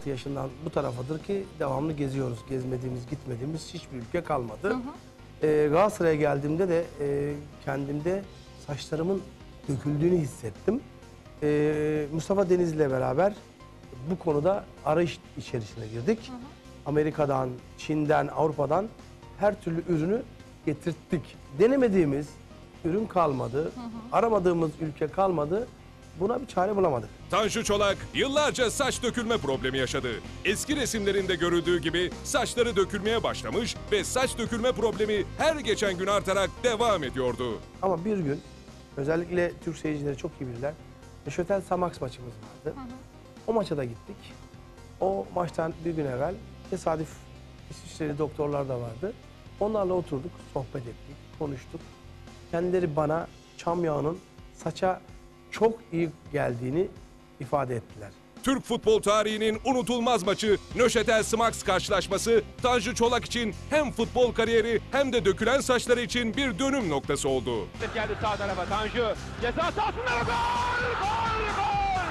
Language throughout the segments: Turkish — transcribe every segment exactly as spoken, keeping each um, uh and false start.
altı yaşından bu tarafadır ki devamlı geziyoruz. Gezmediğimiz, gitmediğimiz hiçbir ülke kalmadı. Hı hı. Ee, Galatasaray'a geldiğimde de e, kendimde saçlarımın döküldüğünü hissettim. Ee, Mustafa Deniz'le beraber bu konuda arayış içerisine girdik. Hı hı. Amerika'dan, Çin'den, Avrupa'dan her türlü ürünü getirttik. Denemediğimiz ürün kalmadı, hı hı. aramadığımız ülke kalmadı. Buna bir çare bulamadık. Tanju Çolak yıllarca saç dökülme problemi yaşadı. Eski resimlerinde görüldüğü gibi saçları dökülmeye başlamış ve saç dökülme problemi her geçen gün artarak devam ediyordu. Ama bir gün, özellikle Türk seyircileri çok iyi bilirler, Neuchâtel Xamax maçımız vardı. Hı hı. O maça da gittik. O maçtan bir gün evvel tesadüf İsviçreli doktorlar da vardı. Onlarla oturduk, sohbet ettik, konuştuk. Kendileri bana çam yağının saça çok iyi geldiğini ifade ettiler. Türk futbol tarihinin unutulmaz maçı Neuchâtel Xamax karşılaşması Tanju Çolak için hem futbol kariyeri hem de dökülen saçları için bir dönüm noktası oldu. Geldi sağ tarafa Tanju. Ceza sahasında gol! Gol! Gol!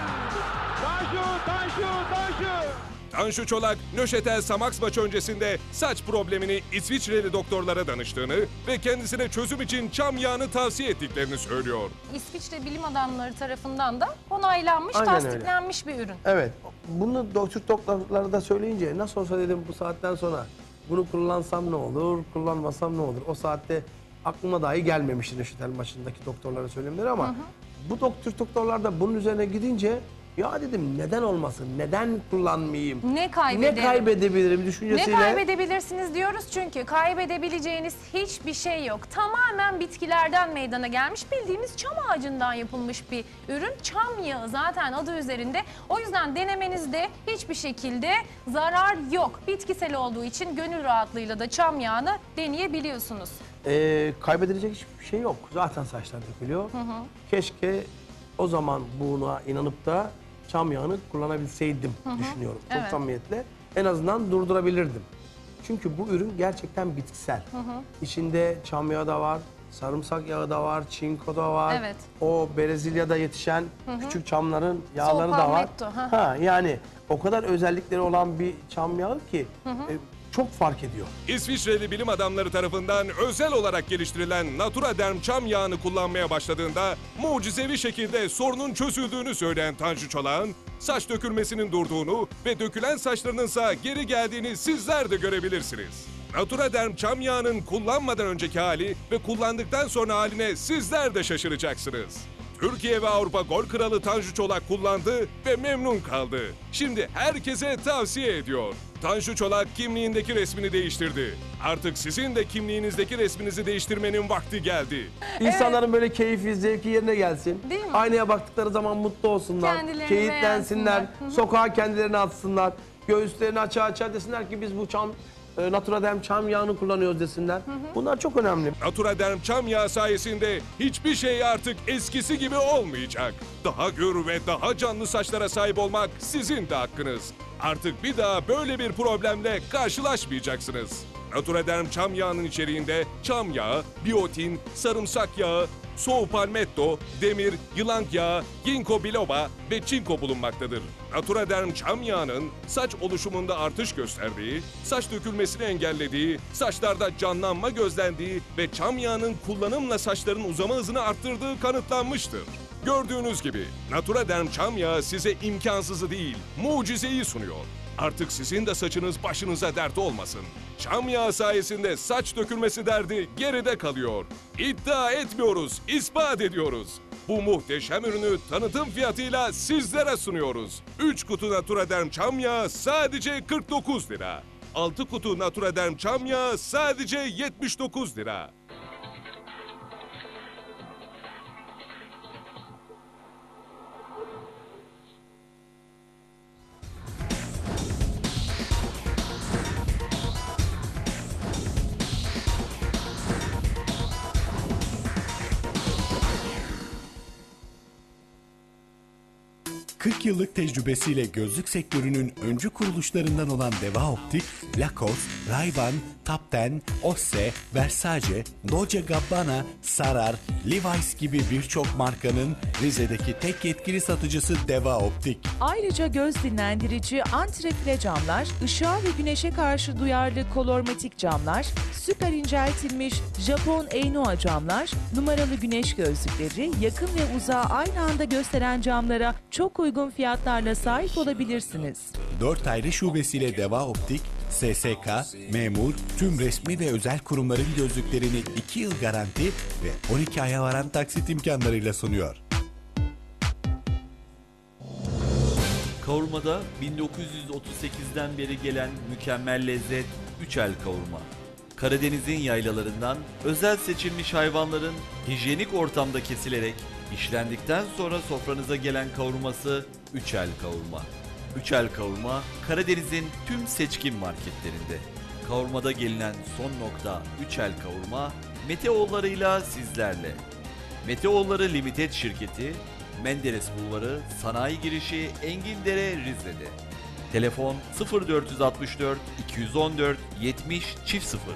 Tanju! Tanju! Tanju! Tanju Çolak, Neuchâtel Xamax maçı öncesinde saç problemini İsviçreli doktorlara danıştığını ve kendisine çözüm için çam yağını tavsiye ettiklerini söylüyor. İsviçre bilim adamları tarafından da onaylanmış, Aynen tasdiklenmiş öyle bir ürün. Evet, bunu Türk doktorları da söyleyince nasıl olsa dedim bu saatten sonra bunu kullansam ne olur, kullanmasam ne olur? O saatte aklıma dahi gelmemişti Neuchâtel maçındaki doktorlara söylemleri ama hı hı. bu doktor, doktorlar da bunun üzerine gidince ya dedim neden olmasın, neden kullanmayayım? Ne kaybedebilirim? Ne kaybedebilirim düşüncesiyle. Ne kaybedebilirsiniz diyoruz çünkü kaybedebileceğiniz hiçbir şey yok. Tamamen bitkilerden meydana gelmiş bildiğimiz çam ağacından yapılmış bir ürün. Çam yağı zaten adı üzerinde. O yüzden denemenizde hiçbir şekilde zarar yok. Bitkisel olduğu için gönül rahatlığıyla da çam yağını deneyebiliyorsunuz. Ee, kaybedilecek hiçbir şey yok. Zaten saçlar dökülüyor. Hı hı. Keşke o zaman buna inanıp da çam yağını kullanabilseydim hı hı. düşünüyorum. Çok evet. samimiyetle. En azından durdurabilirdim. Çünkü bu ürün gerçekten bitkisel. Hı hı. İçinde çam yağı da var, sarımsak yağı da var, çinko da var. Evet. O Brezilya'da yetişen hı hı. küçük çamların yağları da var. Ha, yani o kadar özellikleri olan bir çam yağı ki hı hı. E, çok fark ediyor. İsviçreli bilim adamları tarafından özel olarak geliştirilen Naturaderm çam yağını kullanmaya başladığında mucizevi şekilde sorunun çözüldüğünü söyleyen Tanju Çolak'ın saç dökülmesinin durduğunu ve dökülen saçlarınınsa geri geldiğini sizler de görebilirsiniz. Naturaderm çam yağının kullanmadan önceki hali ve kullandıktan sonra haline sizler de şaşıracaksınız. Türkiye ve Avrupa gol kralı Tanju Çolak kullandı ve memnun kaldı. Şimdi herkese tavsiye ediyor. Tanju Çolak kimliğindeki resmini değiştirdi. Artık sizin de kimliğinizdeki resminizi değiştirmenin vakti geldi. İnsanların evet. böyle keyfi, zevki yerine gelsin. Değil mi? Aynaya baktıkları zaman mutlu olsunlar. Kendilerini keyiflensinler. Sokağa kendilerini atsınlar. Göğüslerini açığa açığa desinler ki biz bu çam... Naturaderm çam yağını kullanıyoruz desinler. Hı hı. Bunlar çok önemli. Naturaderm çam yağı sayesinde hiçbir şey artık eskisi gibi olmayacak. Daha gür ve daha canlı saçlara sahip olmak sizin de hakkınız. Artık bir daha böyle bir problemle karşılaşmayacaksınız. Naturaderm çam yağının içeriğinde çam yağı, biotin, sarımsak yağı, soğuk palmetto, demir, yılan yağı, ginkgo biloba ve çinko bulunmaktadır. Naturaderm çam yağının saç oluşumunda artış gösterdiği, saç dökülmesini engellediği, saçlarda canlanma gözlendiği ve çam yağının kullanımla saçların uzama hızını arttırdığı kanıtlanmıştır. Gördüğünüz gibi Naturaderm çam yağı size imkansızı değil, mucizeyi sunuyor. Artık sizin de saçınız başınıza dert olmasın. Çam yağı sayesinde saç dökülmesi derdi geride kalıyor. İddia etmiyoruz, ispat ediyoruz. Bu muhteşem ürünü tanıtım fiyatıyla sizlere sunuyoruz. üç kutu Naturaderm çam yağı sadece kırk dokuz lira. altı kutu Naturaderm çam yağı sadece yetmiş dokuz lira. kırk yıllık tecrübesiyle gözlük sektörünün öncü kuruluşlarından olan Deva Optik, Lacoste, Ray-Ban, Top on, Osse, Versace, Dolce Gabbana, Sarar, Levi's gibi birçok markanın Rize'deki tek yetkili satıcısı Deva Optik. Ayrıca göz dinlendirici antrefle camlar, ışığa ve güneşe karşı duyarlı kolormatik camlar, süper inceltilmiş Japon Einoa camlar, numaralı güneş gözlükleri, yakın ve uzağı aynı anda gösteren camlara çok uygun fiyatlarla sahip olabilirsiniz. dört ayrı şubesiyle Deva Optik, S S K, memur, tüm resmi ve özel kurumların gözlüklerini iki yıl garanti ve on iki aya varan taksit imkanlarıyla sunuyor. Kavurmada bin dokuz yüz otuz sekizden beri gelen mükemmel lezzet Üçel Kavurma. Karadeniz'in yaylalarından özel seçilmiş hayvanların hijyenik ortamda kesilerek işlendikten sonra sofranıza gelen kavurması Üçel Kavurma. Üçel Kavurma, Karadeniz'in tüm seçkin marketlerinde. Kavurmada gelinen son nokta Üçel Kavurma, Meteoğulları'yla sizlerle. Meteoğulları Limited şirketi, Menderes Bulvarı, Sanayi Girişi, Engindere, Rize'de. Telefon sıfır dört altı dört iki on dört yetmiş sıfır.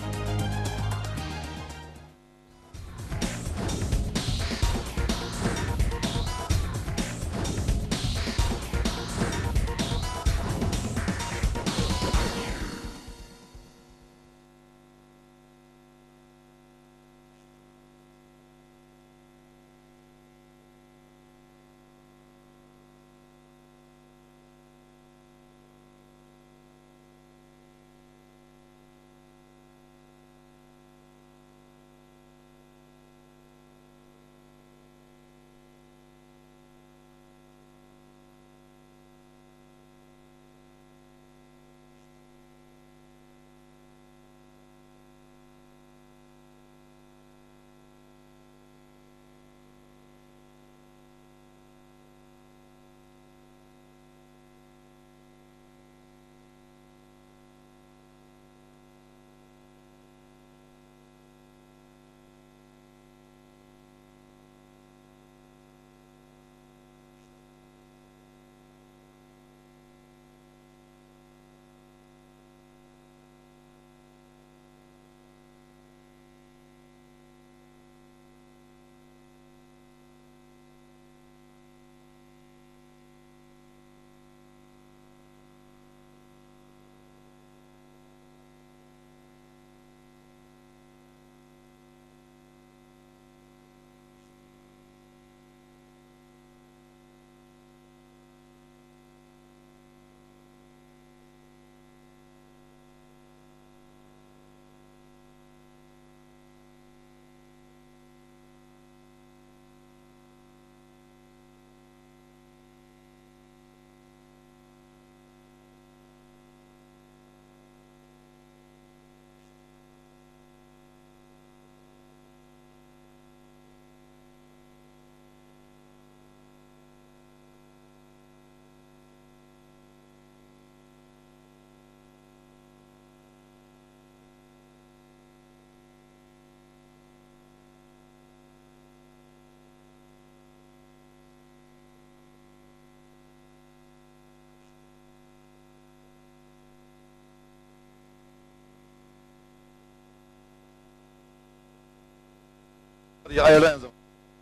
Ayarlayın zaman.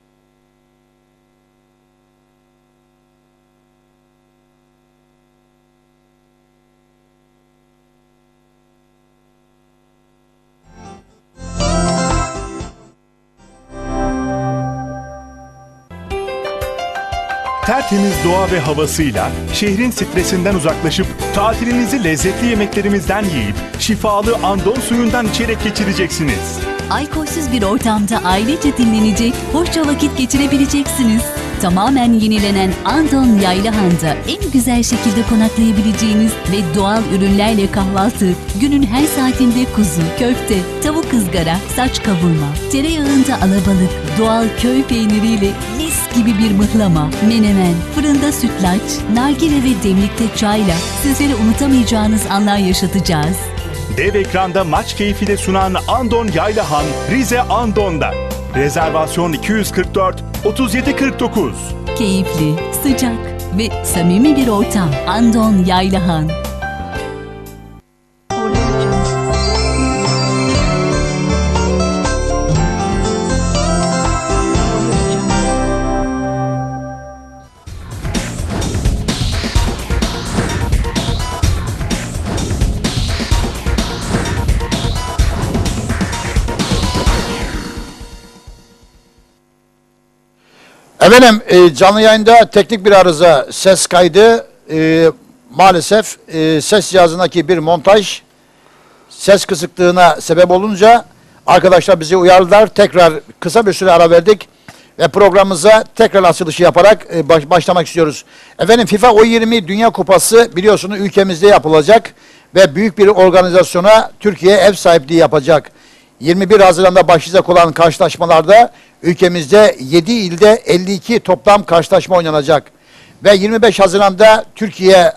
Tertemiz doğa ve havasıyla şehrin stresinden uzaklaşıp tatilinizi lezzetli yemeklerimizden yiyip şifalı Andon suyundan içerek geçireceksiniz. Alkolsüz bir ortamda ailece dinlenecek, hoşça vakit geçirebileceksiniz. Tamamen yenilenen Andon Yaylahan'da en güzel şekilde konaklayabileceğiniz ve doğal ürünlerle kahvaltı, günün her saatinde kuzu, köfte, tavuk ızgara, saç kavurma, tereyağında alabalık, doğal köy peyniriyle mis gibi bir mıhlama, menemen, fırında sütlaç, nargile ve demlikte çayla sizlere unutamayacağınız anlar yaşatacağız. Dev ekranda maç keyfi de sunan Andon Yaylahan, Rize Andon'da. Rezervasyon iki yüz kırk dört otuz yedi kırk dokuz. Keyifli, sıcak ve samimi bir ortam. Andon Yaylahan. Efendim e, canlı yayında teknik bir arıza, ses kaydı e, maalesef e, ses cihazındaki bir montaj ses kısıklığına sebep olunca arkadaşlar bizi uyardılar. Tekrar kısa bir süre ara verdik ve programımıza tekrar açılışı yaparak e, baş, başlamak istiyoruz. Efendim FIFA U yirmi Dünya Kupası biliyorsunuz ülkemizde yapılacak ve büyük bir organizasyona Türkiye ev sahipliği yapacak. yirmi bir Haziran'da başlayacak olan karşılaşmalarda ülkemizde yedi ilde elli iki toplam karşılaşma oynanacak. Ve yirmi beş Haziran'da Türkiye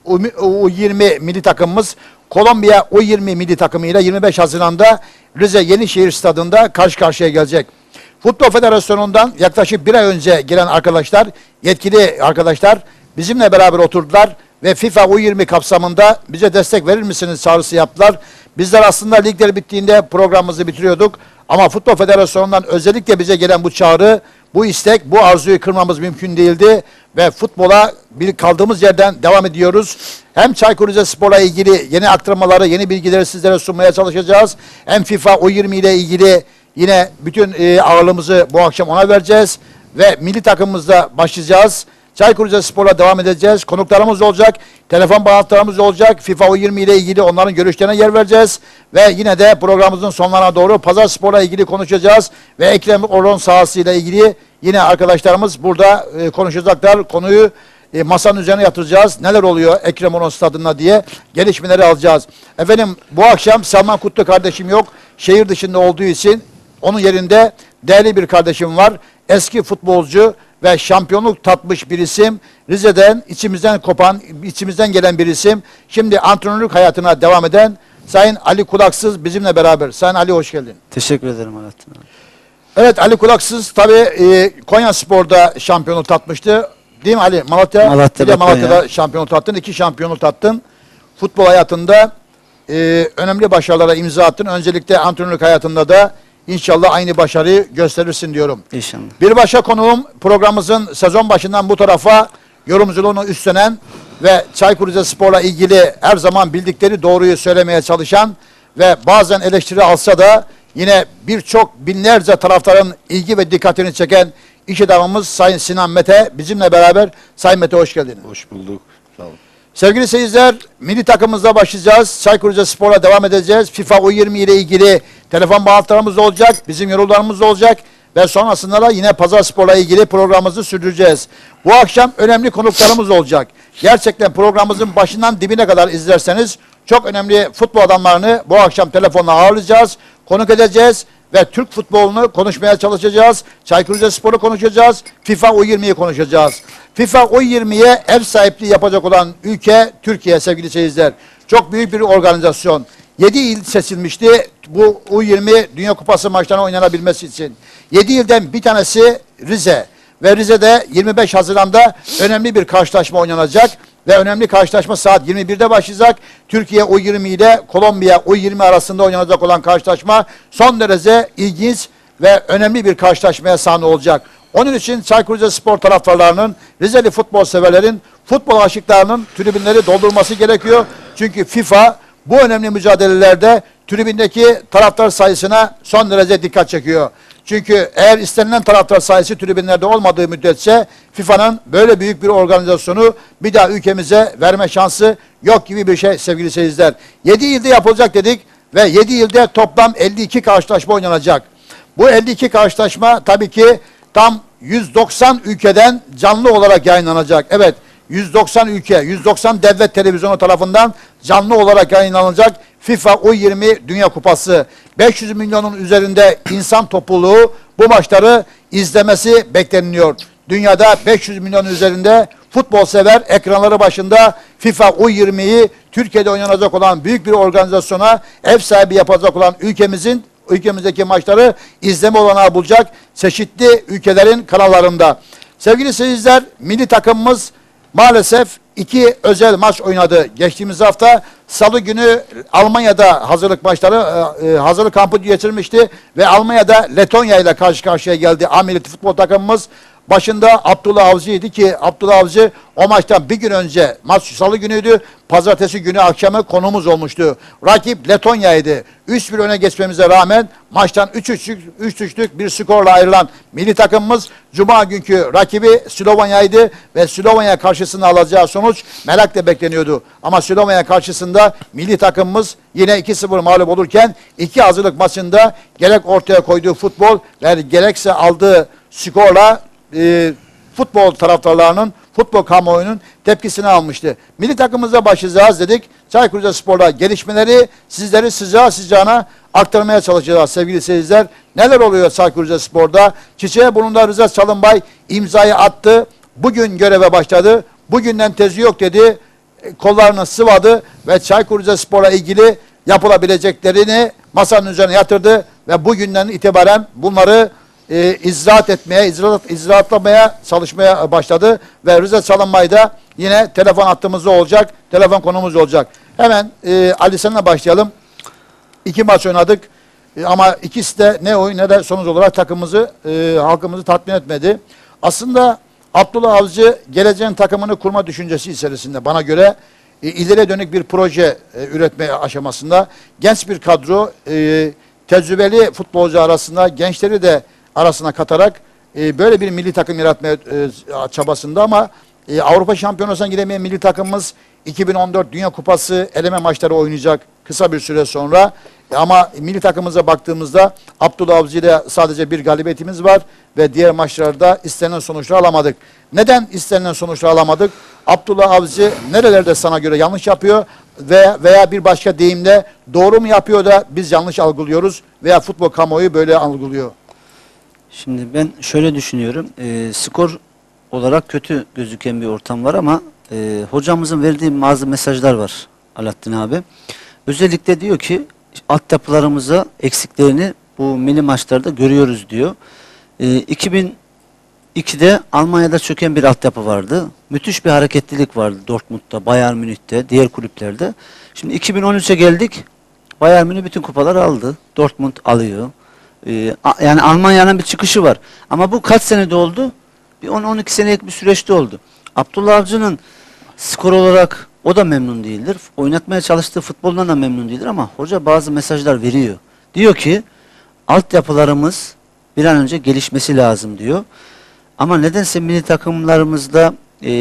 U yirmi milli takımımız Kolombiya U yirmi milli takımıyla yirmi beş Haziran'da Rize Yenişehir Stadı'nda karşı karşıya gelecek. Futbol Federasyonu'ndan yaklaşık bir ay önce gelen arkadaşlar, yetkili arkadaşlar bizimle beraber oturdular ve FIFA U yirmi kapsamında bize destek verir misiniz çağrısı yaptılar. Bizler aslında ligler bittiğinde programımızı bitiriyorduk. Ama Futbol Federasyonu'ndan özellikle bize gelen bu çağrı, bu istek, bu arzuyu kırmamız mümkün değildi. Ve futbola bir kaldığımız yerden devam ediyoruz. Hem Çaykur Rizespor'la ilgili yeni aktarmaları, yeni bilgileri sizlere sunmaya çalışacağız. Hem FIFA U yirmi ile ilgili yine bütün e, ağırlığımızı bu akşam ona vereceğiz. Ve milli takımımızda başlayacağız. Çaykur Rizespor'la devam edeceğiz. Konuklarımız olacak. Telefon bağlantılarımız olacak. FIFA U yirmi ile ilgili onların görüşlerine yer vereceğiz. Ve yine de programımızın sonlarına doğru Pazarspor'la ilgili konuşacağız. Ve Ekrem Orhon sahasıyla ilgili yine arkadaşlarımız burada e, konuşacaklar. Konuyu e, masanın üzerine yatıracağız. Neler oluyor Ekrem Orhon stadında diye gelişmeleri alacağız. Efendim bu akşam Selman Kutlu kardeşim yok. Şehir dışında olduğu için onun yerinde değerli bir kardeşim var. Eski futbolcu ve şampiyonluk tatmış bir isim. Rize'den, içimizden kopan, içimizden gelen bir isim. Şimdi antrenörlük hayatına devam eden Sayın Ali Kulaksız bizimle beraber. Sayın Ali hoş geldin. Teşekkür ederim Alaaddin abi. Evet Ali Kulaksız tabii e, Konya Spor'da şampiyonluk tatmıştı. Değil mi Ali? Malatya, Malatya'da, bir de Malatya'da Konya. şampiyonluk tattın. İki şampiyonluk tattın. Futbol hayatında e, önemli başarılara imza attın. Öncelikle antrenörlük hayatında da İnşallah aynı başarıyı gösterirsin diyorum. İnşallah. Bir başka konuğum programımızın sezon başından bu tarafa yorumculuğunu üstlenen ve Çaykur Rizespor'la ilgili her zaman bildikleri doğruyu söylemeye çalışan ve bazen eleştiri alsa da yine birçok binlerce taraftarın ilgi ve dikkatini çeken iş adamımız Sayın Sinan Mete bizimle beraber. Sayın Mete hoş geldin. Hoş bulduk. Sağ olun. Sevgili seyirciler, milli takımımızda başlayacağız. Çaykur Rizespor'la devam edeceğiz. FIFA U yirmi ile ilgili telefon bağlantılarımız olacak, bizim yorumlarımız olacak ve sonrasında da yine Pazarspor'la ilgili programımızı sürdüreceğiz. Bu akşam önemli konuklarımız olacak. Gerçekten programımızın başından dibine kadar izlerseniz çok önemli futbol adamlarını bu akşam telefonla ağırlayacağız, konuk edeceğiz ve Türk futbolunu konuşmaya çalışacağız. Çaykur Rizespor'u konuşacağız, FIFA U yirmiyi konuşacağız. FIFA U yirmiye ev sahipliği yapacak olan ülke Türkiye sevgili seyirciler. Çok büyük bir organizasyon. yedi il seçilmişti bu U yirmi Dünya Kupası maçlarına oynanabilmesi için. yedi ilden bir tanesi Rize. Ve Rize'de yirmi beş Haziran'da önemli bir karşılaşma oynanacak. Ve önemli karşılaşma saat yirmi birde başlayacak. Türkiye U yirmi ile Kolombiya U yirmi arasında oynanacak olan karşılaşma son derece ilginç ve önemli bir karşılaşmaya sahne olacak. Onun için Çaykur Rizespor taraftarlarının, Rizeli futbol severlerin, futbol aşıklarının tribünleri doldurması gerekiyor. Çünkü FIFA bu önemli mücadelelerde tribündeki taraftar sayısına son derece dikkat çekiyor. Çünkü eğer istenilen taraftar sayısı tribünlerde olmadığı müddetçe FIFA'nın böyle büyük bir organizasyonu bir daha ülkemize verme şansı yok gibi bir şey sevgili seyirciler. yedi ilde yapılacak dedik ve yedi ilde toplam elli iki karşılaşma oynanacak. Bu elli iki karşılaşma tabii ki tam yüz doksan ülkeden canlı olarak yayınlanacak. Evet, yüz doksan ülke, yüz doksan devlet televizyonu tarafından canlı olarak yayınlanacak FIFA U yirmi Dünya Kupası. beş yüz milyonun üzerinde insan topluluğu bu maçları izlemesi bekleniyor. Dünyada beş yüz milyonun üzerinde futbol sever ekranları başında FIFA U yirmiyi Türkiye'de oynanacak olan büyük bir organizasyona ev sahibi yapacak olan ülkemizin ülkemizdeki maçları izleme olanağı bulacak çeşitli ülkelerin kanallarında. Sevgili seyirciler, milli takımımız maalesef iki özel maç oynadı. Geçtiğimiz hafta Salı günü Almanya'da hazırlık maçları, e, hazırlık kampı geçirmişti ve Almanya'da Letonya ile karşı karşıya geldi A milli futbol takımımız. Başında Abdullah Avcı'ydı ki Abdullah Avcı o maçtan bir gün önce, maç salı günüydü, pazartesi günü akşamı konumuz olmuştu. Rakip Letonya'ydı. üç bir öne geçmemize rağmen maçtan üç üçlük bir skorla ayrılan milli takımımız Cuma günkü rakibi Slovanya'ydı ve Slovanya karşısında alacağı sonuç merakla bekleniyordu. Ama Slovanya karşısında milli takımımız yine iki sıfır mağlup olurken iki hazırlık maçında gerek ortaya koyduğu futbol ve gerekse aldığı skorla e, futbol taraftarlarının, futbol kamuoyunun tepkisini almıştı. Milli takımımıza başlayacağız dedik. Çaykur Rizespor'da gelişmeleri sizleri sıcağı sıcağına aktarmaya çalışacağız sevgili seyirciler. Neler oluyor Çaykur Rizespor'da? Çiçeğeburnu'nda Rıza Çalınbay imzayı attı. Bugün göreve başladı. Bugünden tezi yok dedi. Kollarını sıvadı ve Çaykur Rizespor'la ilgili yapılabileceklerini masanın üzerine yatırdı ve bugünden itibaren bunları e, icraat etmeye, icraat, icraatlamaya çalışmaya başladı ve Rıza Çalınbay da yine telefon hattımızda olacak, telefon konumuz olacak. Hemen e, Ali seninle başlayalım. İki maç oynadık e, ama ikisi de ne oyun ne de sonuç olarak takımımızı, e, halkımızı tatmin etmedi. Aslında Abdullah Avcı geleceğin takımını kurma düşüncesi içerisinde bana göre e, ileriye dönük bir proje e, üretme aşamasında genç bir kadro, e, tecrübeli futbolcu arasında gençleri de arasına katarak e, böyle bir milli takım yaratmaya e, çabasında ama e, Avrupa Şampiyonası'na gidemeyen milli takımımız iki bin on dört Dünya Kupası eleme maçları oynayacak kısa bir süre sonra. E, ama milli takımımıza baktığımızda Abdullah Avcı ile sadece bir galibiyetimiz var ve diğer maçlarda istenilen sonuçları alamadık. Neden istenilen sonuçları alamadık? Abdullah Avcı nerelerde sana göre yanlış yapıyor veya, veya bir başka deyimle doğru mu yapıyor da biz yanlış algılıyoruz veya futbol kamuoyu böyle algılıyor? Şimdi ben şöyle düşünüyorum. E, skor olarak kötü gözüken bir ortam var ama e, hocamızın verdiği bazı mesajlar var Alaaddin abi. Özellikle diyor ki altyapılarımıza eksiklerini bu milli maçlarda görüyoruz diyor. E, iki bin ikide Almanya'da çöken bir altyapı vardı. Müthiş bir hareketlilik vardı Dortmund'da, Bayern Münih'te, diğer kulüplerde. Şimdi iki bin on üçe geldik. Bayern Münih bütün kupaları aldı. Dortmund alıyor. Ee, yani Almanya'nın bir çıkışı var. Ama bu kaç senede oldu? Bir on on iki senelik bir süreçte oldu. Abdullah Avcı'nın skor olarak o da memnun değildir. Oynatmaya çalıştığı futboldan da memnun değildir ama hoca bazı mesajlar veriyor. Diyor ki altyapılarımız bir an önce gelişmesi lazım diyor. Ama nedense milli takımlarımızda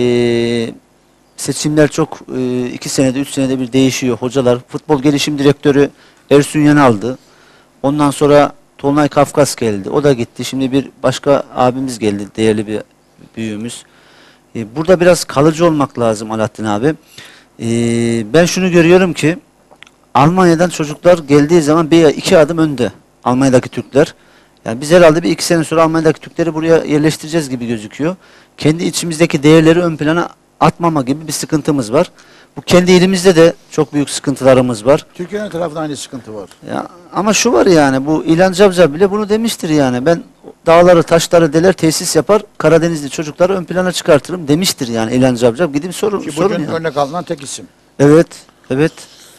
ee, seçimler çok e, iki senede, üç senede bir değişiyor. Hocalar, futbol gelişim direktörü Ersun Yanal'dı. Ondan sonra Tolunay Kafkas geldi. O da gitti. Şimdi bir başka abimiz geldi. Değerli bir büyüğümüz. E, burada biraz kalıcı olmak lazım Alaaddin abi. E, ben şunu görüyorum ki Almanya'dan çocuklar geldiği zaman bir iki adım önde. Almanya'daki Türkler. Yani biz herhalde bir iki sene sonra Almanya'daki Türkleri buraya yerleştireceğiz gibi gözüküyor. Kendi içimizdeki değerleri ön plana atmama gibi bir sıkıntımız var. Bu kendi elimizde de çok büyük sıkıntılarımız var. Türkiye'nin tarafında aynı sıkıntı var. Ya, ama şu var yani bu İlhan Cavcav bile bunu demiştir yani. Ben dağları taşları deler tesis yapar Karadenizli çocukları ön plana çıkartırım demiştir yani İlhan Cavcav. Gidin sorun. Ki sorun bugün yani. örnek alınan tek isim. Evet. Evet.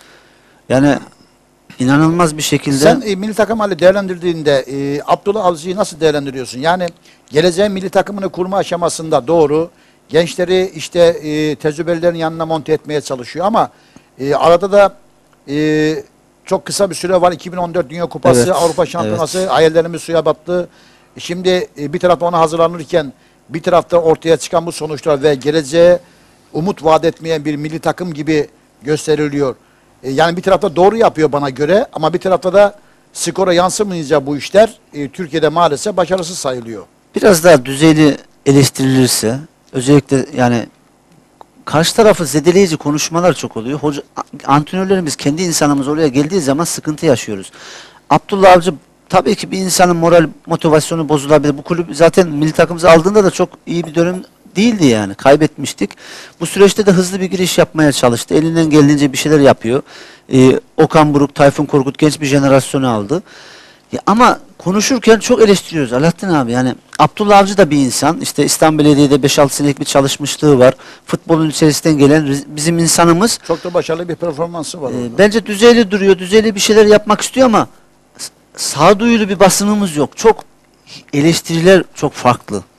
Yani inanılmaz bir şekilde. Sen e, milli takım hali değerlendirdiğinde e, Abdullah Avcı'yı nasıl değerlendiriyorsun? Yani geleceğin milli takımını kurma aşamasında doğru. Gençleri işte e, tecrübelilerin yanına monte etmeye çalışıyor ama e, arada da e, çok kısa bir süre var. iki bin on dört Dünya Kupası, Evet, Avrupa Şampiyonası, evet. hayallerimiz suya battı. Şimdi e, bir tarafta ona hazırlanırken bir tarafta ortaya çıkan bu sonuçlar ve geleceğe umut vaat etmeyen bir milli takım gibi gösteriliyor. E, yani bir tarafta doğru yapıyor bana göre ama bir tarafta da skora yansımayınca bu işler e, Türkiye'de maalesef başarısız sayılıyor. Biraz daha düzeyli eleştirilirse özellikle yani karşı tarafı zedeleyici konuşmalar çok oluyor. Hoca, antrenörlerimiz kendi insanımız oraya geldiği zaman sıkıntı yaşıyoruz. Abdullah Avcı tabii ki bir insanın moral motivasyonu bozulabilir. Bu kulüp zaten milli takımımızı aldığında da çok iyi bir dönem değildi yani. Kaybetmiştik. Bu süreçte de hızlı bir giriş yapmaya çalıştı. Elinden geldiğince bir şeyler yapıyor. Ee, Okan Buruk, Tayfun Korkut genç bir jenerasyonu aldı. Ya ama konuşurken çok eleştiriyoruz Alaaddin abi. Yani Abdullah Avcı da bir insan. İşte İstanbul Belediye'de beş altı senelik bir çalışmışlığı var. Futbolun içerisinden gelen bizim insanımız. Çok da başarılı bir performansı var. E, bence düzeyli duruyor. Düzeyli bir şeyler yapmak istiyor ama sağduyulu bir basınımız yok. Çok eleştiriler çok farklı.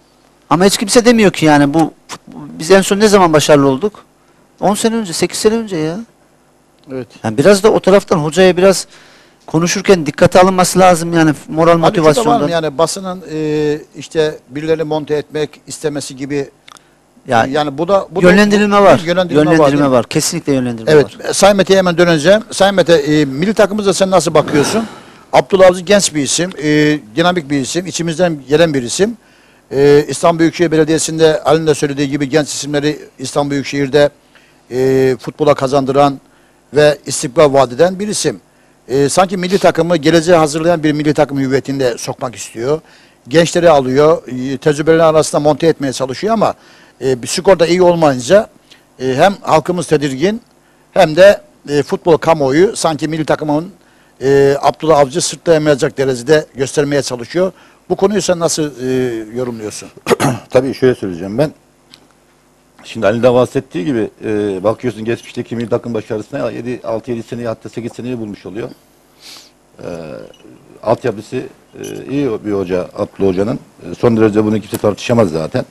Ama hiç kimse demiyor ki yani bu biz en son ne zaman başarılı olduk? on sene önce, sekiz sene önce ya. Evet. Yani biraz da o taraftan hocaya biraz konuşurken dikkate alınması lazım yani moral Abi şu da var motivasyondan. mı yani basının e, işte birilerini monte etmek istemesi gibi Yani, yani bu da bu da- yönlendirilme bu- var. Yönlendirilme, Yönlendirme, var. değil mi? var. Kesinlikle yönlendirme Evet. var. Sayın Mete'ye hemen döneceğim. Sayın Mete, e, milli takımımıza sen nasıl bakıyorsun? Abdullah Avcı genç bir isim, e, dinamik bir isim, içimizden gelen bir isim. E, İstanbul Büyükşehir Belediyesi'nde Ali'nin de söylediği gibi genç isimleri İstanbul Büyükşehir'de e, futbola kazandıran ve istikbal vaat eden bir isim. E, sanki milli takımı geleceğe hazırlayan bir milli takım hüviyetinde sokmak istiyor. Gençleri alıyor, e, tecrübeleri arasında monte etmeye çalışıyor ama e, bir skorda iyi olmayınca e, hem halkımız tedirgin hem de e, futbol kamuoyu sanki milli takımın e, Abdullah Avcı sırtlayamayacak derecede göstermeye çalışıyor. Bu konuyu sen nasıl e, yorumluyorsun? Tabii şöyle söyleyeceğim ben. Şimdi Ali de bahsettiği gibi e, bakıyorsun geçmişteki milli takım başarısına altı yedi seneyi hatta sekiz seneyi bulmuş oluyor. E, altyapısı e, iyi bir hoca Abdullah Hoca'nın. E, son derece bunu kimse tartışamaz zaten.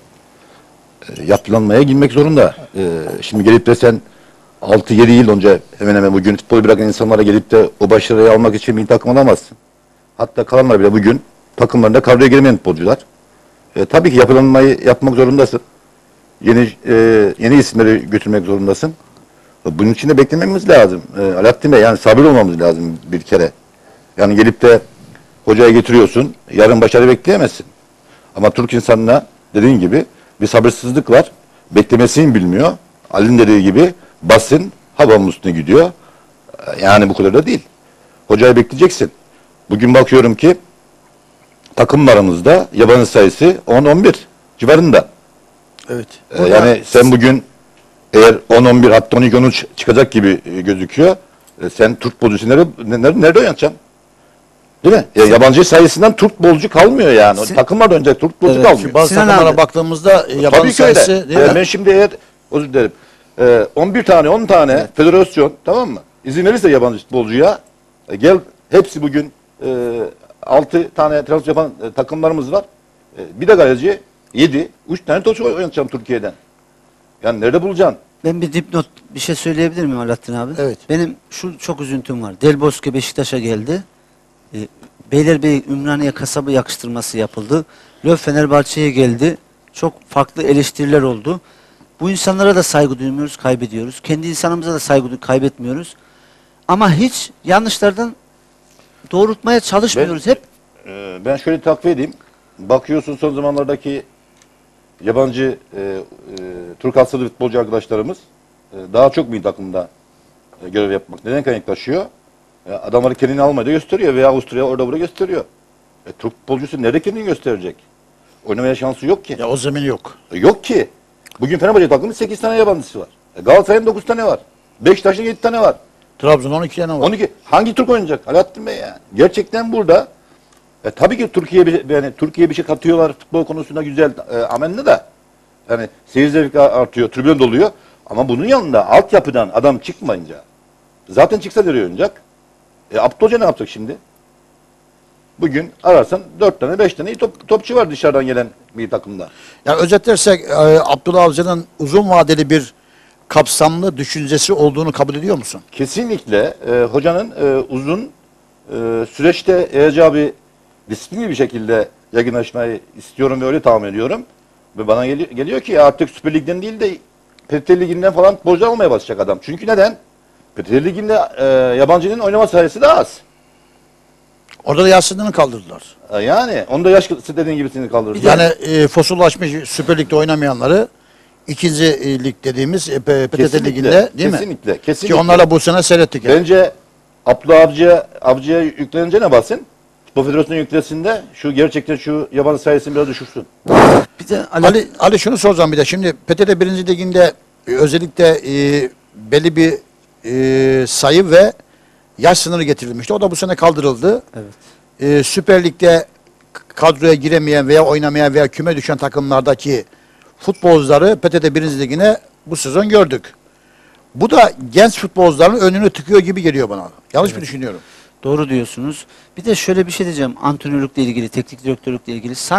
E, yapılanmaya girmek zorunda. E, şimdi gelip de sen altı yedi yıl önce hemen hemen bugün futbolu bırakan insanlara gelip de o başarıyı almak için milli takım alamazsın. Hatta kalanlar bile bugün takımlarında kadroya girmeyen futbolcular. E, tabii ki yapılanmayı yapmak zorundasın. Yeni e, yeni isimleri götürmek zorundasın. Bunun için de beklememiz lazım. E, Alaaddin Bey yani sabırlı olmamız lazım bir kere. Yani gelip de hocaya getiriyorsun. Yarın başarı bekleyemezsin. Ama Türk insanına dediğin gibi bir sabırsızlık var. Beklemesini bilmiyor. Ali'nin dediği gibi basın havanın üstüne gidiyor. E, yani bu kadar da değil. Hocayı bekleyeceksin. Bugün bakıyorum ki takımlarımızda yabancı sayısı on on bir civarında. Evet. Ee, yani sen bugün eğer on on bir hatta on iki on üç çıkacak gibi e, gözüküyor. E, sen Türk futbolcusu nerede, nerede, nerede oynatacaksın? Değil mi? Ya, yabancı sayısından Türk futbolcu kalmıyor yani. O Sin- takımlar oynayacak Türk futbolcu Evet. kalmıyor. Bazı Sinan takımlara abi. baktığımızda e, yabancı Tabii ki öyle. sayısı değil Ee, mi? ben şimdi eğer özür dilerim. E, on bir tane on tane federasyon tamam mı? İzin verirse yabancı futbolcuya e, gel hepsi bugün e, altı tane transfer yapan e, takımlarımız var. E, bir de galeci yedi. üç tane topçu oynatacağım Türkiye'den. Yani nerede bulacaksın? Ben bir dipnot bir şey söyleyebilir miyim Alaaddin abi? Evet. Benim şu çok üzüntüm var. Del Bosque Beşiktaş'a geldi. E, Beylerbeyi Ümraniye kasabı yakıştırması yapıldı. Löw Fenerbahçe'ye geldi. Çok farklı eleştiriler oldu. Bu insanlara da saygı duymuyoruz, kaybediyoruz. Kendi insanımıza da saygı duy- kaybetmiyoruz. Ama hiç yanlışlardan doğrultmaya çalışmıyoruz. Hep Ee, ben şöyle takviye edeyim. Bakıyorsun son zamanlardaki yabancı e, e, Türk asıllı futbolcu arkadaşlarımız e, daha çok milli takımda e, görev yapmak. Neden kaynaklaşıyor? E, adamları kendini Almanya'da gösteriyor veya Avusturya orada burada gösteriyor. E, Türk futbolcusu nerede kendini gösterecek? Oynamaya şansı yok ki. Ya o zemin yok. E, yok ki. Bugün Fenerbahçe takımının sekiz tane yabancısı var. E, Galatasaray'ın dokuz tane var. Beşiktaş'ın yedi tane var. Trabzon on iki tane var. on iki. Hangi Türk oynayacak? Alaaddin Bey yani. Gerçekten burada e, tabii ki Türkiye bir, yani Türkiye bir şey katıyorlar futbol konusunda güzel e, amenna da. Yani seyir zevki artıyor, tribün doluyor. Ama bunun yanında altyapıdan adam çıkmayınca zaten çıksa nereye oynayacak? E, Abdullah Hoca ne yapacak şimdi? Bugün ararsan dört tane beş tane iyi top, topçu var dışarıdan gelen bir takımda. Yani özetlersek e, Abdullah Avcı'nın uzun vadeli bir kapsamlı düşüncesi olduğunu kabul ediyor musun? Kesinlikle e, hocanın e, uzun e, süreçte yayacağı bir disiplinli bir şekilde yaygınlaşmayı istiyorum ve öyle tahmin ediyorum. Ve bana geliyor, geliyor ki artık Süper Lig'den değil de P T T Ligi'nden falan futbolcu almaya başlayacak adam. Çünkü neden? P T T Ligi'nde e, yabancının oynama sayısı daha az. Orada da yaş sınırını kaldırdılar. E, yani onda yaş dediğin gibisini kaldırdı. Yani e, fosullaşmış Süper Lig'de oynamayanları ikinci e, lig dediğimiz e, P T T Kesinlikle, Ligi'nde değil kesinlikle, mi? kesinlikle. Ki onlarla bu sene seyrettik. Yani. Bence Abdullah Avcı'ya Avcı'ya yüklenince ne basın? Futbol Federasyonu yüklesin de şu gerçekten şu yabancı sayısını biraz düşürsün. bir de Ali, Ali, Ali şunu soracağım bir de. Şimdi P T T birinci Ligi'nde e, özellikle e, belli bir e, sayı ve yaş sınırı getirilmişti. O da bu sene kaldırıldı. Evet. E, Süper Lig'de kadroya giremeyen veya oynamayan veya küme düşen takımlardaki futbolcuları P T T birinci Ligi'ne bu sezon gördük. Bu da genç futbolcuların önünü tıkıyor gibi geliyor bana. Yanlış mı düşünüyorum? Doğru diyorsunuz. Bir de şöyle bir şey diyeceğim. Antrenörlükle ilgili, teknik direktörlükle ilgili sanki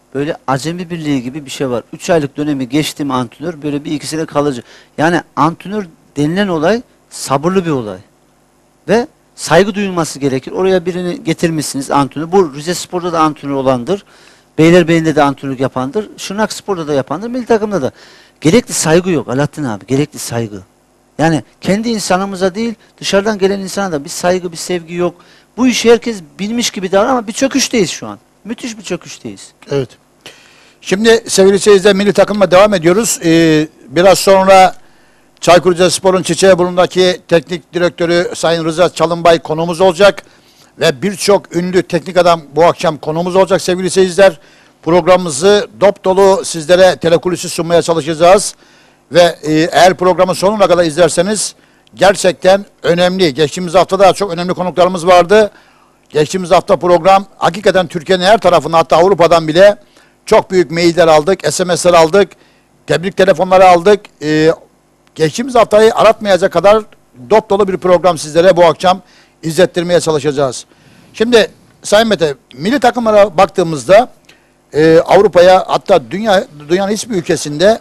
böyle acemi birliği gibi bir şey var. üç aylık dönemi geçti mi antrenör böyle bir ikisine kalıcı. Yani antrenör denilen olay sabırlı bir olay. Ve saygı duyulması gerekir. Oraya birini getirmişsiniz antrenör. Bu Rizespor'da da antrenör olandır. Beylerbeyi'nde de antrenörlük yapandır. Şırnak Spor'da da yapandır. Milli takımda da. Gerekli saygı yok Alaaddin abi. Gerekli saygı. Yani kendi insanımıza değil dışarıdan gelen insana da bir saygı, bir sevgi yok. Bu işi herkes bilmiş gibi davranıyor ama bir çöküşteyiz şu an. Müthiş bir çöküşteyiz. Evet. Şimdi sevgili seyirciler milli takımla devam ediyoruz. Ee, biraz sonra Çaykur Rizespor'un Çiçeğiburnu'ndaki teknik direktörü Sayın Rıza Çalınbay konuğumuz olacak. Ve birçok ünlü teknik adam bu akşam konuğumuz olacak sevgili seyirciler. Programımızı dop dolu sizlere telekulisi sunmaya çalışacağız. Ve e, eğer programın sonuna kadar izlerseniz gerçekten önemli. Geçtiğimiz hafta da çok önemli konuklarımız vardı. Geçtiğimiz hafta program hakikaten Türkiye'nin her tarafından hatta Avrupa'dan bile çok büyük mailler aldık, S M S'ler aldık, tebrik telefonları aldık. Ee, geçtiğimiz haftayı aratmayacak kadar dop dolu bir program sizlere bu akşam izlettirmeye çalışacağız. Şimdi Sayın Mete, milli takımlara baktığımızda e, Avrupa'ya hatta dünya dünyanın hiçbir ülkesinde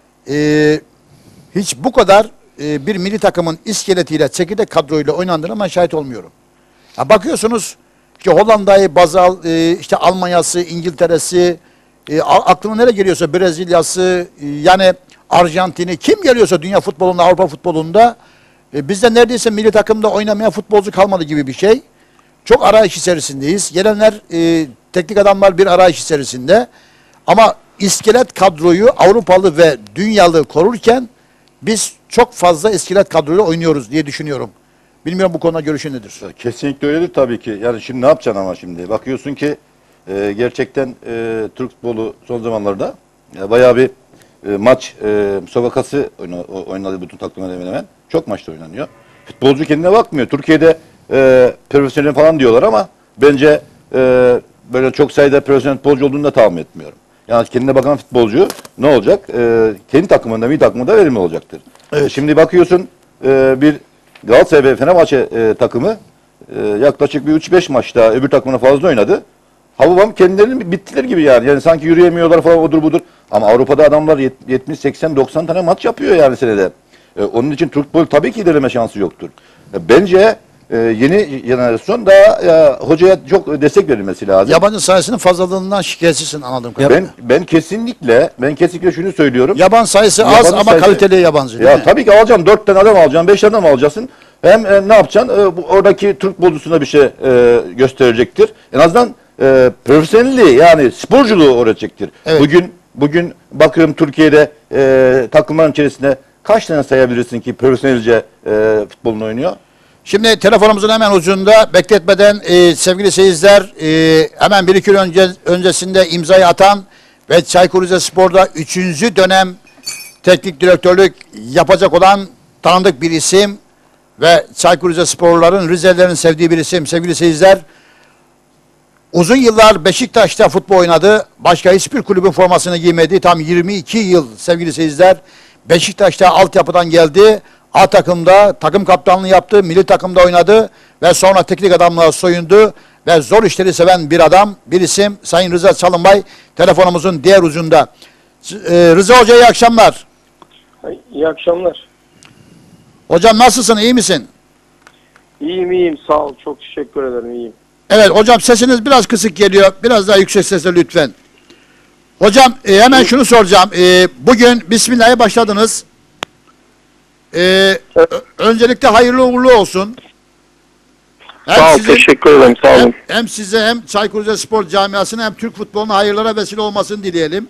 e, hiç bu kadar e, bir milli takımın iskeletiyle, çekirdek kadroyla oynandığına ben şahit olmuyorum. Ya bakıyorsunuz işte Hollanda'yı baz al, e, işte Almanya'sı, İngiltere'si, e, aklına nereye geliyorsa Brezilya'sı, e, yani Arjantin'i kim geliyorsa dünya futbolunda, Avrupa futbolunda e, bizde neredeyse milli takımda oynamayan futbolcu kalmadı gibi bir şey. Çok arayış içerisindeyiz. Gelenler, e, teknik adamlar bir arayış içerisinde. Ama iskelet kadroyu Avrupalı ve dünyalı korurken biz çok fazla iskelet kadroyla oynuyoruz diye düşünüyorum. Bilmiyorum bu konuda görüşün nedir? Kesinlikle öyledir tabii ki. Yani şimdi ne yapacaksın ama şimdi? Bakıyorsun ki e, gerçekten e, Türk futbolu son zamanlarda e, bayağı bir e, maç e, müsabakası oynadı bütün takımlar hemen hemen. Çok maçta oynanıyor. Futbolcu kendine bakmıyor. Türkiye'de e, profesyonel falan diyorlar ama bence e, böyle çok sayıda profesyonel futbolcu olduğunu da tahmin etmiyorum. Yani kendine bakan futbolcu ne olacak? E, kendi takımında, milli takımında verimli olacaktır. Evet. E, şimdi bakıyorsun e, bir Galatasaray ve Fenerbahçe e, takımı e, yaklaşık bir üç beş maçta öbür takımına fazla oynadı. Hababam kendilerinin bittiler gibi yani. Yani sanki yürüyemiyorlar falan odur budur. Ama Avrupa'da adamlar yetmiş, seksen, doksan tane maç yapıyor yani senede. E, onun için Türk futbolu tabii ki ilerleme şansı yoktur. E, bence e, yeni jenerasyon daha e, hocaya çok destek verilmesi lazım. Yabancı sayısının fazlalığından şikayetçisin anladığım kadarıyla. Ben ben kesinlikle ben kesinlikle şunu söylüyorum. Yabancı sayısı yabancı az ama sayısı, kaliteli yabancı. Ya tabii ki alacaksın dört tane adam alacaksın, beş adam alacaksın. Hem e, ne yapacaksın? E, bu, oradaki Türk futbolcusuna bir şey e, gösterecektir. En azından e, profesyonelliği yani sporculuğu öğretecektir. Evet. Bugün bugün bakıyorum Türkiye'de e, takımların içerisinde kaç tane sayabilirsin ki profesyonelce e, futbolunu oynuyor? Şimdi telefonumuzun hemen ucunda bekletmeden e, sevgili seyirciler e, hemen bir iki yıl önce, öncesinde imzayı atan ve Çaykur Rizespor'da üçüncü dönem teknik direktörlük yapacak olan tanıdık bir isim ve Çaykur Rizesporluların, Rizelilerin sevdiği bir isim sevgili seyirciler. Uzun yıllar Beşiktaş'ta futbol oynadı. Başka hiçbir kulübün formasını giymedi. Tam yirmi iki yıl sevgili seyirciler. Beşiktaş'ta altyapıdan geldi. A takımda takım kaptanlığı yaptı. Milli takımda oynadı. Ve sonra teknik adamlığa soyundu. Ve zor işleri seven bir adam, bir isim Sayın Rıza Çalınbay telefonumuzun diğer ucunda. Ee, Rıza Hoca iyi akşamlar. İyi akşamlar. Hocam nasılsın? İyi misin? İyiyim iyiyim sağ ol. Çok teşekkür ederim iyiyim. Evet hocam sesiniz biraz kısık geliyor. Biraz daha yüksek sesle lütfen. Hocam e, hemen şunu soracağım. E, bugün Bismillah'e başladınız. E, evet. Öncelikle hayırlı uğurlu olsun. Hem sağ ol sizin, teşekkür ederim sağ olun. Hem, hem size hem Çaykur Rizespor camiasına hem Türk futboluna hayırlara vesile olmasını dileyelim.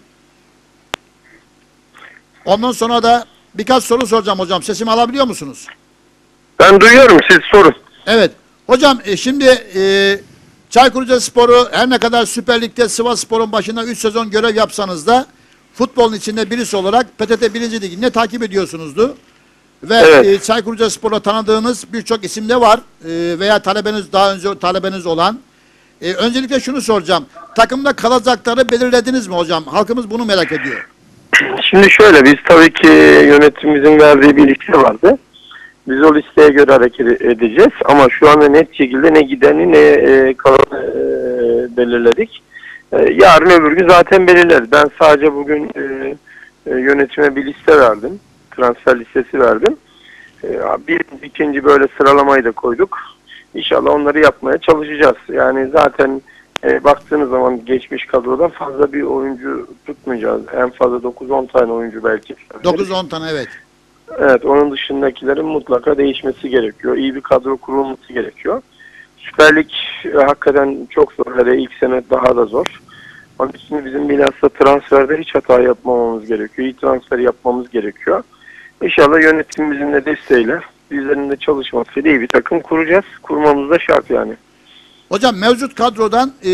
Ondan sonra da birkaç soru soracağım hocam. Sesimi alabiliyor musunuz? Ben duyuyorum siz sorun. Evet. Hocam e, şimdi e, Çaykur Rizespor'u her ne kadar Süper Lig'de Sivasspor'un başında üç sezon görev yapsanız da futbolun içinde birisi olarak P T T birinci Ligi'nde takip ediyorsunuzdu. Ve evet. e, Çaykur Rizespor'la tanıdığınız birçok isim de var. E, veya talebeniz daha önce talebeniz olan. E, öncelikle şunu soracağım. Takımda kalacakları belirlediniz mi hocam? Halkımız bunu merak ediyor. Şimdi şöyle biz tabii ki yönetimimizin verdiği bir liste vardı. Biz o listeye göre hareket edeceğiz ama şu anda net şekilde ne gideni ne e, kalanı e, belirledik. E, yarın öbür gün zaten belirler. Ben sadece bugün e, e, yönetime bir liste verdim. Transfer listesi verdim. E, birinci, ikinci böyle sıralamayı da koyduk. İnşallah onları yapmaya çalışacağız. Yani zaten e, baktığınız zaman geçmiş kadrodan fazla bir oyuncu tutmayacağız. En fazla dokuz on tane oyuncu belki. dokuz on tane evet. Evet, onun dışındakilerin mutlaka değişmesi gerekiyor. İyi bir kadro kurulması gerekiyor. Süper Lig e, hakikaten çok zor. Hele ilk sene daha da zor. Onun için bizim bilhassa transferde hiç hata yapmamamız gerekiyor. İyi transfer yapmamız gerekiyor. İnşallah yönetimimizin de desteğiyle, bizlerin de çalışmasıyla iyi bir takım kuracağız. Kurmamız da şart yani. Hocam mevcut kadrodan e,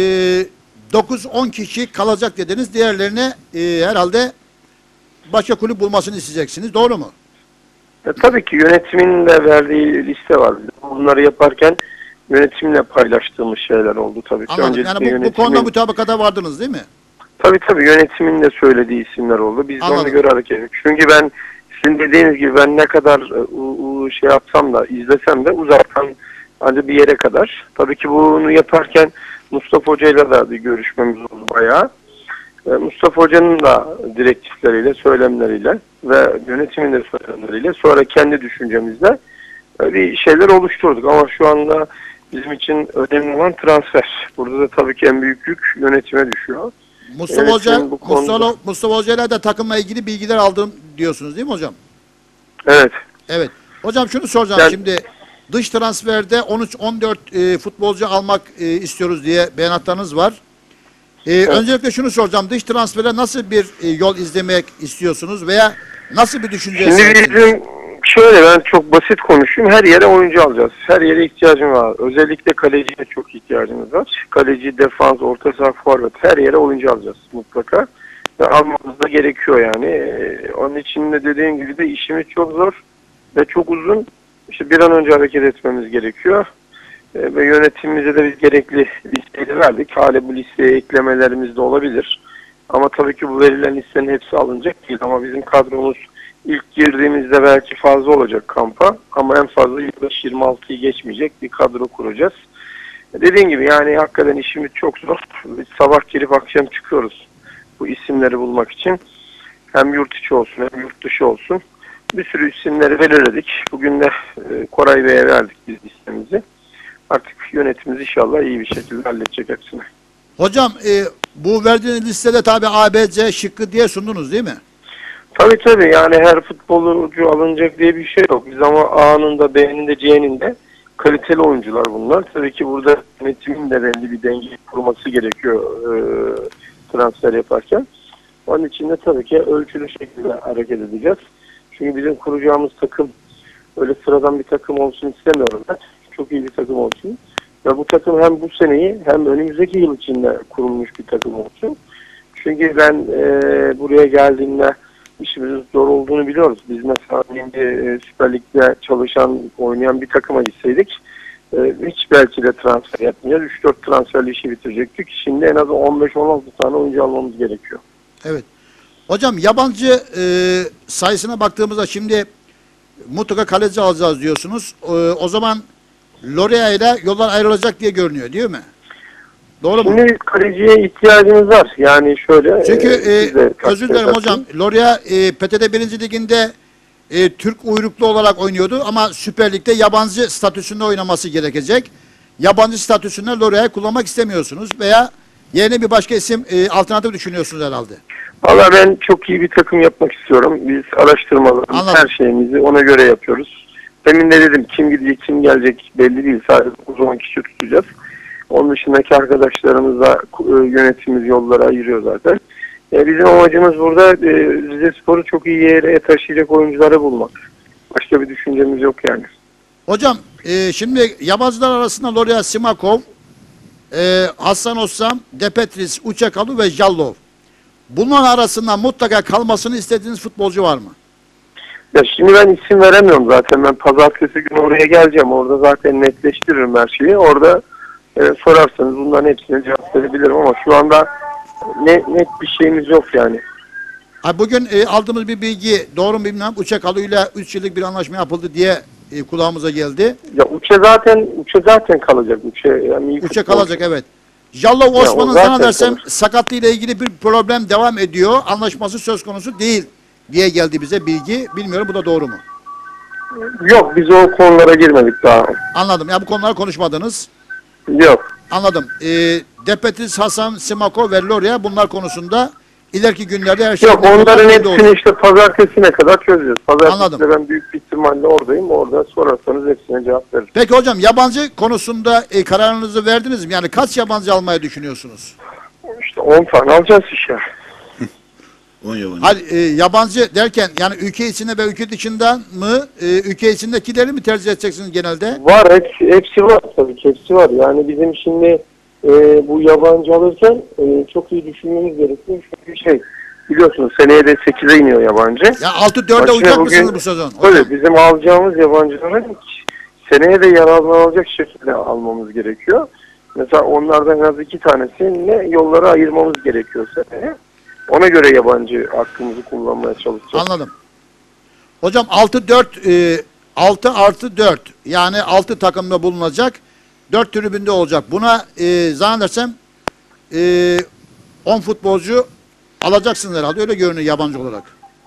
dokuz on kişi kalacak dediniz. Diğerlerine e, herhalde başka kulüp bulmasını isteyeceksiniz. Doğru mu? E, tabii ki yönetimin de verdiği liste var. Bunları yaparken yönetimle paylaştığımız şeyler oldu tabii ki. Anladım. Yani bu, yönetimin... bu konuda mutabakata vardınız değil mi? Tabii tabii yönetimin de söylediği isimler oldu. Biz de ona göre hareket ettik. Çünkü ben sizin dediğiniz gibi ben ne kadar uh, şey yapsam da izlesem de uzaktan ancak bir yere kadar. Tabii ki bunu yaparken Mustafa Hoca'yla da bir görüşmemiz oldu bayağı. E, Mustafa Hoca'nın da direktifleriyle, söylemleriyle ve yönetimin de söylemleriyle sonra kendi düşüncemizle e, bir şeyler oluşturduk. Ama şu anda bizim için önemli olan transfer. Burada da tabii ki en büyük yük yönetime düşüyor. Mustafa Hoca, Mustafa, Mustafa Hoca'yla da takımla ilgili bilgiler aldım diyorsunuz değil mi hocam? Evet. Evet. Hocam şunu soracağım yani, şimdi dış transferde on üç on dört e, futbolcu almak e, istiyoruz diye beyanatlarınız var. E, evet. Öncelikle şunu soracağım. Dış transfere nasıl bir e, yol izlemek istiyorsunuz veya nasıl bir düşünce sahipsiniz? Şöyle ben çok basit konuşayım. Her yere oyuncu alacağız. Her yere ihtiyacım var. Özellikle kaleciye çok ihtiyacımız var. Kaleci, defans, orta saha, forvet her yere oyuncu alacağız mutlaka. Ve almamız da gerekiyor yani. Ee, onun için de dediğim gibi de işimiz çok zor ve çok uzun. İşte bir an önce hareket etmemiz gerekiyor. Ee, ve yönetimimize de biz gerekli listeyi verdik. Hala bu listeye eklemelerimiz de olabilir. Ama tabii ki bu verilen listenin hepsi alınacak değil. Ama bizim kadromuz İlk girdiğimizde belki fazla olacak kampa ama en fazla yirmi beş yirmi altıyı geçmeyecek bir kadro kuracağız. Dediğim gibi yani hakikaten işimiz çok zor. Biz sabah girip akşam çıkıyoruz bu isimleri bulmak için. Hem yurt içi olsun hem yurt dışı olsun. Bir sürü isimleri belirledik. Bugün de e, Koray Bey'e verdik biz listemizi. Artık yönetimimiz inşallah iyi bir şekilde halledecek hepsini. Hocam e, bu verdiğiniz listede tabi A, B, C şıkkı diye sundunuz değil mi? Tabii tabii yani her futbolcu alınacak diye bir şey yok. Biz ama A'nın da B'nin de C'nin de kaliteli oyuncular bunlar. Tabii ki burada yönetimin de belli bir denge kurması gerekiyor e, transfer yaparken. Onun için de tabii ki ölçülü şekilde hareket edeceğiz. Çünkü bizim kuracağımız takım öyle sıradan bir takım olsun istemiyorum ben. Çok iyi bir takım olsun. Ve bu takım hem bu seneyi hem önümüzdeki yıl içinde kurulmuş bir takım olsun. Çünkü ben e, buraya geldiğimde işimizin zor olduğunu biliyoruz. Biz mesela e, Süper Lig'de çalışan, oynayan bir takıma gitseydik e, hiç belki de transfer yapmayacağız. üç dört transferli işi bitirecektik. Şimdi en az on beş on altı tane oyuncu almamız gerekiyor. Evet. Hocam yabancı e, sayısına baktığımızda şimdi mutlaka kaleci alacağız diyorsunuz. E, o zaman Lorea ile yollar ayrılacak diye görünüyor değil mi? Doğru Şimdi mu? Şimdi kaleciye ihtiyacımız var. Yani şöyle... Çünkü e, e, özür dilerim hocam. Lorea e, P T T birinci Liginde e, Türk uyruklu olarak oynuyordu ama Süper Lig'de yabancı statüsünde oynaması gerekecek. Yabancı statüsünde Lorea'yı kullanmak istemiyorsunuz veya yerine bir başka isim e, alternatif düşünüyorsunuz herhalde. Valla ben çok iyi bir takım yapmak istiyorum. Biz araştırmalarımız, her şeyimizi ona göre yapıyoruz. Demin de dedim kim gidecek kim gelecek belli değil. Sadece dokuz on kişi tutacağız. Onun dışındaki arkadaşlarımızla e, yönetimimiz yolları ayırıyor zaten. E, bizim amacımız burada e, Rizespor'u çok iyi yere taşıyacak oyuncuları bulmak. Başka bir düşüncemiz yok yani. Hocam e, şimdi yabancılar arasında Lorea Simakov, e, Hasan Ossam, Depetris, Uçekalu ve Jallov. Bunların arasında mutlaka kalmasını istediğiniz futbolcu var mı? Ya şimdi ben isim veremiyorum zaten. Ben pazartesi günü oraya geleceğim. Orada zaten netleştiririm her şeyi. Orada e, sorarsanız bunların hepsine cevap verebilirim ama şu anda ne, net bir şeyimiz yok yani. Ha, bugün e, aldığımız bir bilgi doğru mu bilmem. Uçekalu ile üç yıllık bir anlaşma yapıldı diye e, kulağımıza geldi. Ya Uçe zaten Uçe zaten kalacak. Uçe yani Uçe kalacak evet. Jallo Osman'ın zaten zannedersem konuşuruz. sakatlığı ile ilgili bir problem devam ediyor. Anlaşması söz konusu değil diye geldi bize bilgi. Bilmiyorum bu da doğru mu? Yok, biz o konulara girmedik daha. Anladım. Ya bu konuları konuşmadınız. Yok. Anladım. Ee, Depetis, Hasan, Simako ve Loria bunlar konusunda ileriki günlerde her şey... Yok, onların belli hepsini olur. işte pazartesine kadar çözeceğiz. Pazartesinde Anladım. ben büyük bir ihtimalle oradayım. Orada sorarsanız hepsine cevap veririm. Peki hocam yabancı konusunda e, kararınızı verdiniz mi? Yani kaç yabancı almayı düşünüyorsunuz? İşte on tane alacağız işte. on yabancı. Hadi, e, yabancı derken yani ülke içinde ve ülke dışından mı? E, ülke içindekileri mi tercih edeceksiniz genelde? Var, hepsi, hepsi var tabii ki, hepsi var. Yani bizim şimdi e, bu yabancı alırken e, çok iyi düşünmemiz gerekiyor. Çünkü şey, biliyorsunuz seneye de sekize iniyor yabancı. Ya altı dörde Bak uyacak şimdi mısınız bugün- bu sezon? Öyle, bizim alacağımız yabancıların seneye de yararlanacak şekilde almamız gerekiyor. Mesela onlardan en az iki tanesini yollara ayırmamız gerekiyor seneye. Ona göre yabancı hakkımızı kullanmaya çalışacağız. Anladım. Hocam altı dört e, altı artı dört yani altı takımda bulunacak. dört tribünde olacak. Buna e, zannedersem e, on futbolcu alacaksınız herhalde. Öyle görünüyor yabancı olarak.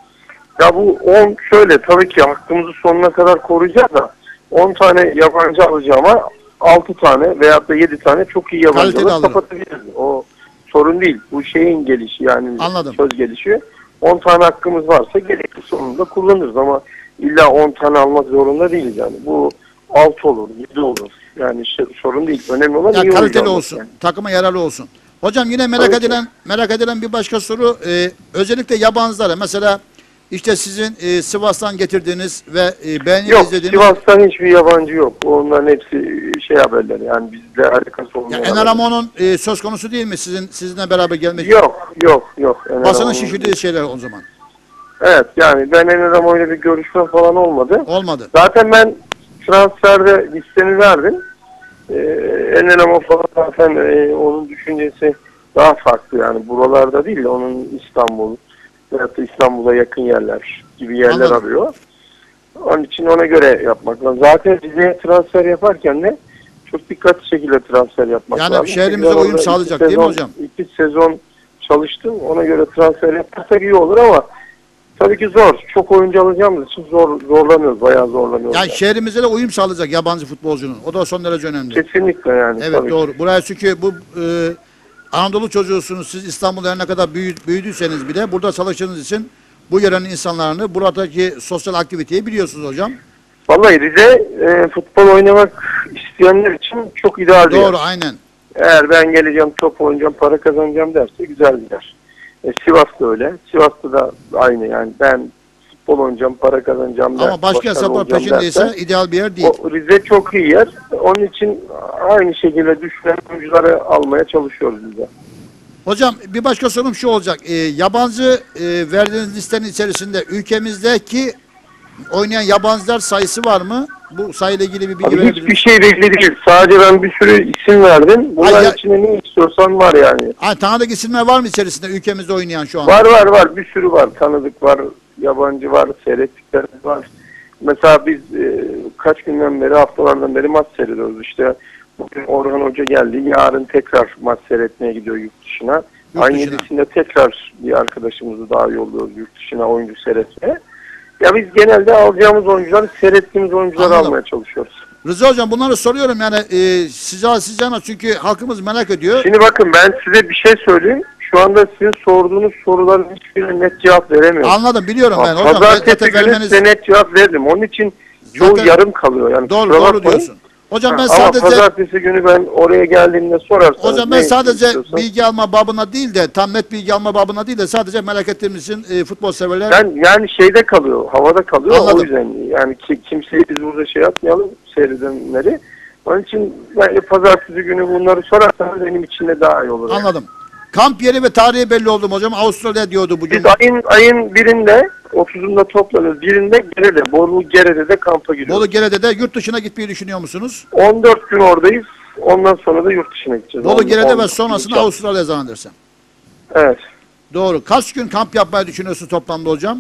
Ya bu on şöyle, tabii ki hakkımızı sonuna kadar koruyacağız da on tane yabancı alacağıma altı tane veyahut da yedi tane çok iyi yabancı Kaliteli alıp alırım. kapatabiliriz. O sorun değil. Bu şeyin gelişi yani Anladım. söz gelişi. on tane hakkımız varsa gerekli sonunda kullanırız ama illa on tane almak zorunda değiliz yani. Bu altı olur, yedi olur. Yani şey, sorun değil. Önemli olan Ya iyi kaliteli oyuncu olsun. almak yani. Takıma yararlı olsun. Hocam yine merak Tabii ki. edilen merak edilen bir başka soru e, özellikle yabancılara mesela işte sizin e, Sivas'tan getirdiğiniz ve e, beğenip Yok, izlediğiniz Sivas'tan hiçbir yabancı yok. Onların hepsi şey haberler yani bizle alakası ya olmayan Ener haberler. Amon'un e, söz konusu değil mi sizin sizinle beraber gelmek? Yok, yok, yok. Ener Basının Amon'un- şişirdiği şeyler o zaman. Evet, yani ben Ener Amon'la bir görüşme falan olmadı. Olmadı. Zaten ben transferde listeni verdim. Ee, Ener Amon falan zaten e, onun düşüncesi daha farklı yani. Buralarda değil de onun İstanbul veyahut da İstanbul'a yakın yerler gibi yerler Anladım. arıyor. Onun için ona göre yapmak lazım. Zaten bize transfer yaparken de çok dikkatli şekilde transfer yapmak Yani lazım. şehrimize Çünkü uyum orada sağlayacak iki değil mi sezon- hocam? İki sezon çalıştım. Ona göre transfer yaparsak iyi olur ama tabii ki zor. Çok oyuncu alacağımız için zor zorlanıyoruz. Bayağı zorlanıyoruz. Yani şehrimize de uyum sağlayacak yabancı futbolcunun. O da son derece önemli. Kesinlikle yani. Evet tabii ki. doğru. Buraya çünkü bu e, Anadolu çocuğusunuz. Siz İstanbul'da her ne kadar büyü, büyüdüyseniz bile burada çalıştığınız için bu yörenin insanlarını buradaki sosyal aktiviteyi biliyorsunuz hocam. Vallahi Rize e, futbol oynamak isteyenler için çok ideal bir yer. Doğru aynen. Eğer ben geleceğim, top oynayacağım, para kazanacağım derse güzel bir yer. E, Sivas'ta öyle. Sivas'ta da aynı yani. Ben futbol oynayacağım, para kazanacağım derse, Ama başka başarılı hesaplar olacağım peşindeyse derse, ideal bir yer değil. o Rize çok iyi yer. Onun için aynı şekilde düşünen oyuncuları almaya çalışıyoruz bize. Hocam bir başka sorum şu olacak. E, yabancı e, verdiğiniz listenin içerisinde ülkemizdeki oynayan yabancılar sayısı var mı? Bu sayıyla ilgili bir bilgi Abi verebilir hiçbir misiniz? şey belli değil. Sadece ben bir sürü isim verdim. Bunların Ay ya- içinde ne istiyorsan var yani. Ha, tanıdık isimler var mı içerisinde ülkemizde oynayan şu an? Var var var. Bir sürü var. Tanıdık var. Yabancı var. Seyrettiklerimiz var. Mesela biz e, kaç günden beri, haftalardan beri maç seyrediyoruz. İşte bugün Orhan Hoca geldi. Yarın tekrar maç seyretmeye gidiyor yurt dışına. Yurt Aynı dışına. yedisinde tekrar bir arkadaşımızı daha yolluyoruz yurt dışına oyuncu seyretmeye. Ya biz genelde alacağımız oyuncuları, seyrettiğimiz oyuncuları Anladım. almaya çalışıyoruz. Rıza hocam bunları soruyorum yani e, size sizce çünkü halkımız merak ediyor. Şimdi bakın ben size bir şey söyleyeyim. Şu anda sizin sorduğunuz soruların hiçbirine net cevap veremiyorum. Anladım biliyorum ben hocam. Pazartesi Zaten günü vermeniz- size net cevap verdim. Onun için çoğu Zaten- yarım kalıyor. Yani Doğru kusura doğru bakmayın. diyorsun. Hocam ben Ha, sadece Ama pazartesi günü ben oraya geldiğimde sorarsanız. hocam ben ne sadece istiyorsan- bilgi alma babına değil de tam net bilgi alma babına değil de sadece merak ettiğimiz için e, futbol severler. Ben yani şeyde kalıyor, havada kalıyor. Anladım. O yüzden yani ki, kimseyi biz burada şey yapmayalım, seyredenleri. Onun için ben pazartesi günü bunları sorarsanız benim için de daha iyi olur. yani. Anladım. Kamp yeri ve tarihi belli oldu mu hocam? Avustralya diyordu bugün. Biz ayın ayın birinde otuzunda toplanıyoruz. Birinde Gere'de, Bolu Gere'de de kampa giriyoruz. Bolu Gere'de de yurt dışına gitmeyi düşünüyor musunuz? on dört gün oradayız. Ondan sonra da yurt dışına gideceğiz. Bolu On- Gere'de on- ve sonrasında on- Avustralya zannedersem. Evet. Doğru. Kaç gün kamp yapmayı düşünüyorsun toplamda hocam?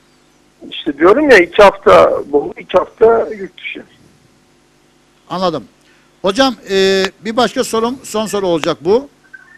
İşte diyorum ya iki hafta Bolu, iki hafta yurt dışı. Anladım. Hocam e, bir başka sorum, son soru olacak bu.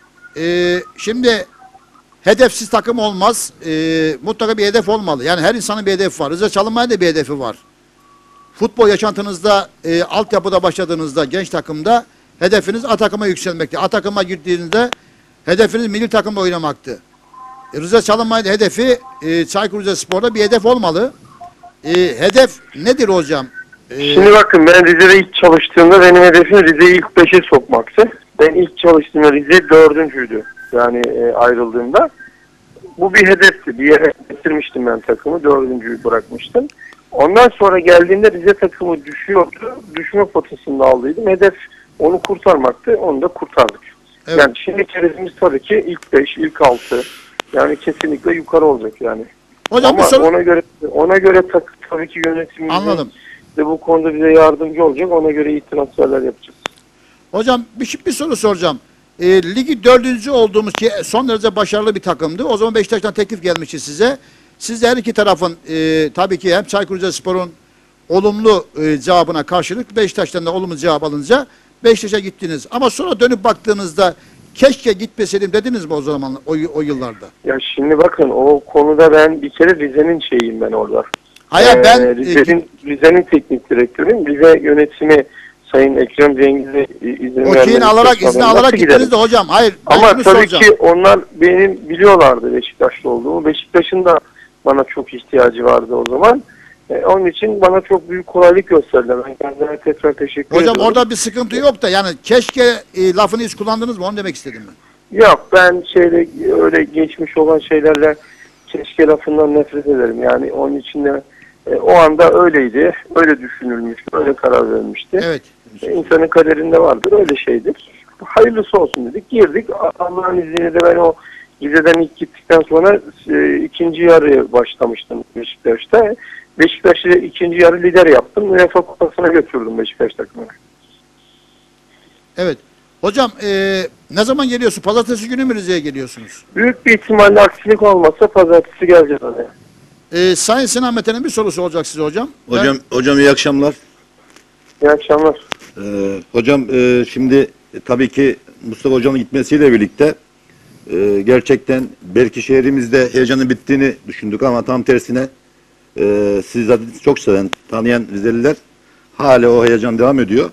E, şimdi hedefsiz takım olmaz. E, mutlaka bir hedef olmalı. Yani her insanın bir hedefi var. Rıza Çalınbay'ın da bir hedefi var. Futbol yaşantınızda, e, altyapıda başladığınızda, genç takımda hedefiniz A takıma yükselmekti. A takıma girdiğinizde hedefiniz milli takımda oynamaktı. E, Rıza Çalınbay'ın hedefi e, Çaykur Rizespor'da bir hedef olmalı. E, hedef nedir hocam? E, Şimdi bakın, ben Rize'de ilk çalıştığımda benim hedefim Rize'yi ilk beşe sokmaktı. Ben ilk çalıştığımda Rize dördüncüydü. Yani e, ayrıldığımda. Bu bir hedefti. Bir yere getirmiştim ben takımı. Dördüncüyü bırakmıştım. Ondan sonra geldiğimde Rize takımı düşüyordu. Düşme potasında aldıydım. Hedef onu kurtarmaktı. Onu da kurtardık. Evet. Yani şimdi hedefimiz tabii ki ilk beş, ilk altı. Yani kesinlikle yukarı olacak yani. Hocam Ama bir soru... ona göre ona göre tak, tabii ki yönetimimiz Anladım. de bu konuda bize yardımcı olacak. Ona göre iyi transferler yapacağız. Hocam bir, bir soru soracağım. E, ligi dördüncü olduğumuz ki son derece başarılı bir takımdı. O zaman Beşiktaş'tan teklif gelmişti size. Siz de her iki tarafın e, tabii ki hem Çaykur Rizespor'un olumlu e, cevabına karşılık Beşiktaş'tan da olumlu cevap alınca Beşiktaş'a gittiniz. Ama sonra dönüp baktığınızda keşke gitmeseydim dediniz mi o zaman o, o yıllarda? Ya şimdi bakın, o konuda ben bir kere Rize'nin şeyiyim ben orada. Hayır Ee, ben... Rize'nin, Rize'nin teknik direktörüyüm. Rize yönetimi Sayın Ekrem Cengiz'e izin O şeyini alarak, izni alarak gittiniz de hocam. Hayır. Ama tabii soracağım. ki onlar benim biliyorlardı Beşiktaşlı olduğumu. Beşiktaş'ın da bana çok ihtiyacı vardı o zaman. E, onun için bana çok büyük kolaylık gösterdiler. Ben kendilerine tekrar teşekkür hocam, ediyorum. Hocam orada bir sıkıntı yok da yani keşke e, lafını hiç kullandınız mı? Onu demek istedim ben. Yok, ben şeyle öyle geçmiş olan şeylerle keşke lafından nefret ederim. Yani onun için de e, o anda öyleydi. Öyle düşünülmüştü. Öyle karar verilmişti. Evet. E, insanın kaderinde vardır. Öyle şeydir. Hayırlısı olsun dedik. Girdik. Allah'ın izniyle de ben o Rize'den ilk gittikten sonra e, ikinci yarı başlamıştım Beşiktaş'ta. Beşiktaş'ı ikinci yarı lider yaptım. UEFA Kupası'na götürdüm Beşiktaş takımını. Evet. Hocam e, ne zaman geliyorsun? Pazartesi günü mü Rize'ye geliyorsunuz? Büyük bir ihtimalle aksilik olmazsa pazartesi geleceğiz oraya. E, Sayın Sinan Mete'nin bir sorusu olacak size hocam. Hocam ben... hocam iyi akşamlar. İyi akşamlar. Ee, hocam e, şimdi e, tabii ki Mustafa hocamın gitmesiyle birlikte e, gerçekten belki şehrimizde heyecanın bittiğini düşündük ama tam tersine e, siz zaten çok seven, tanıyan Rizeliler hala o heyecan devam ediyor.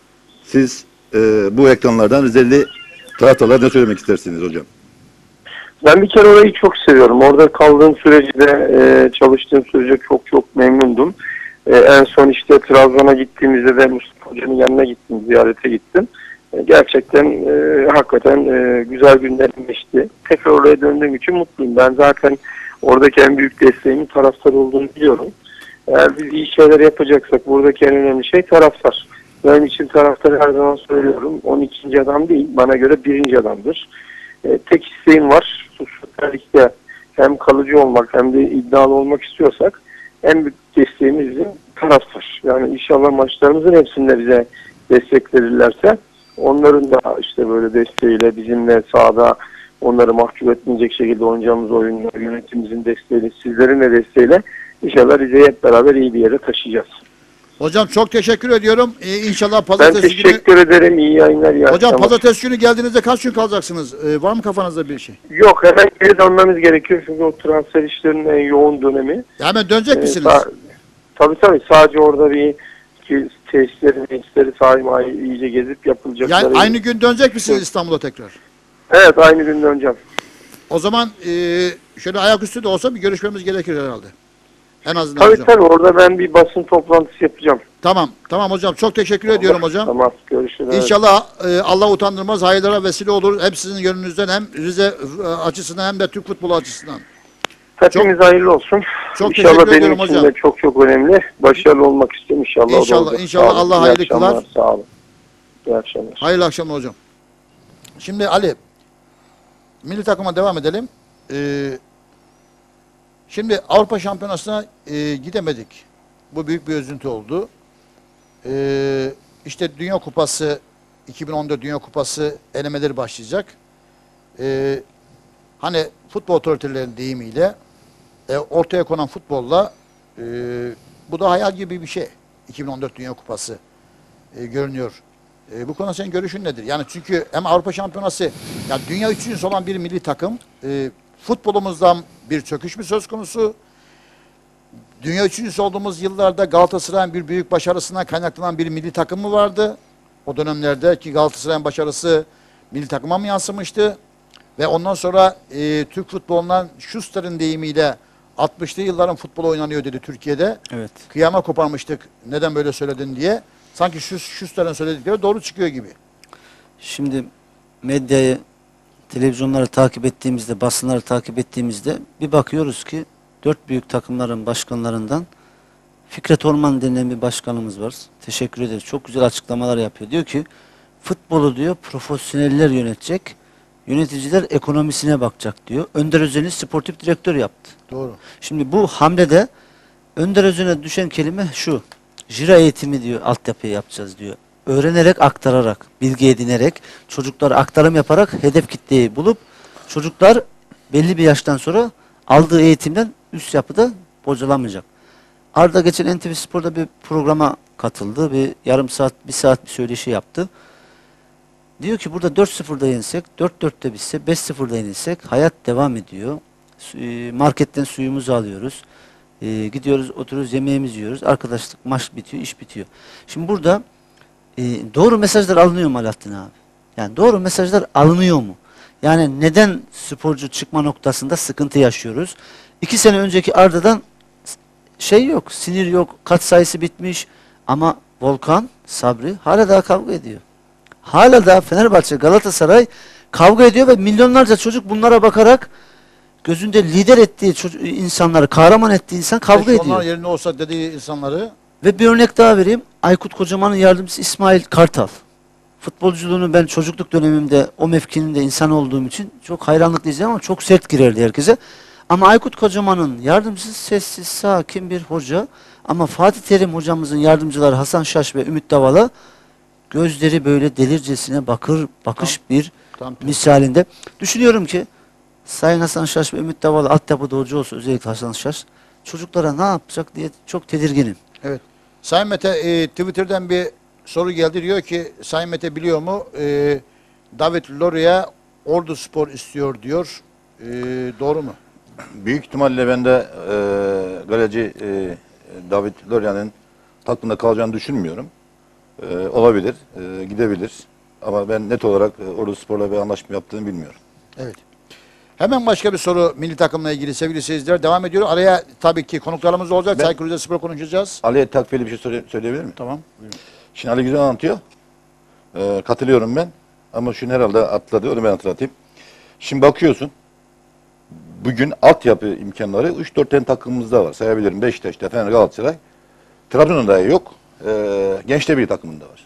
Siz e, bu ekranlardan Rizeli taraftarlara ne söylemek istersiniz hocam? Ben bir kere orayı çok seviyorum. Orada kaldığım sürece de e, çalıştığım sürece çok çok memnundum. E, en son işte Trabzon'a gittiğimizde de Mustafa Hoca'nın yanına gittim, ziyarete gittim. E, gerçekten e, hakikaten e, güzel günlerim geçti. Tekrar oraya döndüğüm için mutluyum. Ben zaten oradaki en büyük desteğimin taraftar olduğunu biliyorum. Eğer biz iyi şeyler yapacaksak buradaki en önemli şey taraftar. Benim için taraftar her zaman söylüyorum. on ikinci adam değil, bana göre birinci adamdır. E, tek isteğim var. Süper Lig'de hem kalıcı olmak hem de iddialı olmak istiyorsak en büyük desteğimiz bizim taraftar. Yani inşallah maçlarımızın hepsinde bize destek verirlerse onların da işte böyle desteğiyle bizimle sahada onları mahcup etmeyecek şekilde oynayacağımız oyunlar, yönetimimizin desteğiyle, sizlerin de desteğiyle inşallah Rize'yi hep beraber iyi bir yere taşıyacağız. Hocam çok teşekkür ediyorum. Ee, inşallah pazartesi günü... Ben teşekkür günü... ederim. İyi yayınlar. Iyi hocam akşamlar. Pazartesi günü geldiğinizde kaç gün kalacaksınız? Ee, var mı kafanızda bir şey? Yok, hemen geri dönmemiz gerekiyor çünkü o transfer işlerinin en yoğun dönemi. Hemen dönecek ee, misiniz? Sa- tabii tabii. Sadece orada bir tesisleri, tesisleri sahip iyice gezip yapılacakları. Yani aynı gün dönecek misiniz İstanbul'a tekrar? Evet, aynı gün döneceğim. O zaman e, şöyle ayaküstü de olsa bir görüşmemiz gerekir herhalde. En azından tabii hocam. tabii, orada ben bir basın toplantısı yapacağım. Tamam, tamam hocam. Çok teşekkür tamam, ediyorum hocam. Tamam, görüşürüz. İnşallah e, Allah utandırmaz, hayırlara vesile olur. Hem sizin yönünüzden hem Rize e, açısından hem de Türk futbolu açısından. Hepimiz çok, hayırlı olsun. Çok İnşallah teşekkür benim ediyorum için hocam. de çok çok önemli. Başarılı olmak istiyorum inşallah. İnşallah, inşallah Allah İyi hayırlı akşamlar, kılar. Sağ olun. İyi akşamlar. Hayırlı akşamlar hocam. Şimdi Ali, milli takıma devam edelim. Ee, şimdi Avrupa Şampiyonası'na e, gidemedik. Bu büyük bir üzüntü oldu. Ee, işte Dünya Kupası, iki bin on dört Dünya Kupası elemeleri başlayacak. Ee, hani futbol otoritelerinin deyimiyle e, ortaya konan futbolla e, bu da hayal gibi bir şey. iki bin on dört Dünya Kupası e, görünüyor. E, bu konuda senin görüşün nedir? Yani çünkü hem Avrupa Şampiyonası, yani dünya üçüncüsü olan bir milli takım, e, futbolumuzdan bir çöküş mü söz konusu? Dünya üçüncüsü olduğumuz yıllarda Galatasaray'ın bir büyük başarısından kaynaklanan bir milli takım mı vardı? O dönemlerde ki Galatasaray'ın başarısı milli takıma mı yansımıştı? Ve ondan sonra e, Türk futbolundan Schuster'ın deyimiyle altmışlı yılların futbolu oynanıyor dedi Türkiye'de. Evet. Kıyama koparmıştık. Neden böyle söyledin diye. Sanki Schuster'ın söyledikleri doğru çıkıyor gibi. Şimdi medyayı, televizyonları takip ettiğimizde, basınları takip ettiğimizde bir bakıyoruz ki dört büyük takımların başkanlarından Fikret Orman denilen bir başkanımız var. Teşekkür ederiz. Çok güzel açıklamalar yapıyor. Diyor ki futbolu diyor profesyoneller yönetecek, yöneticiler ekonomisine bakacak diyor. Önder Özen'i sportif direktör yaptı. Doğru. Şimdi bu hamlede Önder Özen'e düşen kelime şu. Jira eğitimi diyor, altyapıya yapacağız diyor. Öğrenerek, aktararak, bilgi edinerek, çocuklara aktarım yaparak hedef kitleyi bulup çocuklar belli bir yaştan sonra aldığı eğitimden üst yapıda bocalamayacak. Arda geçen N T V Spor'da bir programa katıldı. Bir yarım saat, bir saat bir söyleşi yaptı. Diyor ki burada dört sıfırda yensek, dört dörtte bitse, beş sıfırda yenilsek hayat devam ediyor. Marketten suyumuzu alıyoruz. Ee, gidiyoruz, oturuyoruz, yemeğimizi yiyoruz. Arkadaşlık, maç bitiyor, iş bitiyor. Şimdi burada e, doğru mesajlar alınıyor mu Alaaddin abi? Yani doğru mesajlar alınıyor mu? Yani neden sporcu çıkma noktasında sıkıntı yaşıyoruz? İki sene önceki Arda'dan şey yok, sinir yok, kat sayısı bitmiş. Ama Volkan, Sabri hala daha kavga ediyor. Hala daha Fenerbahçe, Galatasaray kavga ediyor ve milyonlarca çocuk bunlara bakarak gözünde lider ettiği çocuk, insanları, kahraman ettiği insan kavga Keşke ediyor. onlar yerine olsa dediği insanları. Ve bir örnek daha vereyim. Aykut Kocaman'ın yardımcısı İsmail Kartal. Futbolculuğunu ben çocukluk dönemimde o mevkinin de insan olduğum için çok hayranlıkla izledim ama çok sert girerdi herkese. Ama Aykut Kocaman'ın yardımcısı sessiz, sakin bir hoca. Ama Fatih Terim hocamızın yardımcıları Hasan Şaş ve Ümit Davala gözleri böyle delircesine bakır, bakış tam, bir tam, tam. misalinde. Düşünüyorum ki Sayın Hasan Şaş ve Ümit Davala altyapıda hoca olsa, özellikle Hasan Şaş, çocuklara ne yapacak diye çok tedirginim. Evet. Sayın Mete, e, Twitter'dan bir soru geldi. Diyor ki, Sayın Mete biliyor mu? E, David Loria Ordu Spor istiyor diyor. E, doğru mu? Büyük ihtimalle ben de e, galeci e, David Loria'nın takımda kalacağını düşünmüyorum. E, olabilir, e, gidebilir. Ama ben net olarak e, Ordu Spor'la bir anlaşma yaptığını bilmiyorum. Evet. Hemen başka bir soru milli takımla ilgili sevgili seyirciler. Devam ediyor. Araya tabii ki konuklarımız olacak. Ben, Çaykur Rizespor konuşacağız. Ali'ye takviyeli bir şey söyle, söyleyebilir miyim? Tamam. Buyurun. Şimdi Ali güzel anlatıyor. Ee, katılıyorum ben. Ama şunu herhalde atladı. Onu ben hatırlatayım. Şimdi bakıyorsun. Bugün altyapı imkanları üç dört tane takımımızda var. Sayabilirim. Beşiktaş'ta, Fener, Galatasaray. Trabzon'un da yok. Ee, Gençler Birliği takımında var.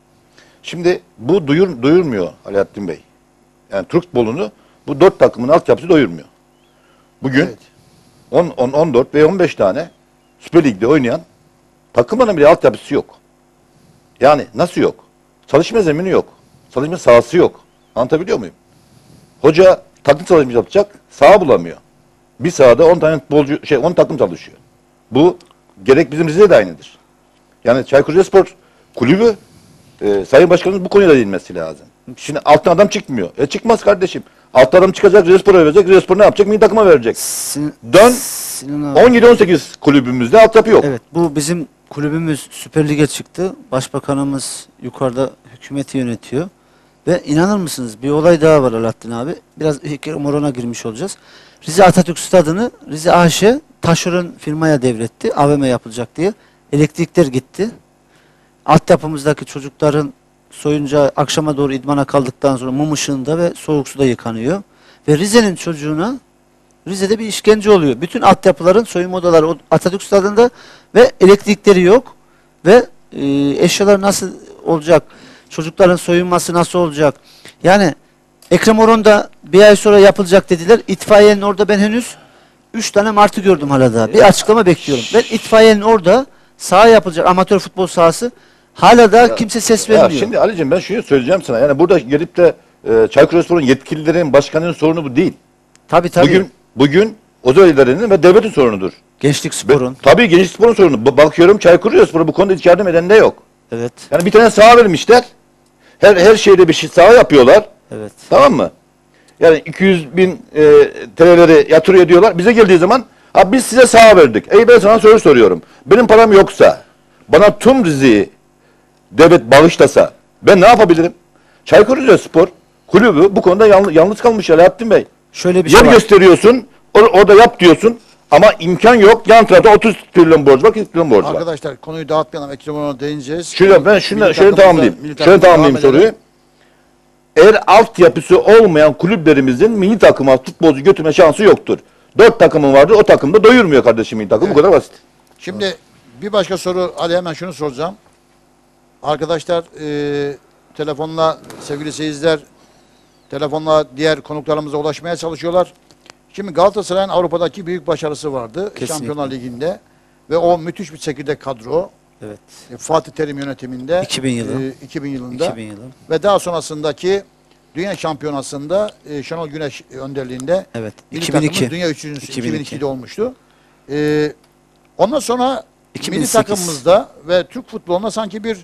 Şimdi bu duyur, duyurmuyor Alaaddin Bey. Yani Türk futbolunu bu dört takımın altyapısı doyurmuyor. Bugün evet. on, on, on dört ve on beş tane Süper Lig'de oynayan takımların bile altyapısı yok. Yani nasıl yok? Çalışma zemini yok. Çalışma sahası yok. Anlatabiliyor muyum? Hoca takım çalışması yapacak, saha bulamıyor. Bir sahada on tane futbolcu, şey on takım çalışıyor. Bu gerek bizim Rize'de de aynıdır. Yani Çaykur Rizespor kulübü e, Sayın Başkanımız bu konuya da değinmesi lazım. Şimdi alttan adam çıkmıyor. E çıkmaz kardeşim. Alttan adam çıkacak, Rizespor'a verecek. Rizespor ne yapacak? Milli takıma verecek. Sin Dön on yedi on sekiz kulübümüzde altyapı yok. Evet, bu bizim kulübümüz Süper Lig'e çıktı. Başbakanımız yukarıda hükümeti yönetiyor. Ve inanır mısınız bir olay daha var Alaaddin abi. Biraz morona girmiş olacağız. Rize Atatürk Stadı'nı Rize A Ş taşeron firmaya devretti. A V M yapılacak diye. Elektrikler gitti. Altyapımızdaki çocukların soyunca akşama doğru idmana kaldıktan sonra mum ışığında ve soğuk suda yıkanıyor. Ve Rize'nin çocuğuna Rize'de bir işkence oluyor. Bütün altyapıların soyunma odaları Atatürk Stadı'nda ve elektrikleri yok. Ve e, eşyalar nasıl olacak? Çocukların soyunması nasıl olacak? Yani Ekrem Oron'da bir ay sonra yapılacak dediler. İtfaiyenin orada ben henüz üç tane martı gördüm hala daha. Bir açıklama bekliyorum. Ben itfaiyenin orada saha yapılacak, amatör futbol sahası. Hala da ya, kimse ses vermiyor. Ya şimdi Ali'ciğim ben şunu söyleyeceğim sana. Yani burada gelip de e, Çaykur Rizespor'un yetkililerin, başkanının sorunu bu değil. Tabii tabii. Bugün, bugün özel idarenin ve devletin sorunudur. Gençlik Spor'un. Tabii Gençlik Spor'un sorunu. Bakıyorum Çaykur Rizespor'a bu konuda hiç yardım eden de yok. Evet. Yani bir tane saha vermişler. Her her şeyde bir şey saha yapıyorlar. Evet. Tamam mı? Yani iki yüz bin e, T L'leri yatırıyor diyorlar. Bize geldiği zaman ha biz size saha verdik. Ey ben sana soru soruyorum. Benim param yoksa bana tüm Rize'yi devlet bağışlasa ben ne yapabilirim? Çaykur Rizespor kulübü bu konuda yalnız, yalnız kalmış Alaaddin Bey. Şöyle bir Yer şey var. gösteriyorsun, or orada yap diyorsun ama imkan yok. Yan tarafta otuz trilyon borç var, kırk trilyon borç var. Arkadaşlar konuyu dağıtmayalım. Ekranına değineceğiz. Şöyle ben şunu Milli şöyle takımımıza- tamamlayayım. milli Şöyle takımımıza tamamlayayım devam edelim. soruyu. Eğer altyapısı olmayan kulüplerimizin milli takıma futbolcu götürme şansı yoktur. Dört takımın vardır, o takımda doyurmuyor kardeşim milli takım. Evet. Bu kadar basit. Şimdi bir başka soru. Ali hemen şunu soracağım. Arkadaşlar e, telefonla sevgili seyirciler telefonla diğer konuklarımıza ulaşmaya çalışıyorlar. Şimdi Galatasaray'ın Avrupa'daki büyük başarısı vardı. Kesinlikle. Şampiyonlar Ligi'nde ve o müthiş bir çekirdek kadro. Evet. E, Fatih Terim yönetiminde. iki bin yılı. e, iki bin yılında. iki bin yılı. Ve daha sonrasındaki Dünya Şampiyonası'nda e, Şenol Güneş önderliğinde Evet. milli iki bin iki. takımımız dünya üçüncüsü iki bin iki. iki bin ikide olmuştu. E, ondan sonra iki bin milli sekiz. takımımızda ve Türk futbolunda sanki bir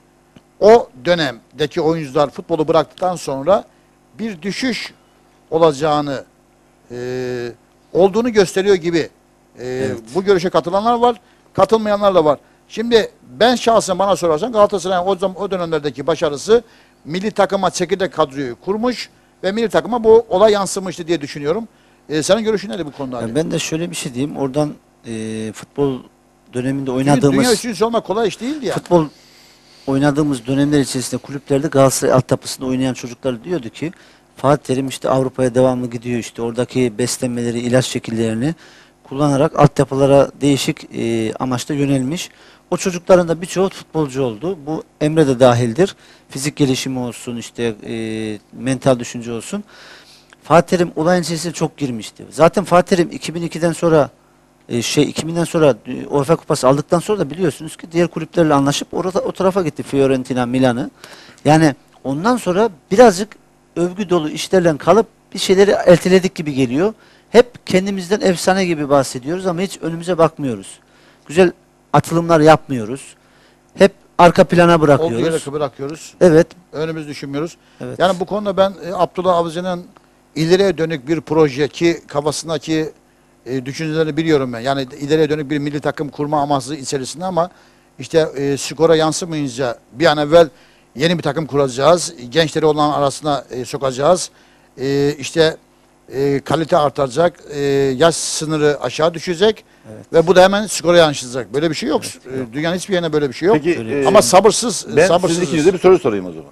o dönemdeki oyuncular futbolu bıraktıktan sonra bir düşüş olacağını e, olduğunu gösteriyor gibi. E, Bu görüşe katılanlar var, katılmayanlar da var. Şimdi ben şahsen bana sorarsan Galatasaray'ın o, zaman, o dönemlerdeki başarısı milli takıma çekirdek kadroyu kurmuş ve milli takıma bu olay yansımıştı diye düşünüyorum. E, senin görüşün nedir bu konuda? Yani Ali? ben de şöyle bir şey diyeyim. Oradan e, futbol döneminde Çünkü oynadığımız dünya üçüncüsü olmak kolay iş değildi ya. futbol oynadığımız dönemler içerisinde kulüplerde Galatasaray altyapısında oynayan çocuklar diyordu ki Fatih Terim işte Avrupa'ya devamlı gidiyor, işte oradaki beslenmeleri, ilaç şekillerini kullanarak altyapılara değişik e, amaçla yönelmiş. O çocukların da birçoğu futbolcu oldu. Bu Emre de dahildir. Fizik gelişimi olsun, işte e, mental düşünce olsun. Fatih Terim olayın içerisine çok girmişti. Zaten Fatih Terim iki bin ikiden sonra e, şey iki binden sonra e, UEFA Kupası aldıktan sonra da biliyorsunuz ki diğer kulüplerle anlaşıp orada o tarafa gitti, Fiorentina, Milan'ı. Yani ondan sonra birazcık övgü dolu işlerle kalıp bir şeyleri erteledik gibi geliyor. Hep kendimizden efsane gibi bahsediyoruz ama hiç önümüze bakmıyoruz. Güzel atılımlar yapmıyoruz. Hep arka plana Olduğu yere bırakıyoruz. bırakıyoruz. Evet. Önümüz düşünmüyoruz. Evet. Yani bu konuda ben e, Abdullah Avcı'nın ileriye dönük bir proje ki kafasındaki e, düşüncelerini biliyorum ben. Yani ileriye dönük bir milli takım kurma amaçlı içerisinde ama işte e, skora yansımayınca bir an evvel yeni bir takım kuracağız. Gençleri olan arasına e, sokacağız. E, işte e, kalite artacak. E, yaş sınırı aşağı düşecek. Evet. Ve bu da hemen skora yansıyacak. Böyle bir şey yok. Evet, E, yok. Dünyanın hiçbir yerinde böyle bir şey yok. Peki, e, ama sabırsız. Ben sabırsızız. sizin ikinize bir soru sorayım o zaman.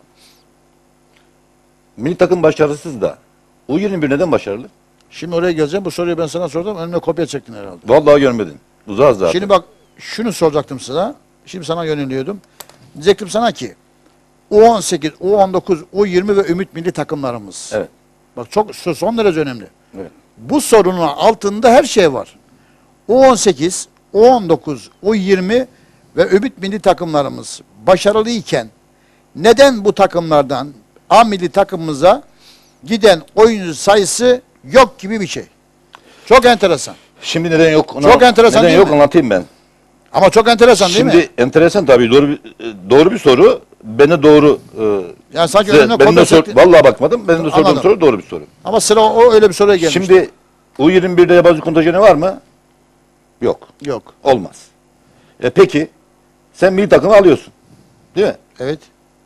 Milli takım başarısız da U yirmi bir neden başarılı? Şimdi oraya geleceğim. Bu soruyu ben sana sordum. Önüme kopya çektin herhalde. Vallahi görmedin. Uzağız zaten. Şimdi bak şunu soracaktım sana. Şimdi sana yöneliyordum. Diyecektim sana ki U on sekiz, U on dokuz, U yirmi ve Ümit milli takımlarımız. Evet. Bak çok son derece önemli. Evet. Bu sorunun altında her şey var. U on sekiz, U on dokuz, U yirmi ve Ümit milli takımlarımız başarılıyken neden bu takımlardan A milli takımımıza giden oyuncu sayısı yok gibi bir şey. Çok enteresan. Şimdi neden yok? Ona, Çok enteresan neden değil yok mi? anlatayım ben. Ama çok enteresan değil Şimdi mi? enteresan tabii doğru bir, doğru bir soru. Beni doğru e, Yani sanki size- önüne benim de kopya sor, çekti. vallahi bakmadım. Benim de sorduğum Anladım. soru doğru bir soru. Ama sıra o öyle bir soruya gelmiş. Şimdi U yirmi birde yabancı kontenjanı var mı? Yok. Yok. Olmaz. E peki sen milli takımı alıyorsun. Değil mi? Evet.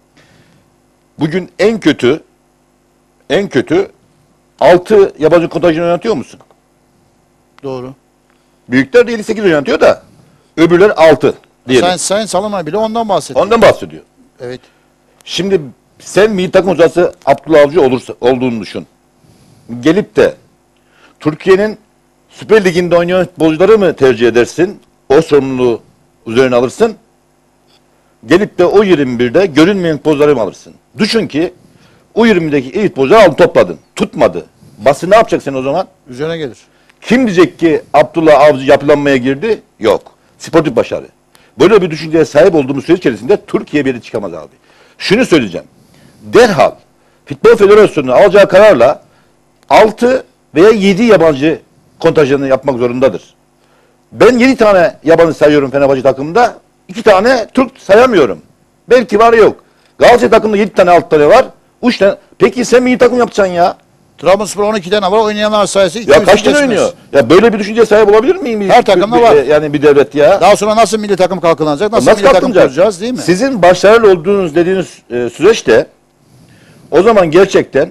Bugün en kötü en kötü altı yabancı kontenjanı oynatıyor musun? Doğru. Büyükler de yedi sekiz oynatıyor da öbürler altı diyelim. Sayın, Sayın Salama bile ondan bahsetti. Ondan bahsediyor. Evet. Şimdi sen milli takım hocası Abdullah Avcı olursa, olduğunu düşün. Gelip de Türkiye'nin Süper Ligi'nde oynayan futbolcuları mı tercih edersin? O sorumluluğu üzerine alırsın. Gelip de O yirmi birde görünmeyen futbolcuları mı alırsın? Düşün ki O yirmideki iyi futbolcuları aldın topladın. Tutmadı. Basın ne yapacaksın o zaman? Üzerine gelir. Kim diyecek ki Abdullah Avcı yapılanmaya girdi? Yok. Sportif başarı. Böyle bir düşünceye sahip olduğumuz süre içerisinde Türkiye bir yere çıkamaz abi. Şunu söyleyeceğim. Derhal Futbol Federasyonu'nun alacağı kararla altı veya yedi yabancı kontenjanı yapmak zorundadır. Ben yedi tane yabancı sayıyorum Fenerbahçe takımında. iki tane Türk sayamıyorum. Belki var yok. Galatasaray takımda yedi tane alt tane var. üç tane. Peki sen milli takım yapacaksın ya. Trabzonspor on iki tane var. Oynayanlar sayısı iki yüz Ya kaç tane geçmez. oynuyor? Ya böyle bir düşünceye sahip olabilir miyim? Her takımda Bir- var. Yani bir devlet ya. Daha sonra nasıl milli takım kalkınacak? Nasıl, Nasıl milli takım kalkınacak? kuracağız değil mi? Sizin başarılı olduğunuz dediğiniz e, süreçte o zaman gerçekten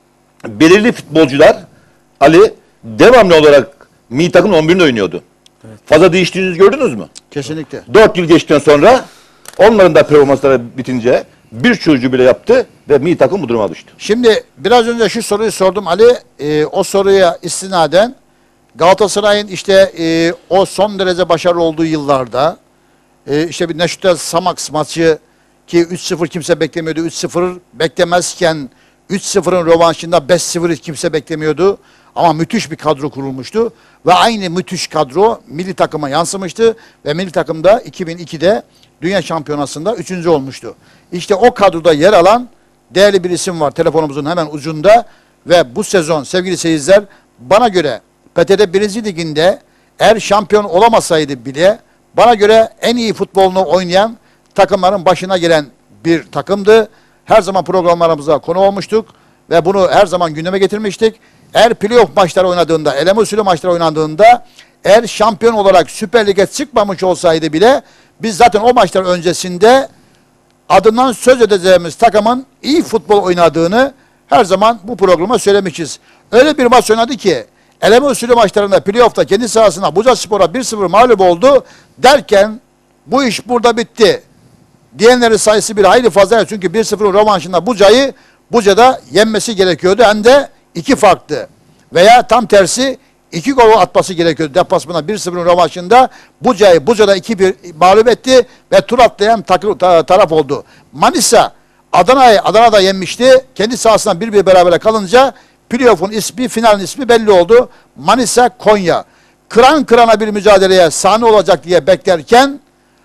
belirli futbolcular Ali devamlı olarak milli takımın on birinde oynuyordu. Evet. Fazla değiştiğinizi gördünüz mü? Kesinlikle. dört yıl geçtikten sonra onların da performansları bitince bir çocuğu bile yaptı ve milli takım bu duruma düştü. Şimdi biraz önce şu soruyu sordum Ali. Ee, o soruya istinaden Galatasaray'ın işte e, o son derece başarılı olduğu yıllarda e, işte bir Neşter Samax maçı ki üç sıfır kimse beklemiyordu. üç sıfır beklemezken üç sıfırın rövanşında beş sıfır kimse beklemiyordu. Ama müthiş bir kadro kurulmuştu. Ve aynı müthiş kadro milli takıma yansımıştı. Ve milli takımda iki bin ikide Dünya Şampiyonası'nda üçüncü olmuştu. İşte o kadroda yer alan değerli bir isim var telefonumuzun hemen ucunda. Ve bu sezon sevgili seyirciler bana göre P T T birinci Ligi'nde eğer şampiyon olamasaydı bile bana göre en iyi futbolunu oynayan takımların başına gelen bir takımdı. Her zaman programlarımıza konu olmuştuk ve bunu her zaman gündeme getirmiştik. Eğer playoff maçları oynadığında, eleme usulü maçları oynandığında eğer şampiyon olarak Süper Lig'e çıkmamış olsaydı bile biz zaten o maçlar öncesinde adından söz edeceğimiz takımın iyi futbol oynadığını her zaman bu programa söylemişiz. Öyle bir maç oynadı ki eleme usulü maçlarında playoff'ta kendi sahasına Bucaspor'a bir sıfır mağlup oldu derken bu iş burada bitti diyenlerin sayısı bir hayli fazla. Çünkü bir sıfırın rövanşında Buca'yı Buca'da yenmesi gerekiyordu. Hem de iki farklı. Veya tam tersi iki gol atması gerekiyordu. Deplasmana bir sıfırın rövanşında Buca'yı Buca'da iki bir mağlup etti ve tur atlayan ta taraf oldu. Manisa Adana'yı Adana'da yenmişti. Kendi sahasından bir bir berabere kalınca playoff'un ismi, finalin ismi belli oldu. Manisa Konya. Kıran kırana bir mücadeleye sahne olacak diye beklerken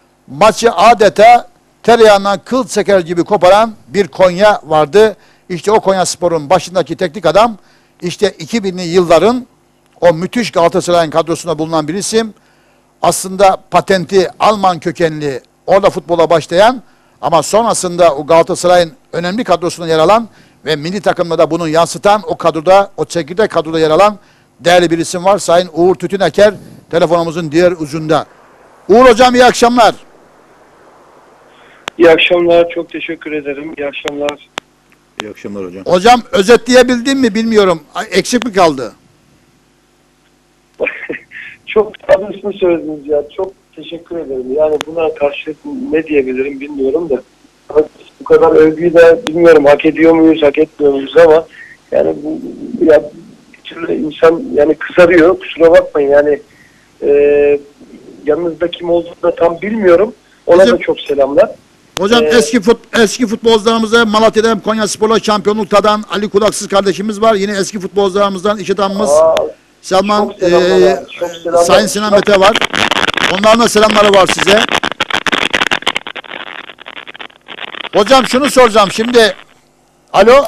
maçı adeta tereyağından kıl çeker gibi koparan bir Konya vardı. İşte o Konyaspor'un başındaki teknik adam işte iki binli yılların o müthiş Galatasaray'ın kadrosunda bulunan bir isim. Aslında patenti Alman kökenli, orada futbola başlayan ama sonrasında o Galatasaray'ın önemli kadrosunda yer alan ve milli takımda da bunu yansıtan o kadroda, o çekirdek kadroda yer alan değerli bir isim var. Sayın Uğur Tütüneker telefonumuzun diğer ucunda. Uğur Hocam iyi akşamlar. İyi akşamlar, çok teşekkür ederim. İyi akşamlar. İyi akşamlar hocam. Hocam özetleyebildin mi bilmiyorum. Eksik mi kaldı? Çok adresini söylediniz ya. Çok teşekkür ederim. Yani buna karşı ne diyebilirim bilmiyorum da. Bu kadar övgüyü de bilmiyorum hak ediyor muyuz, hak etmiyor muyuz ama yani bu ya bir türlü insan yani kızarıyor. Kusura bakmayın yani e, yanınızda kim olduğunu da tam bilmiyorum. Ona Hocam, da çok selamlar. Hocam Ee, eski fut, eski futbolcularımızda Malatya'da hem Konyaspor'la şampiyonluk tadan Ali Kulaksız kardeşimiz var. Yine eski futbolcularımızdan iş adamımız aa, Selman çok selamlar, e, çok selamlar. Sayın Sinan Mete var. Onların da selamları var size. Hocam şunu soracağım şimdi. Alo.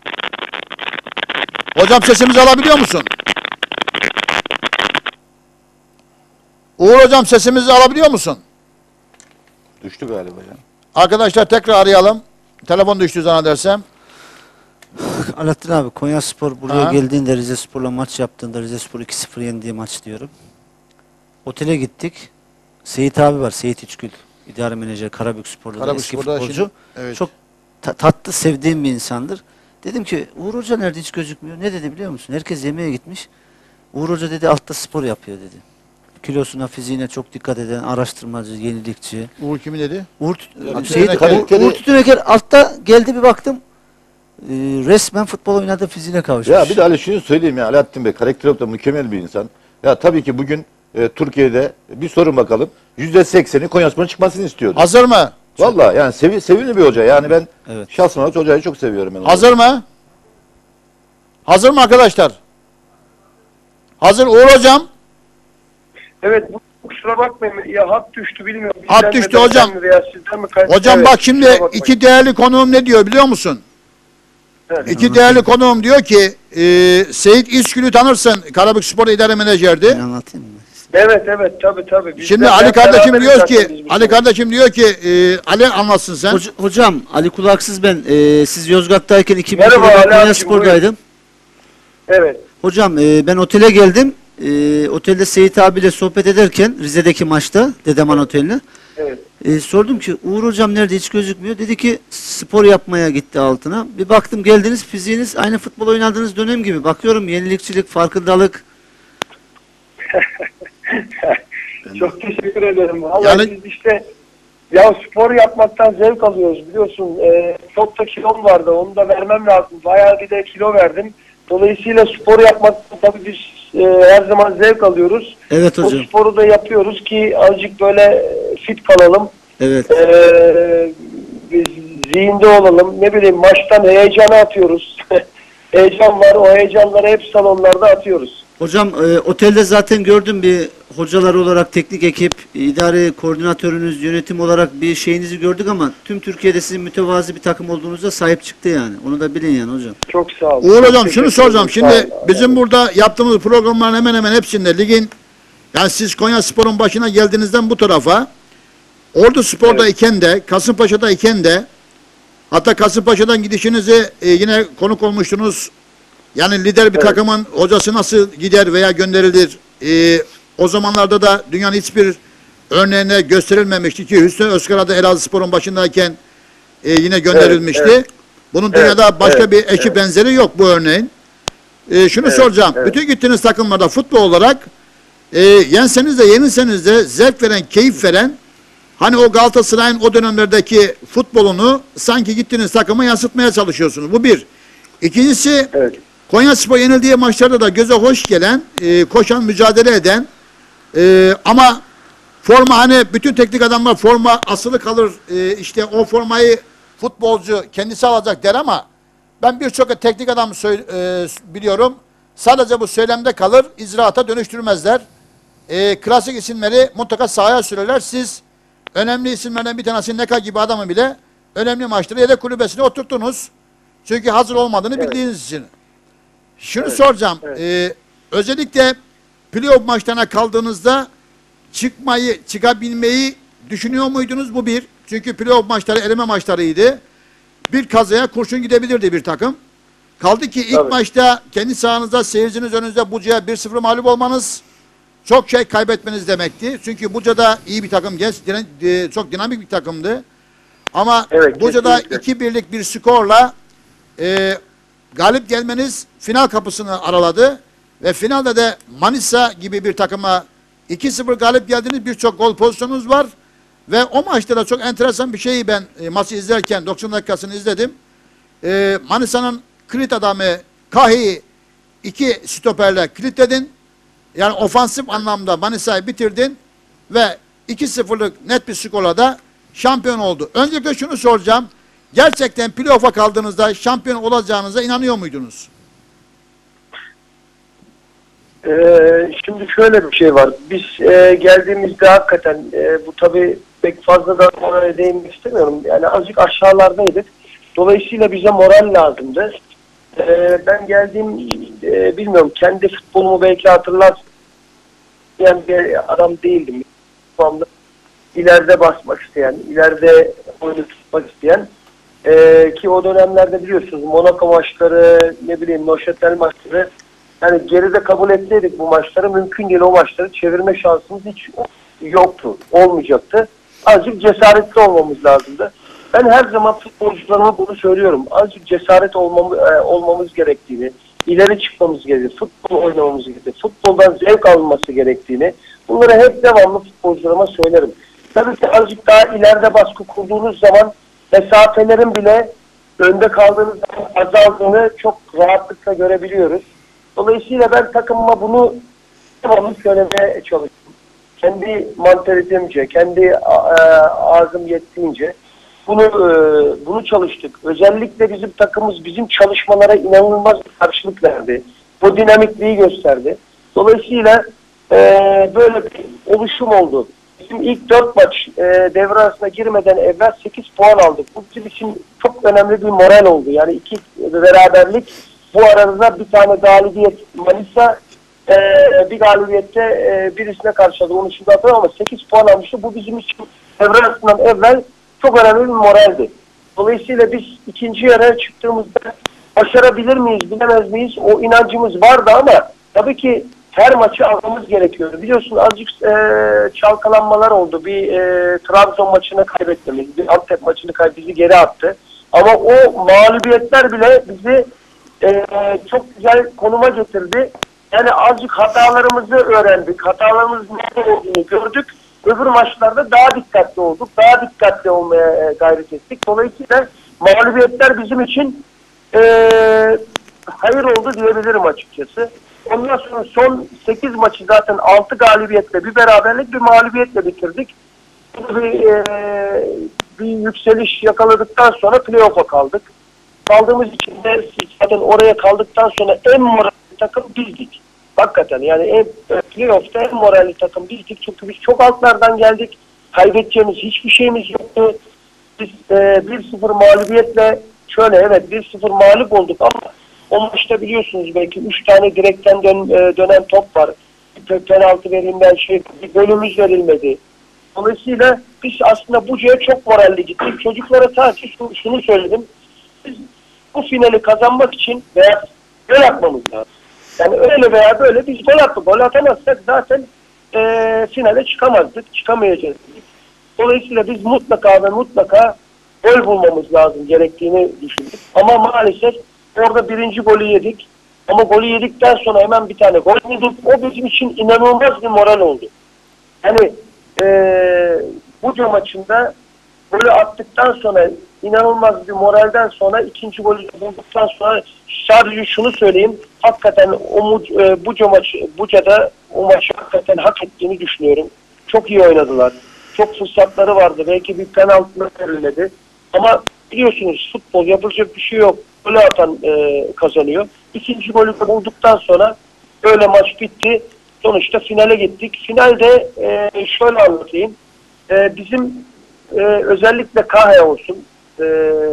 Hocam sesimizi alabiliyor musun? Uğur Hocam sesimizi alabiliyor musun? Düştü galiba ya. Arkadaşlar tekrar arayalım. Telefon düştü zannedersem. Alaaddin abi Konyaspor buraya Ha. geldiğinde Rizespor'la maç yaptığında Rizespor iki sıfır yendiği maç diyorum. Otele gittik. Seyit abi var. Seyit İçgül. İdare menajer Karabükspor'da da eski Karabükspor'da futbolcu. şimdi, evet. Çok ta- tatlı sevdiğim bir insandır. Dedim ki Uğur Hoca nerede hiç gözükmüyor. Ne dedi biliyor musun? Herkes yemeğe gitmiş. Uğur Hoca dedi altta spor yapıyor dedi. Kilosuna, fiziğine çok dikkat eden, araştırmacı, yenilikçi. Uğur kimi dedi? Uğur, Ya, Seyit, Tütüneker- Uğur, Uğur Tütüneker altta geldi bir baktım. E, resmen futbol oynadığı fiziğine kavuşmuş. Ya bir de Ali şunu söyleyeyim ya Alaaddin Bey karakter olarak da mükemmel bir insan. Ya tabii ki bugün e, Türkiye'de bir sorun bakalım. yüzde sekseni Konyaspor'un çıkmasını istiyordu. Hazır mı? Vallahi yani sevi, sevimli bir hoca. Yani ben Evet. şahsen olarak hocayı çok seviyorum. Ben Hazır mı? Hazır mı arkadaşlar? Hazır Uğur Hocam. Evet, bu, kusura bakmayın ya hat düştü bilmiyorum. Hat Bizden mi, düştü benden hocam. mi veya sizden mi kaydı- Hocam Evet, bak şimdi kusura bakmayın. iki değerli konuğum ne diyor biliyor musun? Evet. İki değerli konuğum diyor ki e, Seyit İçgül'ü tanırsın. Karabükspor idare menajerdi. Ben anlatayım mı? Evet evet tabii tabii. Biz Şimdi de Ali hep kardeşim beraberiz diyor zaten ki, biz bu Ali konuda. kardeşim diyor ki, e, Ali anlatsın sen. Hoca- hocam Ali Kulaksız ben. Ee, siz Yozgat'tayken iki bin Merhaba ikide Ali Konya abicim, Spor'daydım. Evet. Hocam e, ben otele geldim. E, otelde Seyit abiyle sohbet ederken Rize'deki maçta Dedeman Oteli'ne. Evet. E, sordum ki Uğur hocam nerede, hiç gözükmüyor. Dedi ki spor yapmaya gitti altına. Bir baktım geldiniz, fiziğiniz aynı futbol oynadığınız dönem gibi. Bakıyorum yenilikçilik, farkındalık. Çok teşekkür ederim. Vallahi Yani- biz işte ya spor yapmaktan zevk alıyoruz biliyorsun. Ee, çok da kilom vardı. Onu da vermem lazım. Bayağı bir de kilo verdim. Dolayısıyla spor yapmaktan tabii biz e, her zaman zevk alıyoruz. Evet O hocam. sporu da yapıyoruz ki azıcık böyle e, fit kalalım. Evet. Ee, biz zihinde olalım. Ne bileyim maçtan heyecanı atıyoruz. Heyecan var. O heyecanları hep salonlarda atıyoruz. Hocam e, otelde zaten gördüm, bir hocalar olarak teknik ekip, idare koordinatörünüz, yönetim olarak bir şeyinizi gördük ama tüm Türkiye'de sizin mütevazi bir takım olduğunuza sahip çıktı yani. Onu da bilin yani hocam. Çok sağ olun. Uğur Çok hocam teşekkür şunu soracağım. ederim. Sağ Şimdi olun. bizim burada yaptığımız programların hemen hemen hepsinde ligin, yani siz Konya Spor'un başına geldiğinizden bu tarafa, Ordu Spor'da Evet. iken de, Kasımpaşa'da iken de, hatta Kasımpaşa'dan gidişinizi e, yine konuk olmuştunuz. Yani lider bir Evet. takımın hocası nasıl gider veya gönderilir? E, o zamanlarda da dünyanın hiçbir örneğine gösterilmemişti ki Hüsnü Özkara da Elazığ Spor'un başındayken e, yine gönderilmişti. Evet, evet. Bunun Evet, dünyada başka evet, bir eşi evet. benzeri yok bu örneğin. E, şunu Evet, soracağım. evet. Bütün gittiğiniz takımlarda futbol olarak e, yenseniz de yenilseniz de zevk veren, keyif veren, hani o Galatasaray'ın o dönemlerdeki futbolunu sanki gittiğiniz takıma yansıtmaya çalışıyorsunuz. Bu bir. İkincisi, Evet. Konyaspor yenildiği maçlarda da göze hoş gelen, e, koşan, mücadele eden e, ama forma, hani bütün teknik adamlar forma asılı kalır, e, işte o formayı futbolcu kendisi alacak der ama ben birçok teknik adam söyle- e, biliyorum, sadece bu söylemde kalır, icraata dönüştürmezler. E, klasik isimleri mutlaka sahaya sürerler. Siz önemli isimlerden bir tanesi Neka gibi adamı bile önemli maçları yedek kulübesine oturttunuz. Çünkü hazır olmadığını Evet. bildiğiniz için. Şunu Evet, soracağım. evet. Ee, özellikle playoff maçlarına kaldığınızda çıkmayı, çıkabilmeyi düşünüyor muydunuz? Bu bir. Çünkü playoff maçları eleme maçlarıydı. Bir kazaya kurşun gidebilirdi bir takım. Kaldı ki ilk Tabii. maçta kendi sahanızda, seyirciniz önünüzde Buca'ya bir sıfır mağlup olmanız çok şey kaybetmeniz demekti. Çünkü Buca'da iyi bir takım, genç, dine- e, çok dinamik bir takımdı. Ama Evet, Buca'da kesinlikle. iki birlik bir skorla e, galip gelmeniz final kapısını araladı. Ve finalde de Manisa gibi bir takıma iki sıfır galip geldiniz. Birçok gol pozisyonunuz var. Ve o maçta da çok enteresan bir şeyi ben e, maçı izlerken doksan dakikasını izledim. E, Manisa'nın kilit adamı Kahi'yi iki stoperle kilitledin. Yani ofansif anlamda Manisa'yı bitirdin ve iki sıfırlık net bir skorla da şampiyon oldu. Öncelikle şunu soracağım. Gerçekten playoff'a kaldığınızda şampiyon olacağınıza inanıyor muydunuz? Ee, şimdi şöyle bir şey var. Biz e, geldiğimizde hakikaten e, bu tabii pek fazla da oraya değinmek istemiyorum. Yani azıcık aşağılardaydık. Dolayısıyla bize moral lazımdı. Ee, ben geldiğim e, bilmiyorum, kendi futbolumu belki hatırlar, yani bir adam değildim. Şu anda ileride basmak isteyen, ileride oyunu tutmak isteyen e, ki o dönemlerde biliyorsunuz Monaco maçları, ne bileyim Neuchâtel maçları, yani geride kabul etseydik bu maçları mümkün değil, o maçları çevirme şansımız hiç yoktu, olmayacaktı. Azıcık cesaretli olmamız lazımdı. Ben her zaman futbolcularıma bunu söylüyorum. Azıcık cesaret olmamız, e, olmamız gerektiğini, ileri çıkmamız gerektiğini, futbol oynamamız gerektiğini, futboldan zevk alınması gerektiğini, bunları hep devamlı futbolcularıma söylerim. Tabii ki azıcık daha ileride baskı kurduğunuz zaman mesafelerin bile önde kaldığınız zaman azaldığını çok rahatlıkla görebiliyoruz. Dolayısıyla ben takımıma bunu devamlı söylemeye çalıştım. Kendi mantalitemce, kendi ağzım yettiğince bunu e, bunu çalıştık. Özellikle bizim takımımız bizim çalışmalara inanılmaz bir karşılık verdi. Bu dinamikliği gösterdi. Dolayısıyla e, böyle bir oluşum oldu. Bizim ilk dört maç e, devre arasına girmeden evvel sekiz puan aldık. Bu bizim için çok önemli bir moral oldu. Yani iki beraberlik, bu arada bir tane galibiyet Manisa, e, bir galibiyette e, birisine karşı aldı. Onu şimdi hatırlamam ama sekiz puan almıştı. Bu bizim için devre arasından evvel çok önemli bir moraldi. Dolayısıyla biz ikinci yarıya çıktığımızda başarabilir miyiz, bilemez miyiz? O inancımız vardı ama tabii ki her maçı almamız gerekiyordu. Biliyorsun azıcık e, çalkalanmalar oldu. Bir e, Trabzon maçını kaybetmemiz, bir Antep maçını kaybetti, bizi geri attı. Ama o mağlubiyetler bile bizi e, çok güzel konuma getirdi. Yani azıcık hatalarımızı öğrendik. Hatalarımızın nerede olduğunu gördük. Öbür maçlarda daha dikkatli olduk. Daha dikkatli olmaya gayret ettik. Dolayısıyla mağlubiyetler bizim için e, hayır oldu diyebilirim açıkçası. Ondan sonra son sekiz maçı zaten altı galibiyetle, bir beraberlik, bir mağlubiyetle bitirdik. Bir, e, bir yükseliş yakaladıktan sonra playoff'a kaldık. Kaldığımız için de zaten oraya kaldıktan sonra en moralli takım bizdik. Hakikaten yani en, playoff'ta en moralli takım bizdik. Çünkü biz çok altlardan geldik. Kaybedeceğimiz hiçbir şeyimiz yoktu. Biz e, bir sıfır mağlubiyetle şöyle evet bir sıfır mağlup olduk ama o maçta biliyorsunuz belki üç tane direkten dön, e, dönen top var. Bir penaltı verilmeyen şey, bir golümüz verilmedi. Dolayısıyla biz aslında Buca'ya çok moralli gittik. Çocuklara sadece şunu, şunu söyledim. Biz bu finali kazanmak için veya gol atmamız lazım. Yani öyle veya böyle biz gol attık. Gol atamazsak zaten e, finale çıkamazdık. Çıkamayacağız. Dolayısıyla biz mutlaka ve mutlaka gol bulmamız lazım gerektiğini düşündük. Ama maalesef orada birinci golü yedik. Ama golü yedikten sonra hemen bir tane gol bulduk. O bizim için inanılmaz bir moral oldu. Yani e, Buca maçında golü attıktan sonra inanılmaz bir moralden sonra ikinci golü bulduktan sonra sadece şunu söyleyeyim. Hakikaten o e, Buca maçı, Buca'da o maçı hakikaten hak ettiğini düşünüyorum. Çok iyi oynadılar. Çok fırsatları vardı. Belki bir penaltı verilmedi. Ama biliyorsunuz futbol yapılacak bir şey yok. Golü atan e, kazanıyor. İkinci golü bulduktan sonra öyle maç bitti. Sonuçta finale gittik. Finalde e, şöyle anlatayım. E, bizim e, özellikle Kahya olsun e,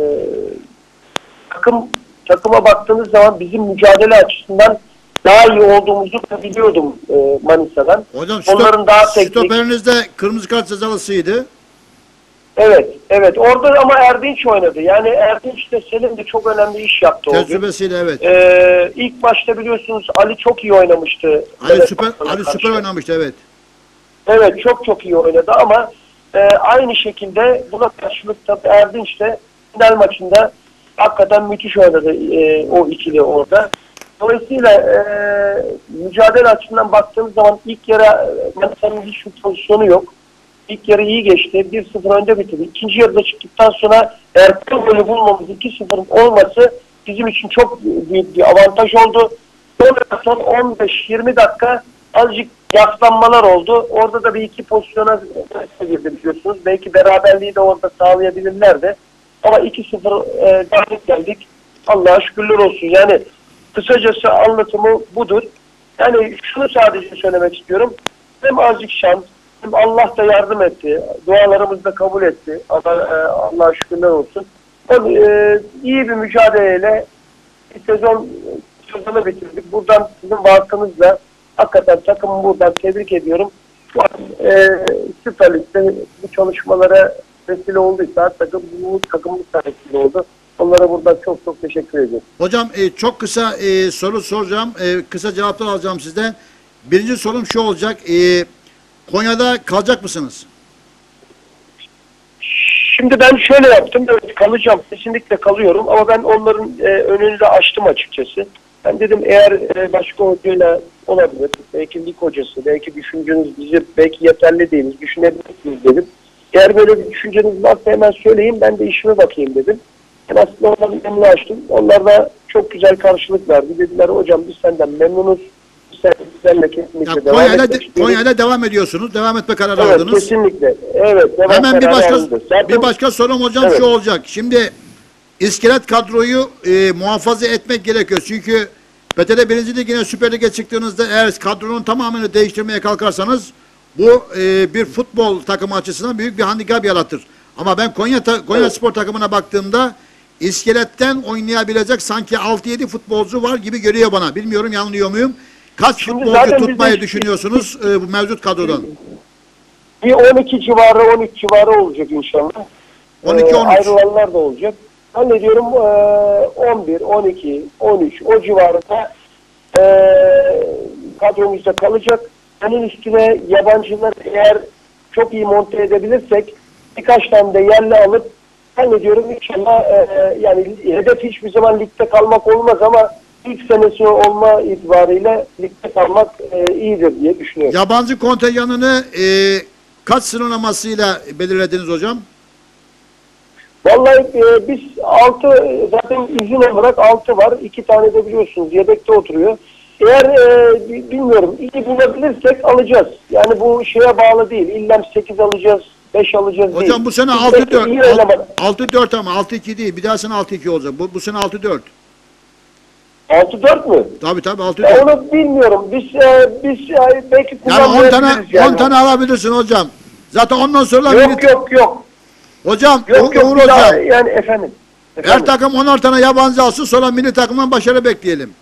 takım takıma baktığınız zaman bizim mücadele açısından daha iyi olduğumuzu biliyordum e, Manisa'dan. Hocam onların stop, daha teknik. stoperinizde kırmızı kart cezalısıydı. Evet, evet. Orada ama Erdinç oynadı. Yani Erdinç de Selim de çok önemli iş yaptı. Tecrübesiyle evet. Ee, ilk başta biliyorsunuz Ali çok iyi oynamıştı. Ali evet, süper Ali karşı. süper oynamıştı evet. Evet, çok çok iyi oynadı ama e, aynı şekilde buna karşılık tabii Erdinç de final maçında hakikaten müthiş oynadı e, o ikili orada. Dolayısıyla e, mücadele açısından baktığımız zaman ilk yarı Manisa'nın hiçbir pozisyonu yok. İlk yarı iyi geçti. bir sıfır önde bitirdi. İkinci yarıda çıktıktan sonra erken golü bulmamız iki sıfırın olması bizim için çok büyük bir avantaj oldu. Sonra son on beş yirmi dakika azıcık yaslanmalar oldu. Orada da bir iki pozisyona girdi biliyorsunuz. Belki beraberliği de orada sağlayabilirlerdi. Ama iki sıfır e, galip geldik. Allah'a şükürler olsun. Yani kısacası anlatımı budur. Yani şunu sadece söylemek istiyorum. Hem azıcık şans, hem Allah da yardım etti. Dualarımızı da kabul etti. Allah, e, Allah'a şükürler olsun. Hem, e, iyi bir mücadeleyle bir sezon sezonu bitirdik. Buradan sizin vasıtanızla hakikaten takımı buradan tebrik ediyorum. Şu an e, Süper Lig'de bu çalışmalara vesile olduysa takım, bu takımımız vesile oldu. Onlara buradan çok çok teşekkür ediyorum. Hocam e, çok kısa e, soru soracağım. E, kısa cevaplar alacağım sizden. Birinci sorum şu olacak. E, Konya'da kalacak mısınız? Şimdi ben şöyle yaptım. Evet, kalacağım. Kesinlikle kalıyorum. Ama ben onların e, önünü de açtım açıkçası. Ben dedim eğer e, başka hocayla olabilir. Belki lig hocası, belki düşünceniz bizi belki yeterli değiliz. Düşünebilirsiniz dedim. Eğer böyle bir düşünceniz varsa hemen söyleyin. Ben de işime bakayım dedim. Ben aslında onların önünü açtım. Onlar da çok güzel karşılık verdi. Dediler hocam biz senden memnunuz. Sen bizlerle kesinlikle Ya, devam Konya'yla, etmek de, Konya'yla devam ediyorsunuz. Devam etme kararı evet, aldınız. kesinlikle. Evet. Hemen bir başka Zaten, bir başka sorum hocam evet. şu olacak. Şimdi iskelet kadroyu e, muhafaza etmek gerekiyor. Çünkü P T T birinci Ligi'ne Süper Lig'e çıktığınızda eğer kadronun tamamını değiştirmeye kalkarsanız bu e, bir futbol takımı açısından büyük bir handikap yaratır. Ama ben Konya ta, Konya evet. Spor takımına baktığımda iskeletten oynayabilecek sanki altı yedi futbolcu var gibi görüyor bana. Bilmiyorum yanılıyor muyum? kaç Şimdi futbolcu zaten tutmayı bizde- düşünüyorsunuz e, bu mevcut kadrodan? Bir on iki civarı, on üç civarı olacak inşallah. on iki on üç. Ee, ayrılanlar da olacak. Zannediyorum e, on bir, on iki, on üç o civarında e, kadromuzda kalacak. Onun üstüne yabancılar eğer çok iyi monte edebilirsek birkaç tane de yerli alıp zannediyorum inşallah e, yani hedef hiçbir zaman ligde kalmak olmaz ama ilk senesi olma itibariyle ligde kalmak e, iyidir diye düşünüyorum. Yabancı kontenjanını e, kaç sıralamasıyla belirlediniz hocam? Vallahi e, biz altı zaten izin olarak altı var. iki tane de biliyorsunuz yedekte oturuyor. Eğer e, bilmiyorum iyi bulabilirsek alacağız. Yani bu şeye bağlı değil. İlla sekiz alacağız, beş alacağız değil. Hocam bu sene Biz altı dört. iyi eleman- altı dört ama altı iki değil. Bir daha sene altı iki olacak. Bu, bu sene altı dört. altı dört mü? Tabii tabii altı Ya dört. onu bilmiyorum. Biz e, biz e, belki Yani on tane kullanmayabiliriz yani. on tane alabilirsin hocam. Zaten ondan sonra Yok yok yok. Hocam Yok U- yok. Uğur bir daha- hocam. Yani efendim. Her efendim. takım onar tane yabancı alsın sonra milli takımdan başarı bekleyelim.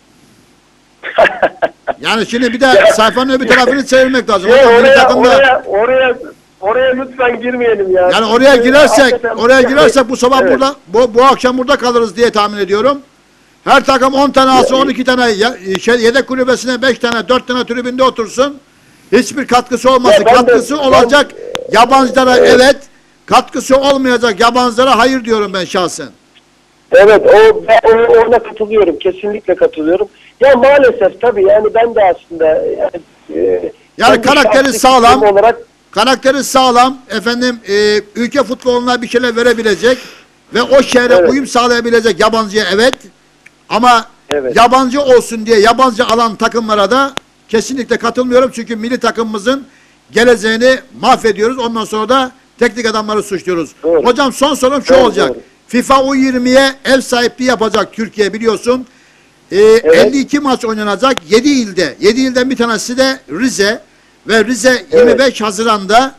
Yani şimdi bir de sayfanın öbür tarafını çevirmek lazım. Şey, Hocam, milli oraya, takımda oraya, oraya, oraya lütfen girmeyelim ya. yani oraya girersek Hakikaten- oraya girersek bu sabah Evet. burada bu, bu akşam burada kalırız diye tahmin ediyorum. Her takım on tane alsın, on iki tane ya, şey, yedek kulübesine beş tane, dört tane tribünde otursun. Hiçbir katkısı olmasın. Ya ben de- Katkısı ben- olacak yabancılara Evet. evet, katkısı olmayacak yabancılara hayır diyorum ben şahsen. Evet, o ben o- ona katılıyorum. Kesinlikle katılıyorum. Ya maalesef tabii yani ben de aslında yani, e, Yani kendi karakteri şahsi sağlam, fikrim olarak karakteri sağlam, efendim e, ülke futboluna bir şeyler verebilecek ve o şehre Evet. uyum sağlayabilecek yabancıya evet. Ama Evet. yabancı olsun diye yabancı alan takımlara da kesinlikle katılmıyorum. Çünkü milli takımımızın geleceğini mahvediyoruz. Ondan sonra da teknik adamları suçluyoruz. Doğru. Hocam son sorum şu Doğru, olacak. doğru. FIFA U yirmiye ev sahipliği yapacak Türkiye biliyorsun. Ee, elli iki maç oynanacak yedi ilde. yedi ilden bir tanesi de Rize ve Rize yirmi beş Haziran'da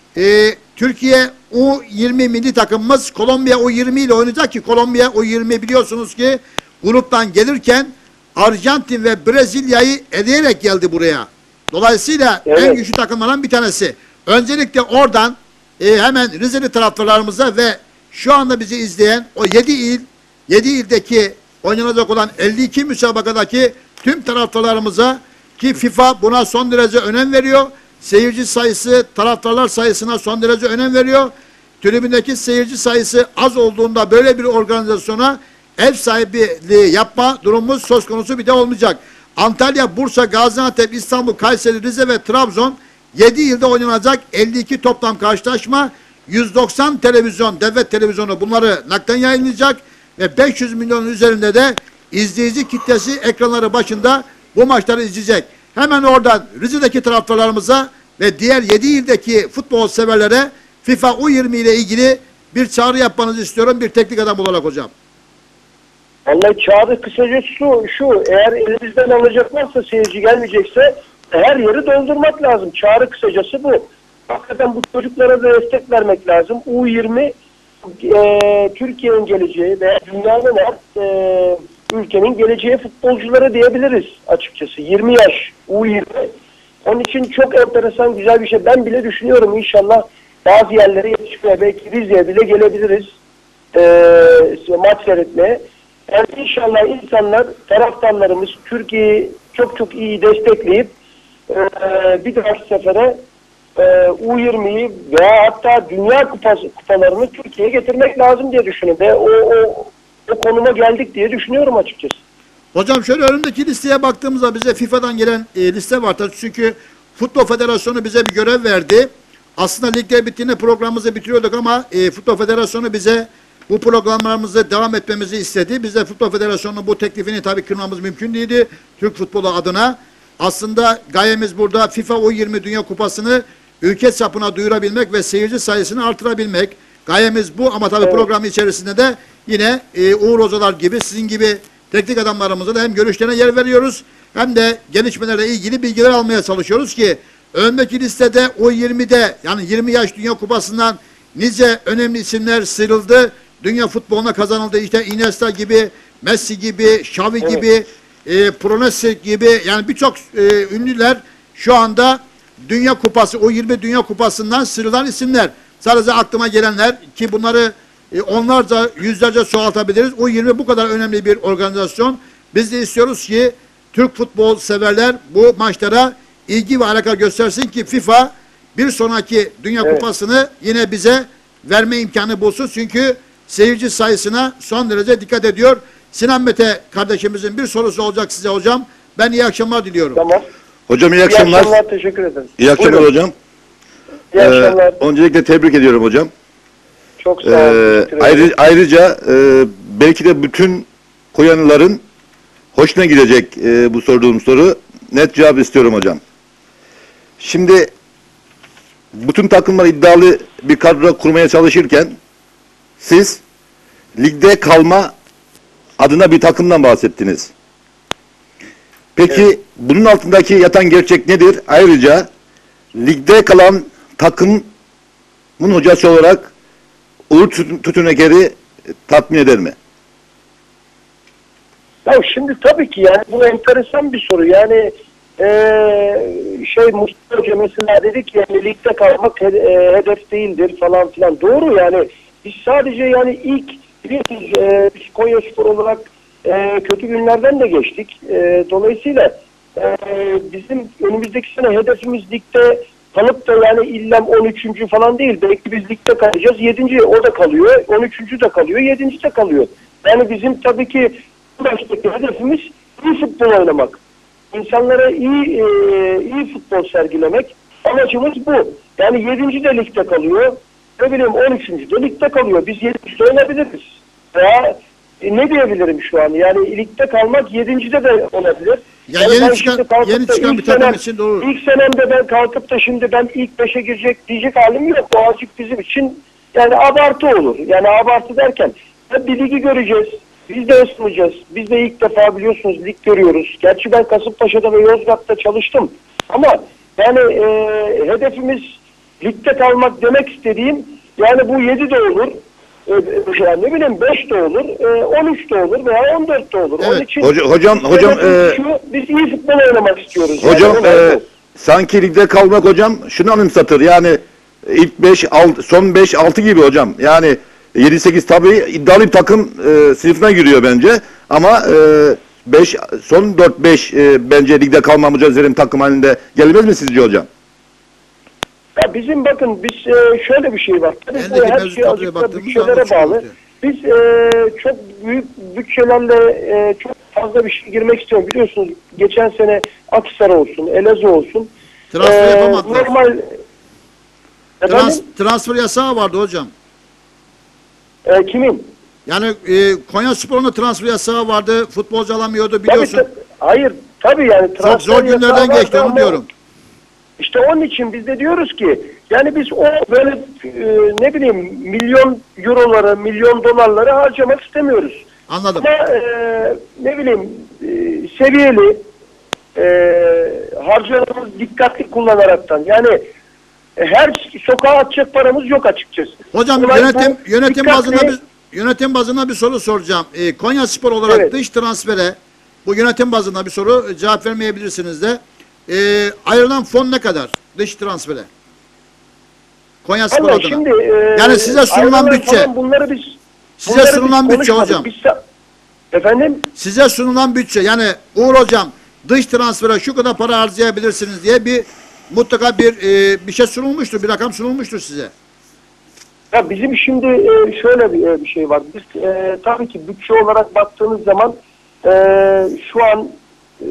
e, Türkiye U yirmi milli takımımız Kolombiya U yirmi ile oynayacak ki Kolombiya U yirmi biliyorsunuz ki gruptan gelirken Arjantin ve Brezilya'yı eleyerek geldi buraya. Dolayısıyla Evet. en güçlü takımlardan bir tanesi. Öncelikle oradan e, hemen Rizeli taraftarlarımıza ve şu anda bizi izleyen o yedi il, yedi ildeki oynanacak olan elli iki müsabakadaki tüm taraftarlarımıza ki FIFA buna son derece önem veriyor. Seyirci sayısı, taraftarlar sayısına son derece önem veriyor. Tribündeki seyirci sayısı az olduğunda böyle bir organizasyona ev sahipliği yapma durumumuz söz konusu bir de olmayacak. Antalya, Bursa, Gaziantep, İstanbul, Kayseri, Rize ve Trabzon yedi ilde oynanacak elli iki toplam karşılaşma. yüz doksan televizyon, devlet televizyonu bunları nakden yayınlayacak ve beş yüz milyonun üzerinde de izleyici kitlesi ekranları başında bu maçları izleyecek. Hemen oradan Rize'deki taraftarlarımıza ve diğer yedi ildeki futbol severlere FIFA U yirmi ile ilgili bir çağrı yapmanızı istiyorum bir teknik adam olarak hocam. vallahi çağrı kısaca şu, şu eğer elimizden alacaklarsa seyirci gelmeyecekse her yeri doldurmak lazım. Çağrı kısacası bu. Hakikaten bu çocuklara da destek vermek lazım. U yirmi e, Türkiye'nin geleceği ve dünyanın her e, ülkenin geleceği futbolcuları diyebiliriz açıkçası. yirmi yaş U yirmi. Onun için çok enteresan güzel bir şey. Ben bile düşünüyorum inşallah bazı yerlere yetişmeye belki Rize'ye bile gelebiliriz e, maç seyretmeye. Yani inşallah insanlar, taraftarlarımız Türkiye'yi çok çok iyi destekleyip e, bir dahaki sefere e, U yirmiyi veya hatta Dünya Kupası, kupalarını Türkiye'ye getirmek lazım diye düşünüyorum. Ve o, o, o konuma geldik diye düşünüyorum açıkçası. Hocam şöyle önümdeki listeye baktığımızda bize FIFA'dan gelen e, liste var. Tabii çünkü Futbol Federasyonu bize bir görev verdi. Aslında ligler bittiğinde programımızı bitiriyorduk ama e, Futbol Federasyonu bize bu programlarımızı devam etmemizi istedi. Biz de Futbol Federasyonu'nun bu teklifini tabii kırmamız mümkün değildi. Türk futbolu adına. Aslında gayemiz burada FIFA U yirmi Dünya Kupası'nı ülke çapına duyurabilmek ve seyirci sayısını artırabilmek. Gayemiz bu ama tabii Evet. programı içerisinde de yine e, Uğur Hocalar gibi sizin gibi teknik adamlarımıza da hem görüşlerine yer veriyoruz hem de gelişmelerle ilgili bilgiler almaya çalışıyoruz ki öndeki listede U yirmide yani yirmi yaş Dünya Kupası'ndan nice önemli isimler sıyrıldı. Dünya futboluna kazanıldı. İşte Iniesta gibi, Messi gibi, Xavi Evet. gibi e, Pronesi gibi yani birçok e, ünlüler şu anda Dünya Kupası, O yirmi Dünya Kupası'ndan sıyrılan isimler. Sadece aklıma gelenler ki bunları e, onlarca, yüzlerce çoğaltabiliriz. O yirmi bu kadar önemli bir organizasyon. Biz de istiyoruz ki Türk futbol severler bu maçlara ilgi ve alaka göstersin ki FIFA bir sonraki Dünya Evet. Kupası'nı yine bize verme imkanı bulsun. Çünkü seyirci sayısına son derece dikkat ediyor. Sinan Mete kardeşimizin bir sorusu olacak size hocam. Ben iyi akşamlar diliyorum. Tamam. Hocam iyi İyi akşamlar. akşamlar, teşekkür ederim. İyi akşamlar Buyurun. hocam. İyi akşamlar. Ee, öncelikle tebrik ediyorum hocam. Çok sağ olun. Ee, teşekkür ederim. ayrı, ayrıca e, belki de bütün Koyanlıların hoşuna gidecek e, bu sorduğum soru. Net cevap istiyorum hocam. Şimdi bütün takımlar iddialı bir kadro kurmaya çalışırken siz ligde kalma adına bir takımdan bahsettiniz. Peki Evet. bunun altındaki yatan gerçek nedir? Ayrıca ligde kalan takımın hocası olarak Uğur Tütün- Tütüneker'i tatmin eder mi? Ya şimdi tabii ki yani bu enteresan bir soru. Yani eee şey Mustafa Hoca mesela dedi ki yani ligde kalmak he- e, hedef değildir falan filan. Doğru yani biz sadece yani ilk biliyorsunuz e, biz Konyaspor olarak e, kötü günlerden de geçtik. E, dolayısıyla e, bizim önümüzdeki sene hedefimiz ligde kalıp da yani illa on üçüncü falan değil. Belki biz ligde kalacağız. yedinci o da kalıyor. on üçüncü de kalıyor. yedinci de kalıyor. Yani bizim tabii ki bu baştaki hedefimiz iyi futbol oynamak. İnsanlara iyi e, iyi futbol sergilemek. Amacımız bu. Yani yedinci de ligde kalıyor. Ne bileyim on üçüncü de ligde kalıyor. Biz yedinci de oynayabiliriz. Veya e, ne diyebilirim şu an? Yani ligde kalmak yedincide de olabilir. Ya Yani ben yeni şimdi çıkan, kalkıp yeni da çıkan ilk bir takım senem- için doğru. İlk senemde ben kalkıp da şimdi ben ilk beşe girecek diyecek halim yok. Bu azıcık bizim için yani abartı olur. Yani abartı derken bir ligi göreceğiz. Biz de ısınacağız. Biz de ilk defa biliyorsunuz lig görüyoruz. Gerçi ben Kasımpaşa'da ve Yozgat'ta çalıştım. Ama yani e, hedefimiz ligde kalmak demek istediğim yani bu yedi de olur. E, yani ne bileyim beş de olur. E, on üç de olur veya on dört de olur. Evet. Onun için Hoca- hocam- hocam, hedefimiz e, şu, biz iyi futbol oynamak istiyoruz. Hocam Yani, e, bu. sanki ligde kalmak hocam şunu anımsatır. Yani ilk beş, son beş altı gibi hocam. Yani yedi sekiz tabii iddialı bir takım e, sınıfına giriyor bence. Ama e, beş, son dört beş e, bence ligde kalma mücadelelerin takım halinde gelmez mi sizce hocam? Ya bizim bakın biz e, şöyle bir şey var. Tabii bu Eldeki her mevcut şey kadroya azıcık da baktığımız bütçelere zaman bağlı. çıkıyor. Biz e, çok büyük bütçelerle e, çok fazla bir şey girmek istiyorum. Biliyorsunuz geçen sene Akhisar olsun, Elazığ olsun. Transfer e, yapamadılar. Normal Trans, efendim, transfer yasağı vardı hocam. e, kimin? Yani e, Konyaspor'un da transfer yasağı vardı. Futbolcu alamıyordu Tabii, biliyorsun. tabii, hayır tabii yani Çok transfer zor günlerden yasağı vardı geçti onu ama diyorum. İşte onun için biz de diyoruz ki yani biz o böyle e, ne bileyim milyon euroları, milyon dolarları harcamak istemiyoruz. Anladım. Ama e, ne bileyim e, seviyeli e, harcadığımız dikkatli kullanaraktan yani e, her sokağa atacak paramız yok açıkçası. Hocam Bunlar yönetim bu yönetim dikkatli- bazında bir yönetim bazında bir soru soracağım. E, Konyaspor olarak Evet. dış transfere bu yönetim bazında bir soru e, cevap vermeyebilirsiniz de. E, ayrılan fon ne kadar dış transfere? Konyaspor Vallahi adına. şimdi e, Yani size sunulan ayrılan bütçe. falan bunları biz Size bunları biz sunulan bütçe konuşmadık. hocam. Biz sa- efendim Size sunulan bütçe yani Uğur hocam dış transfere şu kadar para harcayabilirsiniz diye bir mutlaka bir e, bir şey sunulmuştur, bir rakam sunulmuştur size. Ya bizim şimdi e, şöyle bir, e, bir şey var. Biz e, tabii ki bütçe olarak baktığınız zaman e, şu an e,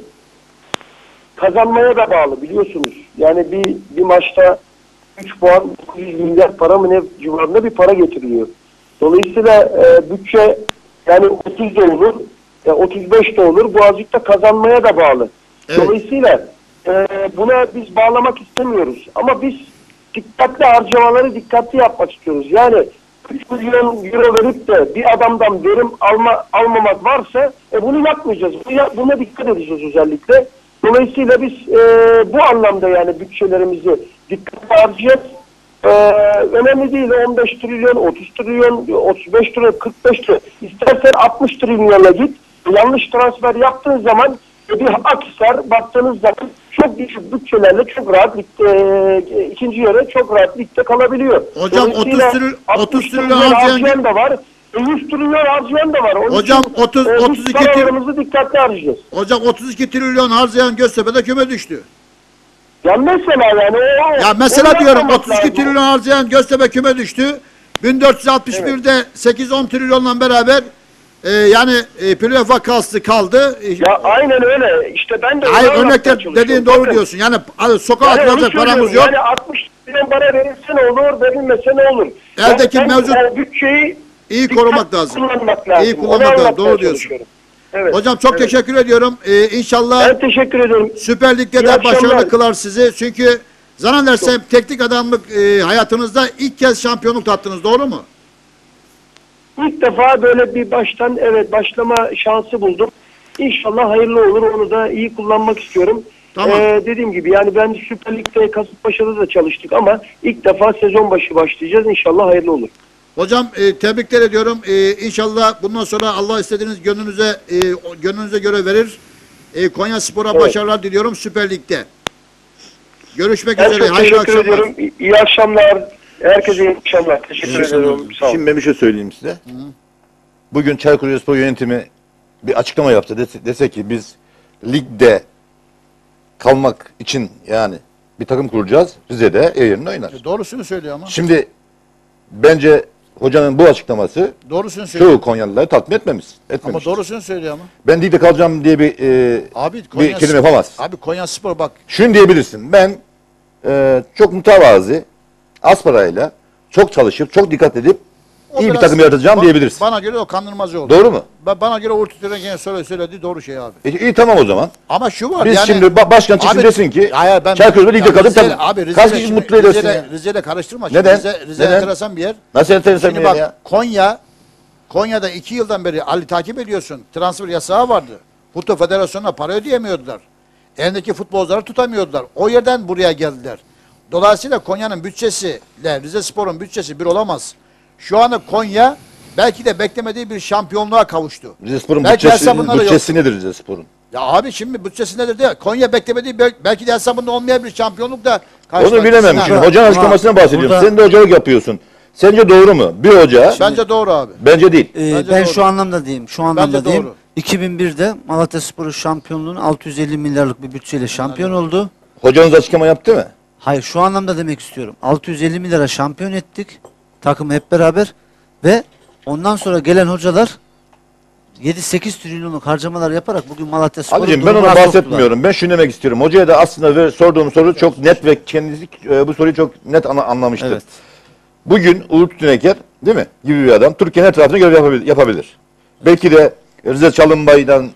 kazanmaya da bağlı biliyorsunuz. Yani bir bir maçta üç puan dokuz yüz milyar para mı ne civarında bir para getiriliyor. Dolayısıyla e, bütçe yani otuz da olur, e, otuz beş de olur. Bu azıcık da kazanmaya da bağlı. Evet. Dolayısıyla e, buna biz bağlamak istemiyoruz. Ama biz dikkatli harcamaları dikkatli yapmak istiyoruz. Yani üç milyon euro verip de bir adamdan verim alma almamak varsa e, bunu yapmayacağız. Buna, buna dikkat edeceğiz özellikle. Dolayısıyla biz e, bu anlamda yani bütçelerimizi dikkatli harcayacağız. E, önemli değil on beş trilyon, otuz trilyon, otuz beş trilyon, kırk beş trilyon. İstersen altmış trilyona git. yanlış transfer yaptığın zaman bir Akhisar baktığınız zaman çok düşük bütçelerle çok rahat ligde, e, ikinci yarı çok rahat ligde kalabiliyor. Hocam otuz trilyon otuz trilyon harcayan da var. yüz trilyon harcayan da var. Onun hocam için, otuz e, otuz iki trilyon dikkatli harcayacağız. Hocam otuz iki trilyon harcayan Göztepe'de küme düştü. Ya mesela yani o, Ya mesela o diyorum yapmamak otuz iki lazım. trilyon harcayan Göztepe küme düştü. bin dört yüz altmış birde evet. sekiz on trilyonla beraber e, yani e, playoff'a kaldı kaldı. Ya aynen öyle. İşte ben de hayır örnekler dediğin doğru Bakın. diyorsun. Yani sokağa yani atılacak paramız yok. Yani altmış milyon para verilse ne olur, verilmese ne olur? Eldeki yani mevcut yani bütçeyi iyi korumak lazım. Kullanmak lazım. İyi kullanmak lazım. Doğru diyorsun. Evet. Hocam çok evet. teşekkür ediyorum. Ee, inşallah ben teşekkür ederim. Süper Lig'de de başarılı kılar sizi. Çünkü zannedersem teknik adamlık e, hayatınızda ilk kez şampiyonluk tattınız. Doğru mu? İlk defa böyle bir baştan evet başlama şansı buldum. İnşallah hayırlı olur. Onu da iyi kullanmak istiyorum. Tamam. Ee, dediğim gibi yani ben Süper Lig'de Kasımpaşa'da da çalıştık ama ilk defa sezon başı başlayacağız. İnşallah hayırlı olur. Hocam e, tebrikler ediyorum. E, inşallah bundan sonra Allah istediğiniz gönlünüze e, gönlünüze göre verir. E, Konyaspor'a evet. başarılar diliyorum Süper Lig'de. Görüşmek ben üzere. Hayırlı akşamlar. Ediyorum. İyi akşamlar. Herkese iyi akşamlar. Teşekkür evet. ederim. Sağ olun. Şimdi ben bir şey söyleyeyim size. Hı. Bugün Çaykur Rizespor yönetimi bir açıklama yaptı. Dese, dese ki biz ligde kalmak için yani bir takım kuracağız. Rize'de ev yerinde oynar. E, doğrusunu söylüyor ama. Şimdi bence hocanın bu açıklaması doğrusunu söylüyor. Çoğu Konyalıları tatmin etmemiş. Ama doğrusunu söylüyor ama. Ben ligde kalacağım diye bir, e, abi, bir kelime yapamaz. Abi Konyaspor bak. Şunu diyebilirsin. Ben e, çok mütevazi, az parayla çok çalışıp, çok dikkat edip o iyi bir takım yaratacağım diyebilirsin. Bana göre o kandırmacı oldu. Doğru mu? Ba bana göre Uğur Tütüren'in söyle söylediği doğru şey abi. E, iyi tamam o zaman. Ama şu var Biz yani. şimdi ba başkan çıksın desin ki Çaykur'da ligde kalıp takım. Abi kaç kişi mutlu edersin Rize'yle, ya? Rize'yle karıştırma. Neden? Rize, Rize Neden? enteresan bir yer. Nasıl enteresan bir yer ya? Konya, Konya'da iki yıldan beri Ali takip ediyorsun. Transfer yasağı vardı. Futbol Federasyonu'na para ödeyemiyordular. Elindeki futbolcuları tutamıyordular. O yerden buraya geldiler. Dolayısıyla Konya'nın bütçesiyle Rizespor'un bütçesi bir olamaz. Şu anda Konya belki de beklemediği bir şampiyonluğa kavuştu. Rizespor'un bütçesi, bütçesi nedir Rizespor'un? Ya abi şimdi bütçesi nedir diye Konya beklemediği belki de hesabında olmayan bir şampiyonluk da onu bilemem şimdi. Hocanın açıklamasına bahsediyorum. Burada... Sen de hocalık yapıyorsun. Sence doğru mu? Bir hoca... Bence doğru abi. Bence değil. Ee, Bence ben doğru. şu anlamda diyeyim. Şu anlamda Bence diyeyim. Doğru. iki bin birde Malatyaspor'un şampiyonluğunu altı yüz elli milyarlık bir bütçeyle şampiyon oldu. Hocanız açıklama yaptı mı? Hayır şu anlamda demek istiyorum. altı yüz elli milyara şampiyon ettik. Takım hep beraber ve ondan sonra gelen hocalar yedi sekiz trilyonluk harcamalar yaparak bugün Malatyaspor'un Abicim ben ona bahsetmiyorum. Ben şunu demek istiyorum. Hocaya da aslında ve sorduğum soru çok net ve kendisi e, bu soruyu çok net ana, anlamıştı. Evet. Bugün Uğur Tüneker değil mi? Gibi bir adam Türkiye'nin her tarafına görev yapabilir. yapabilir. Belki de Rize Çalınbay'dan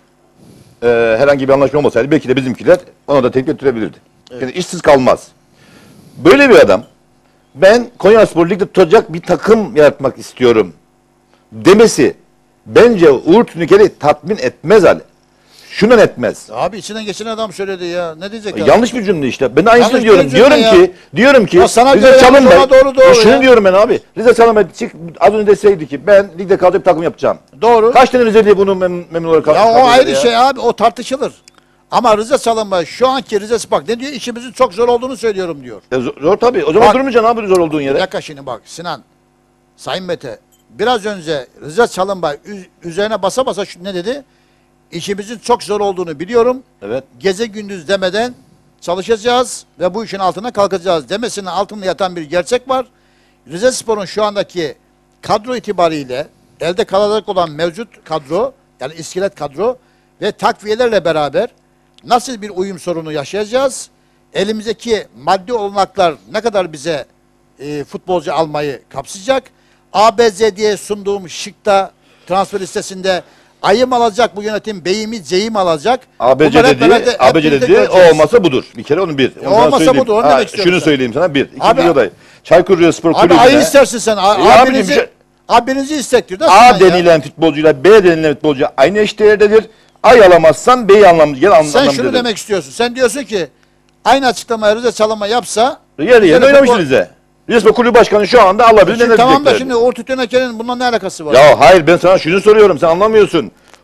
e, herhangi bir anlaşma olmasaydı belki de bizimkiler ona da teklif ettirebilirdi. Evet. Yani işsiz kalmaz. Böyle bir adam ben Konyaspor Lig'de tutacak bir takım yaratmak istiyorum demesi bence Uğur Tüneker'i tatmin etmez Ali. Şundan etmez. Abi içinden geçen adam söyledi ya. Ne diyecek ya? Yanlış bir cümle işte. Ben de aynısını yanlış diyorum. Diyorum ya. ki, diyorum ki sana Rize Çalınbay. Doğru doğru. Şunu ya. diyorum ben abi. Rize Çalınbay çık az önce deseydi ki ben ligde kalacak bir takım yapacağım. Doğru. Kaç tane Rize'li bunu memnun, memnun olarak Ya o ayrı ya. şey abi. O tartışılır. Ama Rize Çalınbay şu anki Rize bak ne diyor? İşimizin çok zor olduğunu söylüyorum diyor. Ya zor, zor tabii. O zaman bak, durmayacaksın abi zor olduğun yere. Bir dakika şimdi bak Sinan. Sayın Mete. Biraz önce Rize Çalınbay üzerine basa basa şu, ne dedi? İşimizin çok zor olduğunu biliyorum. Evet. Gece gündüz demeden çalışacağız ve bu işin altına kalkacağız demesinin altında yatan bir gerçek var. Rizespor'un şu andaki kadro itibariyle elde kalacak olan mevcut kadro yani iskelet kadro ve takviyelerle beraber nasıl bir uyum sorunu yaşayacağız? Elimizdeki maddi olanaklar ne kadar bize e, futbolcu almayı kapsayacak? A B Z diye sunduğum şıkta transfer listesinde ayım alacak bu yönetim, beyimi, ceyim alacak. A B C dedi, A B C dedi, o olmasa budur. Bir kere onu bir. E olmasa budur, onu ha, demek istiyorum. Şunu sen. söyleyeyim sana, bir. İkinci abi, yodayı. Çaykur Rizespor Kulübü'ne. Abi ayı istersin sen. A, e, abinizi, şey, abinizi istektir. A denilen ya. futbolcuyla B denilen futbolcu aynı eşdeğerdedir. Ay alamazsan B'yi anlamlı. Gel anlamlı. Sen şunu demek istiyorsun. Sen diyorsun ki aynı açıklamayı Rize Çalınma yapsa. Yer yer oynamış Rize. Rizespor Kulübü Başkanı şu anda alabilir. Şimdi, tamam da şimdi Uğur Tüteneker'in bundan ne alakası var? Ya hayır ben sana şunu soruyorum sen anlamıyorsun.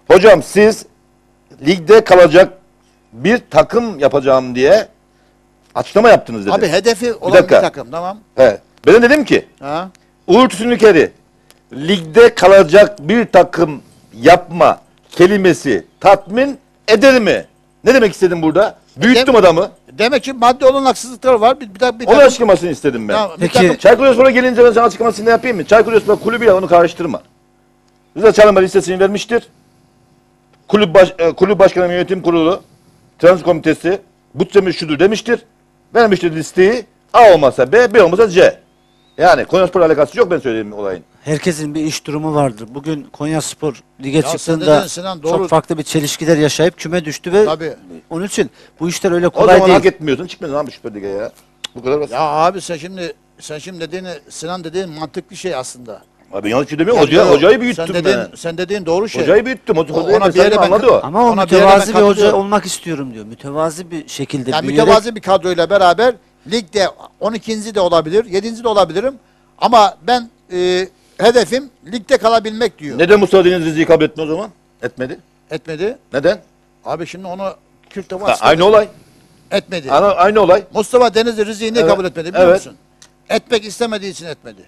Hocam siz ligde kalacak bir takım yapacağım diye açıklama yaptınız dedi. Abi hedefi olan dakika. bir takım tamam. He. Ben dedim ki Ha? Uğur Tüsünlükeri ligde kalacak bir takım yapma kelimesi tatmin eder mi? Ne demek istedim burada? Büyüttüm adamı. Demek ki maddi olanaksızlıklar var. Bir, bir, bir Onun takım- açıklamasını istedim ben. Ya, bir Peki- takım- Çaykur Rizespor'a gelince ben sana açıklamasını yapayım mı? Çaykur Rizespor kulübüyle onu karıştırma. Rıza Çalınbay listesini vermiştir. Kulüp, baş, e, kulüp başkanı yönetim kurulu, transfer komitesi bütçemiz şudur demiştir. Vermiştir listeyi. A olmasa B, B olmasa C. Yani Konyaspor alakası yok ben söylediğim olayın. Herkesin bir iş durumu vardır. Bugün Konyaspor lige sen çıktığında dedin Sinan, doğru. çok farklı bir çelişkiler yaşayıp küme düştü ve Tabii. onun için bu işler öyle O kolay zaman değil. hak etmiyorsun. Çıkmıyorsun abi Süper Lig'e ya. Bu kadar basit. Ya abi sen şimdi sen şimdi dediğini Sinan dediğin mantıklı şey aslında. Abi yanlış şey demiyorum. Yani Hoca, o- hocayı büyüttüm sen dediğin, ben. sen dediğin doğru şey. Hocayı büyüttüm. O, O- hocayı ona bir yere mesajını ben- anladı o. Ama o Ona bir yere mütevazi ben bir hoca katılıyorum. olmak istiyorum diyor. Mütevazi bir şekilde Yani büyüyerek mütevazi bir kadroyla beraber ligde on ikinci de olabilir, yedinci de olabilirim. Ama ben e, hedefim ligde kalabilmek diyor. Neden Mustafa Denizli'yi kabul ettin o zaman? Etmedi. Etmedi. Neden? Abi şimdi onu Kürt'te Ha, var. aynı olay. Etmedi. Aynı, aynı olay. Mustafa Denizli Rize'yi niye Evet, kabul etmedi biliyor evet. musun? Etmek istemediği için etmedi.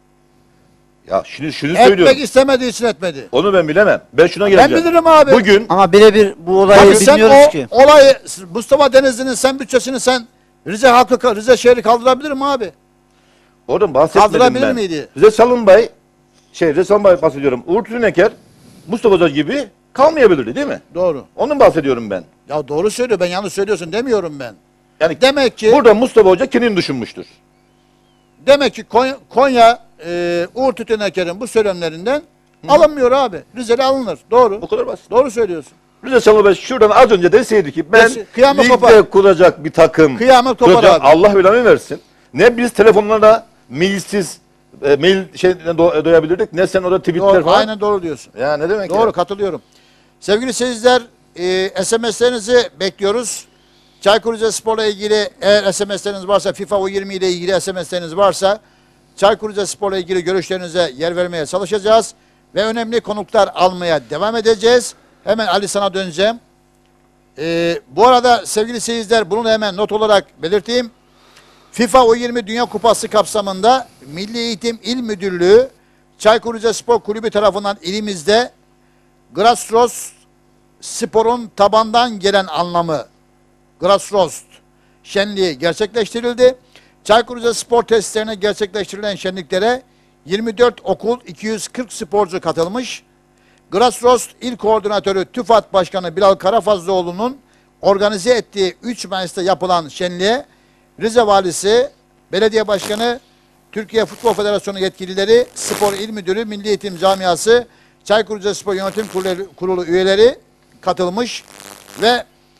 Ya şimdi şunu Etmek söylüyorum. istemediği için etmedi. Onu ben bilemem. Ben şuna Ben geleceğim. bilirim abi. Bugün ama birebir bu olayı Tabii sen bilmiyoruz o ki. olayı Mustafa Denizli'nin sen bütçesini sen Rize halkı, Rize şehri kaldırabilir mi abi? oradan bahsetmedim Kaldırabilir ben. miydi? Rize Salınbay, şey Rize Salınbay bahsediyorum. Uğur Tüneker, Mustafa Hoca gibi kalmayabilirdi değil mi? Doğru. Onun bahsediyorum ben. Ya doğru söylüyor. Ben yanlış söylüyorsun demiyorum ben. Yani Demek ki burada Mustafa Hoca kendini düşünmüştür. demek ki Konya, Konya e, Uğur Tüteneker'in bu söylemlerinden alınmıyor abi. Rize'de alınır. Doğru. Bu kadar basit. Doğru söylüyorsun. Rize Salınbay şuradan az önce deseydi ki ben Desi- kıyamet ligde kopar. kuracak bir takım. Kıyamet kopar kuracak, abi. Allah belanı versin. Ne biz telefonlara mailsiz e, mail şeyden do- doyabilirdik ne sen orada tweetler Doğru, falan. aynen doğru diyorsun. Ya ne demek Doğru ya? katılıyorum. Sevgili seyirciler e, S M S'lerinizi bekliyoruz. Çaykur Rizespor'la ilgili eğer S M S'leriniz varsa FIFA U yirmi ile ilgili S M S'leriniz varsa Çaykur Rizespor'la ilgili görüşlerinize yer vermeye çalışacağız. Ve önemli konuklar almaya devam edeceğiz. Hemen Ali sana döneceğim. E, bu arada sevgili seyirciler bunu da hemen not olarak belirteyim. FIFA U yirmi Dünya Kupası kapsamında Milli Eğitim İl Müdürlüğü Çaykur Rizespor Kulübü tarafından ilimizde Grassroots sporun tabandan gelen anlamı Grassroots şenliği gerçekleştirildi. Çaykur Rizespor tesislerine gerçekleştirilen şenliklere yirmi dört okul iki yüz kırk sporcu katılmış. Grassroots İl Koordinatörü TÜFAD Başkanı Bilal Karafazlıoğlu'nun organize ettiği üç Mayıs'ta yapılan şenliğe Rize Valisi, Belediye Başkanı, Türkiye Futbol Federasyonu yetkilileri, Spor İl Müdürü, Milli Eğitim Camiası, Çaykur Rizespor Yönetim Kurulu, Kurulu üyeleri katılmış ve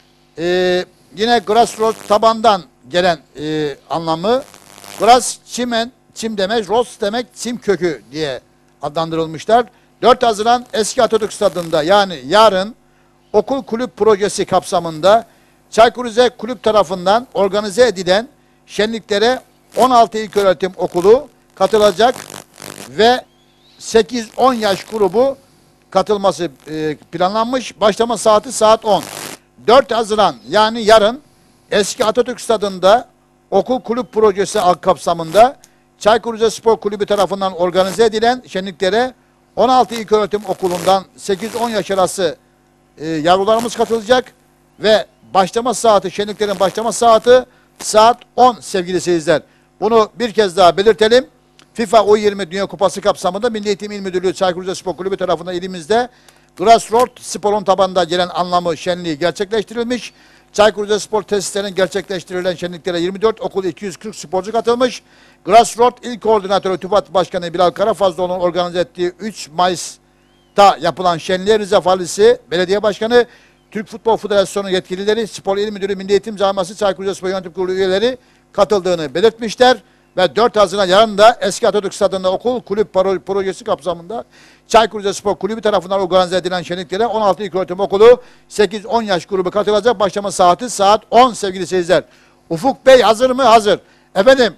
e, yine Grassroots tabandan gelen e, anlamı Grass çimen, çim demek, Ross demek çim kökü diye adlandırılmışlar. dört Haziran Eski Atatürk Stadı'nda yani yarın okul kulüp projesi kapsamında Çaykur Rize Kulüp tarafından organize edilen şenliklere on altı İlköğretim Okulu katılacak ve sekiz on yaş grubu katılması e, planlanmış. Başlama saati saat on. dört Haziran yani yarın Eski Atatürk Stadı'nda okul kulüp projesi kapsamında Çaykur Rizespor Kulübü tarafından organize edilen şenliklere on altı İlköğretim Okulu'ndan sekiz on yaş arası e, yavrularımız katılacak ve başlama saati, şenliklerin başlama saati saat on sevgili seyirciler. Bunu bir kez daha belirtelim. FIFA U yirmi Dünya Kupası kapsamında Milli Eğitim İl Müdürlüğü Çaykur Rizespor Kulübü tarafından ilimizde Grassroots sporun tabanında gelen anlamı şenliği gerçekleştirilmiş. Çaykur Rizespor tesislerinin gerçekleştirilen şenliklere yirmi dört okul iki yüz kırk sporcu katılmış. Grassroots İl Koordinatörü TÜFAD Başkanı Bilal Karafazlıoğlu'nun organize ettiği üç Mayıs'ta yapılan şenliğe Rize Valisi, Belediye Başkanı, Türk Futbol Federasyonu yetkilileri, Spor İl Müdürü, Milli Eğitim Camiası, Çaykur Rizespor Yönetim Kurulu üyeleri katıldığını belirtmişler. Ve dört Haziran yarın da Eski Atatürk Stadı'nda okul kulüp projesi kapsamında Çaykur Rizespor Kulübü tarafından organize edilen şenliklere on altı İlköğretim Okulu sekiz on yaş grubu katılacak. Başlama saati saat on sevgili seyirciler. Ufuk Bey hazır mı? Hazır. Efendim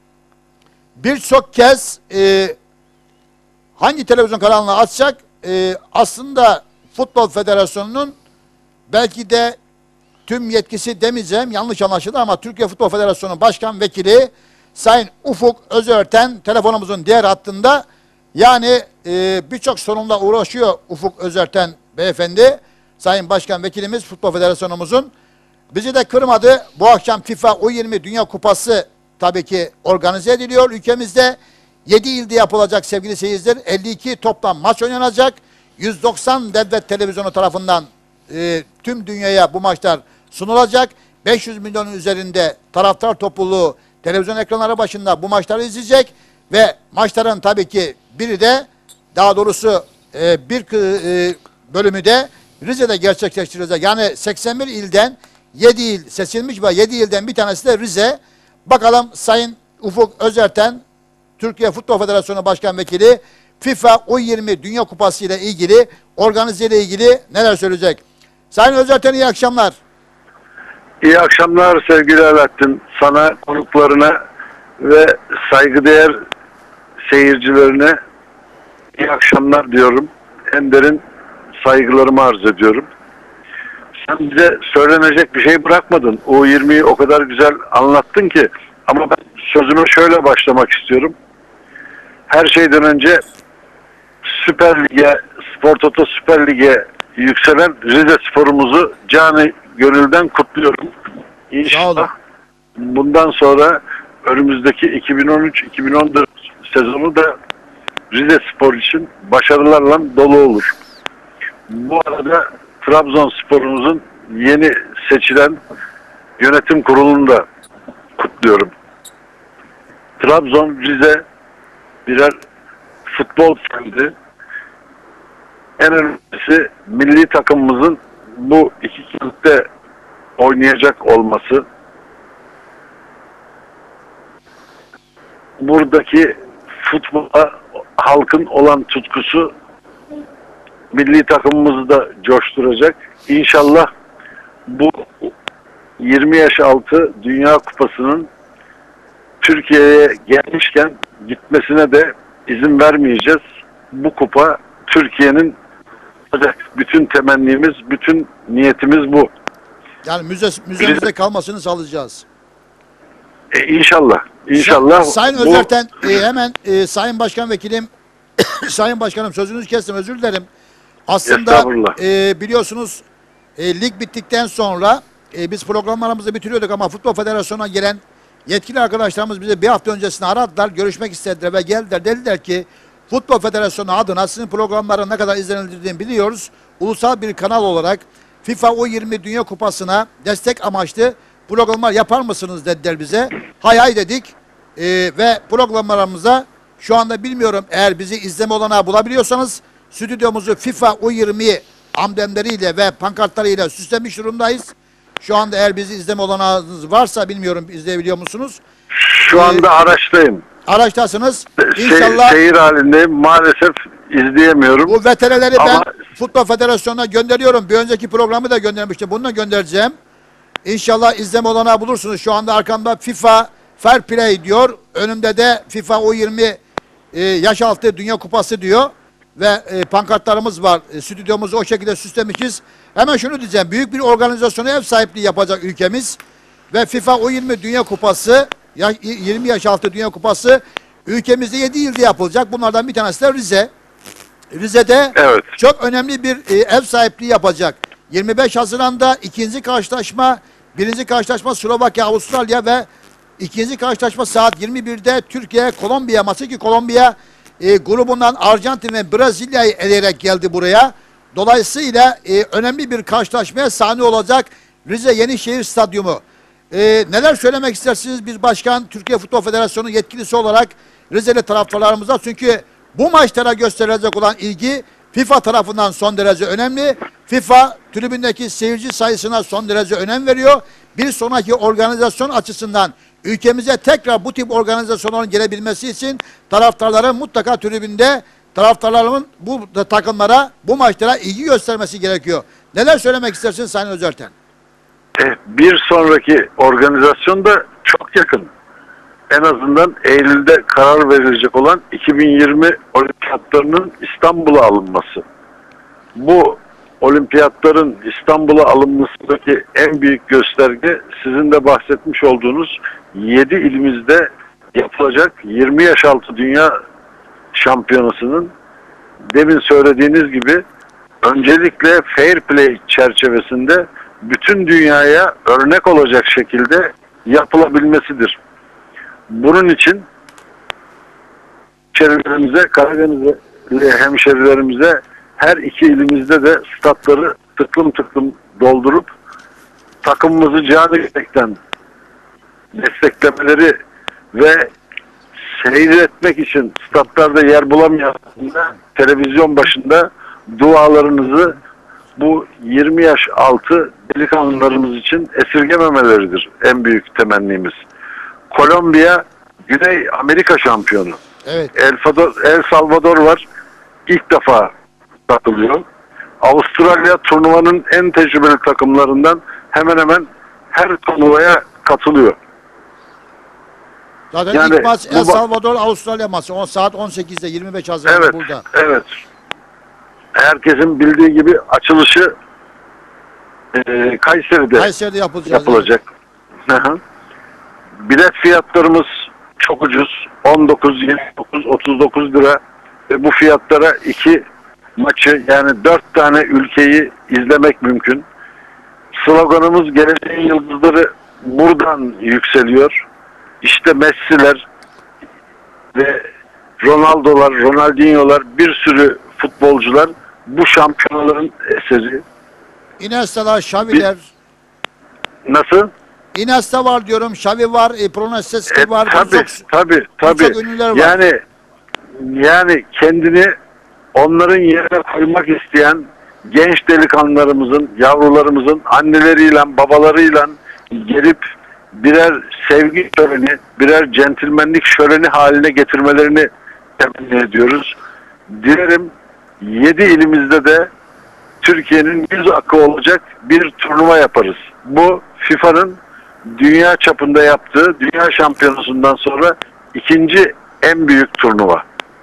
birçok kez e, hangi televizyon kanalını açacak? E, aslında Futbol Federasyonu'nun belki de tüm yetkisi demeyeceğim, yanlış anlaşıldı ama Türkiye Futbol Federasyonu Başkan Vekili Sayın Ufuk Özörten telefonumuzun diğer hattında. Yani e, birçok sorunla uğraşıyor Ufuk Özörten beyefendi. Sayın Başkan Vekilimiz Futbol Federasyonumuzun. Bizi de kırmadı. Bu akşam FIFA U yirmi Dünya Kupası tabii ki organize ediliyor ülkemizde. yedi ilde yapılacak sevgili seyirciler. elli iki toplam maç oynanacak. yüz doksan devlet televizyonu tarafından e, tüm dünyaya bu maçlar sunulacak. beş yüz milyonun üzerinde taraftar topluluğu televizyon ekranları başında bu maçları izleyecek. Ve maçların tabii ki biri de, daha doğrusu e, bir e, bölümü de Rize'de gerçekleştirilecek. Yani seksen bir ilden yedi il seçilmiş ve yedi ilden bir tanesi de Rize. Bakalım Sayın Ufuk Özörten, Türkiye Futbol Federasyonu Başkan Vekili, FIFA U yirmi Dünya Kupası ile ilgili, organize ile ilgili neler söyleyecek? Sayın Özörten, iyi akşamlar. İyi akşamlar sevgili Alaaddin. Sana, konuklarına ve saygıdeğer seyircilerine iyi akşamlar diyorum. En derin saygılarımı arz ediyorum. Sen bize söylenecek bir şey bırakmadın. U yirmiyi o kadar güzel anlattın ki. Ama ben sözüme şöyle başlamak istiyorum. Her şeyden önce Süper Lig'e, Spor Toto Süper Lig'e yükselen Rize Spor'umuzu canı gönülden kutluyorum. İnşallah bundan sonra önümüzdeki iki bin on üç iki bin on dört sezonu da Rize Spor için başarılarla dolu olur. Bu arada Trabzonspor'umuzun yeni seçilen yönetim kurulunu da kutluyorum. Trabzon, Rize birer futbol kendi. En önemlisi milli takımımızın bu iki kentte oynayacak olması. Buradaki futbola halkın olan tutkusu milli takımımızı da coşturacak. İnşallah bu yirmi yaş altı Dünya Kupası'nın Türkiye'ye gelmişken gitmesine de izin vermeyeceğiz. Bu kupa Türkiye'nin, bütün temennimiz, bütün niyetimiz bu. Yani müze, müzemizde kalmasını sağlayacağız. E, inşallah. İnşallah. Sayın bu... Özörten, e, hemen e, Sayın Başkan Vekilim, Sayın Başkanım sözünüzü kestim, özür dilerim. Aslında e, biliyorsunuz e, lig bittikten sonra e, biz programlarımızı bitiriyorduk ama Futbol Federasyonu'na gelen yetkili arkadaşlarımız bize bir hafta öncesinde aradılar, görüşmek istediler ve geldiler. Dediler ki Futbol Federasyonu adına sizin programların ne kadar izlenildiğini biliyoruz. Ulusal bir kanal olarak FIFA U yirmi Dünya Kupası'na destek amaçlı programlar yapar mısınız dediler bize. Hay hay dedik e, ve programlarımıza şu anda bilmiyorum, eğer bizi izleme olanağı bulabiliyorsanız stüdyomuzu FIFA U yirmi amblemleriyle ve pankartlarıyla süslemiş durumdayız. Şu anda eğer bizi izleme olanağınız varsa, bilmiyorum izleyebiliyor musunuz? Şu anda ee, araçtayım. Araçtasınız. Se İnşallah. Seyir halindeyim. Maalesef izleyemiyorum. Bu veterileri Ama... ben Futbol Federasyonu'na gönderiyorum. Bir önceki programı da göndermiştim. Bunu da göndereceğim. İnşallah izleme olanağı bulursunuz. Şu anda arkamda FIFA Fair Play diyor. Önümde de FIFA U yirmi e, yaş altı Dünya Kupası diyor. Ve e, pankartlarımız var. E, stüdyomuzu o şekilde süslemişiz. Hemen şunu diyeceğim. Büyük bir organizasyona ev sahipliği yapacak ülkemiz. Ve FIFA U yirmi Dünya Kupası, ya, yirmi yaş altı Dünya Kupası ülkemizde yedi ilde yapılacak. Bunlardan bir tanesi de Rize. Rize'de evet, çok önemli bir e, ev sahipliği yapacak. yirmi beş Haziran'da ikinci karşılaşma, birinci karşılaşma Slovakya, Avustralya ve ikinci karşılaşma saat yirmi birde Türkiye, Kolombiya maçı ki Kolombiya e, grubundan Arjantin ve Brezilya'yı eleyerek geldi buraya. Dolayısıyla e, önemli bir karşılaşmaya sahne olacak Rize Yenişehir Stadyumu. E, neler söylemek istersiniz bir başkan, Türkiye Futbol Federasyonu yetkilisi olarak Rizeli taraftarlarımıza? Çünkü bu maçlara gösterilecek olan ilgi FIFA tarafından son derece önemli. FIFA tribündeki seyirci sayısına son derece önem veriyor. Bir sonraki organizasyon açısından ülkemize tekrar bu tip organizasyonların gelebilmesi için taraftarların mutlaka tribünde, taraftarların bu takımlara, bu maçlara ilgi göstermesi gerekiyor. Neler söylemek istersiniz Sayın Özörten? Bir sonraki organizasyon da çok yakın. En azından Eylül'de karar verilecek olan iki bin yirmi olimpiyatlarının İstanbul'a alınması. Bu olimpiyatların İstanbul'a alınmasındaki en büyük gösterge sizin de bahsetmiş olduğunuz yedi ilimizde yapılacak yirmi yaş altı dünya şampiyonasının demin söylediğiniz gibi öncelikle fair play çerçevesinde bütün dünyaya örnek olacak şekilde yapılabilmesidir. Bunun için hemşerilerimize, Karadenizli hemşerilerimize her iki ilimizde de statları tıklım tıklım doldurup takımımızı canı yürekten desteklemeleri ve seyretmek için statlarda yer bulamayan televizyon başında dualarınızı bu yirmi yaş altı delikanlılarımız için esirgememeleridir en büyük temennimiz. Kolombiya Güney Amerika şampiyonu. Evet. El, Fado- El Salvador var. İlk defa katılıyor. Avustralya turnuvanın en tecrübeli takımlarından hemen hemen her turnuvaya katılıyor. Zaten Yani ilk maç bu El bak- Salvador Avustralya maçı. on saat on sekizde yirmi beş Haziran Evet, burada. evet. Herkesin bildiği gibi açılışı e, Kayseri'de, Kayseri'de yapılacak. yapılacak. Hı hı. Bilet fiyatlarımız çok ucuz. on dokuz, yirmi dokuz, otuz dokuz lira. Ve bu fiyatlara iki maçı yani dört tane ülkeyi izlemek mümkün. Sloganımız geleceğin yıldızları buradan yükseliyor. İşte Messi'ler ve Ronaldo'lar, Ronaldinho'lar, bir sürü futbolcular bu şampiyonaların eseri. Iniesta'lar, Xavi'ler. Nasıl? Iniesta var diyorum, Xavi var, e, Proneseski E, var. tabii, birçok- tabii, tabii. birçok ünlüler var. Yani yani kendini onların yerine koymak isteyen genç delikanlılarımızın, yavrularımızın anneleriyle, babalarıyla gelip birer sevgi şöleni, birer centilmenlik şöleni haline getirmelerini temenni ediyoruz. Dilerim yedi ilimizde de Türkiye'nin yüz hakkı olacak bir turnuva yaparız. Bu FIFA'nın dünya çapında yaptığı dünya şampiyonusundan sonra ikinci en büyük turnuva.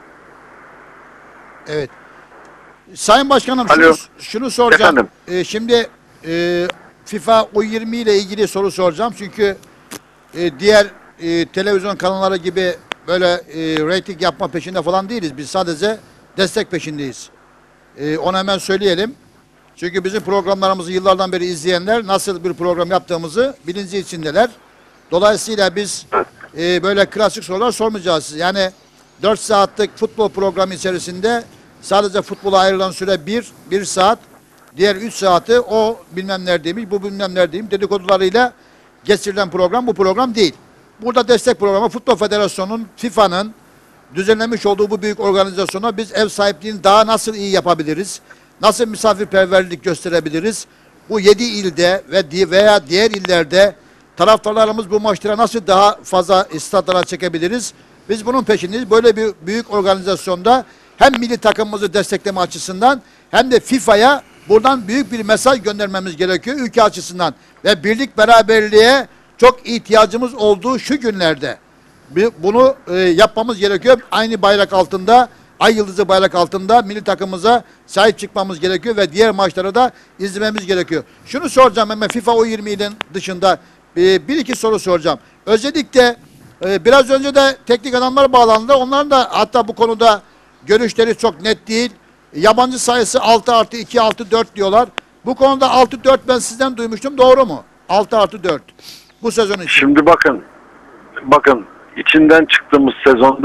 Evet. Sayın Başkanım Alo. şunu, şunu soracağım. Efendim? Ee, şimdi e, FIFA U yirmi ile ilgili soru soracağım. Çünkü e, diğer e, televizyon kanalları gibi böyle e, reyting yapma peşinde falan değiliz. Biz sadece destek peşindeyiz. E, onu hemen söyleyelim. Çünkü bizim programlarımızı yıllardan beri izleyenler nasıl bir program yaptığımızı bilinci içindeler. Dolayısıyla biz e, böyle klasik sorular sormayacağız. Yani dört saatlik futbol programı içerisinde sadece futbola ayrılan süre bir, bir saat. Diğer üç saati o bilmem neredeymiş, bu bilmem neredeyim dedikodularıyla geçirilen program bu program değil. Burada destek programı Futbol Federasyonu'nun, FIFA'nın düzenlemiş olduğu bu büyük organizasyona biz ev sahipliğini daha nasıl iyi yapabiliriz? Nasıl misafirperverlik gösterebiliriz? Bu yedi ilde ve di veya diğer illerde taraftarlarımız bu maçlara nasıl daha fazla statlara çekebiliriz? Biz bunun peşindeyiz. Böyle bir büyük organizasyonda hem milli takımımızı destekleme açısından hem de FIFA'ya buradan büyük bir mesaj göndermemiz gerekiyor ülke açısından. Ve birlik beraberliğe çok ihtiyacımız olduğu şu günlerde bunu e, yapmamız gerekiyor. Aynı bayrak altında, ay yıldızı bayrak altında milli takımımıza sahip çıkmamız gerekiyor ve diğer maçları da izlememiz gerekiyor. Şunu soracağım hemen FIFA U yirmi'nin dışında e, bir iki soru soracağım. Özellikle e, biraz önce de teknik adamlar bağlandı. Onların da hatta bu konuda görüşleri çok net değil. Yabancı sayısı altı artı iki, altı dört diyorlar. Bu konuda altı dört ben sizden duymuştum. Doğru mu? altı artı dört. Bu sezon için. Şimdi bakın, bakın içinden çıktığımız sezonda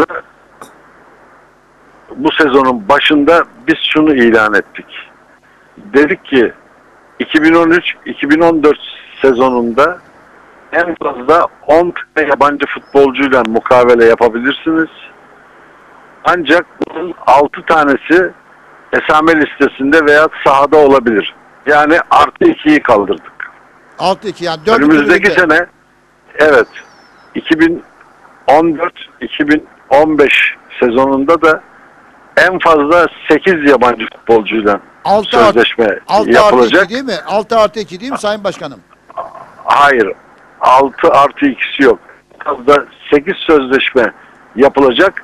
bu sezonun başında biz şunu ilan ettik. Dedik ki iki bin on üç iki bin on dört sezonunda en fazla on tane yabancı futbolcuyla mukavele yapabilirsiniz. Ancak bunun altı tanesi esame listesinde veya sahada olabilir. Yani artı ikiyi kaldırdık. altı iki yani dört Önümüzdeki sene evet iki bin on dört iki bin on beş sezonunda da en fazla sekiz yabancı futbolcuyla altı sözleşme altı yapılacak. Artı iki değil mi? altı artı iki değil mi Sayın Başkanım? Hayır. altı artı ikisi yok. Fazla sekiz sözleşme yapılacak.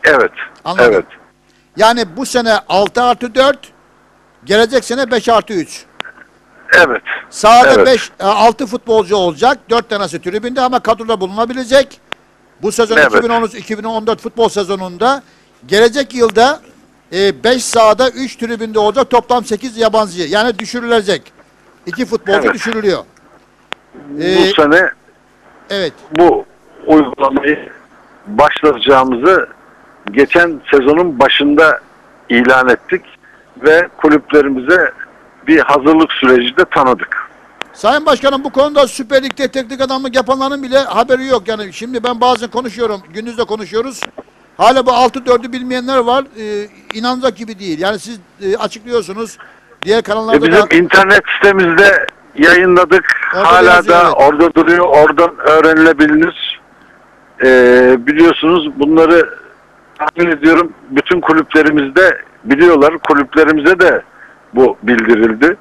Evet. Anladım. Evet. Yani bu sene altı artı dört, gelecek sene beş artı üç. Evet. Sahada Evet. beş, altı futbolcu olacak. dört tanesi tribünde ama kadroda bulunabilecek. Bu sezon Evet. iki bin on üç iki bin on dört futbol sezonunda, gelecek yılda beş sahada üç tribünde olacak. Toplam sekiz yabancı. Yani düşürülecek. iki futbolcu Evet. düşürülüyor. Bu Ee, sene evet. bu uygulamayı başlatacağımızı geçen sezonun başında ilan ettik ve kulüplerimize bir hazırlık süreci de tanıdık. Sayın Başkanım, bu konuda Süper Lig'de teknik adamlık yapanların bile haberi yok. Yani şimdi ben bazen konuşuyorum, gündüz de konuşuyoruz. Hala bu altı dördü bilmeyenler var. Ee, inanacak gibi değil. Yani siz e, açıklıyorsunuz. Diğer E kanallarda bizim da... internet sitemizde yayınladık. Orada Hala yazıyor, da evet. orada duruyor. Oradan öğrenilebilir. Ee, biliyorsunuz bunları tahmin ediyorum bütün kulüplerimizde biliyorlar. Kulüplerimize de bu bildirildi.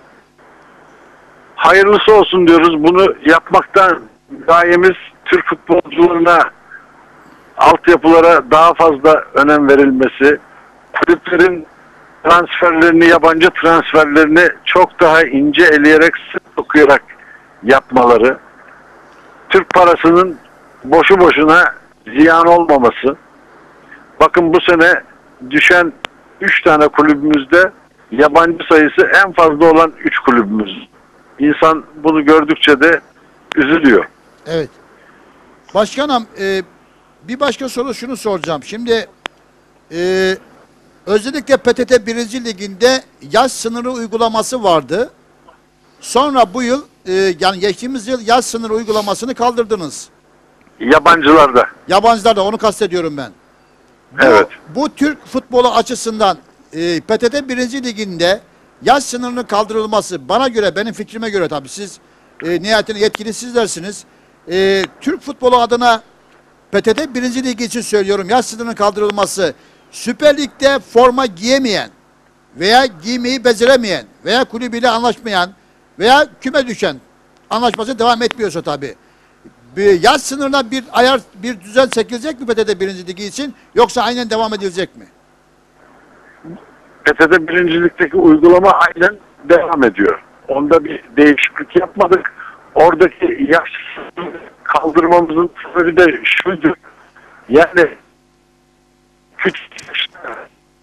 Hayırlısı olsun diyoruz. Bunu yapmaktan gayemiz Türk futbolcularına, altyapılara daha fazla önem verilmesi, kulüplerin transferlerini, yabancı transferlerini çok daha ince eleyerek, sık okuyarak yapmaları, Türk parasının boşu boşuna ziyan olmaması. Bakın bu sene düşen üç tane kulübümüzde yabancı sayısı en fazla olan üç kulübümüz. İnsan bunu gördükçe de üzülüyor. Evet. Başkanım, e, bir başka soru şunu soracağım. Şimdi e, özellikle P T T birinci Ligi'nde yaş sınırı uygulaması vardı. Sonra bu yıl, e, yani geçtiğimiz yıl yaş sınırı uygulamasını kaldırdınız. Yabancılarda. Yabancılarda, onu kastediyorum ben. Bu, Evet. Bu Türk futbolu açısından e, P T T birinci Ligi'nde yaş sınırının kaldırılması, bana göre, benim fikrime göre, tabii siz e, nihayetinde yetkili sizlersiniz. E, Türk futbolu adına P T T birinci Ligi için söylüyorum, yaş sınırının kaldırılması, Süper Lig'de forma giyemeyen veya giymeyi beceremeyen veya kulübüyle anlaşmayan veya küme düşen, anlaşması devam etmiyorsa tabii, bir yaş sınırına bir ayar, bir düzen çekilecek mi P T T birinci Ligi için, yoksa aynen devam edilecek mi? P T T birincilikteki uygulama aynen devam ediyor. Onda bir değişiklik yapmadık. Oradaki yaş sınırını kaldırmamızın sebebi de şuydu. Yani küçük yaşta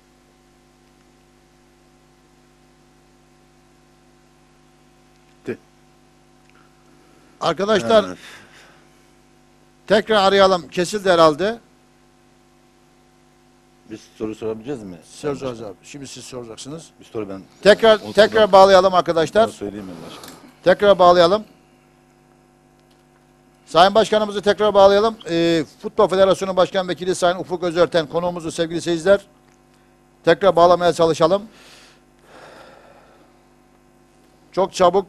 Arkadaşlar, tekrar arayalım. Kesildi herhalde. Biz soru sorabileceğiz mi? Soracağız abi. Şimdi siz soracaksınız. Bir soru ben. Tekrar o tekrar soru- bağlayalım arkadaşlar. Onu söyleyeyim ben başkanım. Tekrar bağlayalım. Sayın Başkanımızı tekrar bağlayalım. Ee, Futbol Federasyonu Başkan Vekili Sayın Ufuk Özörten konuğumuzu, sevgili seyirciler. Tekrar bağlamaya çalışalım. Çok çabuk.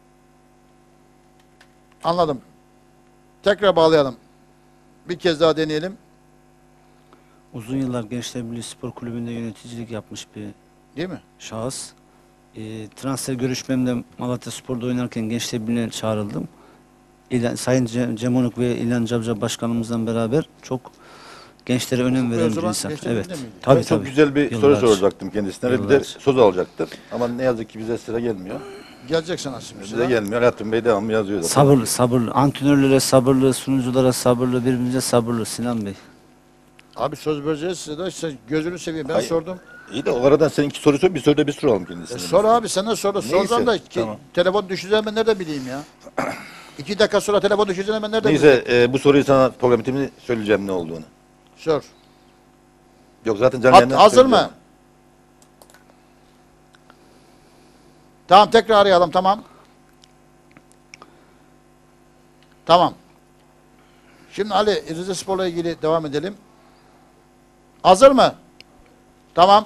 Anladım. Tekrar bağlayalım. Bir kez daha deneyelim. Uzun yıllar Gençler Birliği Spor Kulübü'nde yöneticilik yapmış bir Değil mi? şahıs. E, transfer görüşmemde Malatya Spor'da oynarken Gençler Birliği'ne çağrıldım. İlan, Sayın Cem, Cemonuk ve İlhan Cabca Başkanımızla beraber çok gençlere önem O veren bir zaman insan. Gençler Evet. Birliği'nde miydi? Tabii, Ben çok tabii. güzel bir Yıllarca. soru soracaktım kendisine. ve Bir de Yıllarca. söz alacaktım. Ama ne yazık ki bize sıra gelmiyor. Gelecek sana şimdi. Bize gelmiyor. Alaaddin Bey devamlı yazıyor. zaten. Sabırlı, sabırlı. Antrenörlere sabırlı, sunuculara sabırlı, birbirimize sabırlı Sinan Bey. Abi söz vereceğiz size de, sen gözünü seveyim, ben Hayır. sordum. İyi de o aradan sen iki soru sor, bir soru da biz soralım kendisine. E sor abi, sen de sor. Neyse, Soracağım da ki, tamam. telefon düşeceğini ben nerede bileyim ya? İki dakika sonra telefon düşeceğini ben nerede bileyim? Neyse e, bu soruyu sana program bitimini söyleyeceğim ne olduğunu. Sor. Yok zaten canlı Hat, yayından hazır söyleyeceğim. mı? Tamam, tekrar arayalım, tamam. Tamam. Şimdi Ali, Rize Spor'la ilgili devam edelim. Hazır mı? Tamam.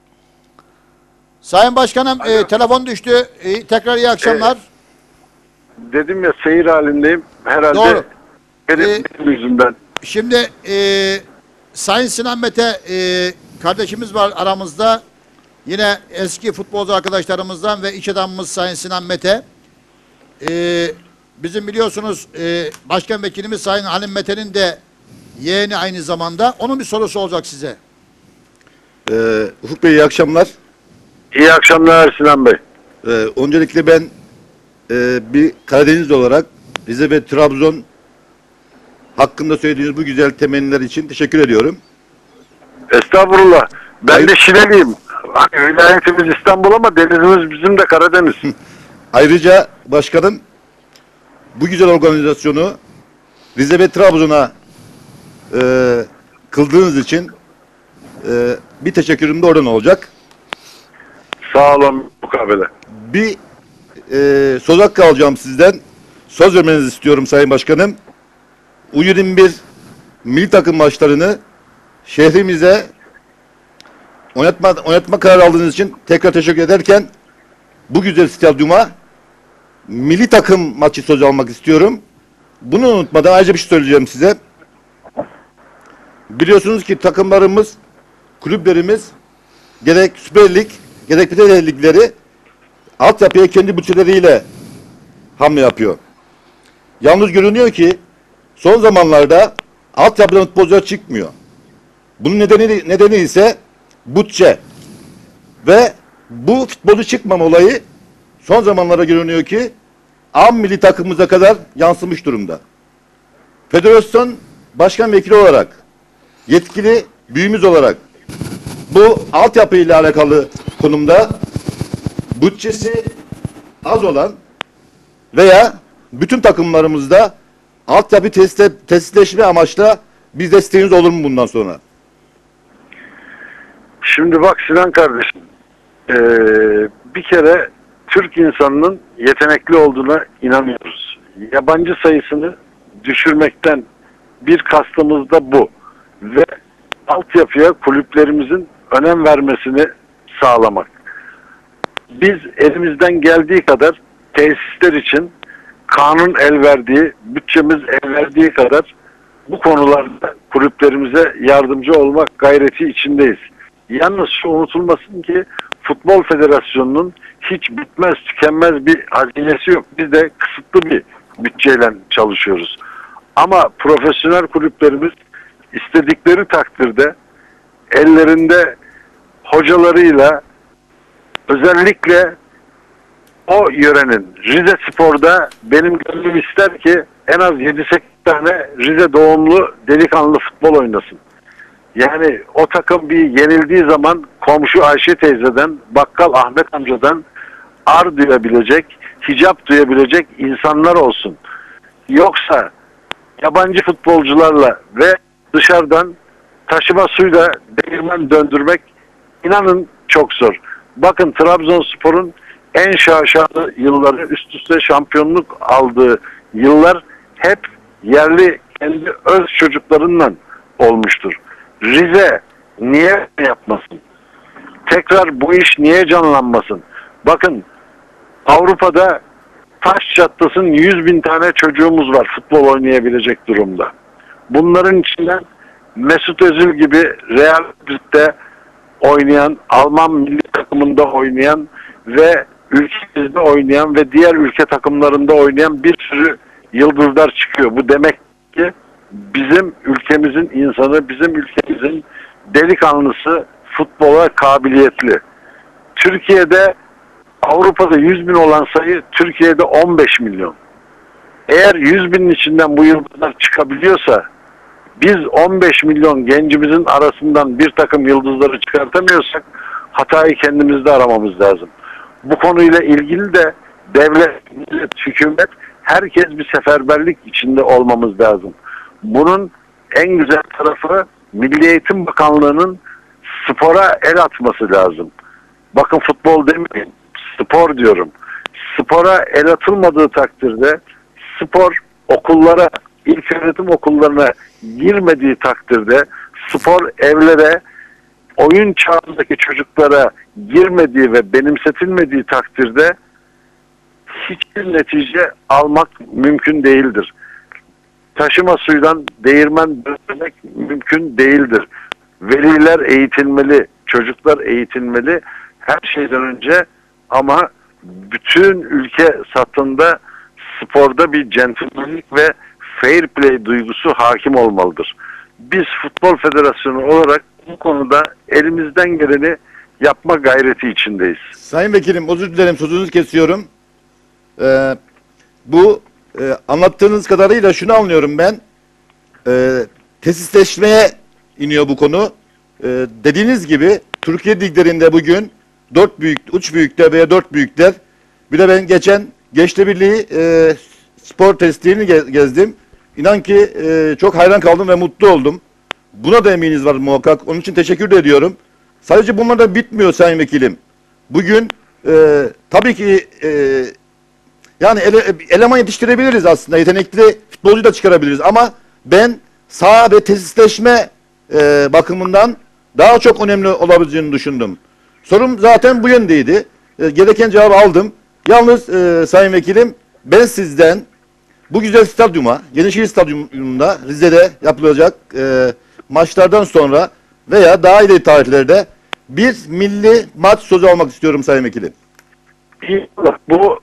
Sayın Başkanım, e, telefon düştü. E, tekrar iyi akşamlar. dedim ya seyir halindeyim. Herhalde Doğru. benim, Ee, benim yüzümden. Şimdi e, Sayın Sinan Mete e, kardeşimiz var aramızda. Yine eski futbolcu arkadaşlarımızdan ve iş adamımız Sayın Sinan Mete. E, bizim biliyorsunuz e, Başkan Vekilimiz Sayın Halim Mete'nin de yeğeni aynı zamanda. Onun bir sorusu olacak size. Ee, Ufuk Bey iyi akşamlar. İyi akşamlar Sinan Bey. Ee, öncelikle ben e, bir Karadeniz olarak Rize ve Trabzon hakkında söylediğiniz bu güzel temenniler için teşekkür ediyorum. Estağfurullah. Ben Hayır. de Şileliyim. Hani vilayetimiz İstanbul ama denizimiz bizim de Karadeniz. Ayrıca başkanım bu güzel organizasyonu Rize ve Trabzon'a e, kıldığınız için e, bir teşekkürüm de oradan olacak. Sağ olun mukabele. Bir e, söz hakkı alacağım sizden. Söz vermenizi istiyorum Sayın Başkanım. U yirmi bir milli takım maçlarını şehrimize oynatma, oynatma kararı aldığınız için tekrar teşekkür ederken bu güzel stadyuma milli takım maçı söz almak istiyorum. Bunu unutmadan ayrıca bir şey söyleyeceğim size. Biliyorsunuz ki takımlarımız, kulüplerimiz gerek Süper Lig, gerek bir de ligleri altyapıya kendi bütçeleriyle hamle yapıyor. Yalnız görünüyor ki son zamanlarda altyapıdan futbolcular çıkmıyor. Bunun nedeni, nedeni ise bütçe. Ve bu futbolcu çıkmama olayı son zamanlarda görünüyor ki A milli takımımıza kadar yansımış durumda. Federasyon başkan vekili olarak, yetkili büyüğümüz olarak bu altyapı ile alakalı konumda bütçesi az olan veya bütün takımlarımızda altyapı tesisleşme amaçla bir desteğiniz olur mu bundan sonra? Şimdi bak Sinan kardeşim, ee, bir kere Türk insanının yetenekli olduğuna inanıyoruz. Yabancı sayısını düşürmekten bir kastımız da bu. Ve altyapıya kulüplerimizin önem vermesini sağlamak. Biz elimizden geldiği kadar tesisler için kanun el verdiği, bütçemiz el verdiği kadar bu konularda kulüplerimize yardımcı olmak gayreti içindeyiz. Yalnız şu unutulmasın ki Futbol Federasyonu'nun hiç bitmez tükenmez bir hazinesi yok. Biz de kısıtlı bir bütçeyle çalışıyoruz. Ama profesyonel kulüplerimiz istedikleri takdirde ellerinde hocalarıyla özellikle o yörenin Rize Spor'da benim gönlüm ister ki en az yedi sekiz tane Rize doğumlu delikanlı futbol oynasın. Yani o takım bir yenildiği zaman komşu Ayşe teyzeden, bakkal Ahmet amcadan ar duyabilecek, hicap duyabilecek insanlar olsun. Yoksa yabancı futbolcularla ve dışarıdan taşıma suyla değirmen döndürmek inanın çok zor. Bakın Trabzonspor'un en şaşalı yılları, üst üste şampiyonluk aldığı yıllar hep yerli kendi öz çocuklarından olmuştur. Rize niye yapmasın? Tekrar bu iş niye canlanmasın? Bakın Avrupa'da taş çatlasın yüz bin tane çocuğumuz var futbol oynayabilecek durumda. Bunların içinden Mesut Özil gibi Real Madrid'de oynayan, Alman milli takımında oynayan ve ülkemizde oynayan ve diğer ülke takımlarında oynayan bir sürü yıldızlar çıkıyor. Bu demek ki bizim ülkemizin insanı, bizim ülkemizin delikanlısı futbola kabiliyetli. Türkiye'de Avrupa'da yüz bin olan sayı Türkiye'de on beş milyon. Eğer yüz binin içinden bu yıldızlar çıkabiliyorsa biz on beş milyon gencimizin arasından bir takım yıldızları çıkartamıyorsak hatayı kendimizde aramamız lazım. Bu konuyla ilgili de devlet, millet, hükümet herkes bir seferberlik içinde olmamız lazım. Bunun en güzel tarafı Milli Eğitim Bakanlığı'nın spora el atması lazım. Bakın futbol demeyin, spor diyorum. Spora el atılmadığı takdirde spor okullara, ilköğretim okullarına girmediği takdirde, spor evlere, oyun çağındaki çocuklara girmediği ve benimsetilmediği takdirde hiçbir netice almak mümkün değildir. Taşıma suydan değirmen dönmek mümkün değildir. Veliler eğitilmeli, çocuklar eğitilmeli her şeyden önce, ama bütün ülke satında sporda bir centilmenlik ve fair play duygusu hakim olmalıdır. biz Futbol Federasyonu olarak bu konuda elimizden geleni yapma gayreti içindeyiz. Sayın Vekilim, özür dilerim, sözünüzü kesiyorum. Ee, bu e, anlattığınız kadarıyla şunu anlıyorum ben. E, tesisleşmeye iniyor bu konu. E, dediğiniz gibi Türkiye liglerinde bugün dört büyük, üç büyükler veya dört büyükler. Bir de ben geçen Gençler Birliği e, spor tesislerini ge- gezdim. İnan ki e, çok hayran kaldım ve mutlu oldum. Buna da eminiz var muhakkak. Onun için teşekkür de ediyorum. Sadece bunlar da bitmiyor Sayın Vekilim. Bugün e, tabii ki e, yani ele, eleman yetiştirebiliriz aslında. Yetenekli futbolcu da çıkarabiliriz. Ama ben saha ve tesisleşme e, bakımından daha çok önemli olabileceğini düşündüm. Sorum zaten bu yöndeydi. E, gereken cevabı aldım. Yalnız e, Sayın Vekilim, ben sizden bu güzel stadyuma, Yenişehir Stadyumunda Rize'de yapılacak e, maçlardan sonra veya daha ileri tarihlerde bir milli maç sözü almak istiyorum Sayın Vekilim. Bu,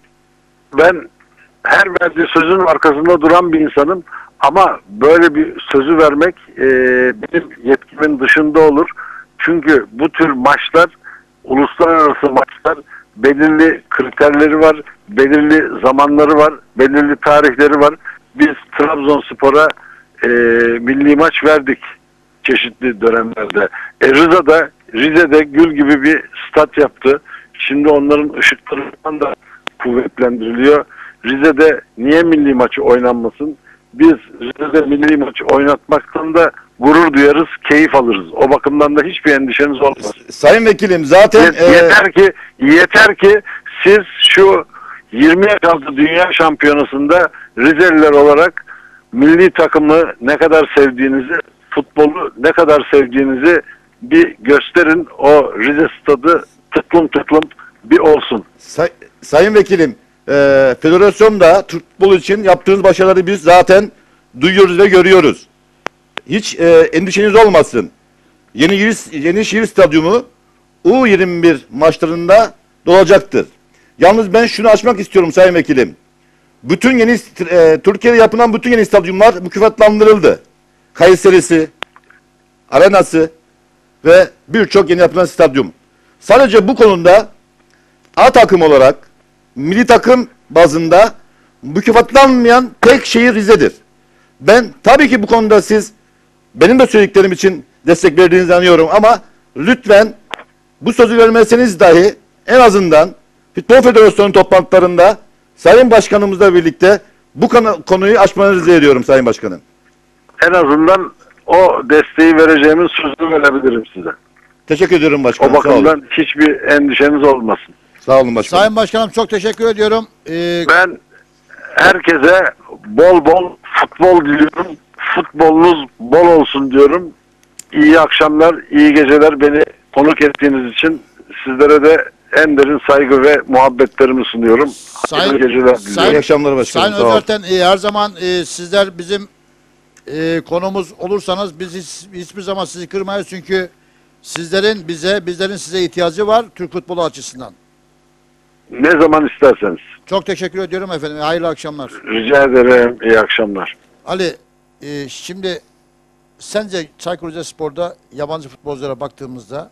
ben her verdiği sözün arkasında duran bir insanım ama böyle bir sözü vermek e, benim yetkimin dışında olur. Çünkü bu tür maçlar, uluslararası maçlar, belirli kriterleri var, belirli zamanları var, belirli tarihleri var. Biz Trabzonspor'a e, milli maç verdik çeşitli dönemlerde. E, Rize'de, Rize'de gül gibi bir stat yaptı. Şimdi onların ışıklarından da kuvvetlendiriliyor. Rize'de niye milli maçı oynanmasın? Biz Rize'de milli maçı oynatmaktan da gurur duyarız, keyif alırız. O bakımdan da hiçbir endişeniz olmaz. Sayın Vekilim zaten... Yet, e... Yeter ki yeter ki siz şu yirmi yaş altı dünya şampiyonasında Rizeliler olarak milli takımı ne kadar sevdiğinizi, futbolu ne kadar sevdiğinizi bir gösterin. O Rize stadı tıklım tıklım bir olsun. Say, Sayın Vekilim, e, federasyonda Türk futbolu için yaptığınız başarıları biz zaten duyuyoruz ve görüyoruz. Hiç e, endişeniz olmasın. Yenişehir, Yenişehir Stadyumu U yirmi bir maçlarında dolacaktır. Yalnız ben şunu açmak istiyorum Sayın Vekilim. Bütün yeni e, Türkiye'de yapılan bütün yeni stadyumlar mükafatlandırıldı. Kayseri'si, Arena'sı ve birçok yeni yapılan stadyum. Sadece bu konuda A takım olarak milli takım bazında mükafatlanmayan tek şehir Rize'dir. Ben tabii ki bu konuda siz benim de söylediklerim için destek verdiğinizi anlıyorum ama lütfen bu sözü vermezseniz dahi en azından Futbol Federasyonu toplantılarında Sayın Başkanımızla birlikte bu konu, konuyu açmanızı rica ediyorum Sayın Başkanım. En azından o desteği vereceğimin sözünü verebilirim size. Teşekkür ediyorum başkanım. O bakımdan hiçbir endişeniz olmasın. Sağ olun başkanım. Sayın Başkanım çok teşekkür ediyorum. Ee... Ben herkese bol bol futbol diliyorum. Futbolunuz bol olsun diyorum. İyi akşamlar, iyi geceler. Beni konuk ettiğiniz için sizlere de en derin saygı ve muhabbetlerimi sunuyorum. Sayın, iyi geceler diliyorum. İyi akşamlar başkanım. Sayın Özerten e, her zaman e, sizler bizim e, konumuz olursanız biz hiç, hiçbir zaman sizi kırmayız çünkü sizlerin bize, bizlerin size ihtiyacı var Türk futbolu açısından. Ne zaman isterseniz. Çok teşekkür ediyorum efendim. Hayırlı akşamlar. Rica ederim. İyi akşamlar. Ali, e, şimdi sence Çaykur Rizespor'da yabancı futbolculara baktığımızda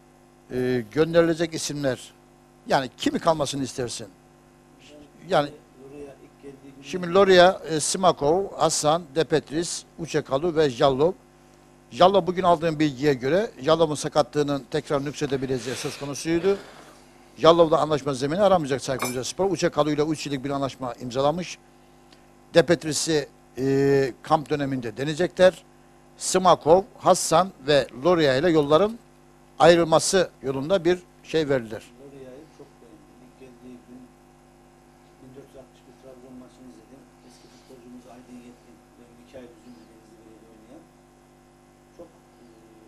e, gönderilecek isimler, yani kimi kalmasını istersin? Yani şimdi Loria, e, Simakov, Hasan, Depetris, Uçekalu ve Jallov. Jallov bugün aldığım bilgiye göre Jallov'un sakatlığının tekrar nüksedebileceği söz konusuydu. Jallov'da anlaşma zemini aramayacak Çaykur Rizespor. Uçekalu ile üç yıllık bir anlaşma imzalamış. Depetris'i e, kamp döneminde deneyecekler. Simakov, Hasan ve Loria ile yolların ayrılması yolunda bir şey verdiler. Loria'yı çok beğendim. İlk geldiği gün bin dört yüz altmış bir Trabzon maçını izledim. Eski futbolcumuz Aydın Yetkin, benim iki ay uzun bir Denizli Belediye oynayan. Çok e,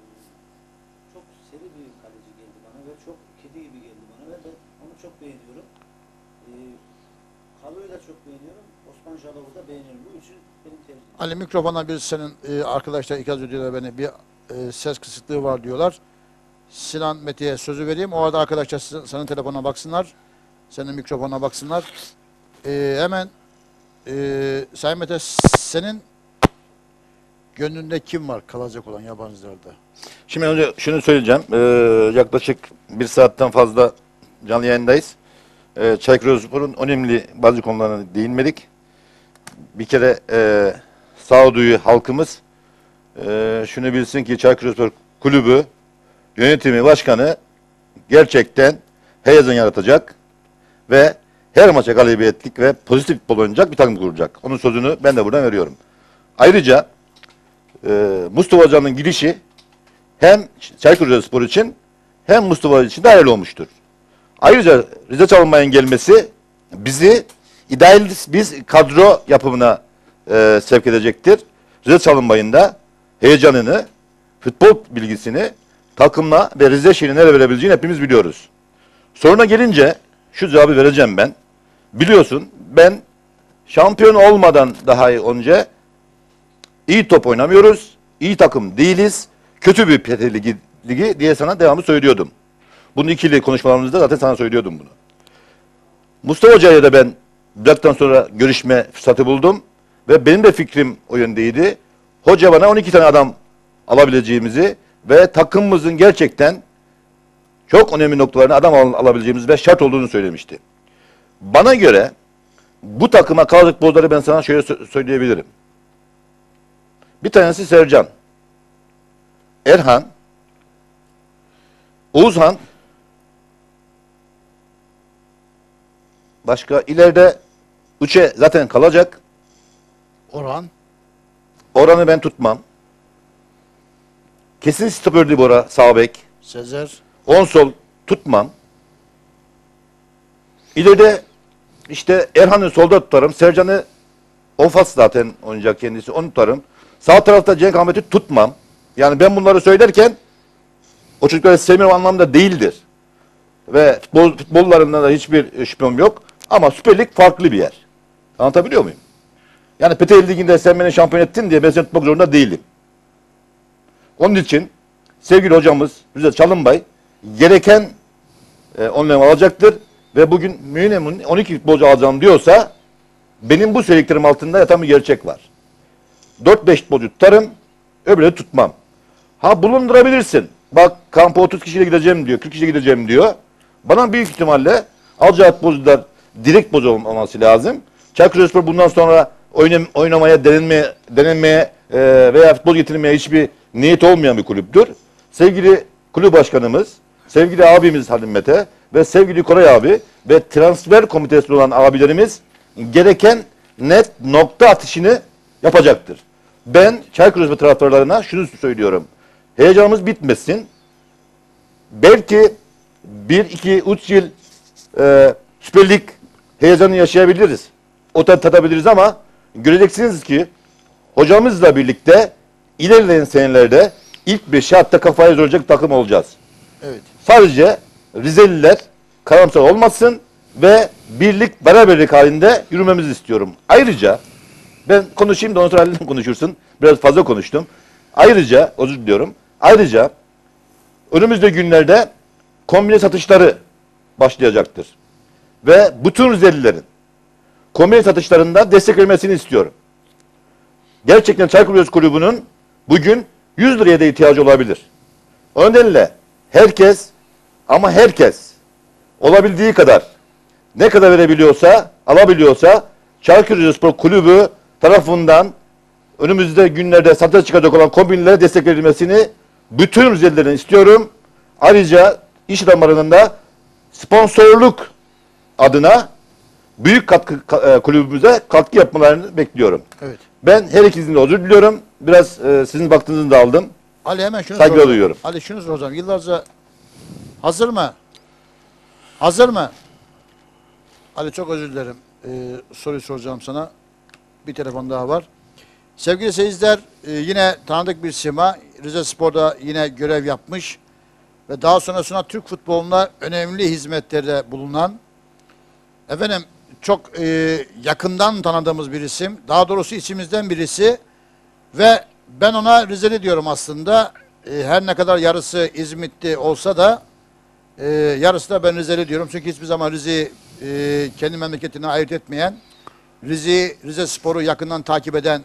çok seri bir kaleci geldi bana ve çok kedi gibi geldi bana ve ben onu çok beğeniyorum. E, Kalu'yu da çok beğeniyorum. Osman Jalov'u da beğeniyorum. Bu üçü benim tercihim. Ali mikrofona bir senin e, arkadaşlar ikaz ediyorlar beni. Bir e, ses kısıklığı var diyorlar. Sinan Mete'ye sözü vereyim. O arada arkadaşlar senin telefonuna baksınlar. Senin mikrofona baksınlar. Ee, hemen e, Sayın Mete, senin gönlünde kim var kalacak olan yabancılarda? Şimdi önce şunu söyleyeceğim. Ee, yaklaşık bir saatten fazla canlı yayındayız. Ee, Çaykur Rizespor'un önemli bazı konularına değinmedik. Bir kere e, sağduyu halkımız e, şunu bilsin ki Çaykur Rizespor kulübü, yönetimi, başkanı gerçekten heyecan yaratacak ve her maça galibiyetlik ve pozitif futbol oynayacak bir takım kuracak. Onun sözünü ben de buradan veriyorum. Ayrıca e, Mustafa Hoca'nın gidişi hem Çaykur Rizespor için hem Mustafa için de hayırlı olmuştur. Ayrıca Rize Çalınbay'ın gelmesi bizi ideal biz kadro yapımına e, sevk edecektir. Rize Çalınbay'ın da heyecanını, futbol bilgisini takımla ve Rize şehrine nereye verebileceğini hepimiz biliyoruz. Soruna gelince şu cevabı vereceğim ben. Biliyorsun ben şampiyon olmadan daha önce iyi top oynamıyoruz, iyi takım değiliz, kötü bir P T Ligi, ligi diye sana devamlı söylüyordum. Bunu ikili konuşmalarımızda zaten sana söylüyordum bunu. Mustafa Hoca'ya da ben bir dakikadan sonra görüşme fırsatı buldum ve benim de fikrim o yöndeydi. Hoca bana on iki tane adam alabileceğimizi ve takımımızın gerçekten çok önemli noktalarına adam al alabileceğimiz ve şart olduğunu söylemişti. Bana göre bu takıma kalacak futbolcuları ben sana şöyle sö söyleyebilirim. Bir tanesi Sercan, Erhan, Oğuzhan, başka ileride Uçe zaten kalacak. Orhan. Orhan'ı ben tutmam. Kesin stopördü Bora, sağ bek. Sezer. On sol tutmam. İleride işte Erhan'ı solda tutarım. Sercan'ı ofans zaten oynayacak kendisi. Onu tutarım. Sağ tarafta Cenk Ahmet'i tutmam. Yani ben bunları söylerken o çocukları sevmiyorum anlamda değildir. Ve futbol, futbollarında da hiçbir şüphem yok. Ama Süper Lig farklı bir yer. Anlatabiliyor muyum? Yani P T Lig'inde sen beni şampiyon ettin diye ben seni tutmak zorunda değilim. Onun için sevgili hocamız Rize Çalınbay gereken e, önlem alacaktır. Ve bugün Mühünemun on iki futbolcu alacağım diyorsa benim bu söylediklerim altında yatan bir gerçek var. dört beş futbolcu tutarım, öbürleri tutmam. Ha bulundurabilirsin. Bak kampa otuz kişiyle gideceğim diyor, kırk kişiyle gideceğim diyor. Bana büyük ihtimalle alacağı futbolcular direkt futbolcu olması lazım. Çaykur Rizespor bundan sonra oynam oynamaya, denenmeye, denenmeye e, veya futbol getirmeye hiçbir niyet olmayan bir kulüptür. Sevgili kulüp başkanımız, sevgili abimiz Halim Mete ve sevgili Koray abi ve transfer komitesi olan abilerimiz gereken net nokta atışını yapacaktır. Ben Çaykur Rizespor taraftarlarına şunu söylüyorum. Heyecanımız bitmesin. Belki bir, iki, üç yıl e, Süper Lig heyecanını yaşayabiliriz. O tadı tadabiliriz ama göreceksiniz ki hocamızla birlikte ilerleyen senelerde ilk beşe hatta kafaya zorlayacak takım olacağız. Evet. Sadece Rizeliler karamsar olmasın ve birlik, beraberlik halinde yürümemizi istiyorum. Ayrıca ben konuşayım da ondan sonra Halil'in konuşursun. Biraz fazla konuştum. Ayrıca, özür diliyorum. Ayrıca önümüzdeki günlerde kombine satışları başlayacaktır. Ve bütün Rizelilerin kombine satışlarında destek vermesini istiyorum. Gerçekten Çaykur Rizespor Kulübü'nün bugün yüz liraya da ihtiyacı olabilir. O nedenle herkes ama herkes olabildiği kadar ne kadar verebiliyorsa, alabiliyorsa Çaykur Rizespor Kulübü tarafından önümüzde günlerde satışa çıkacak olan kombinlere destek verilmesini bütün Rizelilerin istiyorum. Ayrıca iş adamlarının da sponsorluk adına büyük katkı kulübümüze katkı yapmalarını bekliyorum. Evet. Ben her ikinizin de özür diliyorum. Biraz e, sizin vaktinizi de aldım. Ali hemen şunu Saygı soracağım. duyuyorum. Ali şunu soracağım. Yıllarca hazır mı? Hazır mı? Ali çok özür dilerim. Ee, soruyu soracağım sana. Bir telefon daha var. Sevgili seyirciler, e, yine tanıdık bir sima. Rizespor'da yine görev yapmış ve daha sonrasında Türk futboluna önemli hizmetlerde bulunan, efendim çok e, yakından tanıdığımız bir isim. Daha doğrusu içimizden birisi ve ben ona Rizeli diyorum aslında. E, her ne kadar yarısı İzmitli olsa da e, yarısı da ben Rizeli diyorum. Çünkü hiçbir zaman Rize'yi e, kendi memleketine ayırt etmeyen, Rize, Rize Spor'u yakından takip eden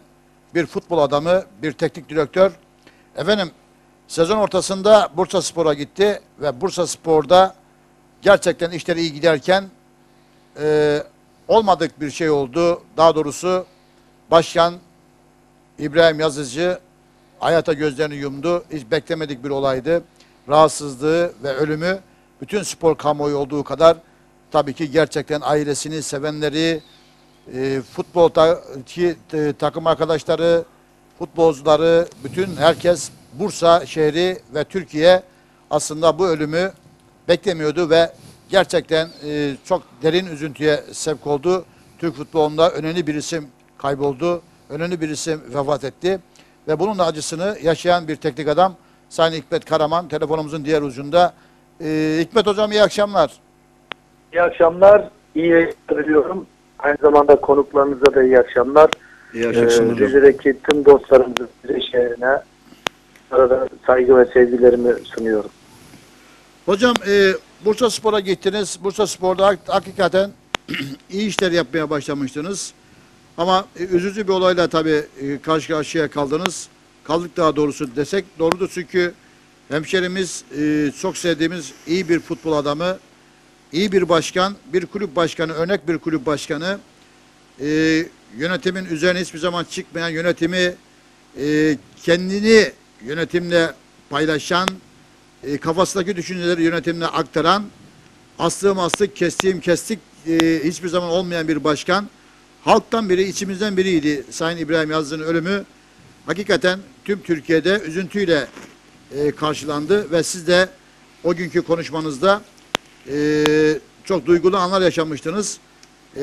bir futbol adamı, bir teknik direktör. Efendim sezon ortasında Bursaspor'a gitti ve Bursaspor'da gerçekten işleri iyi giderken e, olmadık bir şey oldu. Daha doğrusu Başkan İbrahim Yazıcı hayata gözlerini yumdu. Hiç beklemedik bir olaydı. Rahatsızlığı ve ölümü bütün spor kamuoyu olduğu kadar tabii ki gerçekten ailesini, sevenleri, e, futbol ta, ki, e, takım arkadaşları, futbolcuları, bütün herkes Bursa şehri ve Türkiye aslında bu ölümü beklemiyordu ve gerçekten e, çok derin üzüntüye sevk oldu. Türk futbolunda önemli bir isim kayboldu. Önemli bir isim vefat etti. Ve bunun da acısını yaşayan bir teknik adam Sayın Hikmet Karaman telefonumuzun diğer ucunda. Ee, Hikmet Hocam iyi akşamlar. İyi akşamlar. İyi yayınlar diliyorum. Aynı zamanda konuklarınıza da iyi akşamlar. İyi akşamlar. Ee, Rize'deki tüm dostlarımızın Rize şehrine arada saygı ve sevgilerimi sunuyorum. Hocam e, Bursaspor'a gittiniz. Bursaspor'da hakikaten iyi işler yapmaya başlamıştınız. Ama e, üzücü bir olayla tabii e, karşı karşıya kaldınız. Kaldık daha doğrusu desek doğrudur çünkü hemşerimiz e, çok sevdiğimiz iyi bir futbol adamı, iyi bir başkan, bir kulüp başkanı, örnek bir kulüp başkanı, e, yönetimin üzerine hiçbir zaman çıkmayan, yönetimi e, kendini yönetimle paylaşan, e, kafasındaki düşünceleri yönetimle aktaran, astığım astık, kestiğim kestik, e, hiçbir zaman olmayan bir başkan. Halktan biri, içimizden biriydi Sayın İbrahim Yazıcı'nın ölümü. Hakikaten tüm Türkiye'de üzüntüyle e, karşılandı ve siz de o günkü konuşmanızda e, çok duygulu anlar yaşamıştınız. E,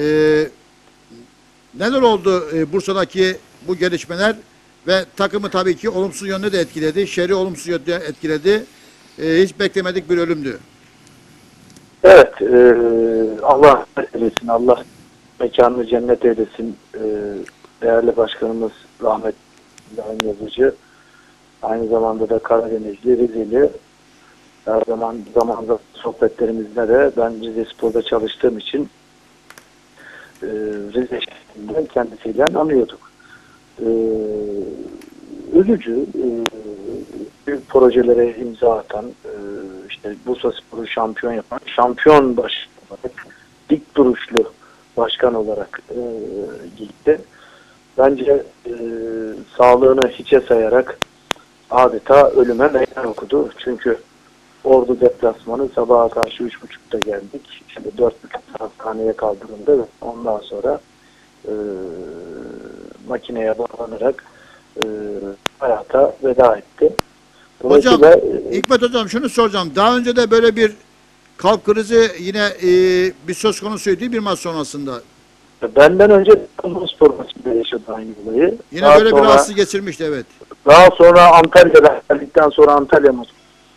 neler oldu e, Bursa'daki bu gelişmeler ve takımı tabii ki olumsuz yönde de etkiledi, şehri olumsuz yönde etkiledi. E, hiç beklemedik bir ölümdü. Evet, e, Allah eylesin, Allah mekanını cennet eylesin. E, değerli başkanımız rahmetli İbrahim Yazıcı, aynı zamanda da Karadenizli, Rizeli. Her zaman zamanında sohbetlerimizde de ben Rize Spor'da çalıştığım için e, Rize şehrinde kendisiyle anıyorduk. E, üzücü, e, büyük projelere imza atan, e, işte Bursaspor'u şampiyon yapan, şampiyon başkan olarak, dik duruşlu başkan olarak e, gitti. Bence e, sağlığını hiçe sayarak adeta ölüme meydan okudu. Çünkü Ordu deplasmanı sabaha karşı üç buçukta geldik. Şimdi dört buçuk hastaneye kaldırıldı ve ondan sonra e, makineye bağlanarak e, hayata veda etti. Hocam, Hikmet Hocam şunu soracağım. Daha önce de böyle bir kalp krizi yine e, bir söz konusuydu bir maç sonrasında. Benden önce Trabzonspor maçında yaşadı aynı olayı. Yine daha böyle sonra, bir rahatsız geçirmişti evet. Daha sonra Antalya'da geldikten sonra Antalya maçı.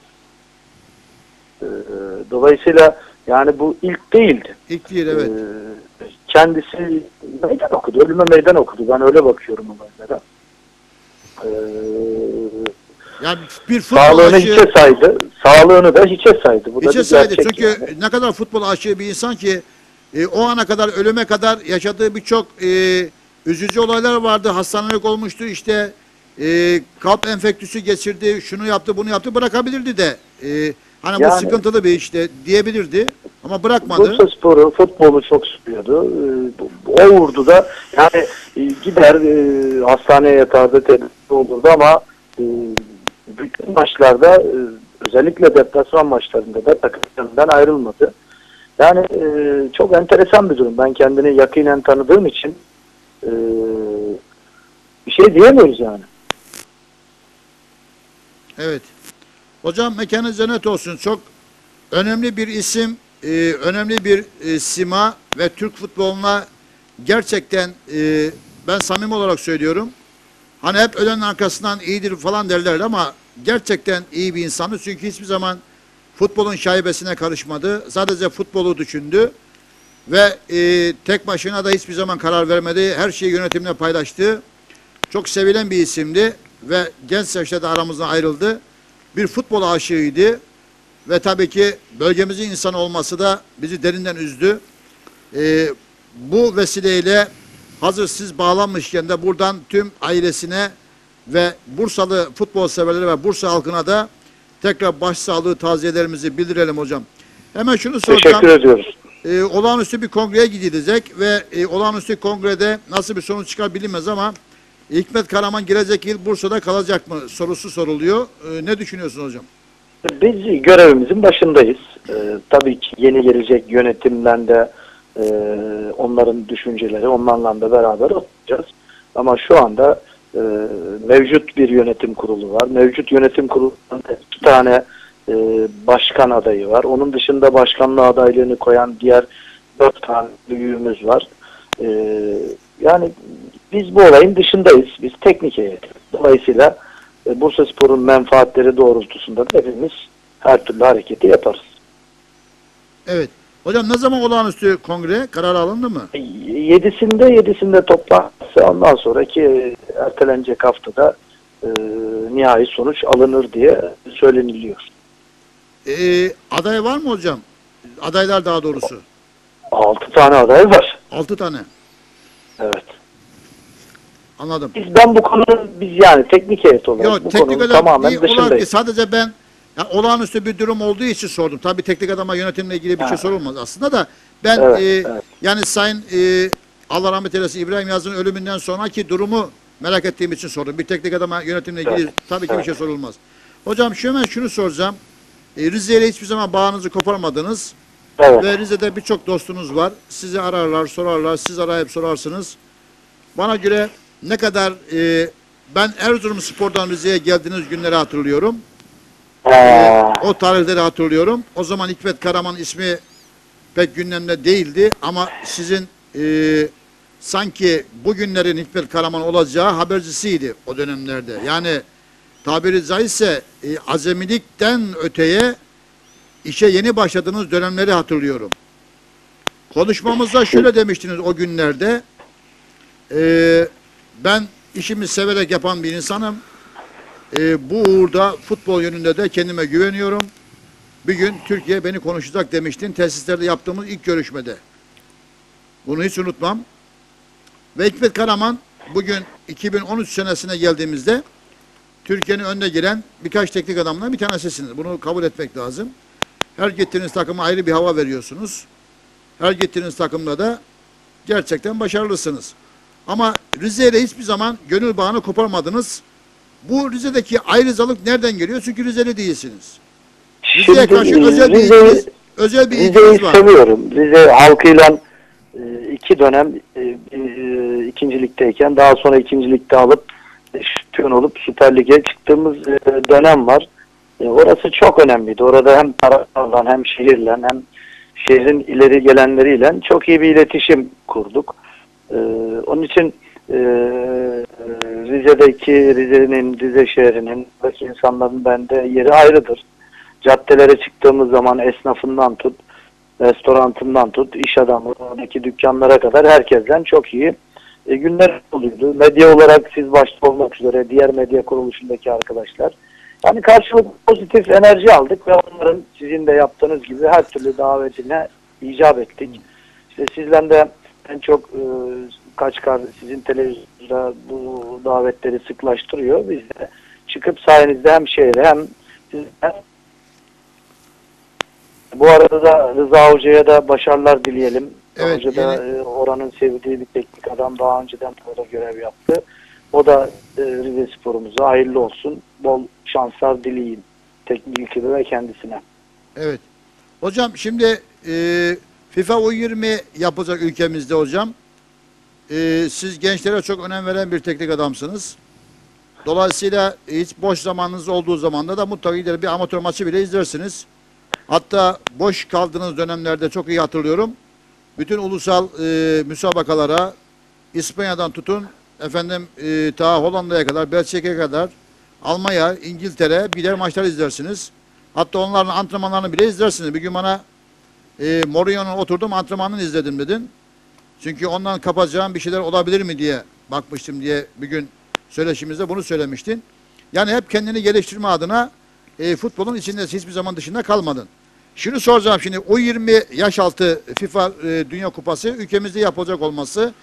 Ee, dolayısıyla yani bu ilk değildi. İlk değil evet. Ee, kendisi meydan okudu. Ölüme meydan okudu. Ben öyle bakıyorum olaylara. Ee, yani bir futbol sağlığını aşığı, hiçe saydı. Sağlığını da hiçe saydı. Bu hiçe da saydı. gerçek Çünkü yani. ne kadar futbol aşığı bir insan ki e, o ana kadar ölüme kadar yaşadığı birçok e, üzücü olaylar vardı. Hastanelik olmuştu işte e, kalp enfektüsü geçirdi. Şunu yaptı bunu yaptı bırakabilirdi de. E, hani Yani- bu sıkıntılı bir işte diyebilirdi. Ama bırakmadı. Bursaspor'u, futbolu çok seviyordu. Ee, O uğurdu da yani e, gider e, hastaneye yatardı, tedavi olurdu ama e, bütün maçlarda e, özellikle deplasman maçlarında da takımlarından ayrılmadı. Yani e, çok enteresan bir durum. Ben kendini yakinen tanıdığım için e, bir şey diyemiyoruz yani. Evet. Hocam mekanı cennet olsun. Çok önemli bir isim, e, önemli bir e, sima ve Türk futboluna gerçekten e, ben samimi olarak söylüyorum. Hani hep ölenin arkasından iyidir falan derler ama gerçekten iyi bir insandı. Çünkü hiçbir zaman futbolun şaibesine karışmadı. Sadece futbolu düşündü. Ve e, tek başına da hiçbir zaman karar vermedi. Her şeyi yönetimle paylaştı. Çok sevilen bir isimdi. Ve genç yaşta da aramızdan ayrıldı. Bir futbol aşığıydı. Ve tabii ki bölgemizin insanı olması da bizi derinden üzdü. E, bu vesileyle hazır siz bağlanmışken de buradan tüm ailesine ve Bursalı futbol severlere ve Bursa halkına da tekrar başsağlığı taziyelerimizi bildirelim hocam. Hemen şunu soracağım. Teşekkür ediyoruz. Ee, olağanüstü bir kongreye gidilecek ve e, olağanüstü kongrede nasıl bir sonuç çıkar bilinmez ama Hikmet Karaman gelecek yıl Bursa'da kalacak mı sorusu soruluyor. Ee, ne düşünüyorsun hocam? Biz görevimizin başındayız. Ee, tabii ki yeni gelecek yönetimden de e, onların düşünceleri, onlarla da beraber olacağız. Ama şu anda e, mevcut bir yönetim kurulu var. Mevcut yönetim kurulunda iki tane e, başkan adayı var. Onun dışında başkanlığı adaylığını koyan diğer dört tane büyüğümüz var. E, yani biz bu olayın dışındayız. Biz teknik heyet. Dolayısıyla e, Bursaspor'un menfaatleri doğrultusunda da hepimiz her türlü hareketi yaparız. Evet. Hocam ne zaman olağanüstü kongre kararı alındı mı? Yedisinde yedisinde toplantısı, ondan sonraki e, ertelenecek haftada e, nihai sonuç alınır diye söyleniliyor. Ee, aday var mı hocam? Adaylar daha doğrusu. Altı tane aday var. Altı tane. Evet. Anladım. Biz, ben bu konunun, biz yani teknik heyet olarak Yok, bu teknik konunun adam tamamen değil, olarak değil. dışındayız. Sadece ben ya, olağanüstü bir durum olduğu için sordum. Tabii teknik adama yönetimle ilgili bir Ha. şey sorulmaz aslında da ben Evet, e, evet. yani Sayın e, Allah rahmet eylesin İbrahim Yazıcı'nın ölümünden sonraki durumu merak ettiğim için sordum. Bir teknik adama yönetimle ilgili Evet, tabii ki evet. bir şey sorulmaz. Hocam şu hemen şunu soracağım. E, Rize ile hiçbir zaman bağınızı koparmadınız. Evet. Ve Rize'de birçok dostunuz var. Sizi ararlar, sorarlar. Siz arayıp sorarsınız. Bana göre ne kadar e, ben Erzurumspor'dan Rize'ye geldiğiniz günleri hatırlıyorum. E, o tarihleri hatırlıyorum. O zaman Hikmet Karaman ismi pek gündemde değildi ama sizin e, sanki bugünlerin Hikmet Karaman olacağı habercisiydi o dönemlerde. Yani tabiri caizse e, azemilikten öteye işe yeni başladığınız dönemleri hatırlıyorum. Konuşmamızda şöyle demiştiniz o günlerde. E, ben işimi severek yapan bir insanım. E, bu uğurda futbol yönünde de kendime güveniyorum. Bir gün Türkiye beni konuşacak demiştin tesislerde yaptığımız ilk görüşmede. Bunu hiç unutmam. Ve Hikmet Karaman bugün iki bin on üç senesine geldiğimizde Türkiye'nin önde gelen birkaç teknik adamdan bir tanesisiniz. Bunu kabul etmek lazım. Her gittiğiniz takıma ayrı bir hava veriyorsunuz. Her gittiğiniz takımda da gerçekten başarılısınız. Ama Rize ile hiçbir zaman gönül bağını koparmadınız. Bu Rize'deki ayrıcalık nereden geliyor? Çünkü Rizeli değilsiniz. Rize'ye karşı Şimdi, özel bir Rize'yi- ilginiz, özel bir Rize'yi ilginiz var. seviyorum. Rize halkıyla e, iki dönem e, e, ikincilikteyken daha sonra ikincilikte alıp e, şampiyon olup Süper Lig'e çıktığımız e, dönem var. E, orası çok önemliydi. Orada hem taraftarla hem şehirle hem şehrin ileri gelenleriyle çok iyi bir iletişim kurduk. E, onun için e, Rize'deki, Rize'nin, Rize şehrinin, buradaki insanların bende yeri ayrıdır. Caddelere çıktığımız zaman esnafından tut, restorantından tut, iş adamı, oradaki dükkanlara kadar herkesten çok iyi e, günler oluyordu. Medya olarak siz başta olmak üzere diğer medya kuruluşundaki arkadaşlar. Yani karşılıklı pozitif enerji aldık ve onların sizin de yaptığınız gibi her türlü davetine icap ettik. İşte sizden de en çok e, kaç kar sizin televizyonda bu davetleri sıklaştırıyor. Biz de çıkıp sayenizde hem şehre hem sizden. Bu arada da Rıza Hoca'ya da başarılar dileyelim. Evet, Hoca da yeni- e, oranın sevdiği bir teknik adam, daha önceden orada görev yaptı. O da e, Rize Spor'umuza hayırlı olsun. Bol şanslar dileyim teknik ekibi ve kendisine. Evet. Hocam şimdi e, FIFA U yirmi yapacak ülkemizde hocam. E, siz gençlere çok önem veren bir teknik adamsınız. Dolayısıyla hiç boş zamanınız olduğu zamanda da mutlaka gider bir amatör maçı bile izlersiniz. Hatta boş kaldığınız dönemlerde çok iyi hatırlıyorum. Bütün ulusal e, müsabakalara İspanya'dan tutun efendim e, ta Hollanda'ya kadar, Belçika'ya kadar, Almanya, İngiltere gider maçlar izlersiniz. Hatta onların antrenmanlarını bile izlersiniz. Bir gün bana e, Mourinho'nun oturdum antrenmanını izledim dedin. Çünkü ondan kapacağım bir şeyler olabilir mi diye bakmıştım diye bir gün söyleşimizde bunu söylemiştin. Yani hep kendini geliştirme adına e, futbolun içinde hiçbir zaman dışında kalmadın. Şunu soracağım şimdi, U yirmi yaş altı FIFA e, Dünya Kupası ülkemizde yapılacak olması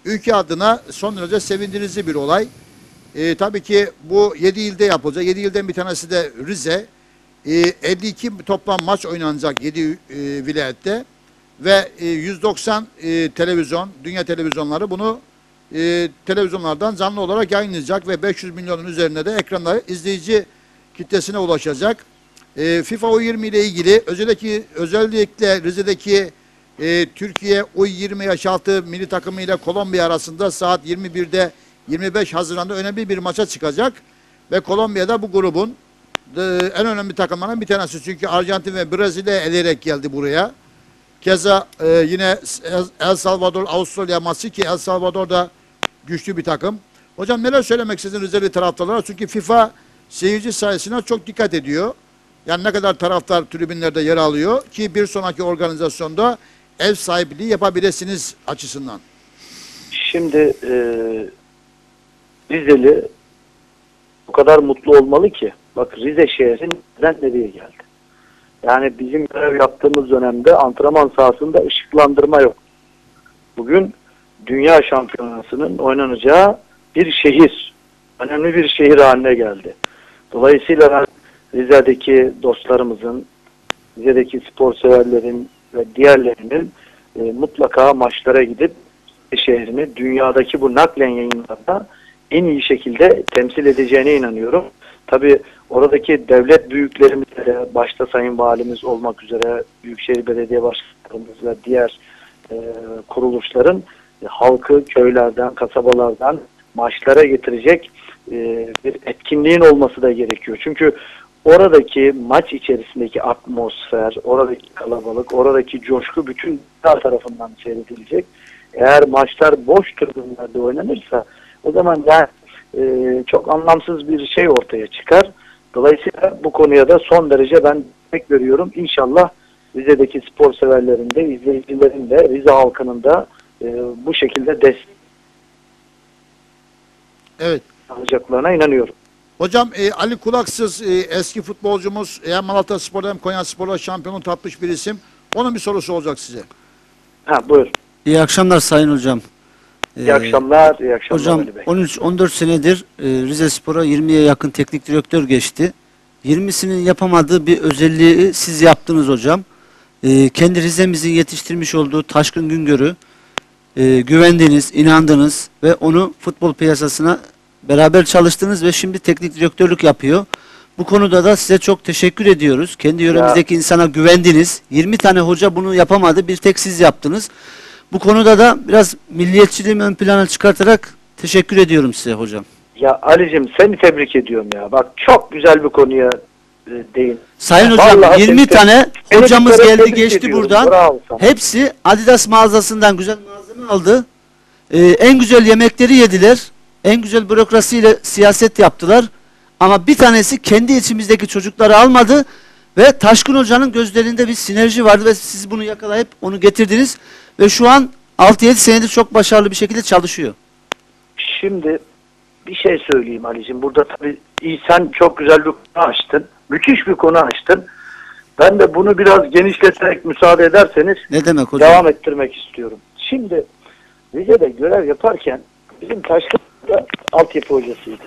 ülke adına son derece sevindirici bir olay. E, tabii ki bu yedi ilde yapılacak. yedi ilden bir tanesi de Rize. E, elli iki toplam maç oynanacak yedi e, vilayette ve e, yüz doksan e, televizyon, dünya televizyonları bunu e, televizyonlardan canlı olarak yayınlayacak ve beş yüz milyonun üzerinde de ekranları izleyici kitlesine ulaşacak. E, FIFA U yirmi ile ilgili özellikle, özellikle Rize'deki e, Türkiye U yirmi yaş altı milli takımı ile Kolombiya arasında saat yirmi birde yirmi beş Haziran'da önemli bir maça çıkacak ve Kolombiya'da bu grubun de, en önemli takımlarından bir tanesi. Çünkü Arjantin ve Brezilya eleyerek geldi buraya. Keza e, yine El Salvador, Avustralya maçı ki El Salvador da güçlü bir takım. Hocam neler söylemek istedin Rizeli taraftarlara? Çünkü FIFA seyirci sayısına çok dikkat ediyor. Yani ne kadar taraftar tribünlerde yer alıyor ki bir sonraki organizasyonda ev sahipliği yapabilirsiniz açısından. Şimdi e, Rizeli o kadar mutlu olmalı ki. Bak Rize şehri neden nereye geldi? Yani bizim görev yaptığımız dönemde antrenman sahasında ışıklandırma yok. Bugün dünya şampiyonasının oynanacağı bir şehir. Önemli bir şehir haline geldi. Dolayısıyla ben Rize'deki dostlarımızın, Rize'deki spor severlerin ve diğerlerinin e, mutlaka maçlara gidip şehrini dünyadaki bu naklen yayınlarda en iyi şekilde temsil edeceğine inanıyorum. Tabii oradaki devlet büyüklerimiz de başta Sayın Valimiz olmak üzere Büyükşehir Belediye Başkanımız ve diğer e, kuruluşların e, halkı köylerden, kasabalardan maçlara getirecek e, bir etkinliğin olması da gerekiyor. Çünkü oradaki maç içerisindeki atmosfer, oradaki kalabalık, oradaki coşku bütün dünya tarafından seyredilecek. Eğer maçlar boş tribünlerde oynanırsa o zaman yani e, çok anlamsız bir şey ortaya çıkar. Dolayısıyla bu konuya da son derece ben destek veriyorum. İnşallah Rize'deki spor severlerin de, izleyicilerin de, Rize halkının da e, bu şekilde destek evet. alacaklarına inanıyorum. Hocam e, Ali Kulaksız e, eski futbolcumuz hem Malatya Spor'da hem Konya Spor'da şampiyonluk tapmış bir isim. Onun bir sorusu olacak size. Ha buyur. İyi akşamlar Sayın Hocam. İyi akşamlar, iyi akşamlar Hocam Ali Bey. on üç on dört senedir e, Rize Spor'a yirmiye yakın teknik direktör geçti. yirmisinin yapamadığı bir özelliği siz yaptınız hocam. E, kendi Rize'mizin yetiştirmiş olduğu Taşkın Güngör'ü e, güvendiniz, inandınız ve onu futbol piyasasına beraber çalıştınız ve şimdi teknik direktörlük yapıyor. Bu konuda da size çok teşekkür ediyoruz. Kendi yöremizdeki ya. insana güvendiniz. yirmi tane hoca bunu yapamadı. Bir tek siz yaptınız. Bu konuda da biraz milliyetçiliğimi ön plana çıkartarak teşekkür ediyorum size hocam. Ya Ali'cim seni tebrik ediyorum ya. Bak çok güzel bir konuya e, değin. Sayın hocam Vallahi yirmi tane hocamız geldi geçti buradan. Bravo sana. Hepsi Adidas mağazasından güzel malzeme aldı. Ee, en güzel yemekleri yediler. En güzel bürokrasiyle siyaset yaptılar. Ama bir tanesi kendi içimizdeki çocukları almadı ve Taşkın Hoca'nın gözlerinde bir sinerji vardı ve siz bunu yakalayıp onu getirdiniz ve şu an altı yedi senedir çok başarılı bir şekilde çalışıyor. Şimdi bir şey söyleyeyim Ali'cim. Burada tabii iyi, sen çok güzel bir konu açtın. Müthiş bir konu açtın. Ben de bunu biraz genişleterek müsaade ederseniz ne demek hocam? Devam ettirmek istiyorum. Şimdi Rize'de görev yaparken bizim Taşkın'da altyapı hocasıydı.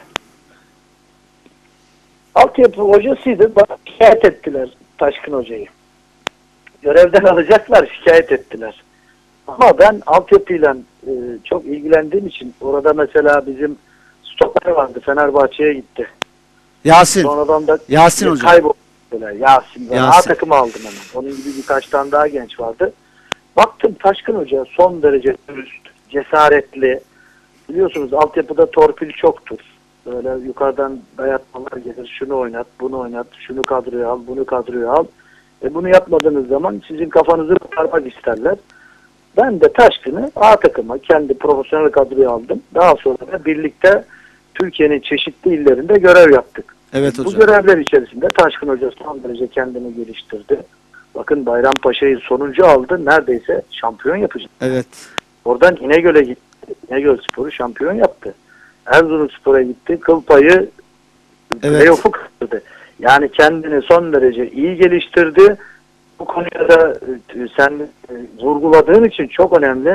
Altyapı hocasıydı. Bana şikayet ettiler Taşkın Hoca'yı. Görevden alacaklar, şikayet ettiler. Ama ben altyapıyla e, çok ilgilendiğim için orada mesela bizim stoper vardı. Fenerbahçe'ye gitti. Yasin. Sonradan da Yasin hocam. Kayboldu. Yasin. Ben Yasin. A takımı aldım hemen. Onun gibi birkaç tane daha genç vardı. Baktım Taşkın Hoca son derece dürüst, cesaretli. Biliyorsunuz altyapıda torpil çoktur. Böyle yukarıdan dayatmalar gelir. Şunu oynat, bunu oynat, şunu kadroya al, bunu kadroya al. E bunu yapmadığınız zaman sizin kafanızı kurtarmak isterler. Ben de Taşkın'ı A takıma kendi profesyonel kadroya aldım. Daha sonra da birlikte Türkiye'nin çeşitli illerinde görev yaptık. Evet hocam. Bu görevler içerisinde Taşkın Hoca son derece kendini geliştirdi. Bakın Bayrampaşa'yı sonuncu aldı. Neredeyse şampiyon yapacak. Evet. Oradan İnegöl'e gitti. İnegöl Spor'u şampiyon yaptı. Erzurumspor'a gitti. Kıl payı evet. playoff'u kırdı. Yani kendini son derece iyi geliştirdi. Bu konuya da sen vurguladığın için çok önemli.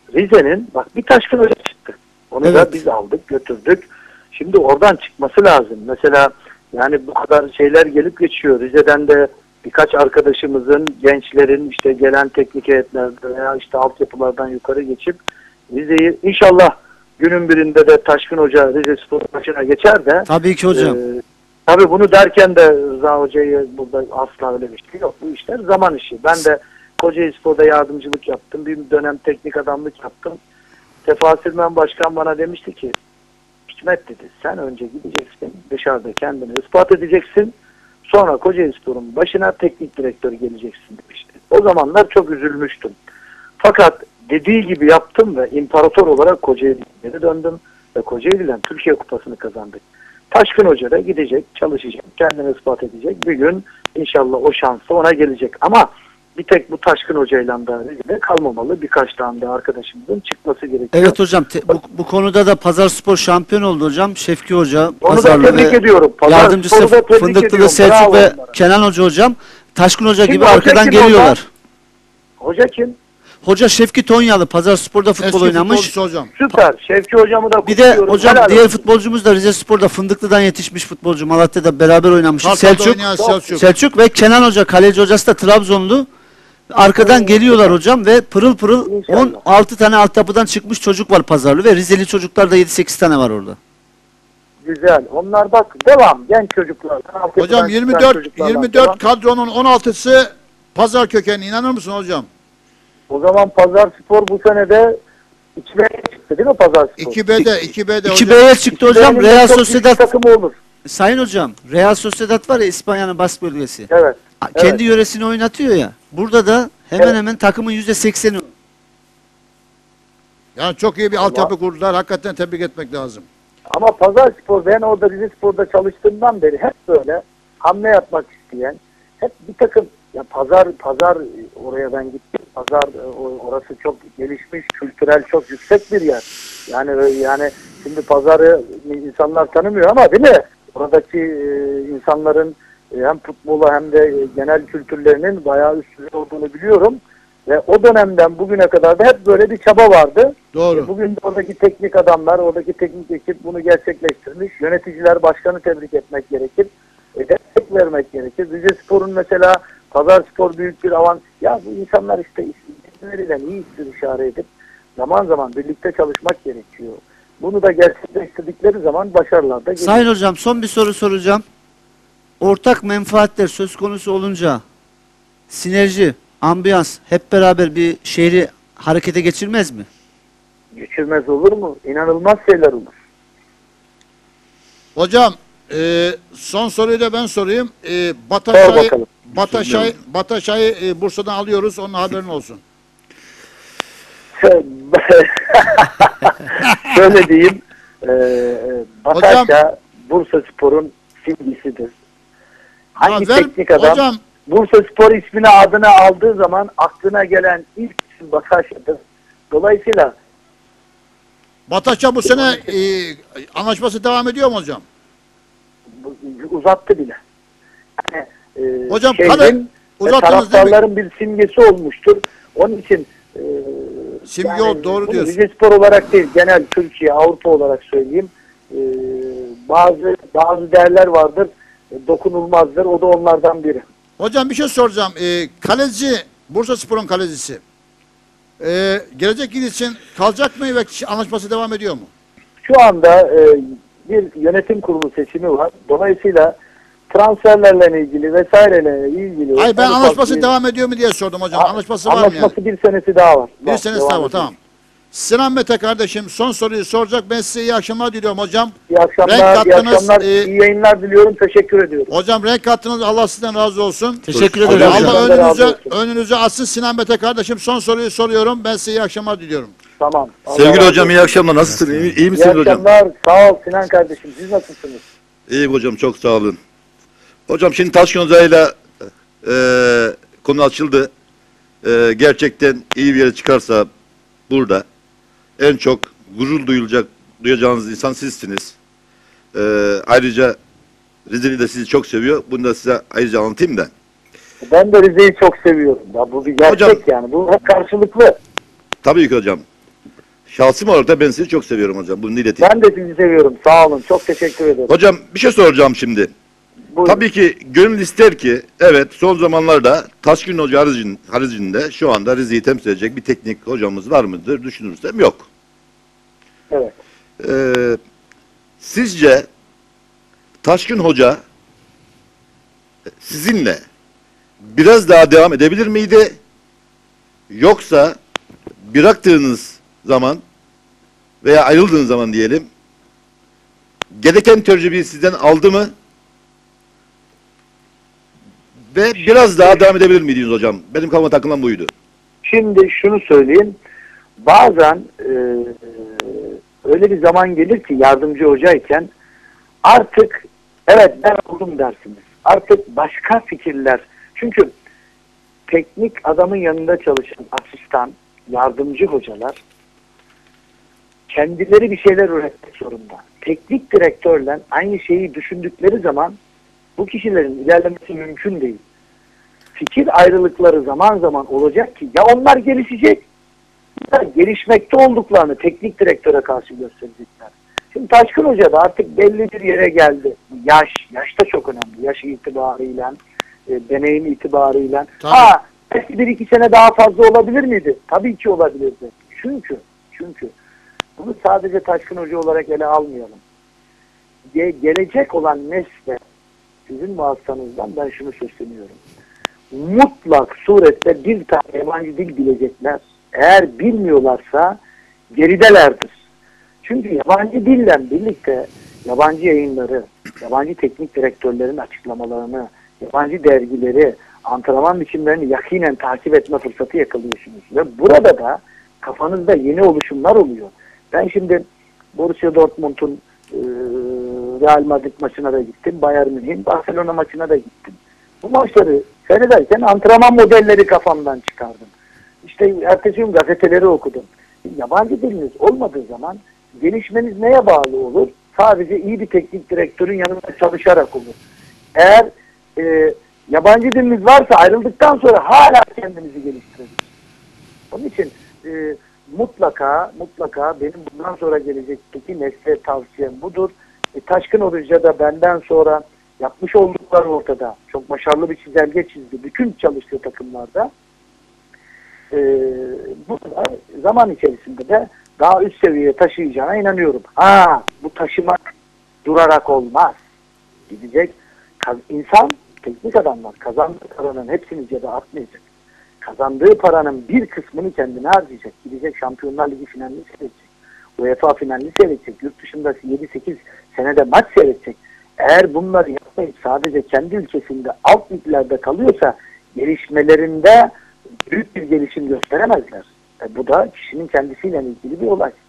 Rize'nin bak bir Taşkın Hoca çıktı. Onu da Evet. biz aldık götürdük. Şimdi oradan çıkması lazım. Mesela yani bu kadar şeyler gelip geçiyor. Rize'den de birkaç arkadaşımızın, gençlerin işte gelen teknik heyetlerde veya işte altyapılardan yukarı geçip Rize'yi inşallah günün birinde de Taşkın Hoca Rize Spor başına geçer de. Tabii ki hocam. E, tabii bunu derken de Rıza Hoca'yı burada asla öyle bir şey yok. Bu işler zaman işi. Ben de Kocaeli Spor'da yardımcılık yaptım. Bir dönem teknik adamlık yaptım. Sefa Sirmen Başkan bana demişti ki Hikmet dedi sen önce gideceksin dışarıda kendini ispat edeceksin. Sonra Kocaeli Spor'un başına teknik direktör geleceksin demişti. O zamanlar çok üzülmüştüm. Fakat dediği gibi yaptım ve imparator olarak Kocaeli'ye döndüm. Ve Kocaeli'den Türkiye Kupası'nı kazandık. Taşkın Hoca da gidecek, çalışacak, kendini ispat edecek. Bir gün inşallah o şans da ona gelecek. Ama bir tek bu Taşkın Hoca'yla da Rize'de kalmamalı. Birkaç tane de arkadaşımızın çıkması gerekiyor. Evet hocam te- bu, bu konuda da Pazarspor şampiyon oldu hocam. Şevki Hoca, Onu da Pazarlı tebrik ve ediyorum. yardımcısı Pazarspor'u da tebrik Fındıklı'da ediyorum. Selçuk Bravo ve onlara. Kenan Hoca hocam. Taşkın Hoca Kim gibi hoca, arkadan kim geliyorlar. Hoca kim? Hoca Şevki Tonyalı Pazarspor'da futbol Eski oynamış. futbolcusu hocam. Süper. Şevki hocamı da Bir de kutluyorum. hocam Helal diğer olsun. futbolcumuz da Rize Spor'da Fındıklı'dan yetişmiş futbolcu. Malatya'da beraber oynamışız. Kartal'da Selçuk, oynayan Selçuk. Selçuk ve Kenan Hoca, kaleci hocası da Trabzonlu. Arkadan geliyorlar hocam ve pırıl pırıl İnşallah. on altı tane altyapıdan çıkmış çocuk var Pazarlı ve Rizeli çocuklar da yedi sekiz tane var orada. Güzel. Onlar bak devam. Genç çocuklar. Hocam yirmi dört yirmi dört kadronun on altısı Pazar kökenli. İnanır mısın hocam? O zaman Pazarspor bu sene de iki B'ye çıktı değil mi Pazarspor? iki B'de iki B'de iki hocam. B'ye çıktı hocam. Benim de Real çok güçlü Sociedad takımı olur. Sayın hocam, Real Sociedad var ya İspanya'nın Bask bölgesi. Evet. Kendi evet. yöresini oynatıyor ya. Burada da hemen Evet. hemen takımın yüzde sekseni. Yani çok iyi bir altyapı kurdular. Hakikaten tebrik etmek lazım. Ama Pazarspor ben orada Rize Spor'da çalıştığımdan beri hep böyle hamle yapmak isteyen hep bir takım ya pazar pazar oraya ben gittim. Pazar o- orası çok gelişmiş, kültürel çok yüksek bir yer. Yani yani şimdi pazarı insanlar tanımıyor ama değil mi? Oradaki e, insanların e, hem futbola hem de e, genel kültürlerinin bayağı üst düzey olduğunu biliyorum. Ve o dönemden bugüne kadar da hep böyle bir çaba vardı. Doğru. E, Bugün de oradaki teknik adamlar, oradaki teknik ekip bunu gerçekleştirmiş. Yöneticiler, başkanı tebrik etmek gerekir. E, destek vermek gerekir. Rize Spor'un mesela Pazarspor büyük bir avan. Ya bu insanlar işte isimleriyle iyi istişare edip zaman zaman birlikte çalışmak gerekiyor. Bunu da gerçekleştirdikleri zaman başarılar da geliyor. Sayın hocam son bir soru soracağım. Ortak menfaatler söz konusu olunca sinerji, ambiyans hep beraber bir şehri harekete geçirmez mi? Geçirmez olur mu? İnanılmaz şeyler olur. Hocam e, son soruyu da ben sorayım. E, Sor Bataşay, bakalım. Bataşay, Bataşay'ı e, Bursa'dan alıyoruz. Onun haberin olsun. Şöyle diyeyim. E, Bataşa Bursa Spor'un simgesidir. Hangi Ya ver- teknik adam hocam Bursa Spor ismini adına aldığı zaman aklına gelen ilk isim Bataşa'dır. Dolayısıyla Bataşay bu sene e, anlaşması devam ediyor mu hocam? bu- uzattı bile. Yani, e, Hocam, şehrin kale- ve uzattınız değil mi? taraftarların bir simgesi olmuştur. Onun için e, Simge o, doğru bunu diyorsun. Rize Spor olarak değil, genel Türkiye, Avrupa olarak söyleyeyim. E, bazı bazı değerler vardır, e, dokunulmazdır. O da onlardan biri. Hocam bir şey soracağım. E, kaleci, Bursa Spor'un kalecisi. E, gelecek yıl için kalacak mı ve anlaşması devam ediyor mu? Şu anda e, bir yönetim kurulu seçimi var. Dolayısıyla transferlerle ilgili vesaireyle ilgili. Hayır ben en ufak anlaşması bir- devam ediyor mu diye sordum hocam. A- Anlaşması var mı yani? Anlaşması bir senesi daha var. Bir Var, senesi devam daha var, ediyor. tamam. Sinan Mete kardeşim son soruyu soracak. Ben size iyi akşamlar diliyorum hocam. İyi akşamlar, Renk iyi kattınız, akşamlar, e, iyi yayınlar diliyorum. Teşekkür ediyorum. Hocam renk kattınız. Allah sizden razı olsun. Teşekkür Allah ederim. razı Allah olsun. önünüze, Razı olsun. önünüze açsın Sinan Mete kardeşim. Son soruyu soruyorum. Ben size iyi akşamlar diliyorum. Tamam. Allah Sevgili razı hocam olsun. iyi akşamlar. Nasılsın? İyi, iyi İyi misiniz hocam? akşamlar. Sağ ol Sinan kardeşim. Siz nasılsınız? İyiyim hocam çok sağ olun. Hocam şimdi Taşkın Hoca'yla e, konu açıldı. E, gerçekten iyi bir yere çıkarsa burada en çok gurur duyulacak duyacağınız insan sizsiniz. E, ayrıca Rizeli de sizi çok seviyor. Bunu da size ayrıca anlatayım da. Ben de Rize'yi çok seviyorum. Ya bu bir gerçek Hocam- yani. Bu hep karşılıklı. Tabii ki hocam. şahsım olarak da ben sizi çok seviyorum hocam. Bunu ileteyim. Ben de sizi seviyorum. Sağ olun. Çok teşekkür ederim. Hocam bir şey soracağım şimdi. Buyurun. Tabii ki gönül ister ki evet son zamanlarda Taşkın Hoca haricin- haricinde şu anda Rize'yi temsil edecek bir teknik hocamız var mıdır düşünürsem yok. Evet. Ee, sizce Taşkın Hoca sizinle biraz daha devam edebilir miydi? Yoksa bıraktığınız zaman veya ayrıldığınız zaman diyelim gereken tecrübeyi sizden aldı mı? Ve biraz daha devam edebilir miydiniz hocam? Benim kafama takılan buydu. Şimdi şunu söyleyeyim. Bazen e, öyle bir zaman gelir ki yardımcı hocayken artık evet ben oldum dersiniz. Artık başka fikirler. Çünkü teknik adamın yanında çalışan asistan, yardımcı hocalar kendileri bir şeyler üretmek zorunda. Teknik direktörle aynı şeyi düşündükleri zaman bu kişilerin ilerlemesi mümkün değil. Fikir ayrılıkları zaman zaman olacak ki ya onlar gelişecek ya gelişmekte olduklarını teknik direktöre karşı gösterecekler. Şimdi Taşkın Hoca da artık belli bir yere geldi. Yaş, yaş da çok önemli. Yaş itibarıyla, e, deneyim itibarıyla. Ha, belki bir iki sene daha fazla olabilir miydi? Tabii ki olabilirdi. Çünkü, çünkü bunu sadece Taşkın Hoca olarak ele almayalım. Ge gelecek olan nesle sizin vasıtanızdan ben şunu sesleniyorum. Mutlak surette bir tane yabancı dil bilecekler. Eğer bilmiyorlarsa geridelerdir. Çünkü yabancı dille birlikte yabancı yayınları, yabancı teknik direktörlerin açıklamalarını, yabancı dergileri, antrenman biçimlerini yakinen takip etme fırsatı yakalıyorsunuz. Ve burada da kafanızda yeni oluşumlar oluyor. Ben şimdi Borussia Dortmund'un e, Real Madrid maçına da gittim. Bayern Münih'in Barcelona maçına da gittim. Bu maçları seyrederken antrenman modelleri kafamdan çıkardım. İşte ertesi gün gazeteleri okudum. Yabancı diliniz olmadığı zaman gelişmeniz neye bağlı olur? Sadece iyi bir teknik direktörün yanında çalışarak olur. Eğer e, yabancı diliniz varsa ayrıldıktan sonra hala kendinizi geliştirebilirsiniz. Onun için e, mutlaka mutlaka benim bundan sonra gelecekteki nesle tavsiyem budur. E, Taşkın Hoca da benden sonra yapmış oldukları ortada. Çok başarılı bir çizelge çizdi. Bütün çalıştığı takımlarda. E, bu da zaman içerisinde de daha üst seviyeye taşıyacağına inanıyorum. Ha, bu taşımak durarak olmaz. Gidecek. İnsan, teknik adamlar kazandığı paranın hepsini cebe atmayacak. Kazandığı paranın bir kısmını kendine harcayacak. Gidecek Şampiyonlar Ligi finalini seyredecek. UEFA finalini seyredecek. Yurt dışında yedi sekiz senede maç seyredecek. Eğer bunları yapmayıp sadece kendi ülkesinde alt liglerde kalıyorsa gelişmelerinde büyük bir gelişim gösteremezler. E bu da kişinin kendisiyle ilgili bir olay.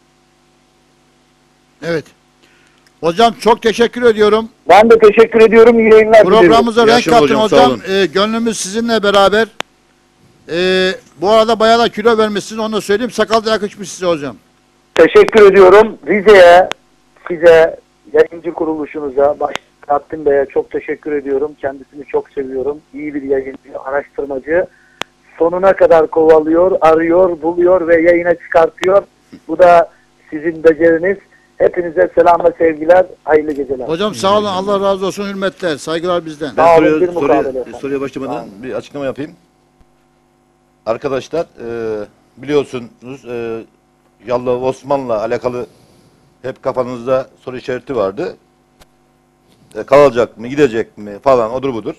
Evet. Hocam çok teşekkür ediyorum. Ben de teşekkür ediyorum. İyi yayınlar diliyorum. Programımıza renk Yaşam kattın hocam, sağ hocam. olun. Ee, gönlümüz sizinle beraber. Ee, bu arada bayağı da kilo vermişsiniz. Onu da söyleyeyim. Sakal da yakışmış size hocam. Teşekkür ediyorum. Rize'ye, size, yayıncı kuruluşunuza, başta Rabbim Bey'e çok teşekkür ediyorum. Kendisini çok seviyorum. İyi bir yayıncı, araştırmacı. Sonuna kadar kovalıyor, arıyor, buluyor ve yayına çıkartıyor. Bu da sizin beceriniz. Hepinize selam ve sevgiler, hayırlı geceler. Hocam sağ olun. Allah razı olsun. Hürmetler. Saygılar bizden. Ben Sağ olun, soruya, bir soruya, mukabele efendim. soruya başlamadan bir açıklama yapayım. Arkadaşlar e, biliyorsunuz e, Yallah Osman'la alakalı hep kafanızda soru işareti vardı. E, kalacak mı, gidecek mi falan odur budur.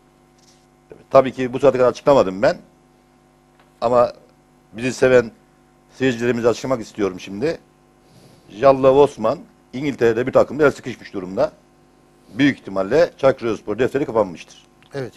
Tabii ki bu saate kadar açıklamadım ben. Ama bizi seven seyircilerimize açıklamak istiyorum şimdi. Yallah Osman İngiltere'de bir takımda el sıkışmış durumda. Büyük ihtimalle Çaykur Rizespor defteri kapanmıştır. Evet.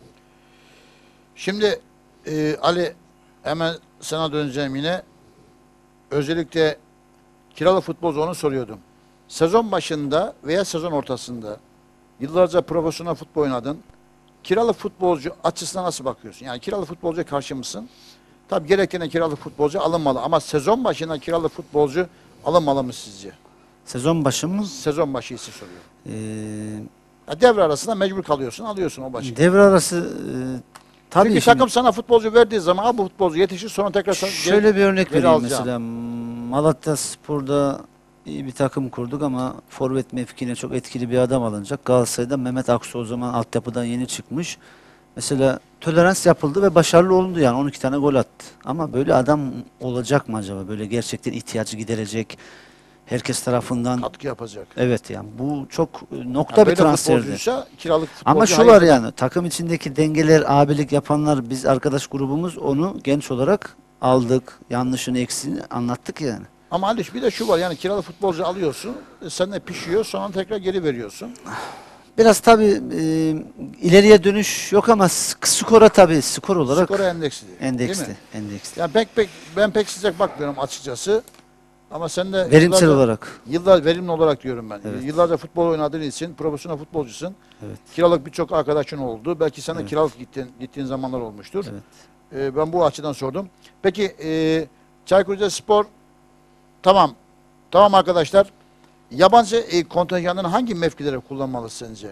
Şimdi e, Ali hemen sana döneceğim yine. Özellikle kiralı futbolcu onu soruyordum. Sezon başında veya sezon ortasında yıllarca profesyonel futbol oynadın. Kiralı futbolcu açısından nasıl bakıyorsun? Yani kiralı futbolcuya karşı mısın? Tabii gerektiğinde kiralı futbolcu alınmalı ama sezon başında kiralı futbolcu alınmalı mı sizce? Sezon başı mı? Sezon başı için soruyorum. Ee, Ya devre arasında mecbur kalıyorsun, alıyorsun o başı. devre arası e, tabii Çünkü şimdi- takım sana futbolcu verdiği zaman bu futbolcu yetişir sonra tekrar sana Şöyle bir örnek geri vereyim alacağım. mesela. Malatya Spor'da iyi bir takım kurduk ama forvet mevkine çok etkili bir adam alınacak. Galatasaray'da Mehmet Aksu o zaman altyapıdan yeni çıkmış. Mesela tolerans yapıldı ve başarılı olundu yani on iki tane gol attı. Ama böyle adam olacak mı acaba? Böyle gerçekten ihtiyacı giderecek, herkes tarafından katkı yapacak. Evet yani bu çok nokta Ya bir böyle transferdi. futbolcuysa kiralık futbolcu Ama şu var hayır. yani takım içindeki dengeler, abilik yapanlar biz arkadaş grubumuz onu genç olarak aldık. Yanlışını eksiğini anlattık yani. Ama Aliş bir de şu var yani kiralık futbolcu alıyorsun, e, sen de pişiyor sonra tekrar geri veriyorsun. Biraz tabii e, ileriye dönüş yok ama sk- skora tabii skor olarak Skora endeksli. endeksli. Değil mi? endeksli. Yani pek pek ben pek sıcak bakmıyorum açıkçası. Ama sen de Verimsel yıllarca- olarak. Yıllar verimli olarak diyorum ben. Evet. Yıllarca futbol oynadığın için profesyonel futbolcusun. Evet. Kiralık birçok arkadaşın oldu. Belki sen de Evet. kiralık gittiğin, gittiğin zamanlar olmuştur. Evet. Ee, ben bu açıdan sordum. Peki e, Çaykur Rizespor tamam. Tamam arkadaşlar. Yabancı e, kontenjanını hangi mevkilere kullanmalı sence?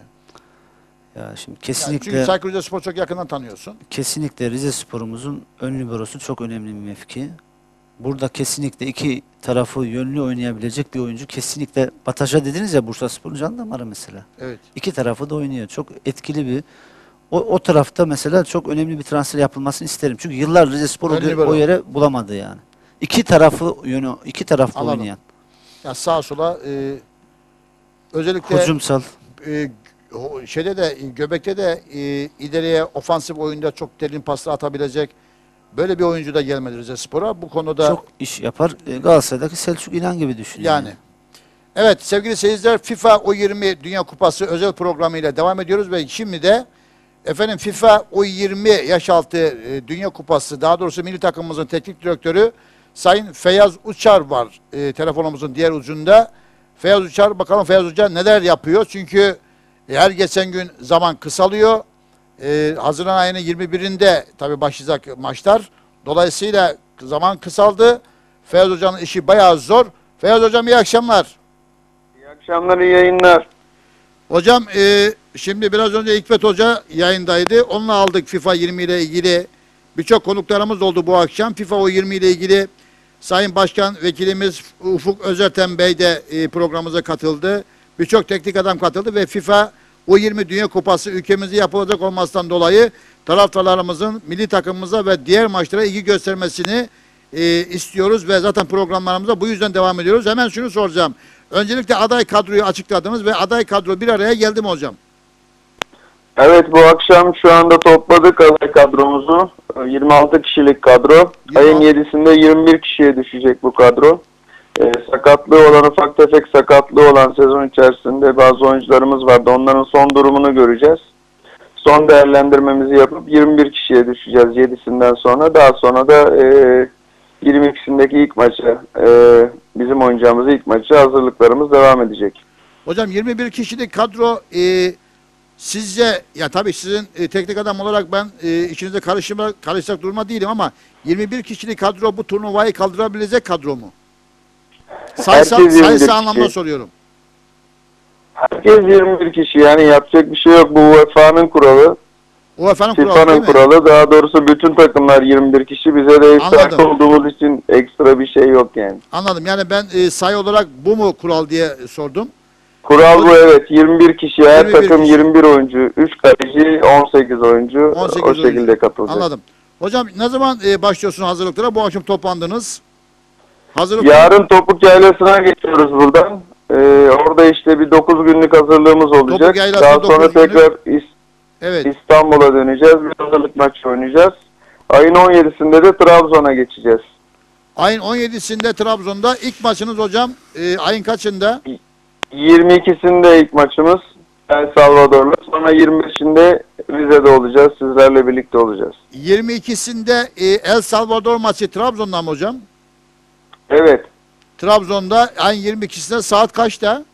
Ya şimdi Yani kesinlikle çünkü Çaykur Rizespor çok yakından tanıyorsun. kesinlikle Rizespor'umuzun ön liberosu çok önemli bir mevki. Burada kesinlikle iki tarafı yönlü oynayabilecek bir oyuncu. Kesinlikle Bataş'a dediniz ya Bursaspor'un can damarı mesela. Evet. İki tarafı da oynuyor. Çok etkili bir o, o tarafta mesela çok önemli bir transfer yapılmasını isterim. Çünkü yıllar Rizespor o, Ön gö- libero. o yere bulamadı yani. İki tarafı yönü iki tarafta Anladım. oynayan. Ya sağa sola e, özellikle Hücumsal. e, o- şeyde de göbekte de e, ileriye ofansif oyunda çok derin paslar atabilecek böyle bir oyuncu da gelmedi Rizespor'a. Bu konuda Çok iş yapar. E, Galatasaray'daki Selçuk İnan gibi düşünün. yani. Evet sevgili seyirciler FIFA O yirmi Dünya Kupası özel programıyla devam ediyoruz ve şimdi de efendim FIFA O yirmi yaş altı e, Dünya Kupası daha doğrusu milli takımımızın teknik direktörü Sayın Feyyaz Uçar var e, telefonumuzun diğer ucunda. Feyyaz Uçar bakalım Feyyaz Uçar neler yapıyor çünkü e, her geçen gün zaman kısalıyor. E, Haziran ayının yirmi birinde tabii başlayacak maçlar. Dolayısıyla zaman kısaldı. Feyyaz Hoca'nın işi bayağı zor. Feyyaz Hocam iyi akşamlar. İyi akşamlar, iyi yayınlar. Hocam e, şimdi biraz önce Hikmet Hoca yayındaydı. Onunla aldık FIFA yirmi ile ilgili. Birçok konuklarımız oldu bu akşam. FIFA O yirmi ile ilgili Sayın Başkan Vekilimiz Ufuk Özerten Bey de e, programımıza katıldı. Birçok teknik adam katıldı ve FIFA O yirmi Dünya Kupası ülkemizde yapılacak olmasından dolayı taraftarlarımızın milli takımımıza ve diğer maçlara ilgi göstermesini e, istiyoruz ve zaten programlarımıza bu yüzden devam ediyoruz. Hemen şunu soracağım. Öncelikle aday kadroyu açıkladınız ve aday kadro bir araya geldi mi hocam? Evet, bu akşam şu anda topladık aday kadromuzu. yirmi altı kişilik kadro. Ayın yedisinde yirmi bir kişiye düşecek bu kadro. Ee, sakatlığı olan, ufak tefek sakatlığı olan sezon içerisinde bazı oyuncularımız vardı. Onların son durumunu göreceğiz. Son değerlendirmemizi yapıp yirmi bir kişiye düşeceğiz yedisinden sonra. Daha sonra da e, yirmi ikisindeki ilk maçı, e, bizim oynayacağımız ilk maçı hazırlıklarımız devam edecek. Hocam yirmi bir kişilik kadro e, sizce ya tabii sizin e, teknik adam olarak ben e, içinizde karışma, karışacak duruma değilim ama yirmi bir kişilik kadro bu turnuvayı kaldırabilecek kadro mu? Sayısal, Herkes yirmi bir sayısı kişi. anlamda soruyorum. Herkes yirmi bir kişi, yani yapacak bir şey yok. Bu U E F A'nın kuralı. U E F A'nın kuralı FIFA'nın değil mi? kuralı. Daha doğrusu bütün takımlar yirmi bir kişi. Bize de eşit Anladım. olduğumuz için ekstra bir şey yok yani. Anladım. Yani ben e, sayı olarak bu mu kural diye sordum. Kural bu, evet. yirmi bir kişi. Her yirmi bir takım kişi. yirmi bir oyuncu. üç kaleci, on sekiz oyuncu. on sekiz o oyuncu. şekilde katılacak. Anladım. Hocam ne zaman e, başlıyorsun hazırlıklara? Bu akşam toplandınız. Hazırlık Yarın Topuk Yaylası'na geçiyoruz buradan. Ee, orada işte bir dokuz günlük hazırlığımız olacak. Topuk Yaylası'na Daha sonra dokuz günlük. tekrar İs- Evet. İstanbul'a döneceğiz. Bir hazırlık maçı oynayacağız. Ayın on yedisinde de Trabzon'a geçeceğiz. Ayın on yedisinde Trabzon'da ilk maçınız hocam. E, ayın kaçında? yirmi ikisinde ilk maçımız El Salvador'la. Sonra yirmi beşinde Rize'de olacağız. Sizlerle birlikte olacağız. yirmi ikisinde e, El Salvador maçı Trabzon'da mı hocam? Evet. Trabzon'da ayın yirmi ikisinde saat kaçta?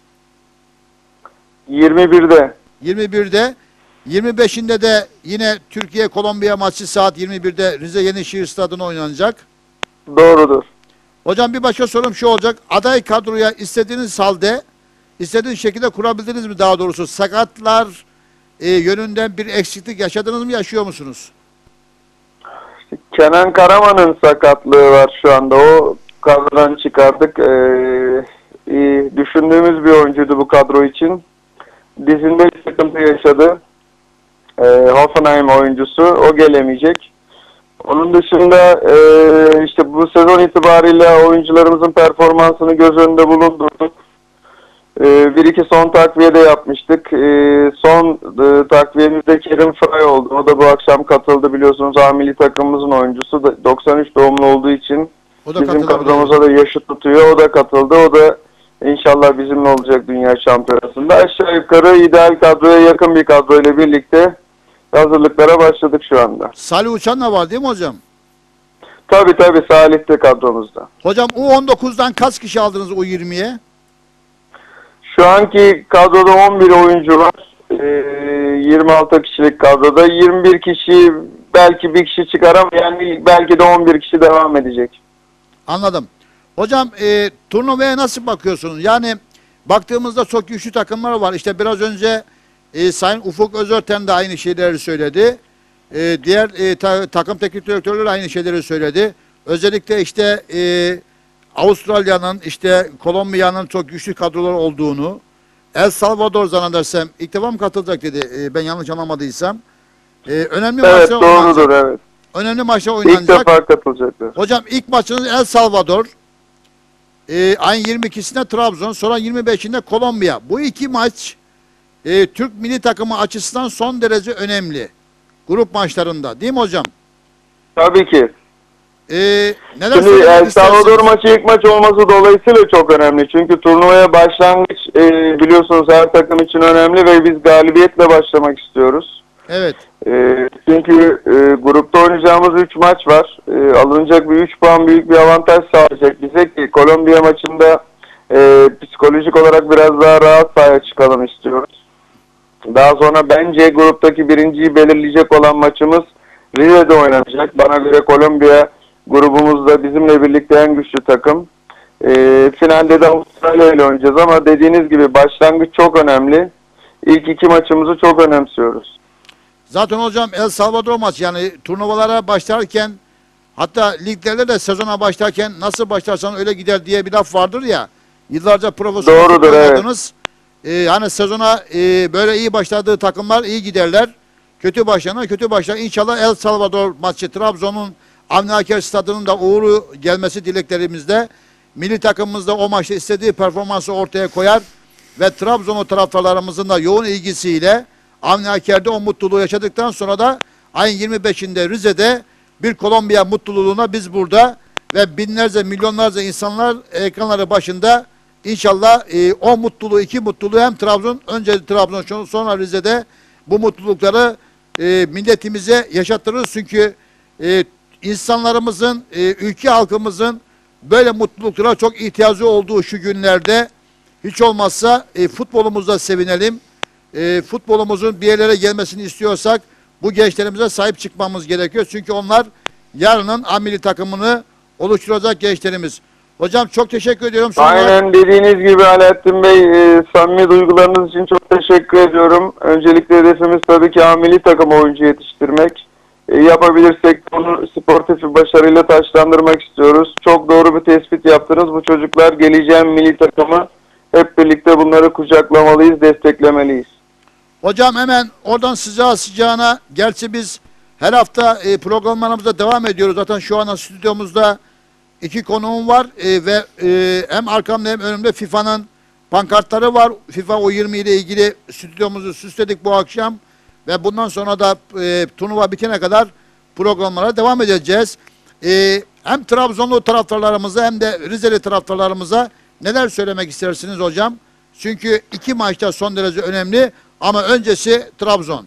yirmi birde. yirmi birde. yirmi beşinde de yine Türkiye-Kolombiya maçı saat yirmi birde Rize Yenişehir Stadı'na oynanacak. Doğrudur. Hocam bir başka sorum şu olacak. Aday kadroya istediğiniz halde istediğiniz şekilde kurabildiniz mi daha doğrusu? Sakatlar e, yönünden bir eksiklik yaşadınız mı, yaşıyor musunuz? Kenan Karaman'ın sakatlığı var şu anda. O kadrodan çıkardık. Ee, iyi, düşündüğümüz bir oyuncuydu bu kadro için. Dizinde bir sıkıntı yaşadı. Ee, Hoffenheim oyuncusu. O gelemeyecek. Onun dışında e, işte bu sezon itibariyle oyuncularımızın performansını göz önünde bulundurduk. E, bir iki son takviye de yapmıştık. E, son e, takviyemizde Kerim Fry oldu. O da bu akşam katıldı, biliyorsunuz. A milli takımımızın oyuncusu da doksan üç doğumlu olduğu için bizim kadromuza da yaşı tutuyor. O da katıldı. O da inşallah bizimle olacak dünya şampiyonasında. Aşağı yukarı ideal kadroya yakın bir kadroyla birlikte hazırlıklara başladık şu anda. Salih Uçan da var değil mi hocam? Tabii tabii, Salih de kadromuzda. Hocam U on dokuzdan kaç kişi aldınız U yirmiye? Şu anki kadroda on bir oyuncu var. Ee, yirmi altı kişilik kadroda. yirmi bir kişi, belki bir kişi çıkar ama yani belki de on bir kişi devam edecek. Anladım. Hocam e, turnuvaya nasıl bakıyorsunuz? Yani baktığımızda çok güçlü takımlar var. İşte biraz önce e, Sayın Ufuk Özörten de aynı şeyleri söyledi. E, diğer e, ta, takım teknik direktörleri aynı şeyleri söyledi. Özellikle işte e, Avustralya'nın, işte Kolombiya'nın çok güçlü kadrolar olduğunu, El Salvador zannedersem ilk defa mı katılacak dedi, e, ben yanlış anlamadıysam. E, önemli evet, maçlar doğrudur, oynanacak. evet. Önemli maçlar oynanacak. İlk defa katılacaklar. Hocam ilk maçınız El Salvador. E, ayın yirmi ikisinde Trabzon, sonra yirmi beşinde Kolombiya. Bu iki maç e, Türk milli takımı açısından son derece önemli. Grup maçlarında. Değil mi hocam? Tabii ki. Ee, neler Şimdi El Salvador maçı ilk maç olması dolayısıyla çok önemli. Çünkü turnuvaya başlangıç e, biliyorsunuz her takım için önemli ve biz galibiyetle başlamak istiyoruz. Evet. E, çünkü e, grupta oynayacağımız üç maç var. E, alınacak bir üç puan büyük bir avantaj sağlayacak bize ki Kolombiya maçında e, psikolojik olarak biraz daha rahat sahaya çıkalım istiyoruz. Daha sonra bence gruptaki birinciyi belirleyecek olan maçımız Rize'de oynanacak. Bana göre Kolombiya grubumuzda bizimle birlikte en güçlü takım. E, finalde de Avustralya ile oynayacağız ama dediğiniz gibi başlangıç çok önemli. İlk iki maçımızı çok önemsiyoruz. Zaten hocam El Salvador maçı, yani turnuvalara başlarken, hatta liglerde de sezona başlarken nasıl başlarsan öyle gider diye bir laf vardır ya. Yıllarca profesyonel Doğrudur, oynadınız. Evet. Ee, hani sezona e, böyle iyi başladığı takımlar iyi giderler. Kötü başlayanlar kötü başlar. İnşallah El Salvador maçı, Trabzon'un Avni Aker Stadı'nın da uğurlu gelmesi dileklerimizde. Milli takımımız da o maçta istediği performansı ortaya koyar ve Trabzon'u taraftarlarımızın da yoğun ilgisiyle Avni Aker'de o mutluluğu yaşadıktan sonra da ayın yirmi beşinde Rize'de bir Kolombiya mutluluğuna biz burada ve binlerce, milyonlarca insanlar ekranları başında inşallah e, o mutluluğu, iki mutluluğu hem Trabzon, önce Trabzon sonra Rize'de bu mutlulukları e, milletimize yaşattırırız. Çünkü e, insanlarımızın, e, ülke halkımızın böyle mutluluklara çok ihtiyacı olduğu şu günlerde hiç olmazsa e, futbolumuzda sevinelim. E, futbolumuzun bir yerlere gelmesini istiyorsak bu gençlerimize sahip çıkmamız gerekiyor. Çünkü onlar yarının A milli takımını oluşturacak gençlerimiz. Hocam çok teşekkür ediyorum. Sonra... Aynen dediğiniz gibi Alaaddin Bey, e, samimi duygularınız için çok teşekkür ediyorum. Öncelikle hedefimiz tabii ki A milli takım oyuncu yetiştirmek. E, yapabilirsek bunu sportif bir başarıyla taçlandırmak istiyoruz. Çok doğru bir tespit yaptınız. Bu çocuklar geleceğin milli takımı, hep birlikte bunları kucaklamalıyız, desteklemeliyiz. Hocam hemen oradan sıcağı sıcağına, gerçi biz her hafta e, programlarımıza devam ediyoruz. Zaten şu anda stüdyomuzda iki konuğum var e, ve e, hem arkamda hem önümde FIFA'nın pankartları var. FIFA U yirmi ile ilgili stüdyomuzu süsledik bu akşam ve bundan sonra da e, turnuva bitene kadar programlara devam edeceğiz. E, hem Trabzonlu taraftarlarımıza hem de Rizeli taraftarlarımıza neler söylemek istersiniz hocam? Çünkü iki maçta son derece önemli ama öncesi Trabzon.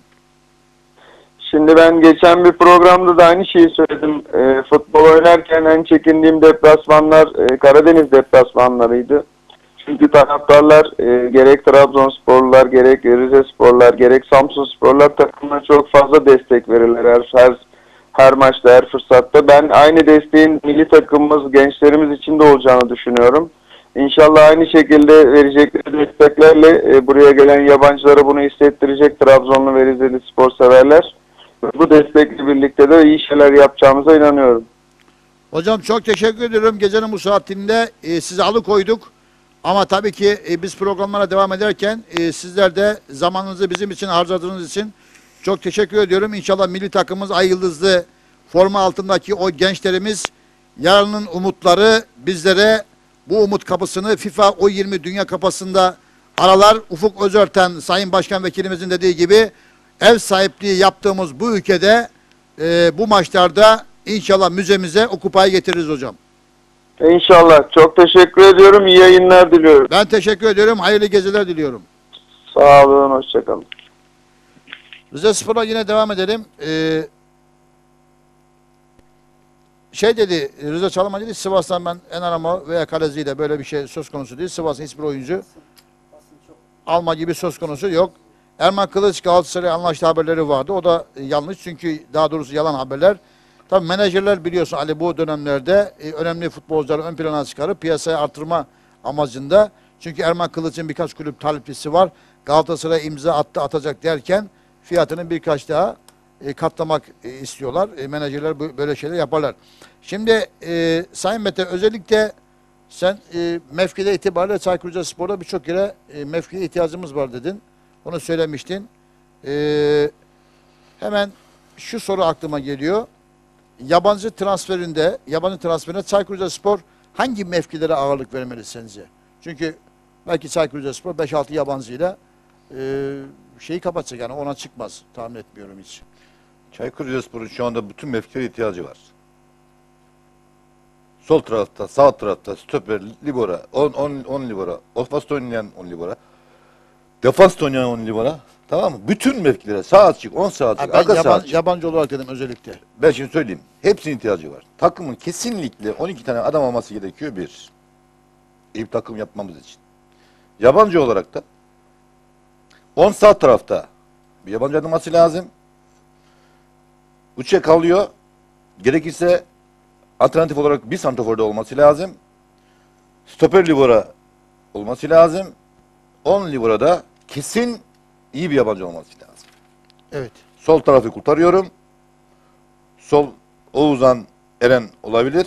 Şimdi ben geçen bir programda da aynı şeyi söyledim. E, futbol oynarken en çekindiğim deplasmanlar e, Karadeniz deplasmanlarıydı. Çünkü taraftarlar e, gerek Trabzonsporlular, gerek Rizesporlar, gerek Samsunsporlar takımına çok fazla destek verirler her, her, her maçta, her fırsatta. Ben aynı desteğin milli takımımız, gençlerimiz için de olacağını düşünüyorum. İnşallah aynı şekilde verecekleri desteklerle e, buraya gelen yabancılara bunu hissettirecek Trabzonlu ve Rizeli spor severler. Bu destekle birlikte de iyi şeyler yapacağımıza inanıyorum. Hocam çok teşekkür ediyorum. Gecenin bu saatinde e, sizi alıkoyduk. Ama tabii ki e, biz programlara devam ederken e, sizler de zamanınızı bizim için harcadığınız için çok teşekkür ediyorum. İnşallah milli takımımız ay yıldızlı forma altındaki o gençlerimiz yarının umutları bizlere bu umut kapısını FIFA O yirmi Dünya Kupası'nda aralar. Ufuk Özörten Sayın Başkan Vekilimizin dediği gibi ev sahipliği yaptığımız bu ülkede e, bu maçlarda İnşallah müzemize o kupayı getiririz hocam. İnşallah. Çok teşekkür ediyorum. İyi yayınlar diliyorum. Ben teşekkür ediyorum. Hayırlı geceler diliyorum. Sağ olun. Hoşçakalın. Rize Spor'a yine devam edelim. Ee, şey dedi, Rize Çalınma dedi, Sivas'tan ben en arama veya kaleciyle böyle bir şey söz konusu değil. Sivas'ın hiçbir oyuncu alma gibi söz konusu yok. Erman Kılıç Galatasaray anlaştığı haberleri vardı. O da yanlış çünkü daha doğrusu yalan haberler. Tabii menajerler biliyorsun Ali bu dönemlerde e, önemli futbolcuları ön plana çıkarıp piyasaya artırma amacında. Çünkü Erman Kılıç'ın birkaç kulüp taliplisi var. Galatasaray imza attı atacak derken fiyatını birkaç daha e, katlamak e, istiyorlar. E, menajerler bu, böyle şeyler yaparlar. Şimdi e, Sayın Mete özellikle sen e, mevkide itibariyle Çaykur Rizespor'da birçok yere e, mevkiye ihtiyacımız var dedin. Onu söylemiştin. E, hemen şu soru aklıma geliyor. Yabancı transferinde, yabancı transferinde Çaykur Rizespor hangi mevkilere ağırlık vermeli sence? Çünkü belki Çaykur Rizespor beş altı yabancıyla e, şeyi kapatacak yani ona çıkmaz. Tahmin etmiyorum hiç. Çaykur Rizespor'un şu anda bütün mevkilere ihtiyacı var. Sol tarafta, sağ tarafta, stoper, libora, on, on, on libora, ofasta oynayan on libora, defansta oynayan on libora. Tamam mı? Bütün mevkilere sağ açık, on sağ açık, Ben arka yaban, sağ açık. yabancı olarak dedim özellikle. Ben şimdi söyleyeyim. Hepsinin ihtiyacı var. Takımın kesinlikle on iki tane adam olması gerekiyor bir. İyi bir takım yapmamız için. Yabancı olarak da on sağ tarafta bir yabancı olması lazım. Uçe kalıyor. Gerekirse alternatif olarak bir santraforda olması lazım. Stoper libora olması lazım. on liborada kesin iyi bir yabancı olması lazım. Evet. Sol tarafı kurtarıyorum. Sol Oğuzhan Eren olabilir.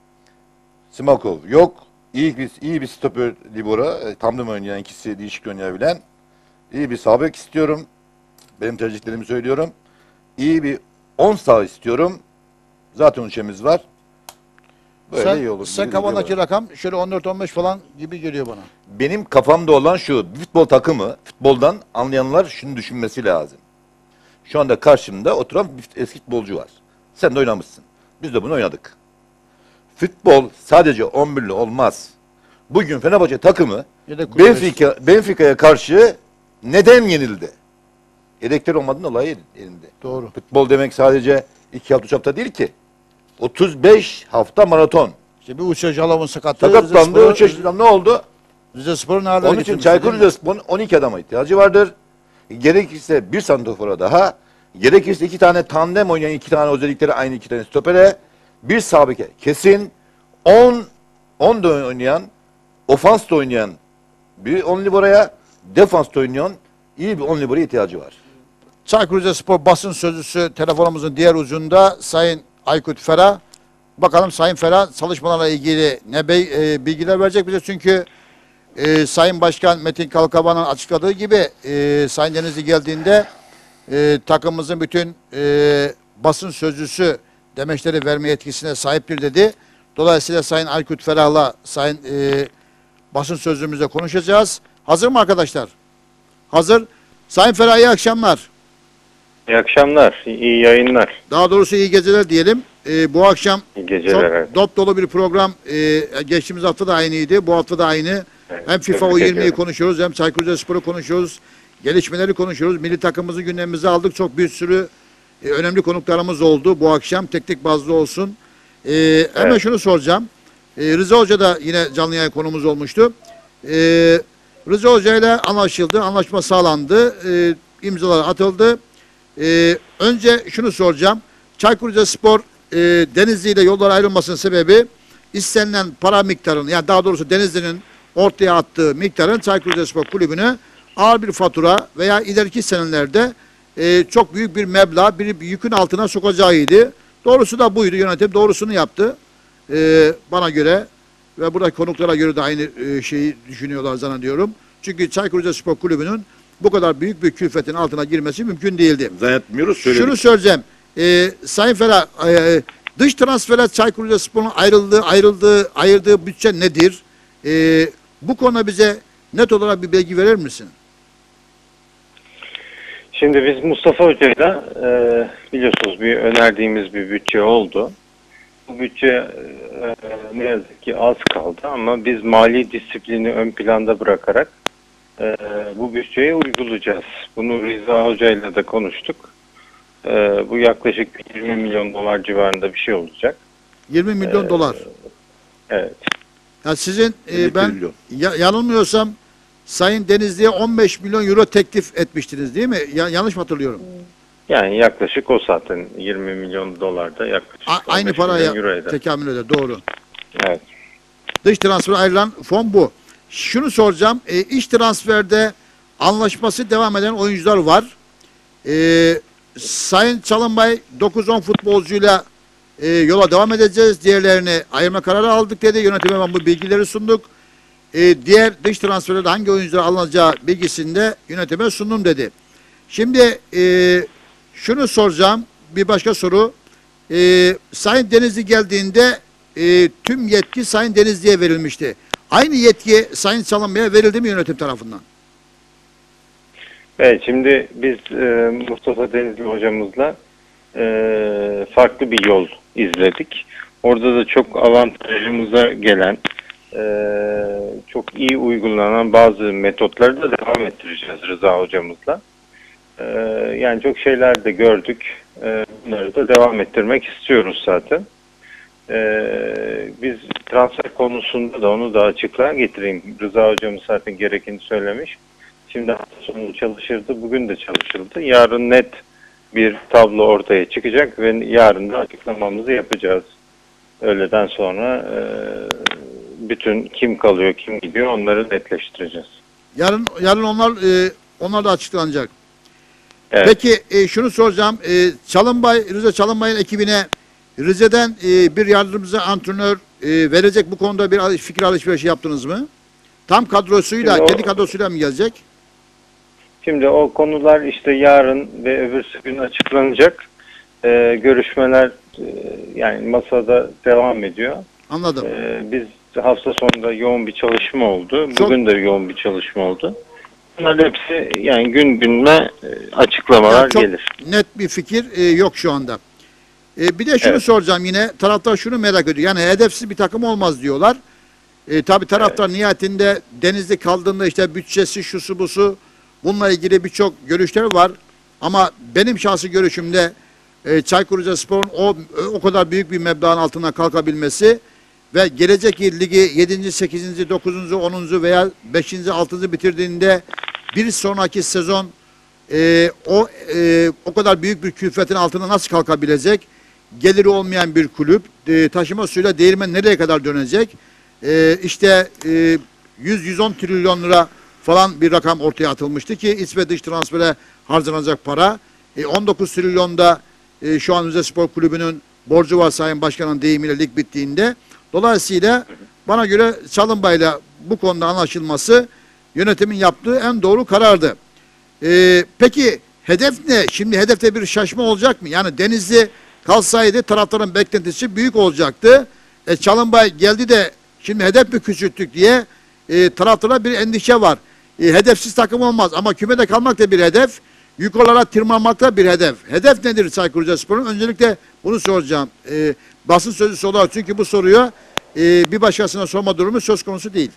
Simakov yok. İyi bir iyi bir stoper libora, e, tandem oynayan ikisi değişik oynayabilen. İyi bir sağ bek istiyorum. Benim tercihlerimi söylüyorum. İyi bir on sağ istiyorum. Zaten uçemiz var. Böyle sen, iyi olur. Sen kafandaki rakam şöyle on dört on beş falan gibi geliyor bana. Benim kafamda olan şu, futbol takımı, futboldan anlayanlar şunu düşünmesi lazım. Şu anda karşımda oturan bir eski futbolcu var. Sen de oynamışsın. Biz de bunu oynadık. Futbol sadece on birli olmaz. Bugün Fenerbahçe takımı Benfica, Benfica'ya karşı neden yenildi? Yedekler olmadığının olayı elinde. Doğru. Futbol demek sadece iki hafta üç hafta değil ki. otuz beş hafta maraton. İşte bir Uçe Jalov'un sakatlığı. Sakatlandı. Uçe Jalov'un ne oldu? Rizespor'un hala Onun için Çaykur Rizespor'un on iki adama ihtiyacı vardır. Gerekirse bir santrafora daha, gerekirse iki tane tandem oynayan iki tane özellikleri aynı iki tane stopere, bir sağ beke kesin, on on da oynayan, ofans da oynayan bir on liboraya, defans da oynayan iyi bir on liboraya ihtiyacı var. Çaykur Rizespor basın sözcüsü telefonumuzun diğer ucunda Sayın Aykut Ferah. Bakalım Sayın Ferah çalışmalarla ilgili ne bey, e, bilgiler verecek bize çünkü e, Sayın Başkan Metin Kalkavan'ın açıkladığı gibi e, Sayın Denizli geldiğinde e, takımımızın bütün e, basın sözcüsü demeçleri verme yetkisine sahiptir dedi. Dolayısıyla Sayın Aykut Ferah'la Sayın e, basın sözcüğümüzle konuşacağız. Hazır mı arkadaşlar? Hazır. Sayın Ferah iyi akşamlar. İyi akşamlar, iyi yayınlar. Daha doğrusu iyi geceler diyelim. Ee, bu akşam İyi geceler, çok evet. dop dolu bir program. Ee, geçtiğimiz hafta da aynıydı. Bu hafta da aynı. Evet, hem FIFA O tebrik yirmiyi ediyorum. konuşuyoruz hem Çaykur Rizespor'u konuşuyoruz. Gelişmeleri konuşuyoruz. Milli takımımızı gündemimize aldık. Çok bir sürü e, önemli konuklarımız oldu bu akşam. Tek tek bazlı olsun. Ee, hemen Evet. şunu soracağım. Ee, Rıza Hoca da yine canlı yayın konumuz olmuştu. Ee, Rıza Hoca ile anlaşıldı. Anlaşma sağlandı. Ee, imzalar atıldı. Ee, önce şunu soracağım. Çaykur Rizespor e, Denizli ile yollar ayrılmasının sebebi istenilen para miktarının yani daha doğrusu Denizli'nin ortaya attığı miktarın Çaykur Rizespor kulübüne ağır bir fatura veya ileriki senelerde e, çok büyük bir meblağ bir, bir yükün altına sokacağıydı. Doğrusu da buydu. Yönetim doğrusunu yaptı. e, bana göre ve buradaki konuklara göre de aynı e, şeyi düşünüyorlar zannediyorum. Çünkü Çaykur Rizespor Kulübü'nün bu kadar büyük bir külfetin altına girmesi mümkün değildi. Zannetmiyoruz, söyledik. Şunu söyleyeceğim. E, Sayın Ferah, e, dış transfere Çaykur Rizespor'un ayrıldığı, ayrıldığı, ayırdığı bütçe nedir? E, bu konuda bize net olarak bir bilgi verir misin? Şimdi biz Mustafa Hoca'yla e, biliyorsunuz bir önerdiğimiz bir bütçe oldu. Bu bütçe e, ne yazık ki az kaldı ama biz mali disiplini ön planda bırakarak e, bu bütçeyi uygulayacağız. Bunu Rıza Hoca'yla da konuştuk. E, bu yaklaşık yirmi milyon dolar civarında bir şey olacak. yirmi milyon Ee, dolar. Evet. Ya sizin e, ben ya, yanılmıyorsam Sayın Denizli'ye on beş milyon euro teklif etmiştiniz değil mi? Ya, yanlış mı hatırlıyorum? Yani yaklaşık o zaten yirmi milyon dolarda yaklaşık A, aynı paraya eder. tekamül eder. Doğru. Evet. Dış transfer ayrılan fon bu. Şunu soracağım. E, iç transferde anlaşması devam eden oyuncular var. E, Sayın Çalınbay dokuz on futbolcuyla e, yola devam edeceğiz. Diğerlerini ayırma kararı aldık dedi. Yönetime ben bu bilgileri sunduk. E, diğer dış transferde hangi oyuncular alınacağı bilgisini de yönetime sundum dedi. Şimdi e, şunu soracağım. Bir başka soru. E, Sayın Denizli geldiğinde e, tüm yetki Sayın Denizli'ye verilmişti. Aynı yetki Sayın Çalınbay'a verildi mi yönetim tarafından? Evet, şimdi biz e, Mustafa Denizli hocamızla e, farklı bir yol izledik. Orada da çok avantajımıza gelen, e, çok iyi uygulanan bazı metotları da devam ettireceğiz Rıza hocamızla. E, yani çok şeyler de gördük. E, bunları da devam ettirmek istiyoruz zaten. E, biz transfer konusunda da onu da açıklığa getireyim. Rıza hocamız zaten gerekeni söylemiş. Şimdi hafta sonu çalışırdı, bugün de çalışıldı. Yarın net bir tablo ortaya çıkacak ve yarın da açıklamamızı yapacağız. Öğleden sonra e, bütün kim kalıyor, kim gidiyor onları netleştireceğiz. Yarın yarın onlar e, onlar da açıklanacak. Evet. Peki e, şunu soracağım. E, Çalınbay, Rize Çalınbay'ın ekibine Rize'den e, bir yardımcı antrenör e, verecek bu konuda bir fikir alışverişi yaptınız mı? Tam kadrosuyla, Şimdi kendi o- kadrosuyla mı gelecek? Şimdi o konular işte yarın ve öbürsü gün açıklanacak. E, görüşmeler e, yani masada devam ediyor. Anladım. E, biz hafta sonunda yoğun bir çalışma oldu. Çok- Bugün de yoğun bir çalışma oldu. Bunların hepsi yani gün gününe e, açıklamalar Yani çok gelir. net bir fikir e, yok şu anda. E, bir de şunu Evet. soracağım yine. Taraftar şunu merak ediyor. Yani hedefsiz bir takım olmaz diyorlar. E, tabii taraftar nihayetinde Denizli kaldığında işte bütçesi, şusu busu bununla ilgili birçok görüşler var. Ama benim şahsi görüşümde e, Çaykur Rizespor'un o, o kadar büyük bir meblağın altına kalkabilmesi ve gelecek yıl ligi yedinci, sekizinci, dokuzuncu, onuncu veya beşinci, altıncı bitirdiğinde bir sonraki sezon e, o e, o kadar büyük bir külfetin altına nasıl kalkabilecek? Geliri olmayan bir kulüp, e, taşıma suyla değirmen nereye kadar dönecek? E, işte e, yüz yüz on trilyon lira falan bir rakam ortaya atılmıştı ki iç ve dış transfere harcanacak para. E, on dokuz trilyonda e, şu an Rizespor Kulübü'nün borcu var Sayın Başkan'ın deyimiyle lig bittiğinde. Dolayısıyla bana göre Çalınbay'la bu konuda anlaşılması yönetimin yaptığı en doğru karardı. E, peki hedef ne? Şimdi hedefte bir şaşma olacak mı? Yani Denizli kalsaydı taraftarın beklentisi büyük olacaktı. E, Çalınbay geldi de şimdi hedef mi küçülttük diye e, taraftarda bir endişe var. E, hedefsiz takım olmaz ama kümede kalmak da bir hedef. Yukarılara tırmanmak da bir hedef. Hedef nedir Çaykur Rizespor'un? Öncelikle bunu soracağım. E, basın sözcüsü olarak çünkü bu soruyu e, bir başkasına sorma durumu söz konusu değil.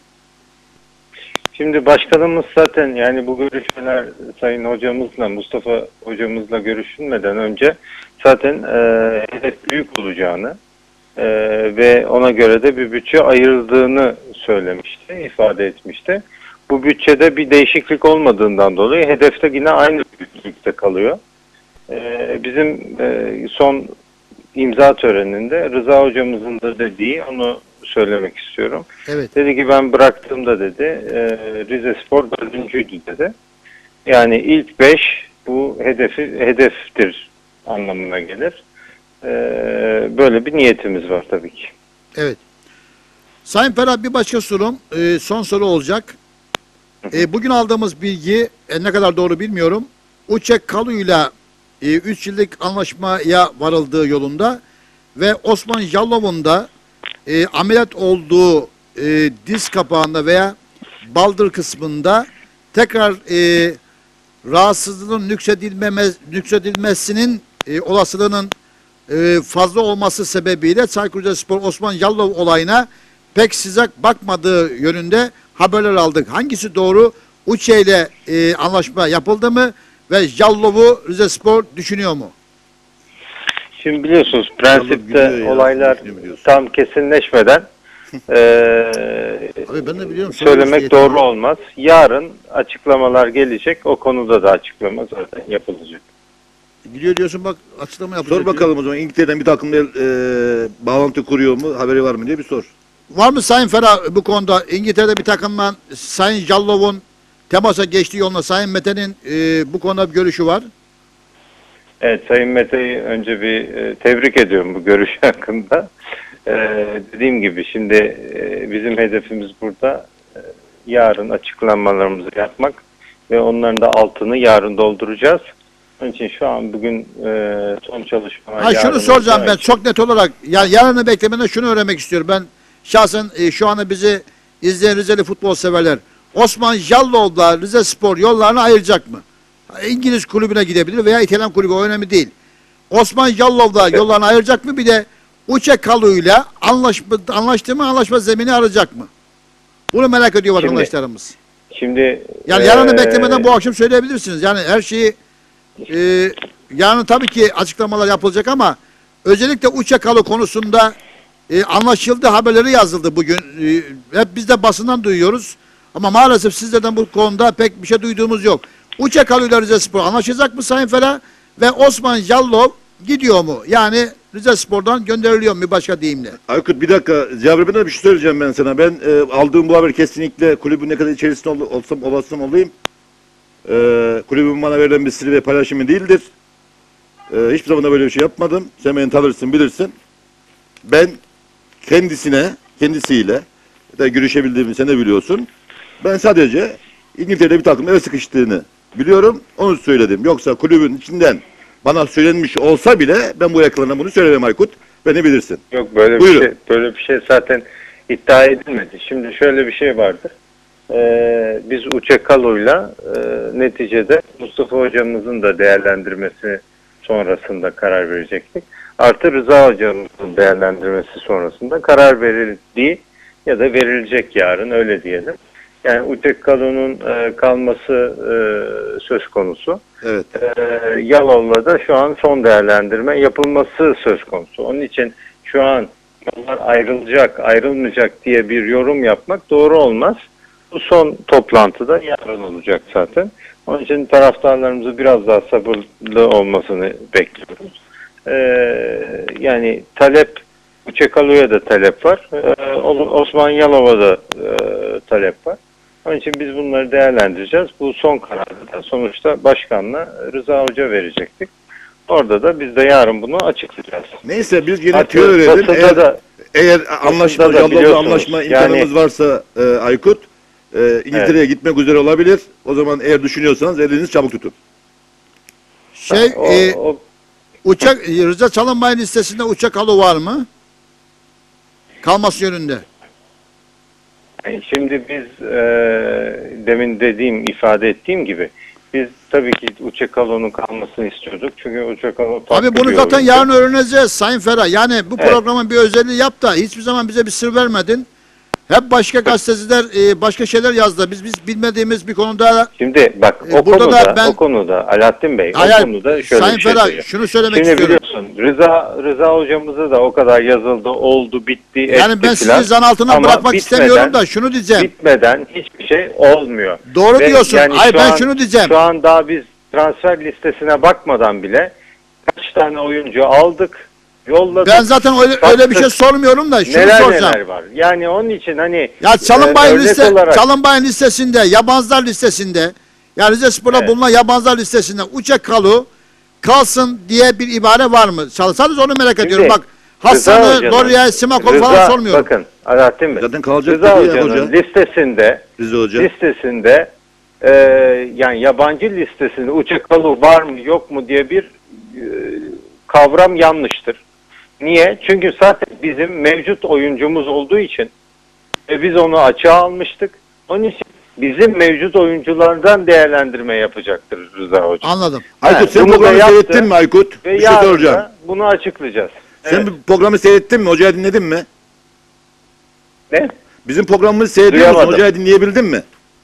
Şimdi başkanımız zaten yani bu görüşmeler Sayın hocamızla, Mustafa hocamızla görüşülmeden önce zaten e, hedef büyük olacağını e, ve ona göre de bir bütçe ayırdığını söylemişti, ifade etmişti. Bu bütçede bir değişiklik olmadığından dolayı hedefte yine aynı büyüklükte kalıyor. E, bizim e, son imza töreninde Rıza hocamızın da dediği, onu söylemek istiyorum. Evet. Dedi ki ben bıraktığımda dedi e, Rizespor dördüncüydü dedi. Yani ilk beş bu hedefi hedeftir anlamına gelir. E, böyle bir niyetimiz var tabii ki. Evet. Sayın Ferhat, bir başka sorum, e, son soru olacak. E, bugün aldığımız bilgi, e, ne kadar doğru bilmiyorum. Uçek Kalu'yla üç yıllık anlaşmaya varıldığı yolunda ve Osman Jallov'un da e, ameliyat olduğu e, diz kapağında veya baldır kısmında tekrar e, rahatsızlığın nüksedilmemez, nüksedilmesinin e, olasılığının e, fazla olması sebebiyle Çaykur Rizespor Osman Jallov olayına pek sıcak bakmadığı yönünde haberler aldık. Hangisi doğru? Uçe ile e, anlaşma yapıldı mı ve Jallov'u Rizespor düşünüyor mu? Şimdi biliyorsunuz prensipte olaylar tam kesinleşmeden e, Abi ben de biliyorum, söylemek doğru olmaz. Yarın açıklamalar gelecek. O konuda da açıklama zaten yapılacak. Gidiyor diyorsun, bak açıklama yapacak. Sor bakalım o zaman, İngiltere'den bir takımla e, bağlantı kuruyor mu, haberi var mı diye bir sor. Var mı Sayın Ferah bu konuda? İngiltere'de bir takımla Sayın Jallov'un temasa geçtiği yolunda Sayın Mete'nin e, bu konuda bir görüşü var. Evet, Sayın Mete'yi önce bir e, tebrik ediyorum bu görüş hakkında. E, dediğim gibi şimdi e, bizim hedefimiz burada e, yarın açıklamalarımızı yapmak ve onların da altını yarın dolduracağız. Onun için şu an bugün e, son çalışmalar... Ha, şunu soracağım ben çok net olarak. Yani yarını beklemeden şunu öğrenmek istiyorum. Ben şahsen e, şu anda bizi izleyen Rizeli futbol severler, Osman Jallov'la Rizespor yollarını ayıracak mı? İngiliz kulübüne gidebilir veya İtalyan kulübü, o önemli değil. Osman Jallov'la yollarını ayıracak mı? Bir de Uçe Kalu'yla anlaşma, anlaştı mı, anlaşma zemini arayacak mı? Bunu merak ediyor vatandaşlarımız. Şimdi yani yarını e, beklemeden bu akşam söyleyebilirsiniz. Yani her şeyi e, yarın tabii ki açıklamalar yapılacak ama özellikle Uçe Kalu konusunda e, anlaşıldı, haberleri yazıldı bugün. E, hep biz de basından duyuyoruz. Ama maalesef sizlerden bu konuda pek bir şey duyduğumuz yok. Uçe Kalu'yla Rizespor anlaşacak mı Sayın Ferah? Ve Osman Jallov gidiyor mu? Yani Rizespor'dan gönderiliyor mu bir başka deyimle? Aykut bir dakika, cevap vermeden bir şey söyleyeceğim ben sana. Ben e, aldığım bu haber kesinlikle kulübün ne kadar içerisinde ol, olsam olasım olayım. E, kulübün bana verilen bir sır ve paylaşımı değildir. E, hiçbir zaman da böyle bir şey yapmadım. Sen beni tanırsın, bilirsin. Ben kendisine, kendisiyle da görüşebildiğimi sen de biliyorsun. Ben sadece İngiltere'de bir takım eve sıkıştığını biliyorum, onu söyledim. Yoksa kulübün içinden bana söylenmiş olsa bile ben bu ekrandan bunu söylemem Aykut. Beni bilirsin. Yok, böyle Buyurun. bir şey, böyle bir şey zaten iddia edilmedi. Şimdi şöyle bir şey vardır. Ee, biz Uçe Kalu'yla e, neticede Mustafa hocamızın da değerlendirmesi sonrasında karar verecektik. Artı Rıza hocamızın değerlendirmesi sonrasında karar verildiği ya da verilecek yarın, öyle diyelim. Yani Uçe Kalu'nun e, kalması e, söz konusu. Evet. E, Yalov'la da şu an son değerlendirme yapılması söz konusu. Onun için şu an yollar ayrılacak, ayrılmayacak diye bir yorum yapmak doğru olmaz. Bu son toplantıda yarın olacak zaten. Onun için taraftarlarımızı biraz daha sabırlı olmasını bekliyoruz. E, yani talep, Uçe Kalu'ya da talep var. E, Osman Yalov'a da e, talep var. Onun için biz bunları değerlendireceğiz. Bu son kararı da sonuçta başkanla Rıza Hoca verecektik. Orada da biz de yarın bunu açıklayacağız. Neyse biz yine tüyo verelim. Eğer, da, eğer anlaşma, Jallov'la anlaşma imkanımız yani, varsa e, Aykut, e, İngiltere'ye evet. gitmek üzere olabilir. O zaman eğer düşünüyorsanız elinizi çabuk tutun. Şey, o, e, o, uçak, Rıza Çalınbay'ın listesinde Uçe Kalu var mı? Kalması yönünde. Şimdi biz e, demin dediğim, ifade ettiğim gibi biz tabii ki Uçe Kalu'nun kalmasını istiyorduk. Çünkü Uçe Kalu... Abi bunu zaten yarın öğreneceğiz Sayın Ferah. Yani bu evet. programın bir özelliği yap da hiçbir zaman bize bir sır vermedin. Hep başka gazeteciler başka şeyler yazdı. Biz biz bilmediğimiz bir konuda. Şimdi bak o konuda ben, o konuda Alaaddin Bey hayır, o konuda şöyle Sayın bir şey Ferah, söyleyeyim. şunu söylemek Şimdi istiyorum. Biliyorsun Rıza Rıza hocamıza da o kadar yazıldı, oldu, bitti, etti. Yani ben sizi zan altına bırakmak istemiyorum da şunu diyeceğim. Bitmeden hiçbir şey olmuyor. Doğru Ve diyorsun. Yani Hayır ben an, şunu diyeceğim. Şu an daha biz transfer listesine bakmadan bile kaç tane oyuncu aldık. Yolladık, ben zaten öyle, öyle bir şey sormuyorum da şunu neler soracağım. Neler var. Yani onun için hani ya Çalınbay'ın e, liste, olarak... Çalınbay'ın listesinde, yabancılar listesinde, yani Rizespor'da evet. bulunan yabancılar listesinde Uçe Kalu kalsın diye bir ibare var mı? Sadece onu merak Şimdi, ediyorum. Bak Hasan'ı, Dorya'yı, Simakov'u falan sormuyorum. Bakın Alaaddin Bey. Zaten kalacak Rıza dedi ya Hoca'nın hoca. listesinde Rize Hoca. listesinde e, yani yabancı listesinde Uçakalı var mı yok mu diye bir e, kavram yanlıştır. Niye? Çünkü zaten bizim mevcut oyuncumuz olduğu için ve biz onu açığa almıştık. Onun için bizim mevcut oyunculardan değerlendirme yapacaktır Rıza Hoca. Anladım. Aykut sen bunu da programı yaptı seyrettin mi Aykut? Ve Bir şey yarın soracağım. da bunu açıklayacağız. Sen Evet. bu programı seyrettin mi? Hocayı dinledin mi? Ne? Bizim programımızı seyrediyor musun? Duyamadım. Hocayı dinleyebildin mi?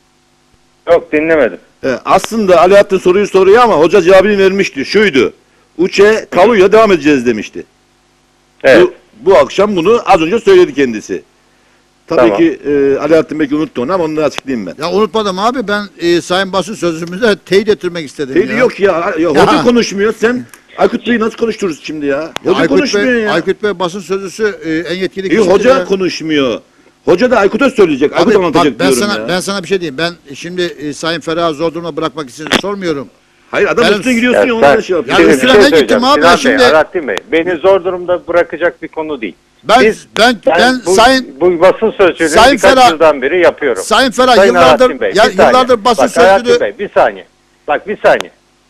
Yok dinlemedim. Ee, aslında Alaaddin soruyu soruyor ama hoca cevabını vermişti. Şuydu. Uçe Kalu'ya devam edeceğiz demişti. Evet. Bu, bu akşam bunu az önce söyledi kendisi. Tabii Tamam. ki e, Alaaddin belki unuttu onu ama onu da açıklayayım ben. Ya unutmadım abi, ben e, Sayın Basın Sözcümüze teyit ettirmek istedim Teyit ya. yok ya. ya hoca konuşmuyor. Sen Aykut Bey'i nasıl konuştururuz şimdi ya? Hoca Aykut konuşmuyor Bey, ya. Aykut Bey basın sözcüsü e, en yetkili İyi, kişidir hoca ya. konuşmuyor. Hoca da Aykut'a söyleyecek. Aykut Abi, anlatacak bak, ben diyorum sana, ya. Ben sana bir şey diyeyim. Ben şimdi e, Sayın Ferah'ı zor duruma bırakmak için sormuyorum. Hayır, adam Benim- üstüne gidiyorsun ya, sen- ona şey yapıyor. Ya Şimdi üstüne bir şey ne gittim söyleyeceğim. abi Sinan şimdi? Bey, Alaaddin Bey, beni zor durumda bırakacak bir konu değil. Ben Biz- ben ben, bu, Sayın bu basın sözcülüğünü Sayın birkaç Ferah- yıldan beri yapıyorum. Sayın Ferah Sayın yıllardır Alaaddin Bey, ya, bir saniye. yıllardır basın Bak, Alaaddin sözcülüğü Bey, bir saniye. Bak bir saniye.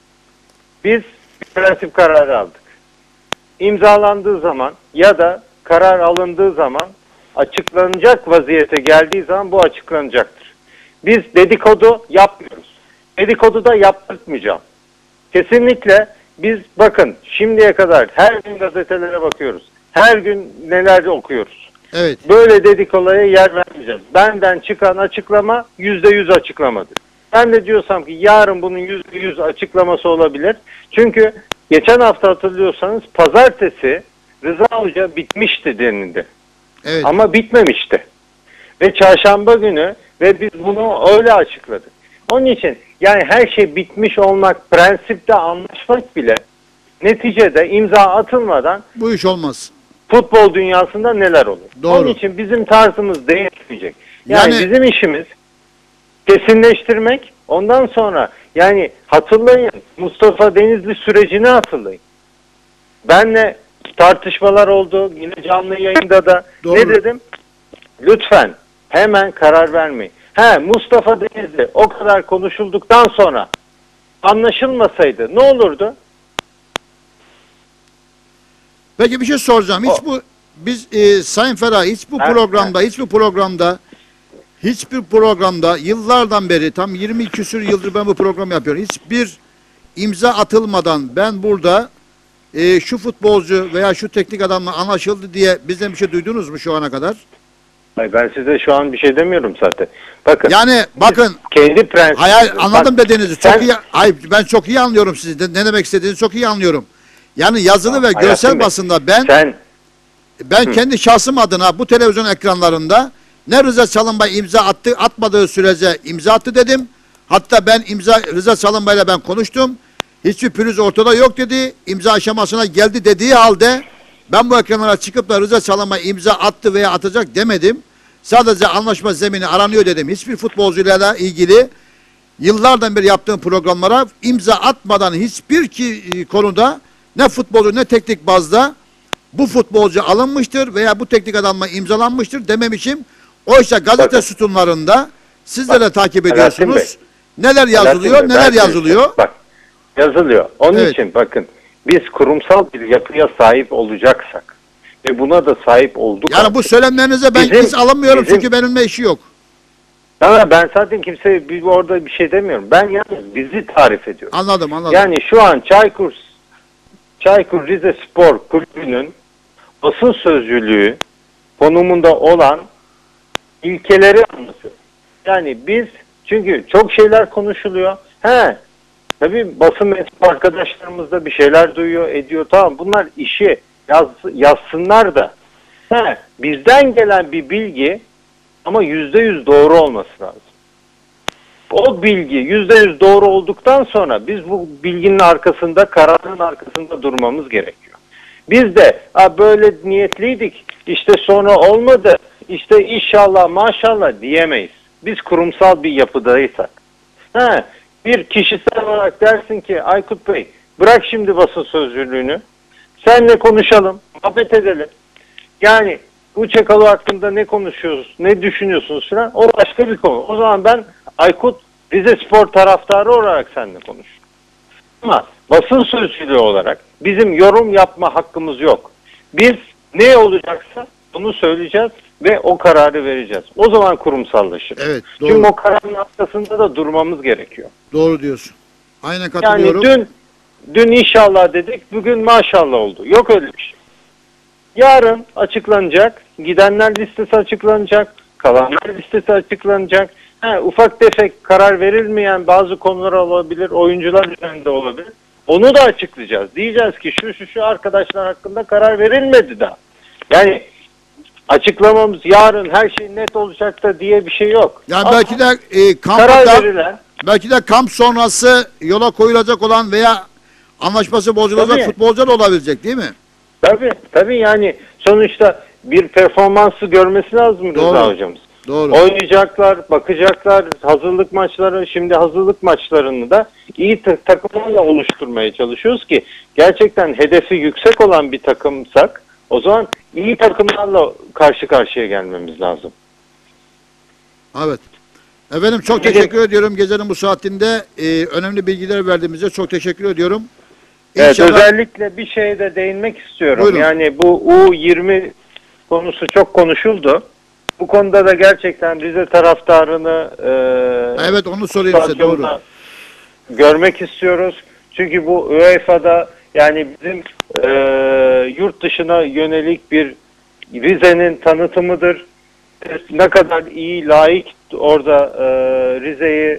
Biz bir prensip kararı aldık. İmzalandığı zaman ya da karar alındığı zaman açıklanacak vaziyete geldiği zaman bu açıklanacaktır. Biz dedikodu yapmıyoruz. Dedikodu da yaptırtmayacağım. Kesinlikle biz bakın şimdiye kadar her gün gazetelere bakıyoruz. Her gün neler okuyoruz. Evet. Böyle dedikoduya yer vermeyeceğiz. Benden çıkan açıklama yüzde yüz açıklamadır. Ben de diyorsam ki yarın bunun yüzde yüz açıklaması olabilir. Çünkü geçen hafta hatırlıyorsanız pazartesi Rıza Hoca bitmişti denildi. Evet. Ama bitmemişti. Ve çarşamba günü ve biz bunu öyle açıkladık. Onun için yani her şey bitmiş olmak, prensipte anlaşmak bile neticede imza atılmadan bu iş olmaz. Futbol dünyasında neler olur? Doğru. Onun için bizim tarzımız değişmeyecek. Yani, Yani- bizim işimiz kesinleştirmek. Ondan sonra yani hatırlayın Mustafa Denizli sürecini hatırlayın. Benle tartışmalar oldu. Yine canlı yayında da Doğru. ne dedim? Lütfen hemen karar vermeyin. He Mustafa Denizli o kadar konuşulduktan sonra anlaşılmasaydı ne olurdu? Peki bir şey soracağım. Hiç bu biz e, Sayın Ferah hiç bu Evet, programda, hiç bu programda hiçbir programda yıllardan beri tam yirmi küsür yıldır ben bu programı yapıyorum. Hiçbir imza atılmadan ben burada e, şu futbolcu veya şu teknik adamla anlaşıldı diye bizden bir şey duydunuz mu şu ana kadar? Hayır, ben size şu an bir şey demiyorum zaten. Bakın. Yani bakın kendi prensibimiz. hayal anladım Bak, dediğinizi. sen- Çok iyi. Ay ben çok iyi anlıyorum sizi. Ne ne demek istediğinizi çok iyi anlıyorum. Yani yazılı ve Hayatım görsel Bey, basında ben sen ben Hı. kendi şahsım adına bu televizyon ekranlarında ne Rıza Çalınbay imza attı atmadığı sürece imza attı dedim. Hatta ben imza Rıza Çalınbay'la ben konuştum. Hiçbir pürüz ortada yok dedi. İmza aşamasına geldi dediği halde ben bu ekranlara çıkıp da Rıza Çalınbay imza attı veya atacak demedim. Sadece anlaşma zemini aranıyor dedim. Hiçbir futbolcuyla ilgili yıllardan beri yaptığım programlara imza atmadan hiçbir ki, konuda ne futbolcu ne teknik bazda bu futbolcu alınmıştır veya bu teknik adamla imzalanmıştır dememişim. Oysa gazete Bakın. sütunlarında sizler de takip Alaaddin ediyorsunuz. Neler yazılıyor, Alaaddin Bey, neler ben- yazılıyor. Bak yazılıyor. Onun Evet. için bakın biz kurumsal bir yapıya sahip olacaksak ve buna da sahip olduk. Yani bu söylemlerinize ben Bizim- hiç alınmıyorum bizim- çünkü benimle işi yok. Ama ben zaten kimseye bir, orada bir şey demiyorum. Ben yalnız bizi tarif ediyorum. Anladım, anladım. Yani şu an Çaykur Çaykur Rizespor Kulübü'nün basın sözcülüğü konumunda olan ilkeleri anlatıyor. Yani biz çünkü çok şeyler konuşuluyor. He. Tabii basın mensup arkadaşlarımız da bir şeyler duyuyor, ediyor. Tamam bunlar işi yaz, yazsınlar da. He. Bizden gelen bir bilgi ama yüzde yüz doğru olması lazım. O bilgi yüzde yüz doğru olduktan sonra biz bu bilginin arkasında, kararın arkasında durmamız gerekiyor. Biz de böyle niyetliydik, işte sonra olmadı, işte inşallah maşallah diyemeyiz. Biz kurumsal bir yapıdaysak. He, bir kişisel olarak dersin ki Aykut Bey bırak şimdi basın sözcülüğünü, Seninle konuşalım, muhabbet edelim. Yani bu Çekalo hakkında ne konuşuyoruz, ne düşünüyorsunuz falan, o başka bir konu. O zaman ben Aykut Rize Spor taraftarı olarak seninle konuşurum. Ama basın sözcülüğü olarak bizim yorum yapma hakkımız yok. Biz ne olacaksa bunu söyleyeceğiz ve o kararı vereceğiz. O zaman kurumsallaşır. Evet, doğru. Çünkü o kararın arkasında da durmamız gerekiyor. Doğru diyorsun. Aynen katılıyorum. Yani dün dün inşallah dedik, bugün maşallah oldu. Yok öyle bir şey. Yarın açıklanacak, gidenler listesi açıklanacak, kalanlar listesi açıklanacak. Ha, ufak tefek karar verilmeyen bazı konular olabilir, oyuncular üzerinde olabilir. Onu da açıklayacağız. Diyeceğiz ki şu şu şu arkadaşlar hakkında karar verilmedi daha. Yani açıklamamız yarın her şey net olacak da diye bir şey yok. Yani Ama belki de e, karar kampta, verilen, belki de kamp sonrası yola koyulacak olan veya anlaşması bozulacak Tabii. futbolcular olabilecek değil mi? tabii tabii yani sonuçta bir performansı görmesi lazım Rıza Doğru. hocamız. Doğru. Oynayacaklar, bakacaklar, hazırlık maçları, şimdi hazırlık maçlarını da iyi ta- takımlarla oluşturmaya çalışıyoruz ki gerçekten hedefi yüksek olan bir takımsak o zaman iyi takımlarla karşı karşıya gelmemiz lazım. Evet. Efendim çok Peki. teşekkür ediyorum. Gecenin bu saatinde e, önemli bilgiler verdiğimize çok teşekkür ediyorum. Evet, İnşallah- özellikle bir şeye de değinmek istiyorum. Buyurun. Yani bu U yirmi konusu çok konuşuldu. Bu konuda da gerçekten Rize taraftarını e, Evet, onu sorayım size, stadyumda doğru. görmek istiyoruz. Çünkü bu UEFA'da yani bizim e, yurt dışına yönelik bir Rize'nin tanıtımıdır. Ne kadar iyi, layık orada e, Rize'yi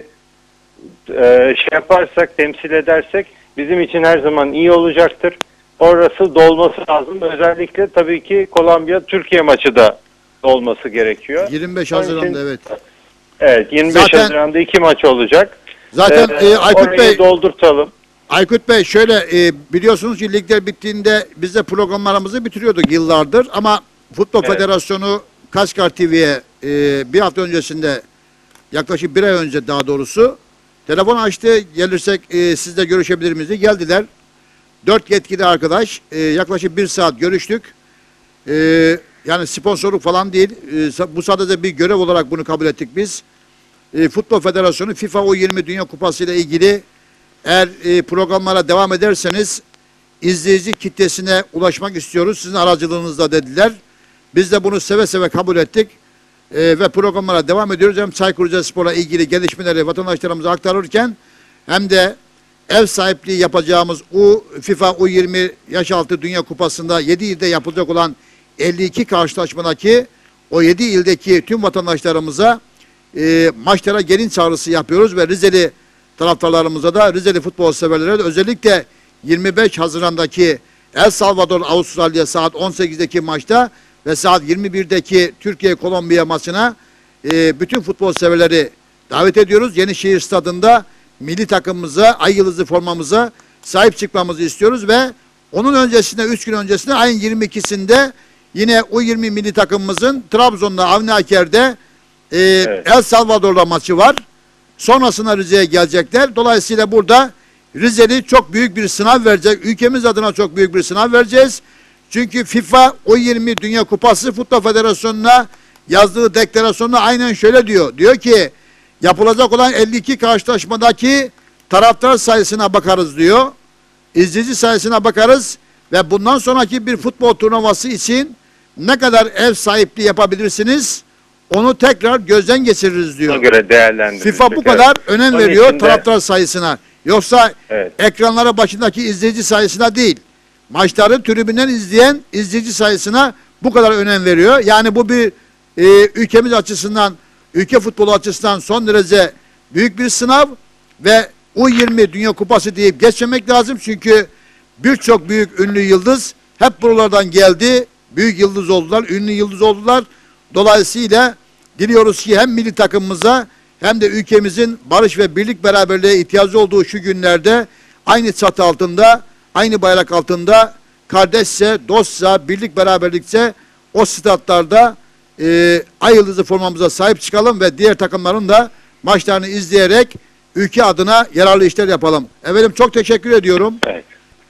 e, şey yaparsak, temsil edersek bizim için her zaman iyi olacaktır. Orası dolması lazım. Özellikle tabii ki Kolombiya-Türkiye maçı da dolması gerekiyor. yirmi beş Onun için- Haziran'da evet. Evet, yirmi beş Zaten- Haziran'da iki maç olacak. Zaten Ee, e, Aykut orayı Bey doldurtalım. Aykut Bey şöyle e, biliyorsunuz ki ligler bittiğinde biz de programlarımızı bitiriyorduk yıllardır ama Futbol Evet. Federasyonu Kaçkar T V'ye e, bir hafta öncesinde yaklaşık bir ay önce daha doğrusu telefon açtı, gelirsek e, sizle görüşebilir miyiz diye geldiler. Dört yetkili arkadaş e, yaklaşık bir saat görüştük. E, yani sponsorluk falan değil. E, sa- bu sadece bir görev olarak bunu kabul ettik biz. E, Futbol Federasyonu FIFA U yirmi Dünya Kupası ile ilgili eğer e, programlara devam ederseniz izleyici kitlesine ulaşmak istiyoruz sizin aracılığınızla dediler. Biz de bunu seve seve kabul ettik e, ve programlara devam ediyoruz. Hem Çaykur Rizespor'la ilgili gelişmeleri vatandaşlarımıza aktarırken hem de ev sahipliği yapacağımız U FIFA U yirmi yaş altı Dünya Kupası'nda yedi ilde yapılacak olan elli iki karşılaşmadaki o yedi ildeki tüm vatandaşlarımıza e, maçlara gelin çağrısı yapıyoruz ve Rizeli taraftarlarımıza da Rizeli futbol severlere de özellikle yirmi beş Haziran'daki El Salvador Avustralya saat on sekizdeki maçta ve saat yirmi birdeki Türkiye Kolombiya maçına e, bütün futbol severleri davet ediyoruz. Yenişehir Stadı'nda milli takımımıza, ay yıldızı formamıza sahip çıkmamızı istiyoruz ve onun öncesinde, üç gün öncesinde ayın yirmi ikisinde yine U yirmi milli takımımızın Trabzon'da, Avni Aker'de e, El Salvador'la maçı var. Sonrasında Rize'ye gelecekler. Dolayısıyla burada Rizeli çok büyük bir sınav verecek. Ülkemiz adına çok büyük bir sınav vereceğiz. Çünkü FIFA U yirmi Dünya Kupası Futbol Federasyonu'na yazdığı deklarasyonda aynen şöyle diyor. Diyor ki yapılacak olan elli iki karşılaşmadaki taraftar sayısına bakarız diyor. İzleyici sayısına bakarız ve bundan sonraki bir futbol turnuvası için ne kadar ev sahipliği yapabilirsiniz onu tekrar gözden geçiririz diyor. Ona göre değerlendirecek. FIFA bu kadar önem Onun veriyor için de- taraftar sayısına. Yoksa Evet. ekranlara başındaki izleyici sayısına değil. Maçları tribünden izleyen izleyici sayısına bu kadar önem veriyor. Yani bu bir e, ülkemiz açısından, ülke futbolu açısından son derece büyük bir sınav ve U yirmi Dünya Kupası deyip geçmemek lazım. Çünkü birçok büyük ünlü yıldız hep buralardan geldi. Büyük yıldız oldular, ünlü yıldız oldular. Dolayısıyla diliyoruz ki hem milli takımımıza hem de ülkemizin barış ve birlik beraberliğe ihtiyacı olduğu şu günlerde aynı çatı altında, aynı bayrak altında kardeşse, dostsa, birlik beraberlikse o statlarda e, ay yıldızı formamıza sahip çıkalım ve diğer takımların da maçlarını izleyerek ülke adına yararlı işler yapalım. Efendim çok teşekkür ediyorum. Evet.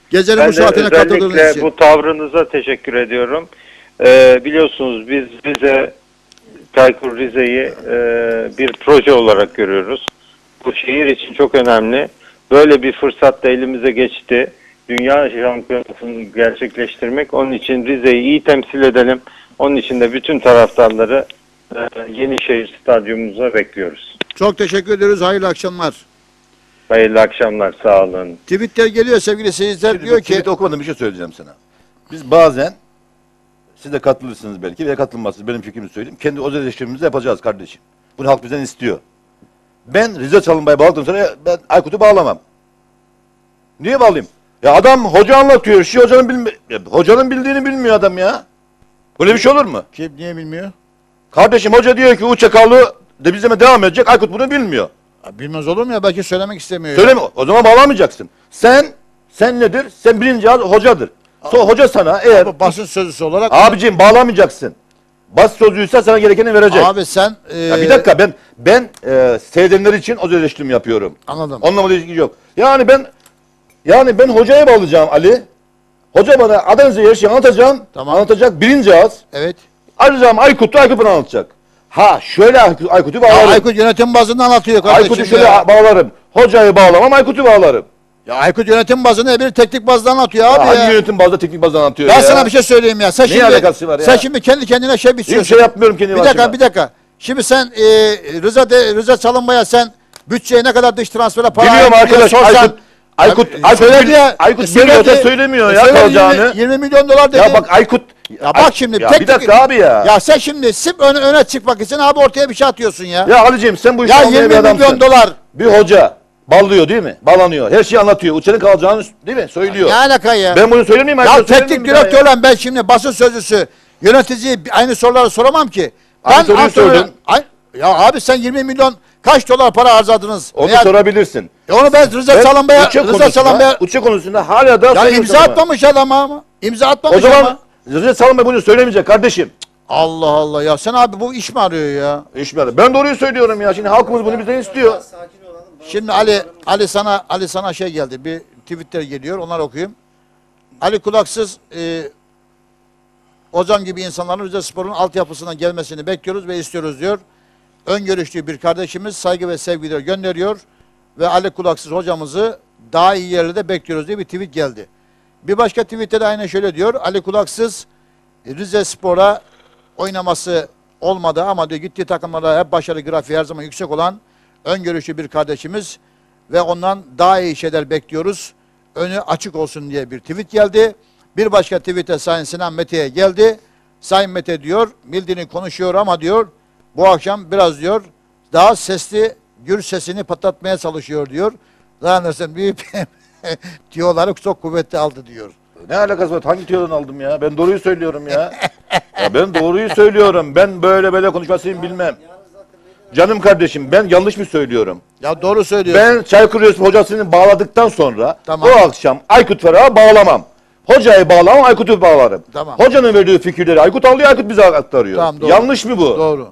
Gecenin Ben bu de saatine katıldığınız özellikle için. bu tavrınıza teşekkür ediyorum. Ee, biliyorsunuz biz Rize, Çaykur Rize'yi e, bir proje olarak görüyoruz. Bu şehir için çok önemli. Böyle bir fırsat da elimize geçti. Dünya şampiyonasını gerçekleştirmek. Onun için Rize'yi iyi temsil edelim. Onun için de bütün taraftarları e, Yenişehir Stadyumumuza bekliyoruz. Çok teşekkür ediyoruz. Hayırlı akşamlar. Hayırlı akşamlar, sağ olun. Twitter geliyor sevgili seyirciler. Şimdi Diyor bu ki tweet'i okumadım, bir şey söyleyeceğim sana. Biz bazen, siz de katılırsınız belki veya katılmazsınız, benim fikrimi söyleyeyim. Kendi özel eleştirimizi yapacağız kardeşim. Bunu halk bizden istiyor. Ben Rize Çalınbay'ı bağladım sonra ben Aykut'u bağlamam. Niye bağlayayım? Ya adam hoca anlatıyor. Şu hocanın bilmi ya, hocanın bildiğini bilmiyor adam ya. Böyle bir şey olur mu? Kim niye bilmiyor? Kardeşim hoca diyor ki U Ç K'lı de bizleme devam edecek. Aykut bunu bilmiyor. Ya bilmez olur mu ya? Belki söylemek istemiyor. Söyleme. O zaman bağlamayacaksın. Sen sen nedir? Sen birinci az hocadır. Sonra hoca sana eğer Abi, basın sözcüsü olarak abicim bağlamayacaksın. Bas sözcüyse sana gerekeni verecek. Abi sen e, Ya bir dakika ben ben e, seyredenler için özel eleştirim yapıyorum. Anladım. Onunla ilgisi yok. Yani ben yani ben hocaya bağlayacağım Ali. Hoca bana Adana'da her şeyi anlatacağım. Tamam. Anlatacak birinci az. Evet. Arayacağım Aykut'u, Aykut bana anlatacak. Ha şöyle Aykut, Aykut'u bağlarım. Ya Aykut yönetim bazında anlatıyor kardeşim. Aykut'u şöyle ya. bağlarım. Hocayı bağlamam, Aykut'u bağlarım. Ya Aykut yönetim bazında bir teknik bazda anlatıyor abi Ya ya. hangi yönetim bazda teknik bazda anlatıyor Ben ya? sana bir şey söyleyeyim ya. Sen Ne şimdi, alakası var ya? Sen şimdi kendi kendine şey biçiyorsun. Hiçbir şey yapmıyorum kendi Bir başıma. dakika bir dakika. Şimdi sen e, Rıza de, Rıza Çalınbay'a sen bütçeye ne kadar dış transfere para Biliyorum ayırdın diye arkadaş sorsan- Aykut Aykut Ya, Aykut söyledi bil- ya, Aykut söyledi. biliyor da söylemiyor ya Söyledi, kalacağını. yirmi, yirmi milyon dolar dedi. Ya bak Aykut Ya bak şimdi ya tek bir dakika abi ya. Ya sen şimdi sırf öne, öne çıkmak için abi ortaya bir şey atıyorsun ya. Ya Ali'ciğim sen bu işi Ya anlayan yirmi bir adamsın. milyon dolar. Bir hoca bağlıyor değil mi? Bağlanıyor. Her şeyi anlatıyor. Uçanın kalacağını değil mi? Söylüyor. Ne alaka ya? Ben bunu söylemeyeyim. Ya Aykut'a teknik söylemeyeyim bir daha ya. direktörle ben şimdi basın sözcüsü yöneticiye aynı soruları soramam ki. Aynı Ben soruyu antrenör- sordun. Ay- Ya abi sen yirmi milyon kaç dolar para harcadınız? Onu Veya- sorabilirsin. E onu ben Rıza Çalınbay'a Uçak Rıza konusunda, Çalınbay'a Uçak konusunda hala da ya sayıyorsun imza ama. atmamış adam ama. İmza atmamış O zaman ama. Rıza Çalınbay bunu söylemeyecek kardeşim. Allah Allah ya sen abi bu iş mi arıyor ya? İş mi? Ben doğruyu söylüyorum ya. Şimdi halkımız bunu bizden istiyor. Şimdi Ali Ali sana Ali sana şey geldi. Bir Twitter geliyor. Onları okuyayım. Ali Kulaksız e, hocam gibi insanların Rizespor'un altyapısına gelmesini bekliyoruz ve istiyoruz diyor. Öngörüşlü bir kardeşimiz saygı ve sevgiler gönderiyor ve Ali Kulaksız hocamızı daha iyi yerlerde bekliyoruz diye bir tweet geldi. Bir başka tweette de aynen şöyle diyor. Ali Kulaksız Rizespor'a oynaması olmadı ama diyor gittiği takımlarda hep başarı grafiği her zaman yüksek olan öngörüşlü bir kardeşimiz ve ondan daha iyi şeyler bekliyoruz. Önü açık olsun diye bir tweet geldi. Bir başka tweete Sayın Sinan Mete'ye geldi. Sayın Mete diyor, bildiğini konuşuyor ama diyor, bu akşam biraz diyor, daha sesli, gür sesini patlatmaya çalışıyor diyor. Zannedersem büyük tiyoları çok kuvvetli aldı diyor. Ne alakası var? Hangi tiyodan aldım ya? Ben doğruyu söylüyorum ya. Ya ben doğruyu söylüyorum. Ben böyle böyle konuşmasını bilmem. Canım kardeşim ben yanlış mı söylüyorum? Ya doğru söylüyorsun. Ben Çaykur Rizespor hocasını bağladıktan sonra Tamam. o akşam Aykut Ferah'a bağlamam. Hocayı bağlamam, Aykut'u bağlarım. Tamam. Hocanın verdiği fikirleri Aykut alıyor, Aykut bize aktarıyor. Tamam, doğru. Yanlış mı bu? Doğru.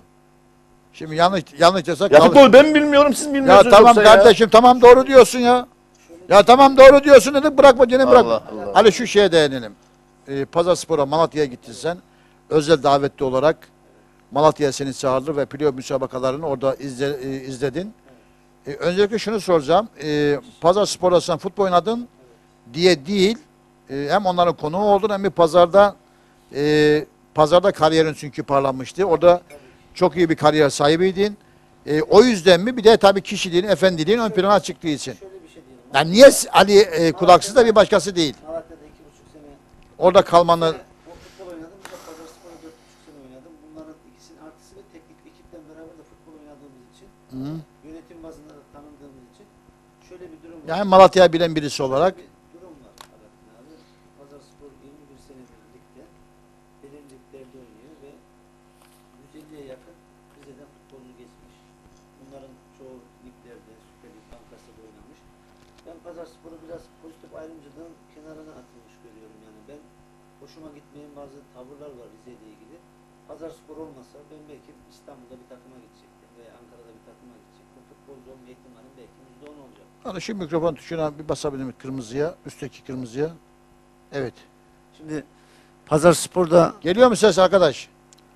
Şimdi yanlış yanlış desek Ya kalır. futbol ben bilmiyorum, siz Ya bilmiyorsunuz tamam yoksa kardeşim tamam doğru diyorsun ya. Ya tamam doğru diyorsun dedik bırakma gene bırakma. Allah Allah. Hadi şu şeye değinelim. Ee, Pazarspor'a Malatya'ya gittin sen. Özel davetli olarak Malatya'ya seni çağırdı ve playoff müsabakalarını orada izle, e, izledin. E, öncelikle şunu soracağım. E, Pazarspor'da sen futbol oynadın diye değil. E, hem onların konuğu oldun hem bir pazarda e, pazarda kariyerin çünkü parlanmıştı. Orada çok iyi bir kariyer sahibiydin. E, o yüzden mi? Bir de tabii kişiliğin, efendiliğin ön plana çıktığı için. Yani niye Ali e, Kulaksız da bir başkası değil? Malatya'da iki buçuk sene Orada kalmanı... o futbol oynadım. Bir de Pazarspor'da dört buçuk sene oynadım. Bunların ikisinin artısı ve teknik ekiple beraber de futbol oynadığımız için, Hı. yönetim bazında da tanındığımız için şöyle bir durum var. Yani Malatya'yı bilen birisi olarak Bir durum var Alaaddin abi. Pazarspor yirmi bir senedir ligde, belirli liglerde oynuyor ve yüz elliye yakın Rize'den futbolunu geçmiş. Bunların çoğu liglerde, Süper Lig, Bankası'da oynamış. Ben Pazarspor'u biraz pozitif ayrımcılığın kenarına atılmış görüyorum yani. Ben hoşuma gitmeyen bazı tavırlar var Rize ile ilgili. Pazarspor olmasa ben belki İstanbul'da bir takıma gidecektim veya Ankara'da bir takıma gidecektim. futbolcu olma ihtimalim belki yüzde on olacak. Hani şu mikrofon tuşuna bir basabilir miyim kırmızıya? Üstteki kırmızıya. Evet. Şimdi Pazarspor'da geliyor mu ses arkadaş?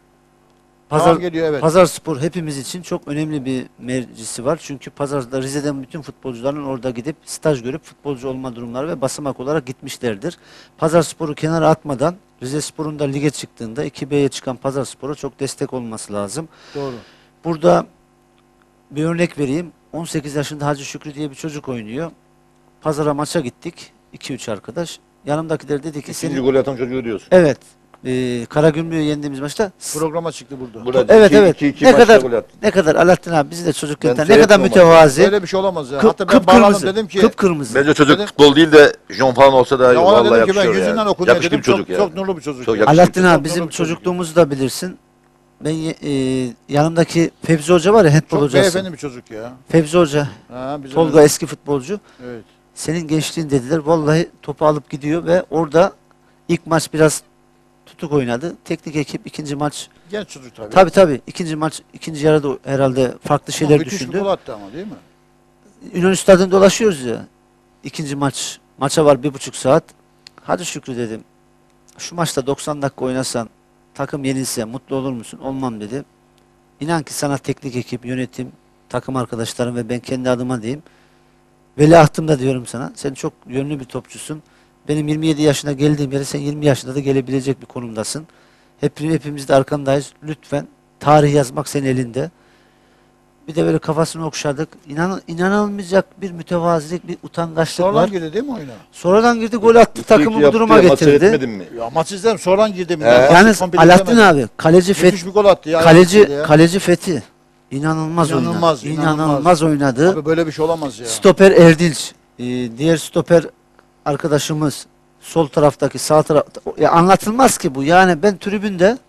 Pazar, Tamam, geliyor, evet. Pazarspor hepimiz için çok önemli bir meclisi var. Çünkü Pazar'da Rize'den bütün futbolcuların orada gidip staj görüp futbolcu olma durumları ve basamak olarak gitmişlerdir. Pazarspor'u kenara atmadan Rizespor'un da lige çıktığında iki B'ye çıkan Pazarspor'a çok destek olması lazım. Doğru. Burada bir örnek vereyim. on sekiz yaşında Hacı Şükrü diye bir çocuk oynuyor. Pazara maça gittik. iki üç arkadaş. Yanımdakiler dedi ki... İkinci gol atan çocuğu diyorsun. Evet. E, Karagümrük'ü yendiğimiz maçta programa çıktı burada. Burada evet iki, evet. iki, iki ne maçta kadar gol attı. ne kadar Alaaddin abi bizi de çocukken Ben ne kadar mütevazi. Böyle bir şey olamaz ya. Kıp, Hatta ben bağlandım dedim ki kıpkırmızı. Bence çocuk dedim, futbol değil de John falan olsa da ya vallahi dedim ki ben yakışıyor yüzünden yani. okunuyor Yakışıklı dedim. bir çocuk Çok, yani. çok nurlu bir çocuk. Çok ya. Alaaddin abi Çok bizim nurlu bir çocuk. çocukluğumuzu da bilirsin. Ben e, yanımdaki Fevzi Hoca var ya handbol Çok hocası. beyefendi bir çocuk ya. Fevzi Hoca. Ha, bizim Tolga öyle. eski futbolcu. Evet. Senin gençliğin dediler. Vallahi topu alıp gidiyor ve orada ilk maç biraz tutuk oynadı. Teknik ekip ikinci maç. Genç çocuk tabii. Tabii tabii. İkinci maç, ikinci yarıda herhalde farklı şeyler ama müthiş düşündü. bir gol attı ama değil mi? İnönü Stadı'nda dolaşıyoruz ya. İkinci maç. Maça var bir buçuk saat. Hadi Şükrü dedim. Şu maçta doksan dakika oynasan, takım yenilse mutlu olur musun? Olmam dedi. İnan ki sana teknik ekip, yönetim, takım arkadaşlarım ve ben kendi adıma diyeyim. Veliahtım da diyorum sana. Sen çok yönlü bir topçusun. Benim yirmi yedi yaşına geldiğim yere sen yirmi yaşında da gelebilecek bir konumdasın. Hep, hepimiz de arkandayız. Lütfen tarih yazmak senin elinde. Bir de böyle kafasını okşadık. İnan, inanılmayacak bir mütevazilik, bir utangaçlık Sonradan var. girdi değil mi oyuna? Sonradan girdi, gol attı, takımı bu duruma Maçı getirdi. seyretmedin mi? Ya maç izledim sonradan girdim. He. Yani Alaaddin abi, kaleci Müthiş Fethi, bir gol attı ya. kaleci, Ya. kaleci Fethi. İnanılmaz, İnanılmaz, oynadı. inanılmaz. İnanılmaz oynadı. Abi böyle bir şey olamaz ya. Stoper Erdinç, e, diğer stoper arkadaşımız sol taraftaki sağ tarafta ya anlatılmaz ki bu. Yani ben tribünde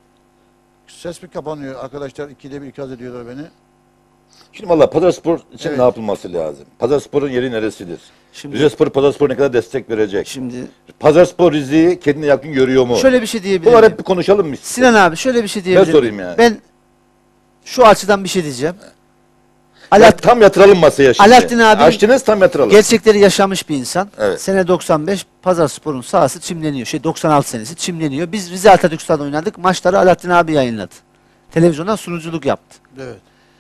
Ses mi kapanıyor arkadaşlar? İkide bir ikaz ediyorlar beni. Şimdi valla Pazarspor için Evet. ne yapılması lazım? Pazarspor'un yeri neresidir? Şimdi- Rizespor Pazarspor ne kadar destek verecek? Şimdi Pazarspor Rize'yi kendine yakın görüyor mu? şöyle bir şey diyebilir Bunlar miyim? hep bir konuşalım mı? Sinan abi şöyle bir şey diyebilir miyim? sorayım yani. Ben şu açıdan bir şey diyeceğim. Ya Alaaddin, tam yatıralım masaya şimdi. Alaaddin abi Açtınız tam yatıralım. gerçekleri yaşamış bir insan. Evet. Sene doksan beş Pazarspor'un sahası çimleniyor. Şey doksan altı senesi çimleniyor. Biz Rize Atatürk Stadı'nda oynadık. Maçları Alaaddin abi yayınladı. Televizyondan sunuculuk yaptı. Evet.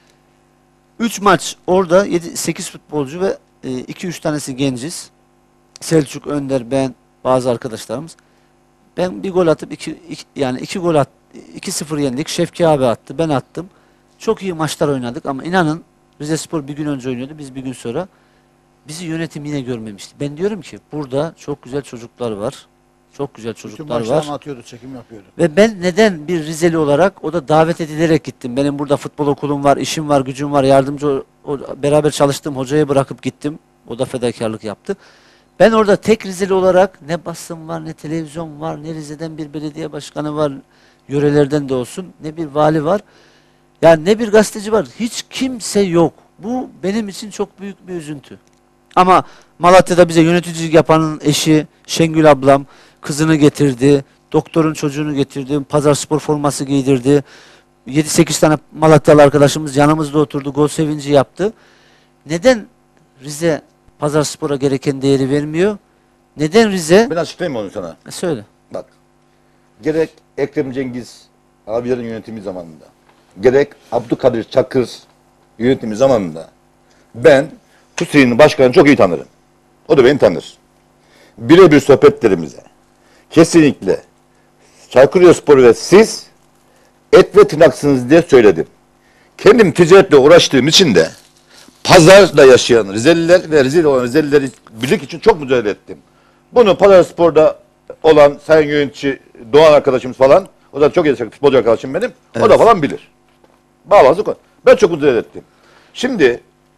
üç maç orada yedi sekiz futbolcu ve iki üç tanesi genciz. Selçuk, Önder, ben, bazı arkadaşlarımız. Ben bir gol atıp iki, iki yani iki gol at iki sıfır yendik. Şevki abi attı, ben attım. Çok iyi maçlar oynadık ama inanın Rizespor bir gün önce oynuyordu, biz bir gün sonra. Bizi yönetim yine görmemişti. Ben diyorum ki burada çok güzel çocuklar var. Çok güzel Bütün çocuklar var. maçlarını atıyordu, çekim yapıyordu. Ve ben neden bir Rizeli olarak o da davet edilerek gittim. Benim burada futbol okulum var, işim var, gücüm var. Yardımcı o, o- beraber çalıştığım hocaya bırakıp gittim. O da fedakarlık yaptı. Ben orada tek Rizeli olarak ne basın var, ne televizyon var, ne Rize'den bir belediye başkanı var, yörelerden de olsun, ne bir vali var. Yani ne bir gazeteci var. Hiç kimse yok. Bu benim için çok büyük bir üzüntü. Ama Malatya'da bize yöneticilik yapanın eşi Şengül ablam kızını getirdi. Doktorun çocuğunu getirdi. Pazarspor forması giydirdi. yedi sekiz tane Malatyalı arkadaşımız yanımızda oturdu. Gol sevinci yaptı. Neden Rize Pazarspor'a gereken değeri vermiyor? Neden Rize? Ben açıklayayım onu sana. Söyle. Bak. Gerek Ekrem Cengiz abilerin yönetimi zamanında, gerek Abdülkadir Çakır yönetimi zamanında ben Hüseyin'in başkanını çok iyi tanırım. O da beni tanır. Birebir sohbetlerimize kesinlikle Çaykurrizespor ve siz et ve tırnaksınız diye söyledim. Kendim ticaretle uğraştığım için de pazarda yaşayan Rizeliler ve Rizeli olan Rizelileri birlik için çok mücadele ettim. Bunu Pazarspor'da olan sayın yönetici Doğan arkadaşımız falan, o da çok iyi futbolcu arkadaşım benim, Evet. o da falan bilir. Bağlantı konu. Ben çok mücadele ettim. Şimdi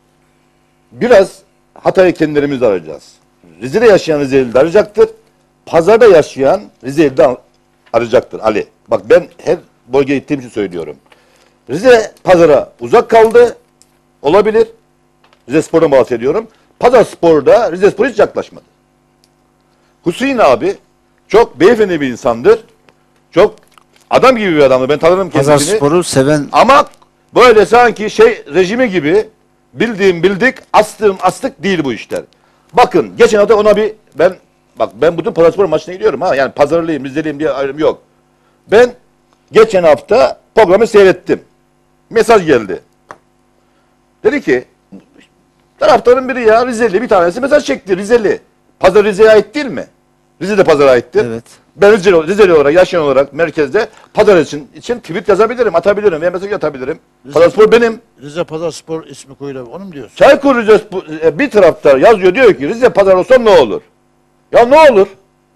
biraz hatayı kendilerimiz arayacağız. Rize'de yaşayan Rizeli de arayacaktır. Pazarda yaşayan Rizeli de arayacaktır Ali. Bak ben her bölgeye gittiğim için söylüyorum. Rize pazara uzak kaldı. Olabilir. Rizespor'dan bahsediyorum. Pazarspor'da Rizespor hiç yaklaşmadı. Hüseyin abi çok beyefendi bir insandır. Çok adam gibi bir adamdır. Ben tanırım kendisini. Pazarspor'u seven Ama böyle sanki şey rejimi gibi Bildiğim bildik, astığım astık değil bu işler. Bakın geçen hafta ona bir ben bak ben bütün Pazarspor maçına gidiyorum ha. Yani pazarlıyım, Rizeliyim diye ayrım yok. Ben geçen hafta programı seyrettim. Mesaj geldi. Dedi ki taraftarın biri ya Rizeli bir tanesi mesaj çekti Rizeli. Pazar Rize'ye ait değil mi? Rize de Pazar'a aittir. Evet. Ben Rizeli, Rizeli olarak yaşayan olarak merkezde Pazar için için tweet yazabilirim, atabilirim veya mesaj atabilirim. Pazarspor benim. Rize Pazarspor ismi koyuluyor. Onu mu diyorsun? Çaykur Rizespor bir taraftar yazıyor diyor ki Rize Pazar olsam ne olur? Ya ne olur?